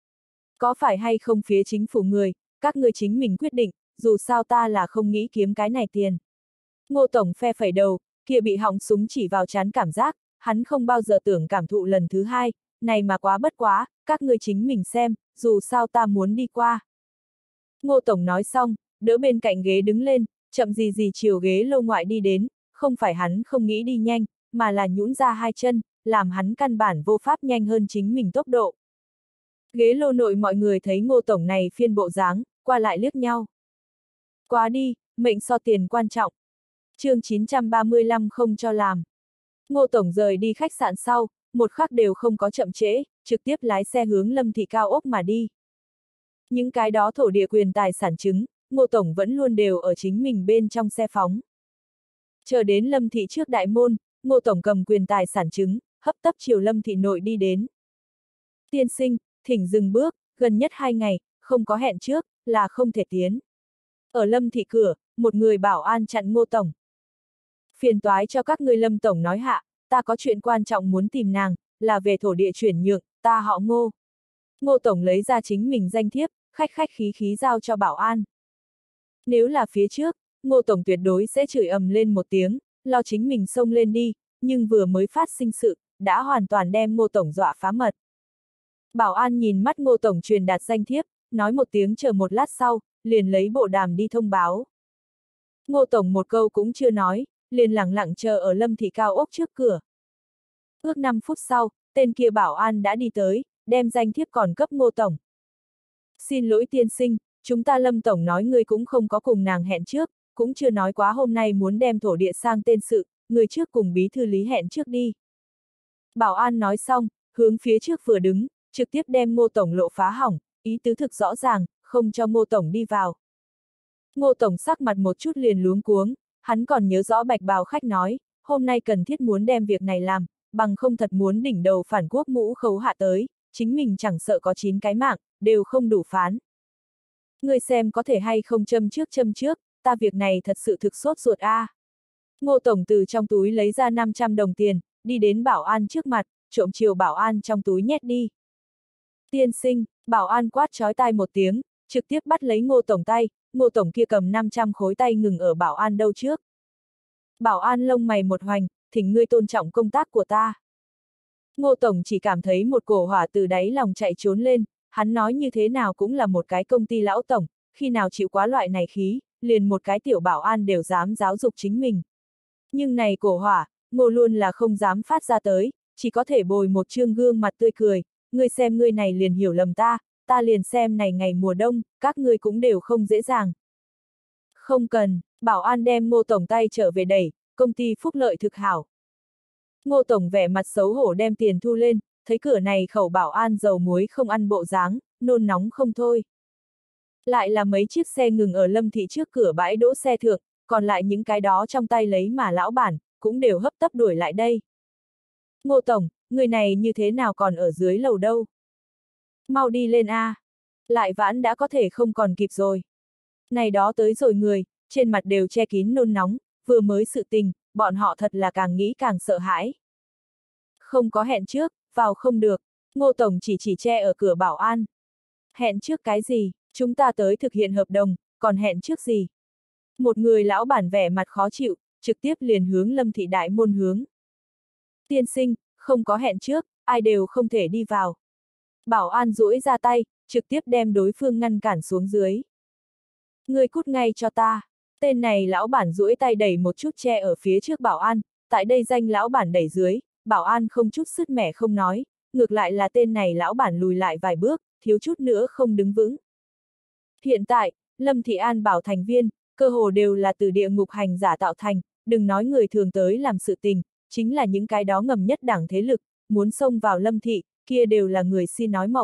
Có phải hay không phía chính phủ người, các ngươi chính mình quyết định, dù sao ta là không nghĩ kiếm cái này tiền. Ngô Tổng phe phẩy đầu, kia bị họng súng chỉ vào trán cảm giác, hắn không bao giờ tưởng cảm thụ lần thứ hai, này mà quá bất quá, các ngươi chính mình xem, dù sao ta muốn đi qua. Ngô Tổng nói xong, đỡ bên cạnh ghế đứng lên, chậm gì gì chiều ghế lô ngoại đi đến, không phải hắn không nghĩ đi nhanh, mà là nhũn ra hai chân, làm hắn căn bản vô pháp nhanh hơn chính mình tốc độ. Ghế lô nội mọi người thấy Ngô Tổng này phiên bộ dáng, qua lại liếc nhau. Quá đi, mệnh so tiền quan trọng. Chương chín trăm ba mươi lăm không cho làm. Ngô Tổng rời đi khách sạn sau, một khắc đều không có chậm trễ, trực tiếp lái xe hướng Lâm Thị cao ốc mà đi. Những cái đó thổ địa quyền tài sản chứng, Ngô Tổng vẫn luôn đều ở chính mình bên trong xe phóng. Chờ đến Lâm Thị trước đại môn, Ngô Tổng cầm quyền tài sản chứng, hấp tấp chiều Lâm Thị nội đi đến. Tiên sinh, thỉnh dừng bước, gần nhất hai ngày, không có hẹn trước, là không thể tiến. Ở Lâm Thị cửa, một người bảo an chặn Ngô Tổng. Phiền toái cho các ngươi Lâm Tổng nói hạ, ta có chuyện quan trọng muốn tìm nàng, là về thổ địa chuyển nhượng, ta họ Ngô. Ngô Tổng lấy ra chính mình danh thiếp, khách khách khí khí giao cho bảo an. Nếu là phía trước, Ngô Tổng tuyệt đối sẽ chửi ầm lên một tiếng, lo chính mình xông lên đi, nhưng vừa mới phát sinh sự, đã hoàn toàn đem Ngô Tổng dọa phá mật. Bảo an nhìn mắt Ngô Tổng truyền đạt danh thiếp, nói một tiếng chờ một lát sau, liền lấy bộ đàm đi thông báo. Ngô Tổng một câu cũng chưa nói, liền lẳng lặng chờ ở Lâm Thị cao ốc trước cửa. Ước năm phút sau, tên kia bảo an đã đi tới, đem danh thiếp còn cấp Ngô Tổng. Xin lỗi tiên sinh, chúng ta Lâm Tổng nói ngươi cũng không có cùng nàng hẹn trước, cũng chưa nói quá hôm nay muốn đem thổ địa sang tên sự, người trước cùng bí thư lý hẹn trước đi. Bảo an nói xong, hướng phía trước vừa đứng, trực tiếp đem Ngô Tổng lộ phá hỏng, ý tứ thực rõ ràng, không cho Ngô Tổng đi vào. Ngô Tổng sắc mặt một chút liền luống cuống, hắn còn nhớ rõ bạch bào khách nói, hôm nay cần thiết muốn đem việc này làm, bằng không thật muốn đỉnh đầu phản quốc mũ khấu hạ tới, chính mình chẳng sợ có chín cái mạng, đều không đủ phán. Ngươi xem có thể hay không châm trước châm trước, ta việc này thật sự thực sốt ruột a. À. Ngô Tổng từ trong túi lấy ra năm trăm đồng tiền, đi đến bảo an trước mặt, trộm chiều bảo an trong túi nhét đi. Tiên sinh, bảo an quát chói tai một tiếng, trực tiếp bắt lấy Ngô Tổng tay, Ngô Tổng kia cầm năm trăm khối tay ngừng ở bảo an đâu trước. Bảo an lông mày một hoành, thỉnh ngươi tôn trọng công tác của ta. Ngô Tổng chỉ cảm thấy một cổ hỏa từ đáy lòng chạy trốn lên, hắn nói như thế nào cũng là một cái công ty lão tổng, khi nào chịu quá loại này khí, liền một cái tiểu bảo an đều dám giáo dục chính mình. Nhưng này cổ hỏa, Ngô luôn là không dám phát ra tới, chỉ có thể bồi một trương gương mặt tươi cười, ngươi xem ngươi này liền hiểu lầm ta, ta liền xem này ngày mùa đông, các ngươi cũng đều không dễ dàng. Không cần, bảo an đem Ngô Tổng tay trở về đẩy, công ty phúc lợi thực hảo. Ngô Tổng vẻ mặt xấu hổ đem tiền thu lên, thấy cửa này khẩu bảo an dầu muối không ăn bộ dáng, nôn nóng không thôi. Lại là mấy chiếc xe ngừng ở Lâm Thị trước cửa bãi đỗ xe thượng, còn lại những cái đó trong tay lấy mà lão bản, cũng đều hấp tấp đuổi lại đây. Ngô Tổng, người này như thế nào còn ở dưới lầu đâu? Mau đi lên a, lại vãn đã có thể không còn kịp rồi. Này đó tới rồi người, trên mặt đều che kín nôn nóng, vừa mới sự tình, bọn họ thật là càng nghĩ càng sợ hãi. Không có hẹn trước, vào không được, Ngô Tổng chỉ chỉ che ở cửa bảo an. Hẹn trước cái gì, chúng ta tới thực hiện hợp đồng, còn hẹn trước gì? Một người lão bản vẻ mặt khó chịu, trực tiếp liền hướng Lâm Thị đại môn hướng. Tiên sinh, không có hẹn trước, ai đều không thể đi vào. Bảo an duỗi ra tay, trực tiếp đem đối phương ngăn cản xuống dưới. Ngươi cút ngay cho ta. Tên này lão bản duỗi tay đẩy một chút che ở phía trước bảo an, tại đây danh lão bản đẩy dưới, bảo an không chút sứt mẻ không nói, ngược lại là tên này lão bản lùi lại vài bước, thiếu chút nữa không đứng vững. Hiện tại, Lâm Thị An bảo thành viên, cơ hồ đều là từ địa ngục hành giả tạo thành, đừng nói người thường tới làm sự tình, chính là những cái đó ngầm nhất đảng thế lực, muốn xông vào Lâm Thị, kia đều là người si nói mộng.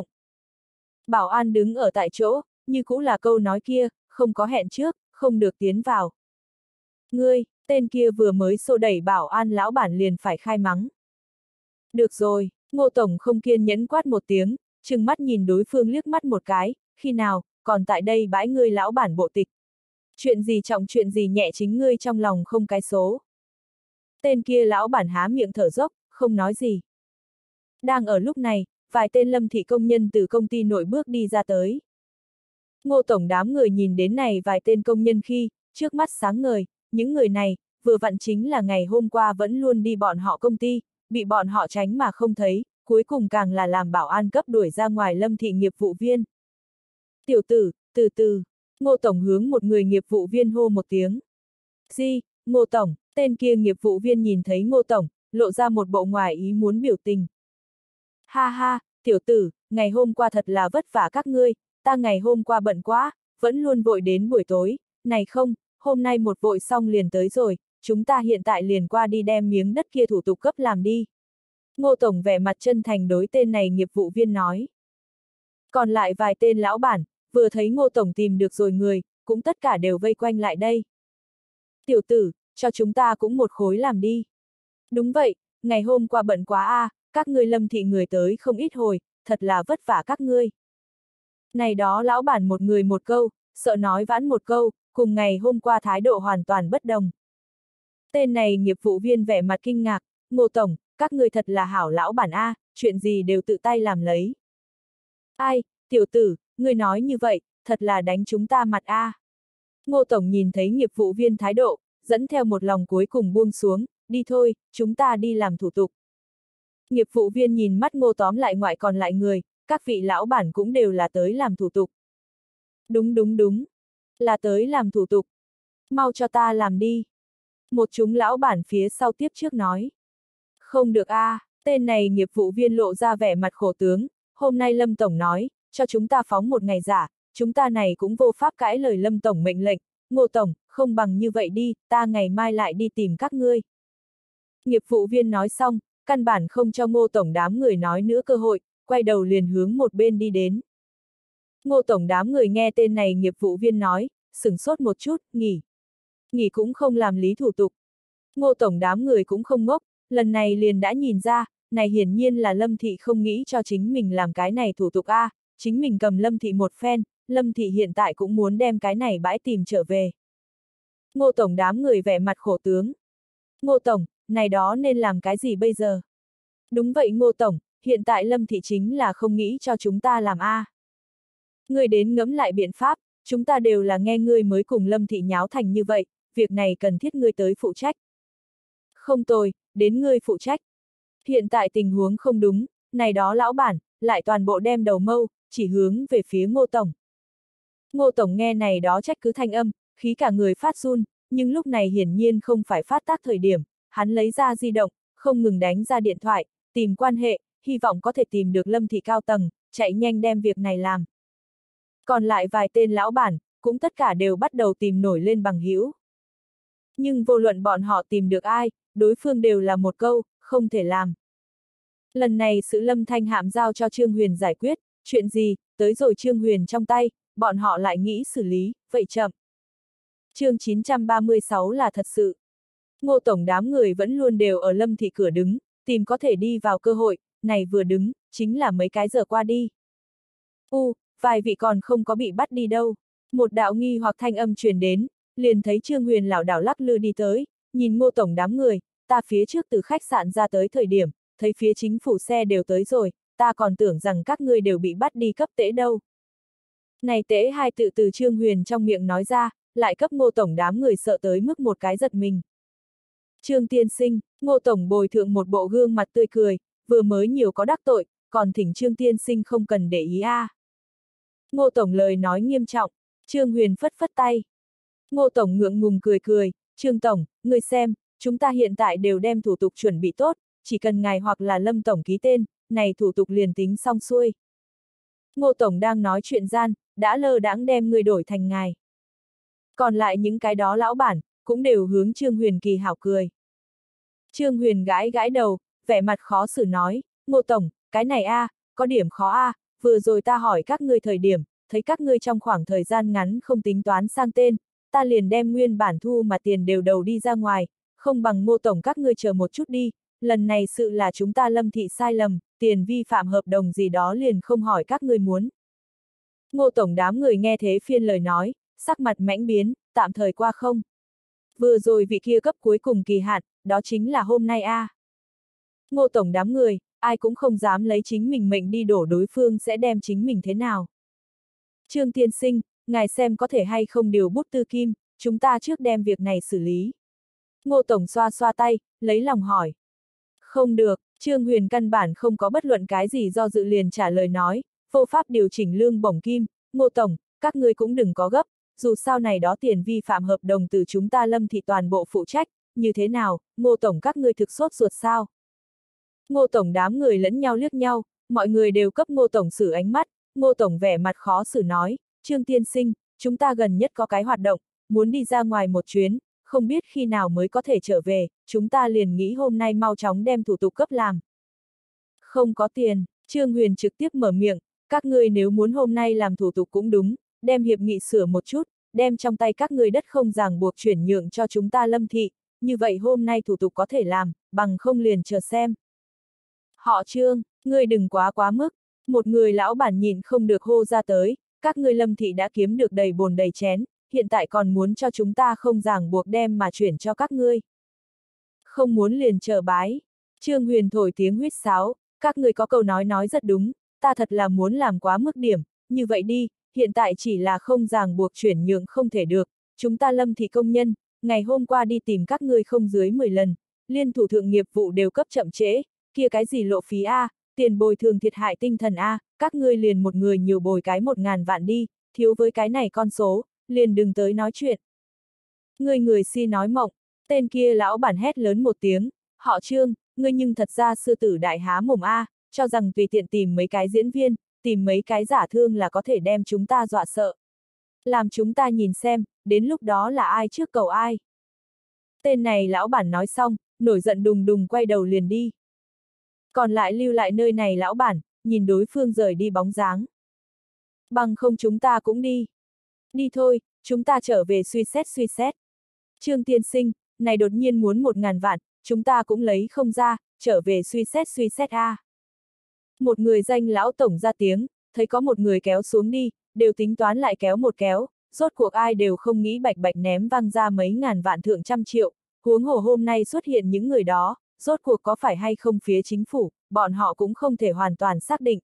Bảo an đứng ở tại chỗ, như cũng là câu nói kia, không có hẹn trước, không được tiến vào. Ngươi, tên kia vừa mới xô đẩy bảo an lão bản liền phải khai mắng. Được rồi, Ngô Tổng không kiên nhẫn quát một tiếng, trừng mắt nhìn đối phương liếc mắt một cái, khi nào, còn tại đây bãi ngươi lão bản bộ tịch. Chuyện gì trọng chuyện gì nhẹ chính ngươi trong lòng không cái số. Tên kia lão bản há miệng thở dốc, không nói gì. Đang ở lúc này, vài tên Lâm thị công nhân từ công ty nội bước đi ra tới. Ngô Tổng đám người nhìn đến này vài tên công nhân khi, trước mắt sáng ngời, những người này, vừa vặn chính là ngày hôm qua vẫn luôn đi bọn họ công ty, bị bọn họ tránh mà không thấy, cuối cùng càng là làm bảo an cấp đuổi ra ngoài Lâm thị nghiệp vụ viên. Tiểu tử, từ từ, Ngô Tổng hướng một người nghiệp vụ viên hô một tiếng. Gì, Ngô Tổng, tên kia nghiệp vụ viên nhìn thấy Ngô Tổng, lộ ra một bộ ngoài ý muốn biểu tình. Ha ha, tiểu tử, ngày hôm qua thật là vất vả các ngươi, ta ngày hôm qua bận quá, vẫn luôn vội đến buổi tối, này không, hôm nay một vội xong liền tới rồi, chúng ta hiện tại liền qua đi đem miếng đất kia thủ tục cấp làm đi. Ngô Tổng vẻ mặt chân thành đối tên này nghiệp vụ viên nói. Còn lại vài tên lão bản, vừa thấy Ngô Tổng tìm được rồi người, cũng tất cả đều vây quanh lại đây. Tiểu tử, cho chúng ta cũng một khối làm đi. Đúng vậy, ngày hôm qua bận quá a, à, các ngươi Lâm thị người tới không ít hồi, thật là vất vả các ngươi. Này đó lão bản một người một câu, sợ nói vãn một câu, cùng ngày hôm qua thái độ hoàn toàn bất đồng. Tên này nghiệp vụ viên vẻ mặt kinh ngạc, Ngô Tổng, các ngươi thật là hảo lão bản a, à, chuyện gì đều tự tay làm lấy. Ai, tiểu tử, ngươi nói như vậy, thật là đánh chúng ta mặt a. À. Ngô Tổng nhìn thấy nghiệp vụ viên thái độ, dẫn theo một lòng cuối cùng buông xuống, đi thôi, chúng ta đi làm thủ tục. Nghiệp vụ viên nhìn mắt Ngô tóm lại ngoại còn lại người, các vị lão bản cũng đều là tới làm thủ tục. Đúng đúng đúng, là tới làm thủ tục. Mau cho ta làm đi. Một chúng lão bản phía sau tiếp trước nói. Không được a, à, tên này nghiệp vụ viên lộ ra vẻ mặt khổ tướng, hôm nay Lâm Tổng nói, cho chúng ta phóng một ngày giả, chúng ta này cũng vô pháp cãi lời Lâm Tổng mệnh lệnh, Ngô Tổng, không bằng như vậy đi, ta ngày mai lại đi tìm các ngươi. Nghiệp vụ viên nói xong, căn bản không cho Ngô Tổng đám người nói nữa cơ hội, quay đầu liền hướng một bên đi đến. Ngô Tổng đám người nghe tên này nghiệp vụ viên nói, sửng sốt một chút, nghỉ. Nghỉ cũng không làm lý thủ tục. Ngô Tổng đám người cũng không ngốc, lần này liền đã nhìn ra, này hiển nhiên là Lâm Thị không nghĩ cho chính mình làm cái này thủ tục a, à, chính mình cầm Lâm Thị một phen, Lâm Thị hiện tại cũng muốn đem cái này bãi tìm trở về. Ngô Tổng đám người vẻ mặt khổ tướng. Ngô Tổng, này đó nên làm cái gì bây giờ? Đúng vậy Ngô Tổng, hiện tại Lâm Thị chính là không nghĩ cho chúng ta làm a. À. Ngươi đến ngẫm lại biện pháp, chúng ta đều là nghe ngươi mới cùng Lâm Thị nháo thành như vậy, việc này cần thiết ngươi tới phụ trách. Không tồi, đến ngươi phụ trách. Hiện tại tình huống không đúng, này đó lão bản, lại toàn bộ đem đầu mâu, chỉ hướng về phía Ngô Tổng. Ngô Tổng nghe này đó trách cứ thanh âm, khí cả người phát run, nhưng lúc này hiển nhiên không phải phát tác thời điểm, hắn lấy ra di động, không ngừng đánh ra điện thoại, tìm quan hệ, hy vọng có thể tìm được Lâm Thị cao tầng, chạy nhanh đem việc này làm. Còn lại vài tên lão bản, cũng tất cả đều bắt đầu tìm nổi lên bằng hữu. Nhưng vô luận bọn họ tìm được ai, đối phương đều là một câu, không thể làm. Lần này sự Lâm Thanh Hạm giao cho Trương Huyền giải quyết, chuyện gì, tới rồi Trương Huyền trong tay, bọn họ lại nghĩ xử lý, vậy chậm. Chương chín trăm ba mươi sáu là thật sự. Ngô Tổng đám người vẫn luôn đều ở Lâm Thị cửa đứng, tìm có thể đi vào cơ hội, này vừa đứng, chính là mấy cái giờ qua đi. U, vài vị còn không có bị bắt đi đâu. Một đạo nghi hoặc thanh âm truyền đến, liền thấy Trương Huyền lảo đảo lắc lư đi tới, nhìn Ngô Tổng đám người, ta phía trước từ khách sạn ra tới thời điểm, thấy phía chính phủ xe đều tới rồi, ta còn tưởng rằng các ngươi đều bị bắt đi cấp tễ đâu. Này tễ hai tự từ Trương Huyền trong miệng nói ra, lại cấp Ngô Tổng đám người sợ tới mức một cái giật mình. Trương tiên sinh, Ngô Tổng bồi thượng một bộ gương mặt tươi cười, vừa mới nhiều có đắc tội, còn thỉnh Trương tiên sinh không cần để ý a. À. Ngô Tổng lời nói nghiêm trọng, Trương Huyền phất phất tay. Ngô Tổng ngượng ngùng cười cười, Trương Tổng, người xem, chúng ta hiện tại đều đem thủ tục chuẩn bị tốt, chỉ cần ngài hoặc là Lâm Tổng ký tên, này thủ tục liền tính xong xuôi. Ngô Tổng đang nói chuyện gian, đã lơ đãng đem người đổi thành ngài. Còn lại những cái đó lão bản, cũng đều hướng Trương Huyền kỳ hảo cười. Trương Huyền gãi gãi đầu, vẻ mặt khó xử nói, Ngô Tổng, cái này a, à, có điểm khó a, à, vừa rồi ta hỏi các ngươi thời điểm, thấy các ngươi trong khoảng thời gian ngắn không tính toán sang tên, ta liền đem nguyên bản thu mà tiền đều đầu đi ra ngoài, không bằng Ngô Tổng các ngươi chờ một chút đi, lần này sự là chúng ta Lâm thị sai lầm, tiền vi phạm hợp đồng gì đó liền không hỏi các ngươi muốn. Ngô tổng đám người nghe thế phiên lời nói, sắc mặt mãnh biến, tạm thời qua không. Vừa rồi vị kia cấp cuối cùng kỳ hạn, đó chính là hôm nay a. À. Ngô tổng đám người, ai cũng không dám lấy chính mình mệnh đi đổ đối phương sẽ đem chính mình thế nào. Trương tiên sinh, ngài xem có thể hay không điều bút tư kim, chúng ta trước đem việc này xử lý. Ngô tổng xoa xoa tay, lấy lòng hỏi. Không được, Trương Huyền căn bản không có bất luận cái gì do dự liền trả lời nói, vô pháp điều chỉnh lương bổng kim, Ngô tổng, các ngươi cũng đừng có gấp, dù sao này đó tiền vi phạm hợp đồng từ chúng ta Lâm thị toàn bộ phụ trách, như thế nào, Ngô tổng các ngươi thực sốt ruột sao? Ngô tổng đám người lẫn nhau liếc nhau, mọi người đều cấp Ngô tổng xử ánh mắt, Ngô tổng vẻ mặt khó xử nói, Trương tiên sinh, chúng ta gần nhất có cái hoạt động, muốn đi ra ngoài một chuyến, không biết khi nào mới có thể trở về, chúng ta liền nghĩ hôm nay mau chóng đem thủ tục cấp làm. Không có tiền, Trương Huyền trực tiếp mở miệng, các ngươi nếu muốn hôm nay làm thủ tục cũng đúng, đem hiệp nghị sửa một chút, đem trong tay các ngươi đất không ràng buộc chuyển nhượng cho chúng ta Lâm thị, như vậy hôm nay thủ tục có thể làm, bằng không liền chờ xem. Họ Trương, ngươi đừng quá quá mức, một người lão bản nhịn không được hô ra tới, các ngươi Lâm thị đã kiếm được đầy bồn đầy chén, hiện tại còn muốn cho chúng ta không ràng buộc đem mà chuyển cho các ngươi. Không muốn liền chờ bái. Trương Huyền thổi tiếng huýt sáo, các ngươi có câu nói nói rất đúng, ta thật là muốn làm quá mức điểm, như vậy đi, hiện tại chỉ là không ràng buộc chuyển nhượng không thể được, chúng ta Lâm thị công nhân, ngày hôm qua đi tìm các ngươi không dưới mười lần, liên thủ thượng nghiệp vụ đều cấp chậm trễ, kia cái gì lộ phí A, tiền bồi thường thiệt hại tinh thần A, các ngươi liền một người nhiều bồi cái một ngàn vạn đi, thiếu với cái này con số, liền đừng tới nói chuyện. Người người si nói mộng, tên kia lão bản hét lớn một tiếng, họ Trương, ngươi nhưng thật ra sư tử đại há mồm A, cho rằng tùy tiện tìm mấy cái diễn viên, tìm mấy cái giả thương là có thể đem chúng ta dọa sợ. Làm chúng ta nhìn xem, đến lúc đó là ai trước cầu ai. Tên này lão bản nói xong, nổi giận đùng đùng quay đầu liền đi. Còn lại lưu lại nơi này lão bản, nhìn đối phương rời đi bóng dáng. Bằng không chúng ta cũng đi. Đi thôi, chúng ta trở về suy xét suy xét. Trương tiên sinh, này đột nhiên muốn một ngàn vạn, chúng ta cũng lấy không ra, trở về suy xét suy xét a. À. Một người danh lão tổng ra tiếng, thấy có một người kéo xuống đi, đều tính toán lại kéo một kéo, rốt cuộc ai đều không nghĩ bạch bạch ném văng ra mấy ngàn vạn thượng trăm triệu, huống hồ hôm nay xuất hiện những người đó, rốt cuộc có phải hay không phía chính phủ, bọn họ cũng không thể hoàn toàn xác định.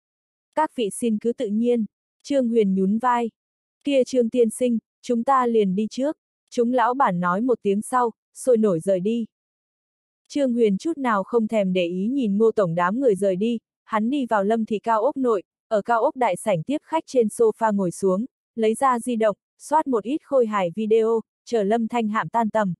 Các vị xin cứ tự nhiên, Trương Huyền nhún vai. Kia Trương tiên sinh, chúng ta liền đi trước, chúng lão bản nói một tiếng sau, sôi nổi rời đi. Trương Huyền chút nào không thèm để ý nhìn Ngô tổng đám người rời đi, hắn đi vào Lâm thị cao ốc nội, ở cao ốc đại sảnh tiếp khách trên sofa ngồi xuống, lấy ra di động, soát một ít khôi hài video, chờ Lâm Thanh Hạm tan tầm.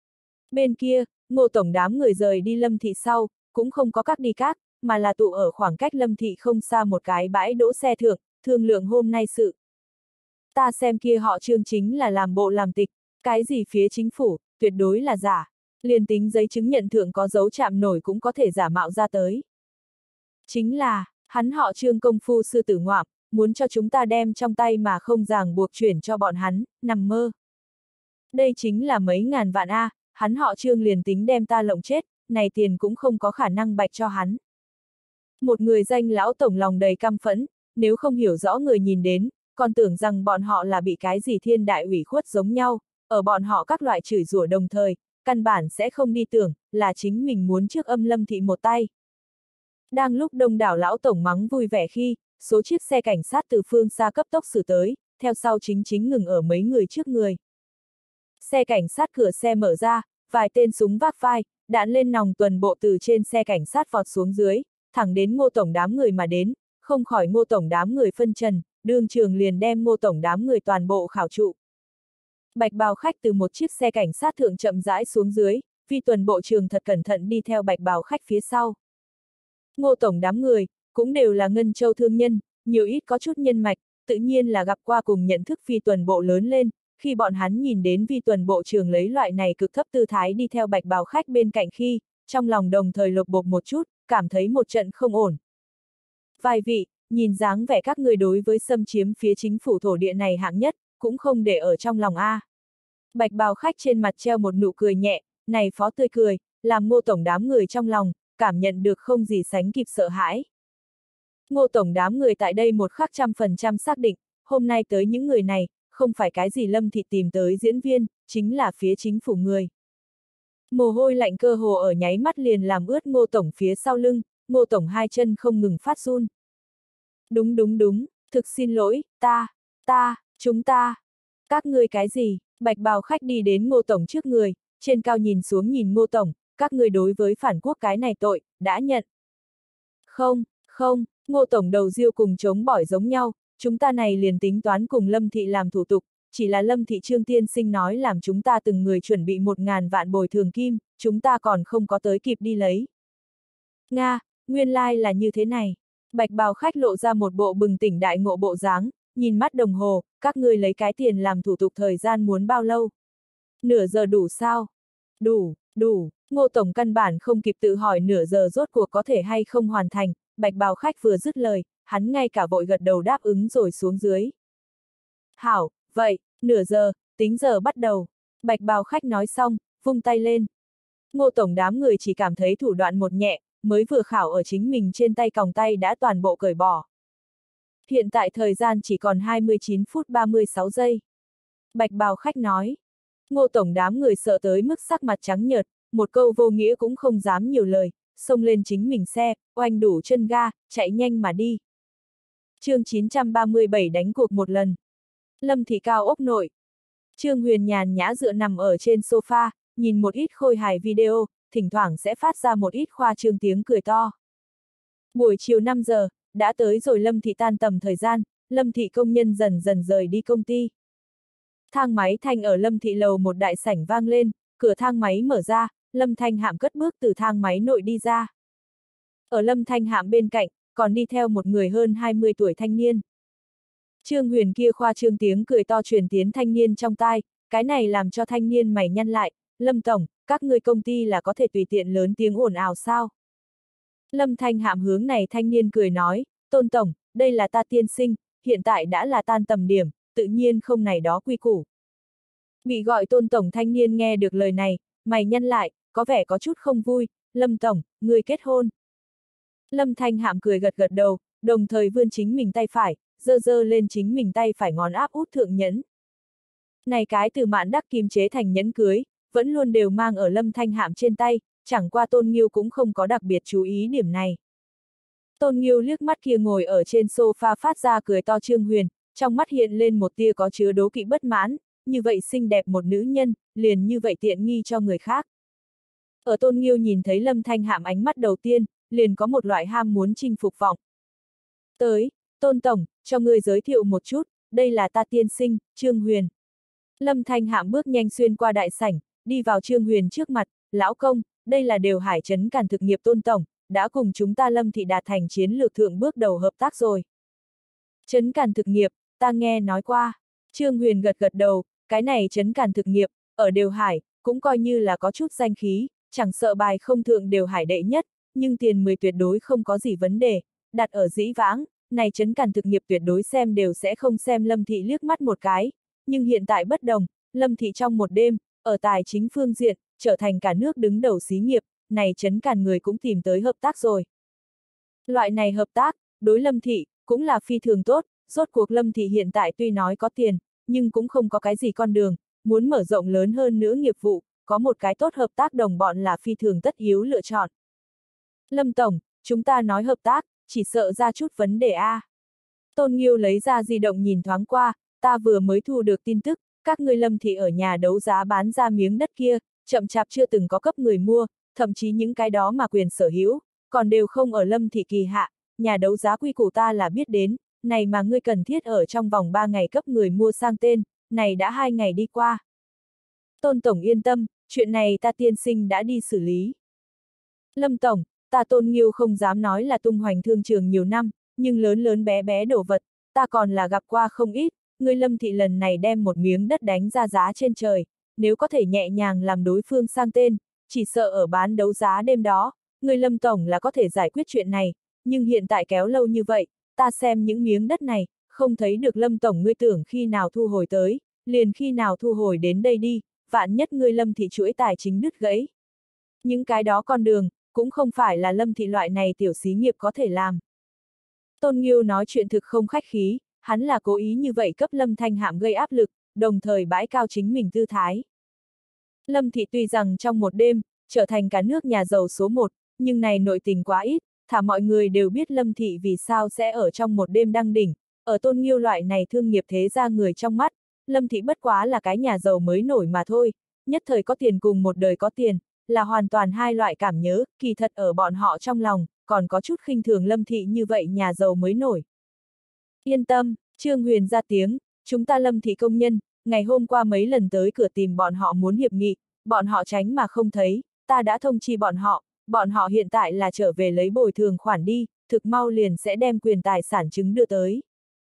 Bên kia, Ngô tổng đám người rời đi Lâm thị sau, cũng không có các đi các, mà là tụ ở khoảng cách Lâm thị không xa một cái bãi đỗ xe thượng, thương lượng hôm nay sự. Ta xem kia họ Trương chính là làm bộ làm tịch, cái gì phía chính phủ, tuyệt đối là giả, liền tính giấy chứng nhận thượng có dấu chạm nổi cũng có thể giả mạo ra tới. Chính là, hắn họ Trương công phu sư tử ngoạm, muốn cho chúng ta đem trong tay mà không ràng buộc chuyển cho bọn hắn, nằm mơ. Đây chính là mấy ngàn vạn A, hắn họ Trương liền tính đem ta lộng chết, này tiền cũng không có khả năng bạch cho hắn. Một người danh lão tổng lòng đầy căm phẫn, nếu không hiểu rõ người nhìn đến, còn tưởng rằng bọn họ là bị cái gì thiên đại ủy khuất giống nhau, ở bọn họ các loại chửi rủa đồng thời, căn bản sẽ không đi tưởng, là chính mình muốn trước âm Lâm thị một tay. Đang lúc đông đảo lão tổng mắng vui vẻ khi, số chiếc xe cảnh sát từ phương xa cấp tốc xử tới, theo sau chính chính ngừng ở mấy người trước người. Xe cảnh sát cửa xe mở ra, vài tên súng vác vai, đạn lên nòng tuần bộ từ trên xe cảnh sát vọt xuống dưới, thẳng đến Ngô tổng đám người mà đến, không khỏi Ngô tổng đám người phân trần, đương trường liền đem Ngô tổng đám người toàn bộ khảo trụ. Bạch bào khách từ một chiếc xe cảnh sát thượng chậm rãi xuống dưới, Vi tuần bộ trường thật cẩn thận đi theo bạch bào khách phía sau. Ngô tổng đám người, cũng đều là Ngân Châu thương nhân, nhiều ít có chút nhân mạch, tự nhiên là gặp qua cùng nhận thức Vi tuần bộ lớn lên, khi bọn hắn nhìn đến Vi tuần bộ trường lấy loại này cực thấp tư thái đi theo bạch bào khách bên cạnh khi, trong lòng đồng thời lột bột một chút, cảm thấy một trận không ổn. Vài vị, nhìn dáng vẻ các người đối với xâm chiếm phía chính phủ thổ địa này hạng nhất, cũng không để ở trong lòng a. Bạch bào khách trên mặt treo một nụ cười nhẹ, này phó tươi cười, làm Ngô Tổng đám người trong lòng, cảm nhận được không gì sánh kịp sợ hãi. Ngô Tổng đám người tại đây một khắc trăm phần trăm xác định, hôm nay tới những người này, không phải cái gì Lâm Thị tìm tới diễn viên, chính là phía chính phủ người. Mồ hôi lạnh cơ hồ ở nháy mắt liền làm ướt Ngô Tổng phía sau lưng, Ngô Tổng hai chân không ngừng phát run. Đúng đúng đúng, thực xin lỗi, ta, ta, chúng ta, các ngươi cái gì? Bạch bào khách đi đến Ngô Tổng trước người, trên cao nhìn xuống nhìn Ngô Tổng, các ngươi đối với phản quốc cái này tội, đã nhận. Không, không, Ngô Tổng đầu riêu cùng chống bỏi giống nhau, chúng ta này liền tính toán cùng Lâm Thị làm thủ tục, chỉ là Lâm Thị Trương tiên sinh nói làm chúng ta từng người chuẩn bị một ngàn vạn bồi thường kim, chúng ta còn không có tới kịp đi lấy. Nga, nguyên lai like là như thế này. Bạch bào khách lộ ra một bộ bừng tỉnh đại ngộ bộ dáng, nhìn mắt đồng hồ, các ngươi lấy cái tiền làm thủ tục thời gian muốn bao lâu? Nửa giờ đủ sao? Đủ, đủ, Ngô Tổng căn bản không kịp tự hỏi nửa giờ rốt cuộc có thể hay không hoàn thành, bạch bào khách vừa dứt lời, hắn ngay cả vội gật đầu đáp ứng rồi xuống dưới. Hảo, vậy, nửa giờ, tính giờ bắt đầu. Bạch bào khách nói xong, vung tay lên. Ngô Tổng đám người chỉ cảm thấy thủ đoạn một nhẹ, mới vừa khảo ở chính mình trên tay còng tay đã toàn bộ cởi bỏ. Hiện tại thời gian chỉ còn hai mươi chín phút ba mươi sáu giây. Bạch bào khách nói. Ngô Tổng đám người sợ tới mức sắc mặt trắng nhợt, một câu vô nghĩa cũng không dám nhiều lời, xông lên chính mình xe, oanh đủ chân ga, chạy nhanh mà đi. Chương chín trăm ba mươi bảy đánh cuộc một lần. Lâm Thị cao ốc nội. Trương Huyền nhàn nhã dựa nằm ở trên sofa, nhìn một ít khôi hài video, thỉnh thoảng sẽ phát ra một ít khoa trương tiếng cười to. Buổi chiều năm giờ, đã tới rồi Lâm Thị tan tầm thời gian, Lâm Thị công nhân dần dần rời đi công ty. Thang máy thanh ở Lâm Thị lầu một đại sảnh vang lên, cửa thang máy mở ra, Lâm Thanh Hạm cất bước từ thang máy nội đi ra. Ở Lâm Thanh Hạm bên cạnh, còn đi theo một người hơn hai mươi tuổi thanh niên. Trương Huyền kia khoa trương tiếng cười to truyền tiến thanh niên trong tai, cái này làm cho thanh niên mày nhăn lại, Lâm Tổng, các người công ty là có thể tùy tiện lớn tiếng ồn ào sao? Lâm Thanh Hạm hướng này thanh niên cười nói, Tôn Tổng, đây là ta tiên sinh, hiện tại đã là tan tầm điểm, tự nhiên không này đó quy củ. Bị gọi Tôn Tổng thanh niên nghe được lời này, mày nhăn lại, có vẻ có chút không vui, Lâm Tổng, người kết hôn. Lâm Thanh Hạm cười gật gật đầu, đồng thời vươn chính mình tay phải, giơ giơ lên chính mình tay phải ngón áp út thượng nhẫn. Này cái từ Mạn Đắc kim chế thành nhẫn cưới, vẫn luôn đều mang ở Lâm Thanh Hạm trên tay, chẳng qua Tôn Nghiêu cũng không có đặc biệt chú ý điểm này. Tôn Nghiêu liếc mắt kia ngồi ở trên sofa phát ra cười to Trương Huyền, trong mắt hiện lên một tia có chứa đố kỵ bất mãn, như vậy xinh đẹp một nữ nhân, liền như vậy tiện nghi cho người khác. Ở Tôn Nghiêu nhìn thấy Lâm Thanh Hạm ánh mắt đầu tiên, liền có một loại ham muốn chinh phục vọng. Tới, Tôn Tổng, cho ngươi giới thiệu một chút, đây là ta tiên sinh, Trương Huyền. Lâm Thanh Hạm bước nhanh xuyên qua đại sảnh, đi vào Trương Huyền trước mặt, lão công, đây là Đều Hải Trấn Càn thực nghiệp Tôn Tổng, đã cùng chúng ta Lâm Thị đạt thành chiến lược thượng bước đầu hợp tác rồi. Trấn Càn thực nghiệp, ta nghe nói qua. Trương Huyền gật gật đầu, cái này Trấn Càn thực nghiệp, ở Đều Hải, cũng coi như là có chút danh khí, chẳng sợ bài không thượng Đều Hải đệ nhất, nhưng tiền mười tuyệt đối không có gì vấn đề, đặt ở dĩ vãng, này Trấn Càn thực nghiệp tuyệt đối xem đều sẽ không xem Lâm Thị liếc mắt một cái, nhưng hiện tại bất đồng, Lâm Thị trong một đêm, ở tài chính phương diện, trở thành cả nước đứng đầu xí nghiệp, này Trấn Càn người cũng tìm tới hợp tác rồi. Loại này hợp tác, đối Lâm Thị, cũng là phi thường tốt, rốt cuộc Lâm Thị hiện tại tuy nói có tiền, nhưng cũng không có cái gì con đường, muốn mở rộng lớn hơn nữa nghiệp vụ, có một cái tốt hợp tác đồng bọn là phi thường tất yếu lựa chọn. Lâm Tổng, chúng ta nói hợp tác, chỉ sợ ra chút vấn đề a. Tôn Nghiêu lấy ra di động nhìn thoáng qua, ta vừa mới thu được tin tức, các ngươi Lâm Thị ở nhà đấu giá bán ra miếng đất kia, chậm chạp chưa từng có cấp người mua, thậm chí những cái đó mà quyền sở hữu, còn đều không ở Lâm Thị kỳ hạ, nhà đấu giá quy củ ta là biết đến, này mà ngươi cần thiết ở trong vòng ba ngày cấp người mua sang tên, này đã hai ngày đi qua. Tôn Tổng yên tâm, chuyện này ta tiên sinh đã đi xử lý. Lâm Tổng, ta Tôn Nghiêu không dám nói là tung hoành thương trường nhiều năm, nhưng lớn lớn bé bé đồ vật, ta còn là gặp qua không ít, ngươi Lâm Thị lần này đem một miếng đất đánh ra giá trên trời, nếu có thể nhẹ nhàng làm đối phương sang tên, chỉ sợ ở bán đấu giá đêm đó, ngươi Lâm Tổng là có thể giải quyết chuyện này, nhưng hiện tại kéo lâu như vậy, ta xem những miếng đất này, không thấy được Lâm Tổng ngươi tưởng khi nào thu hồi tới, liền khi nào thu hồi đến đây đi, vạn nhất ngươi Lâm Thị chuỗi tài chính đứt gãy. Những cái đó con đường, cũng không phải là Lâm thị loại này tiểu xí nghiệp có thể làm. Tôn Nghiêu nói chuyện thực không khách khí, hắn là cố ý như vậy cấp Lâm Thanh Hạm gây áp lực, đồng thời bãi cao chính mình tư thái. Lâm thị tuy rằng trong một đêm, trở thành cả nước nhà giàu số một, nhưng này nội tình quá ít, thả mọi người đều biết Lâm thị vì sao sẽ ở trong một đêm đăng đỉnh, ở Tôn Nghiêu loại này thương nghiệp thế gia người trong mắt, Lâm thị bất quá là cái nhà giàu mới nổi mà thôi, nhất thời có tiền cùng một đời có tiền, là hoàn toàn hai loại cảm nhớ, kỳ thật ở bọn họ trong lòng, còn có chút khinh thường Lâm thị như vậy nhà giàu mới nổi. Yên tâm, Trương Huyền ra tiếng, chúng ta Lâm thị công nhân, ngày hôm qua mấy lần tới cửa tìm bọn họ muốn hiệp nghị, bọn họ tránh mà không thấy, ta đã thông chi bọn họ, bọn họ hiện tại là trở về lấy bồi thường khoản đi, thực mau liền sẽ đem quyền tài sản chứng đưa tới.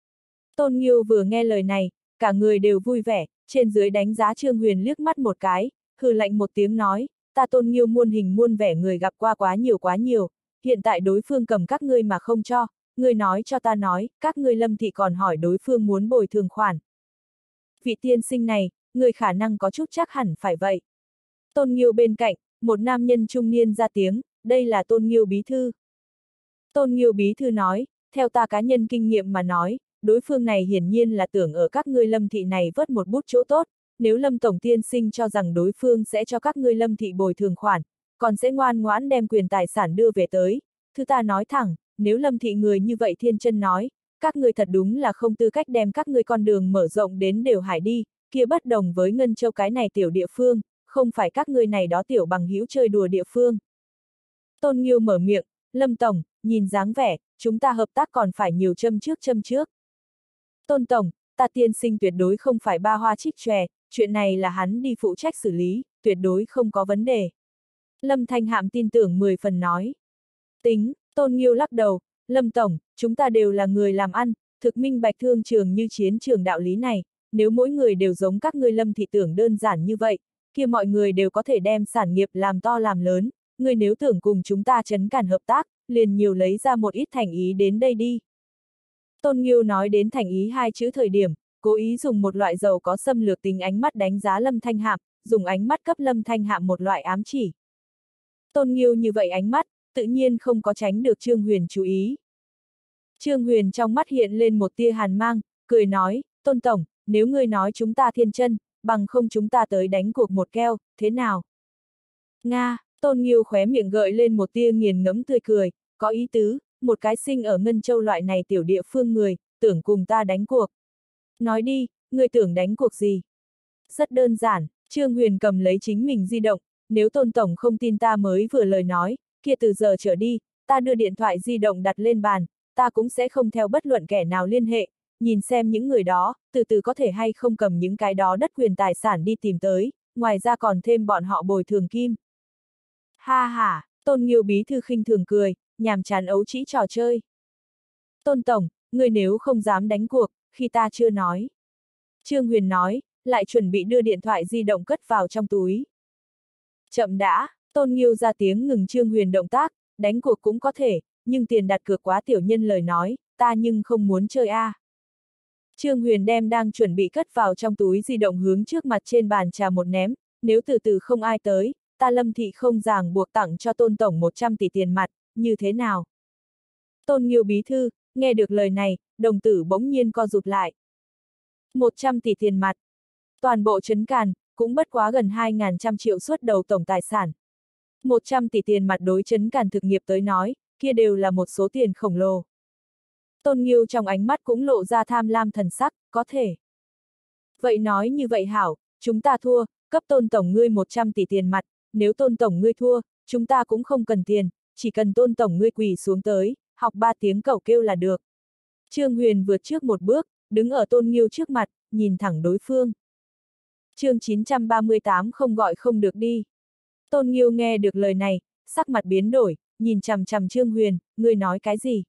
Tôn Nghiêu vừa nghe lời này, cả người đều vui vẻ, trên dưới đánh giá Trương Huyền liếc mắt một cái, hừ lạnh một tiếng nói, ta Tôn Nghiêu muôn hình muôn vẻ người gặp qua quá nhiều quá nhiều, hiện tại đối phương cầm các ngươi mà không cho, ngươi nói cho ta nói, các ngươi Lâm thị còn hỏi đối phương muốn bồi thường khoản. Vị tiên sinh này, người khả năng có chút chắc hẳn phải vậy. Tôn Nghiêu bên cạnh, một nam nhân trung niên ra tiếng, đây là Tôn Nghiêu bí thư. Tôn Nghiêu bí thư nói, theo ta cá nhân kinh nghiệm mà nói, đối phương này hiển nhiên là tưởng ở các ngươi Lâm thị này vớt một bút chỗ tốt, nếu Lâm tổng tiên sinh cho rằng đối phương sẽ cho các ngươi Lâm thị bồi thường khoản, còn sẽ ngoan ngoãn đem quyền tài sản đưa về tới, thứ ta nói thẳng, nếu Lâm thị người như vậy thiên chân nói, các ngươi thật đúng là không tư cách đem các ngươi con đường mở rộng đến đều hải đi, kia bất đồng với Ngân Châu cái này tiểu địa phương, không phải các ngươi này đó tiểu bằng hữu chơi đùa địa phương. Tôn Nghiêu mở miệng, Lâm tổng, nhìn dáng vẻ, chúng ta hợp tác còn phải nhiều châm trước châm trước. Tôn tổng, ta tiên sinh tuyệt đối không phải ba hoa trích chòe, chuyện này là hắn đi phụ trách xử lý, tuyệt đối không có vấn đề. Lâm Thanh Hạm tin tưởng mười phần nói. Tính, Tôn Nghiêu lắc đầu, Lâm tổng, chúng ta đều là người làm ăn, thực minh bạch thương trường như chiến trường đạo lý này, nếu mỗi người đều giống các ngươi Lâm thị tưởng đơn giản như vậy, kia mọi người đều có thể đem sản nghiệp làm to làm lớn, người nếu tưởng cùng chúng ta chấn cản hợp tác, liền nhiều lấy ra một ít thành ý đến đây đi. Tôn Nghiêu nói đến thành ý hai chữ thời điểm, cố ý dùng một loại giàu có xâm lược tính ánh mắt đánh giá Lâm Thanh Hạm, dùng ánh mắt cấp Lâm Thanh Hạm một loại ám chỉ. Tôn Nghiêu như vậy ánh mắt, tự nhiên không có tránh được Trương Huyền chú ý. Trương Huyền trong mắt hiện lên một tia hàn mang, cười nói, Tôn tổng, nếu ngươi nói chúng ta thiên chân, bằng không chúng ta tới đánh cuộc một keo, thế nào? Nga, Tôn Nghiêu khóe miệng gợi lên một tia nghiền ngẫm tươi cười, có ý tứ, một cái sinh ở Ngân Châu loại này tiểu địa phương người, tưởng cùng ta đánh cuộc. Nói đi, ngươi tưởng đánh cuộc gì? Rất đơn giản, Trương Huyền cầm lấy chính mình di động, nếu Tôn tổng không tin ta mới vừa lời nói, kia từ giờ trở đi, ta đưa điện thoại di động đặt lên bàn, ta cũng sẽ không theo bất luận kẻ nào liên hệ, nhìn xem những người đó, từ từ có thể hay không cầm những cái đó đất quyền tài sản đi tìm tới, ngoài ra còn thêm bọn họ bồi thường kim. Ha ha, Tôn Nghiêu bí thư khinh thường cười, nhàm chán ấu trĩ trò chơi. Tôn tổng, người nếu không dám đánh cuộc, khi ta chưa nói. Trương Huyền nói, lại chuẩn bị đưa điện thoại di động cất vào trong túi. Chậm đã, Tôn Nghiêu ra tiếng ngừng Trương Huyền động tác, đánh cuộc cũng có thể, nhưng tiền đặt cược quá tiểu nhân lời nói, ta nhưng không muốn chơi a. À. Trương Huyền đem đang chuẩn bị cất vào trong túi di động hướng trước mặt trên bàn trà một ném, nếu từ từ không ai tới, ta Lâm thị không ràng buộc tặng cho Tôn tổng một trăm tỷ tiền mặt, như thế nào? Tôn Nghiêu bí thư, nghe được lời này, đồng tử bỗng nhiên co rụt lại. một trăm tỷ tiền mặt. Toàn bộ trấn Càn, cũng bất quá gần hai nghìn trăm triệu suất đầu tổng tài sản. một trăm tỷ tiền mặt đối trấn Càn thực nghiệp tới nói, kia đều là một số tiền khổng lồ. Tôn Nghiêu trong ánh mắt cũng lộ ra tham lam thần sắc, có thể. Vậy nói như vậy hảo, chúng ta thua, cấp Tôn tổng ngươi một trăm tỷ tiền mặt, nếu Tôn tổng ngươi thua, chúng ta cũng không cần tiền, chỉ cần Tôn tổng ngươi quỳ xuống tới, học ba tiếng cẩu kêu là được. Trương Huyền vượt trước một bước, đứng ở Tôn Nghiêu trước mặt, nhìn thẳng đối phương. Chương chín trăm ba mươi tám không gọi không được đi. Tôn Nghiêu nghe được lời này, sắc mặt biến đổi, nhìn chằm chằm Trương Huyền, ngươi nói cái gì?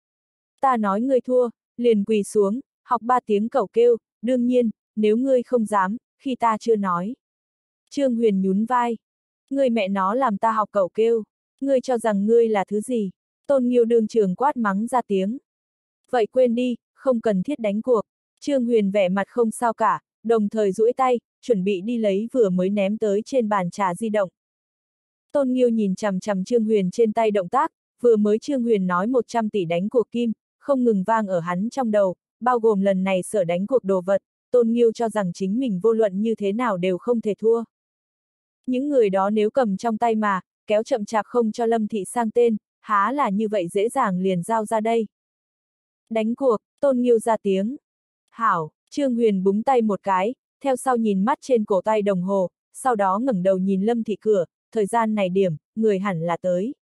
Ta nói ngươi thua, liền quỳ xuống, học ba tiếng cẩu kêu, đương nhiên, nếu ngươi không dám, khi ta chưa nói. Trương Huyền nhún vai. Ngươi mẹ nó làm ta học cẩu kêu, ngươi cho rằng ngươi là thứ gì? Tôn Nghiêu đương trường quát mắng ra tiếng. Vậy quên đi, không cần thiết đánh cuộc. Trương Huyền vẻ mặt không sao cả, đồng thời duỗi tay, chuẩn bị đi lấy vừa mới ném tới trên bàn trà di động. Tôn Nghiêu nhìn chằm chằm Trương Huyền trên tay động tác, vừa mới Trương Huyền nói một trăm tỷ đánh cuộc kim, không ngừng vang ở hắn trong đầu, bao gồm lần này sở đánh cuộc đồ vật, Tôn Nghiêu cho rằng chính mình vô luận như thế nào đều không thể thua. Những người đó nếu cầm trong tay mà, kéo chậm chạp không cho Lâm Thị sang tên, há là như vậy dễ dàng liền giao ra đây. Đánh cuộc, Tôn Nghiêu ra tiếng. Hảo, Trương Huyền búng tay một cái, theo sau nhìn mắt trên cổ tay đồng hồ, sau đó ngẩng đầu nhìn Lâm Thị cửa, thời gian này điểm, người hẳn là tới.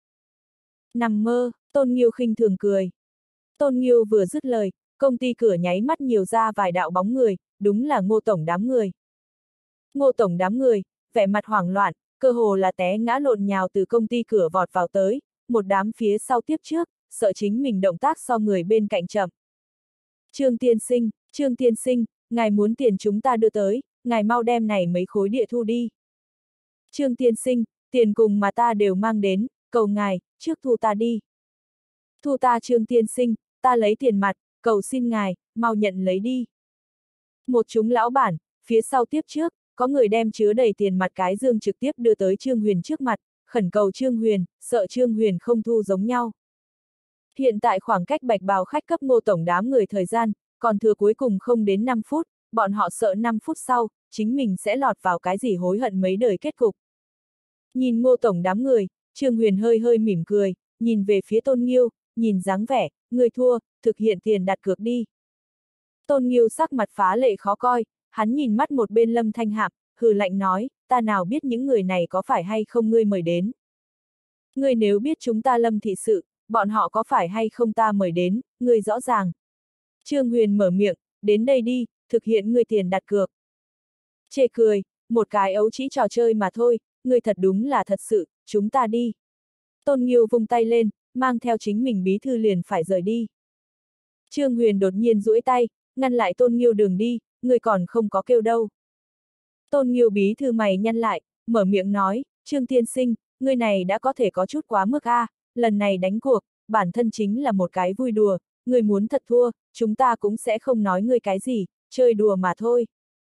Nằm mơ, Tôn Nghiêu khinh thường cười. Tôn Nghiêu vừa dứt lời, công ty cửa nháy mắt nhiều ra vài đạo bóng người, đúng là Ngô Tổng đám người. Ngô Tổng đám người, vẻ mặt hoảng loạn, cơ hồ là té ngã lộn nhào từ công ty cửa vọt vào tới, một đám phía sau tiếp trước, sợ chính mình động tác so người bên cạnh chậm. Trương tiên sinh, Trương tiên sinh, ngài muốn tiền chúng ta đưa tới, ngài mau đem này mấy khối địa thu đi. Trương tiên sinh, tiền cùng mà ta đều mang đến, cầu ngài, trước thu ta đi. Thu ta Trương tiên sinh, ta lấy tiền mặt, cầu xin ngài, mau nhận lấy đi. Một chúng lão bản, phía sau tiếp trước, có người đem chứa đầy tiền mặt cái dương trực tiếp đưa tới Trương Huyền trước mặt, khẩn cầu Trương Huyền, sợ Trương Huyền không thu giống nhau. Hiện tại khoảng cách bạch bào khách cấp Ngô Tổng đám người thời gian, còn thừa cuối cùng không đến năm phút, bọn họ sợ năm phút sau, chính mình sẽ lọt vào cái gì hối hận mấy đời kết cục. Nhìn Ngô Tổng đám người, Trương Huyền hơi hơi mỉm cười, nhìn về phía Tôn Nghiêu, nhìn dáng vẻ, người thua, thực hiện tiền đặt cược đi. Tôn Nghiêu sắc mặt phá lệ khó coi, hắn nhìn mắt một bên Lâm Thanh Hạp, hừ lạnh nói, ta nào biết những người này có phải hay không ngươi mời đến. Ngươi nếu biết chúng ta Lâm thị sự, bọn họ có phải hay không ta mời đến, ngươi rõ ràng. Trương Huyền mở miệng, đến đây đi, thực hiện ngươi tiền đặt cược. Chê cười, một cái ấu trĩ trò chơi mà thôi, ngươi thật đúng là thật sự, chúng ta đi. Tôn Nghiêu vung tay lên, mang theo chính mình bí thư liền phải rời đi. Trương Huyền đột nhiên duỗi tay, ngăn lại Tôn Nghiêu đường đi, ngươi còn không có kêu đâu. Tôn Nghiêu bí thư mày nhăn lại, mở miệng nói, Trương tiên sinh, ngươi này đã có thể có chút quá mức a, à, lần này đánh cuộc, bản thân chính là một cái vui đùa, ngươi muốn thật thua, chúng ta cũng sẽ không nói ngươi cái gì, chơi đùa mà thôi.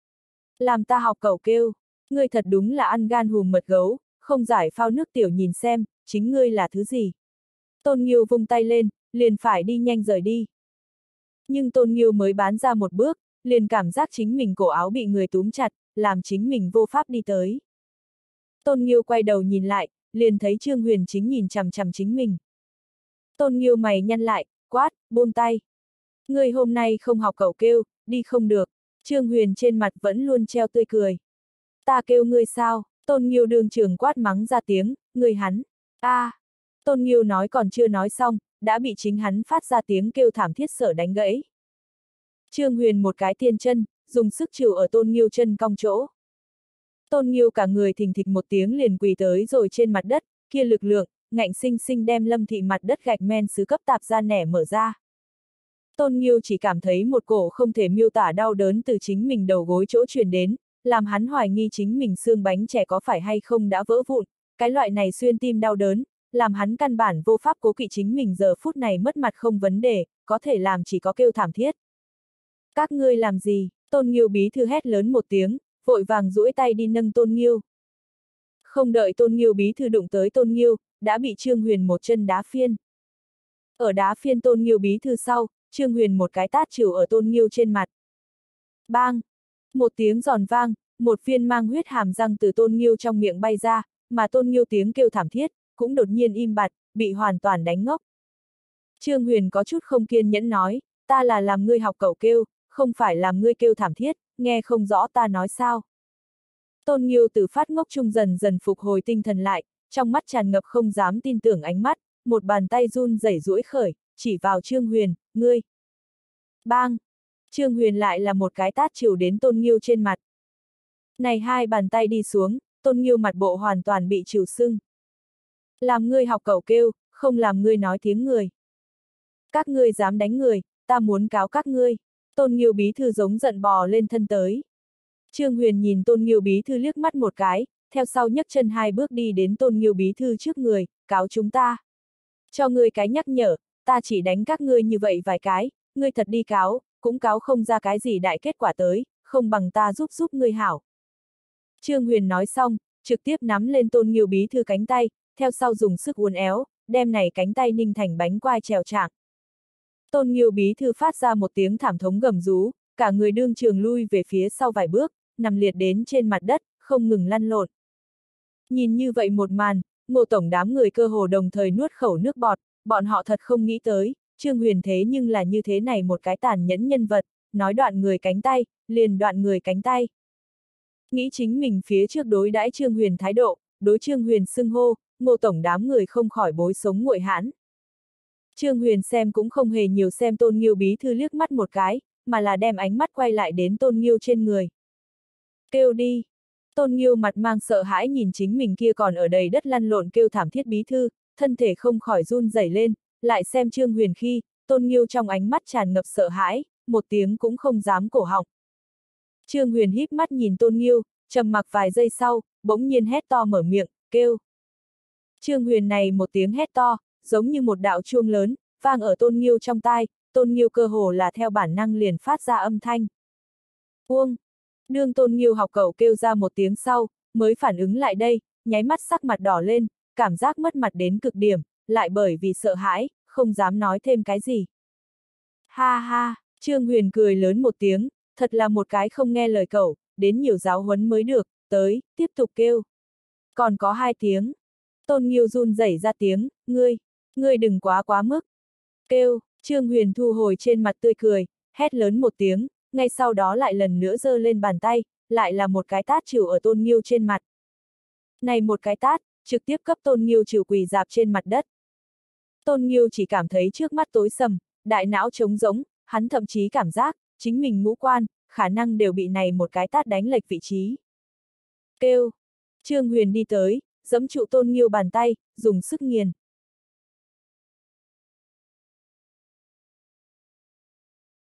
Làm ta học cẩu kêu, ngươi thật đúng là ăn gan hùm mật gấu, không giải phao nước tiểu nhìn xem, chính ngươi là thứ gì. Tôn Nghiêu vung tay lên, liền phải đi nhanh rời đi. Nhưng Tôn Nghiêu mới bán ra một bước, liền cảm giác chính mình cổ áo bị người túm chặt, làm chính mình vô pháp đi tới. Tôn Nghiêu quay đầu nhìn lại, liền thấy Trương Huyền chính nhìn chằm chằm chính mình. Tôn Nghiêu mày nhăn lại, quát, buông tay. Ngươi hôm nay không học cẩu kêu, đi không được. Trương Huyền trên mặt vẫn luôn treo tươi cười. Ta kêu ngươi sao? Tôn Nghiêu đường trường quát mắng ra tiếng, ngươi hắn. A. À. Tôn Nghiêu nói còn chưa nói xong, đã bị chính hắn phát ra tiếng kêu thảm thiết sở đánh gãy. Trương Huyền một cái tiên chân, dùng sức chịu ở Tôn Nghiêu chân cong chỗ. Tôn Nghiêu cả người thình thịch một tiếng liền quỳ tới rồi trên mặt đất, kia lực lượng, ngạnh sinh sinh đem Lâm thị mặt đất gạch men sứ cấp tạp ra nẻ mở ra. Tôn Nghiêu chỉ cảm thấy một cổ không thể miêu tả đau đớn từ chính mình đầu gối chỗ truyền đến, làm hắn hoài nghi chính mình xương bánh trẻ có phải hay không đã vỡ vụn, cái loại này xuyên tim đau đớn, làm hắn căn bản vô pháp cố kỵ chính mình giờ phút này mất mặt không vấn đề, có thể làm chỉ có kêu thảm thiết. Các ngươi làm gì? Tôn Nghiêu bí thư hét lớn một tiếng, vội vàng duỗi tay đi nâng Tôn Nghiêu. Không đợi Tôn Nghiêu bí thư đụng tới Tôn Nghiêu, đã bị Trương Huyền một chân đá phiên. Ở đá phiên Tôn Nghiêu bí thư sau, Trương Huyền một cái tát chịu ở Tôn Nghiêu trên mặt. Bang! Một tiếng giòn vang, một viên mang huyết hàm răng từ Tôn Nghiêu trong miệng bay ra, mà Tôn Nghiêu tiếng kêu thảm thiết, cũng đột nhiên im bặt, bị hoàn toàn đánh ngốc. Trương Huyền có chút không kiên nhẫn nói, ta là làm ngươi học cẩu kêu, không phải làm ngươi kêu thảm thiết, nghe không rõ ta nói sao. Tôn Nghiêu từ phát ngốc trung dần dần phục hồi tinh thần lại, trong mắt tràn ngập không dám tin tưởng ánh mắt, một bàn tay run rẩy duỗi khởi, chỉ vào Trương Huyền, ngươi. Bang! Trương Huyền lại là một cái tát chịu đến Tôn Nghiêu trên mặt. Này hai bàn tay đi xuống, Tôn Nghiêu mặt bộ hoàn toàn bị chịu sưng. Làm ngươi học cẩu kêu, không làm ngươi nói tiếng người. Các ngươi dám đánh người, ta muốn cáo các ngươi. Tôn Nghiêu bí thư giống giận bò lên thân tới. Trương Huyền nhìn Tôn Nghiêu bí thư liếc mắt một cái, theo sau nhấc chân hai bước đi đến Tôn Nghiêu bí thư trước người, cáo chúng ta. Cho ngươi cái nhắc nhở, ta chỉ đánh các ngươi như vậy vài cái, ngươi thật đi cáo, cũng cáo không ra cái gì đại kết quả tới, không bằng ta giúp giúp ngươi hảo. Trương Huyền nói xong, trực tiếp nắm lên Tôn Nghiêu bí thư cánh tay, theo sau dùng sức uốn éo, đem này cánh tay ninh thành bánh quai trèo trạng. Tôn Nghiêu bí thư phát ra một tiếng thảm thống gầm rú, cả người đương trường lui về phía sau vài bước, nằm liệt đến trên mặt đất, không ngừng lăn lộn. Nhìn như vậy một màn, Ngô tổng đám người cơ hồ đồng thời nuốt khẩu nước bọt, bọn họ thật không nghĩ tới, Trương Huyền thế nhưng là như thế này một cái tàn nhẫn nhân vật, nói đoạn người cánh tay, liền đoạn người cánh tay. Nghĩ chính mình phía trước đối đãi Trương Huyền thái độ, đối Trương Huyền xưng hô, Ngô tổng đám người không khỏi bối sống nguội hãn. Trương Huyền xem cũng không hề nhiều xem Tôn Nghiêu bí thư liếc mắt một cái, mà là đem ánh mắt quay lại đến Tôn Nghiêu trên người. Kêu đi! Tôn Nghiêu mặt mang sợ hãi nhìn chính mình kia còn ở đầy đất lăn lộn kêu thảm thiết bí thư, thân thể không khỏi run rẩy lên, lại xem Trương Huyền khi, Tôn Nghiêu trong ánh mắt tràn ngập sợ hãi, một tiếng cũng không dám cổ họng. Trương Huyền híp mắt nhìn Tôn Nghiêu, trầm mặc vài giây sau, bỗng nhiên hét to mở miệng, kêu. Trương Huyền này một tiếng hét to, giống như một đạo chuông lớn, vang ở Tôn Nghiêu trong tai, Tôn Nghiêu cơ hồ là theo bản năng liền phát ra âm thanh. Uông! Nương Tôn Nghiêu học cậu kêu ra một tiếng sau, mới phản ứng lại đây, nháy mắt sắc mặt đỏ lên, cảm giác mất mặt đến cực điểm, lại bởi vì sợ hãi, không dám nói thêm cái gì. Ha ha, Trương Huyền cười lớn một tiếng, thật là một cái không nghe lời cậu, đến nhiều giáo huấn mới được, tới, tiếp tục kêu. Còn có hai tiếng. Tôn Nghiêu run rẩy ra tiếng, ngươi, ngươi đừng quá quá mức. Kêu, Trương Huyền thu hồi trên mặt tươi cười, hét lớn một tiếng, ngay sau đó lại lần nữa giơ lên bàn tay, lại là một cái tát chịu ở Tôn Nghiêu trên mặt. Này một cái tát, trực tiếp cấp Tôn Nghiêu chịu quỳ dạp trên mặt đất. Tôn Nghiêu chỉ cảm thấy trước mắt tối sầm, đại não trống rỗng, hắn thậm chí cảm giác, chính mình ngũ quan, khả năng đều bị này một cái tát đánh lệch vị trí. Kêu! Trương Huyền đi tới, giẫm trụ Tôn Nghiêu bàn tay, dùng sức nghiền.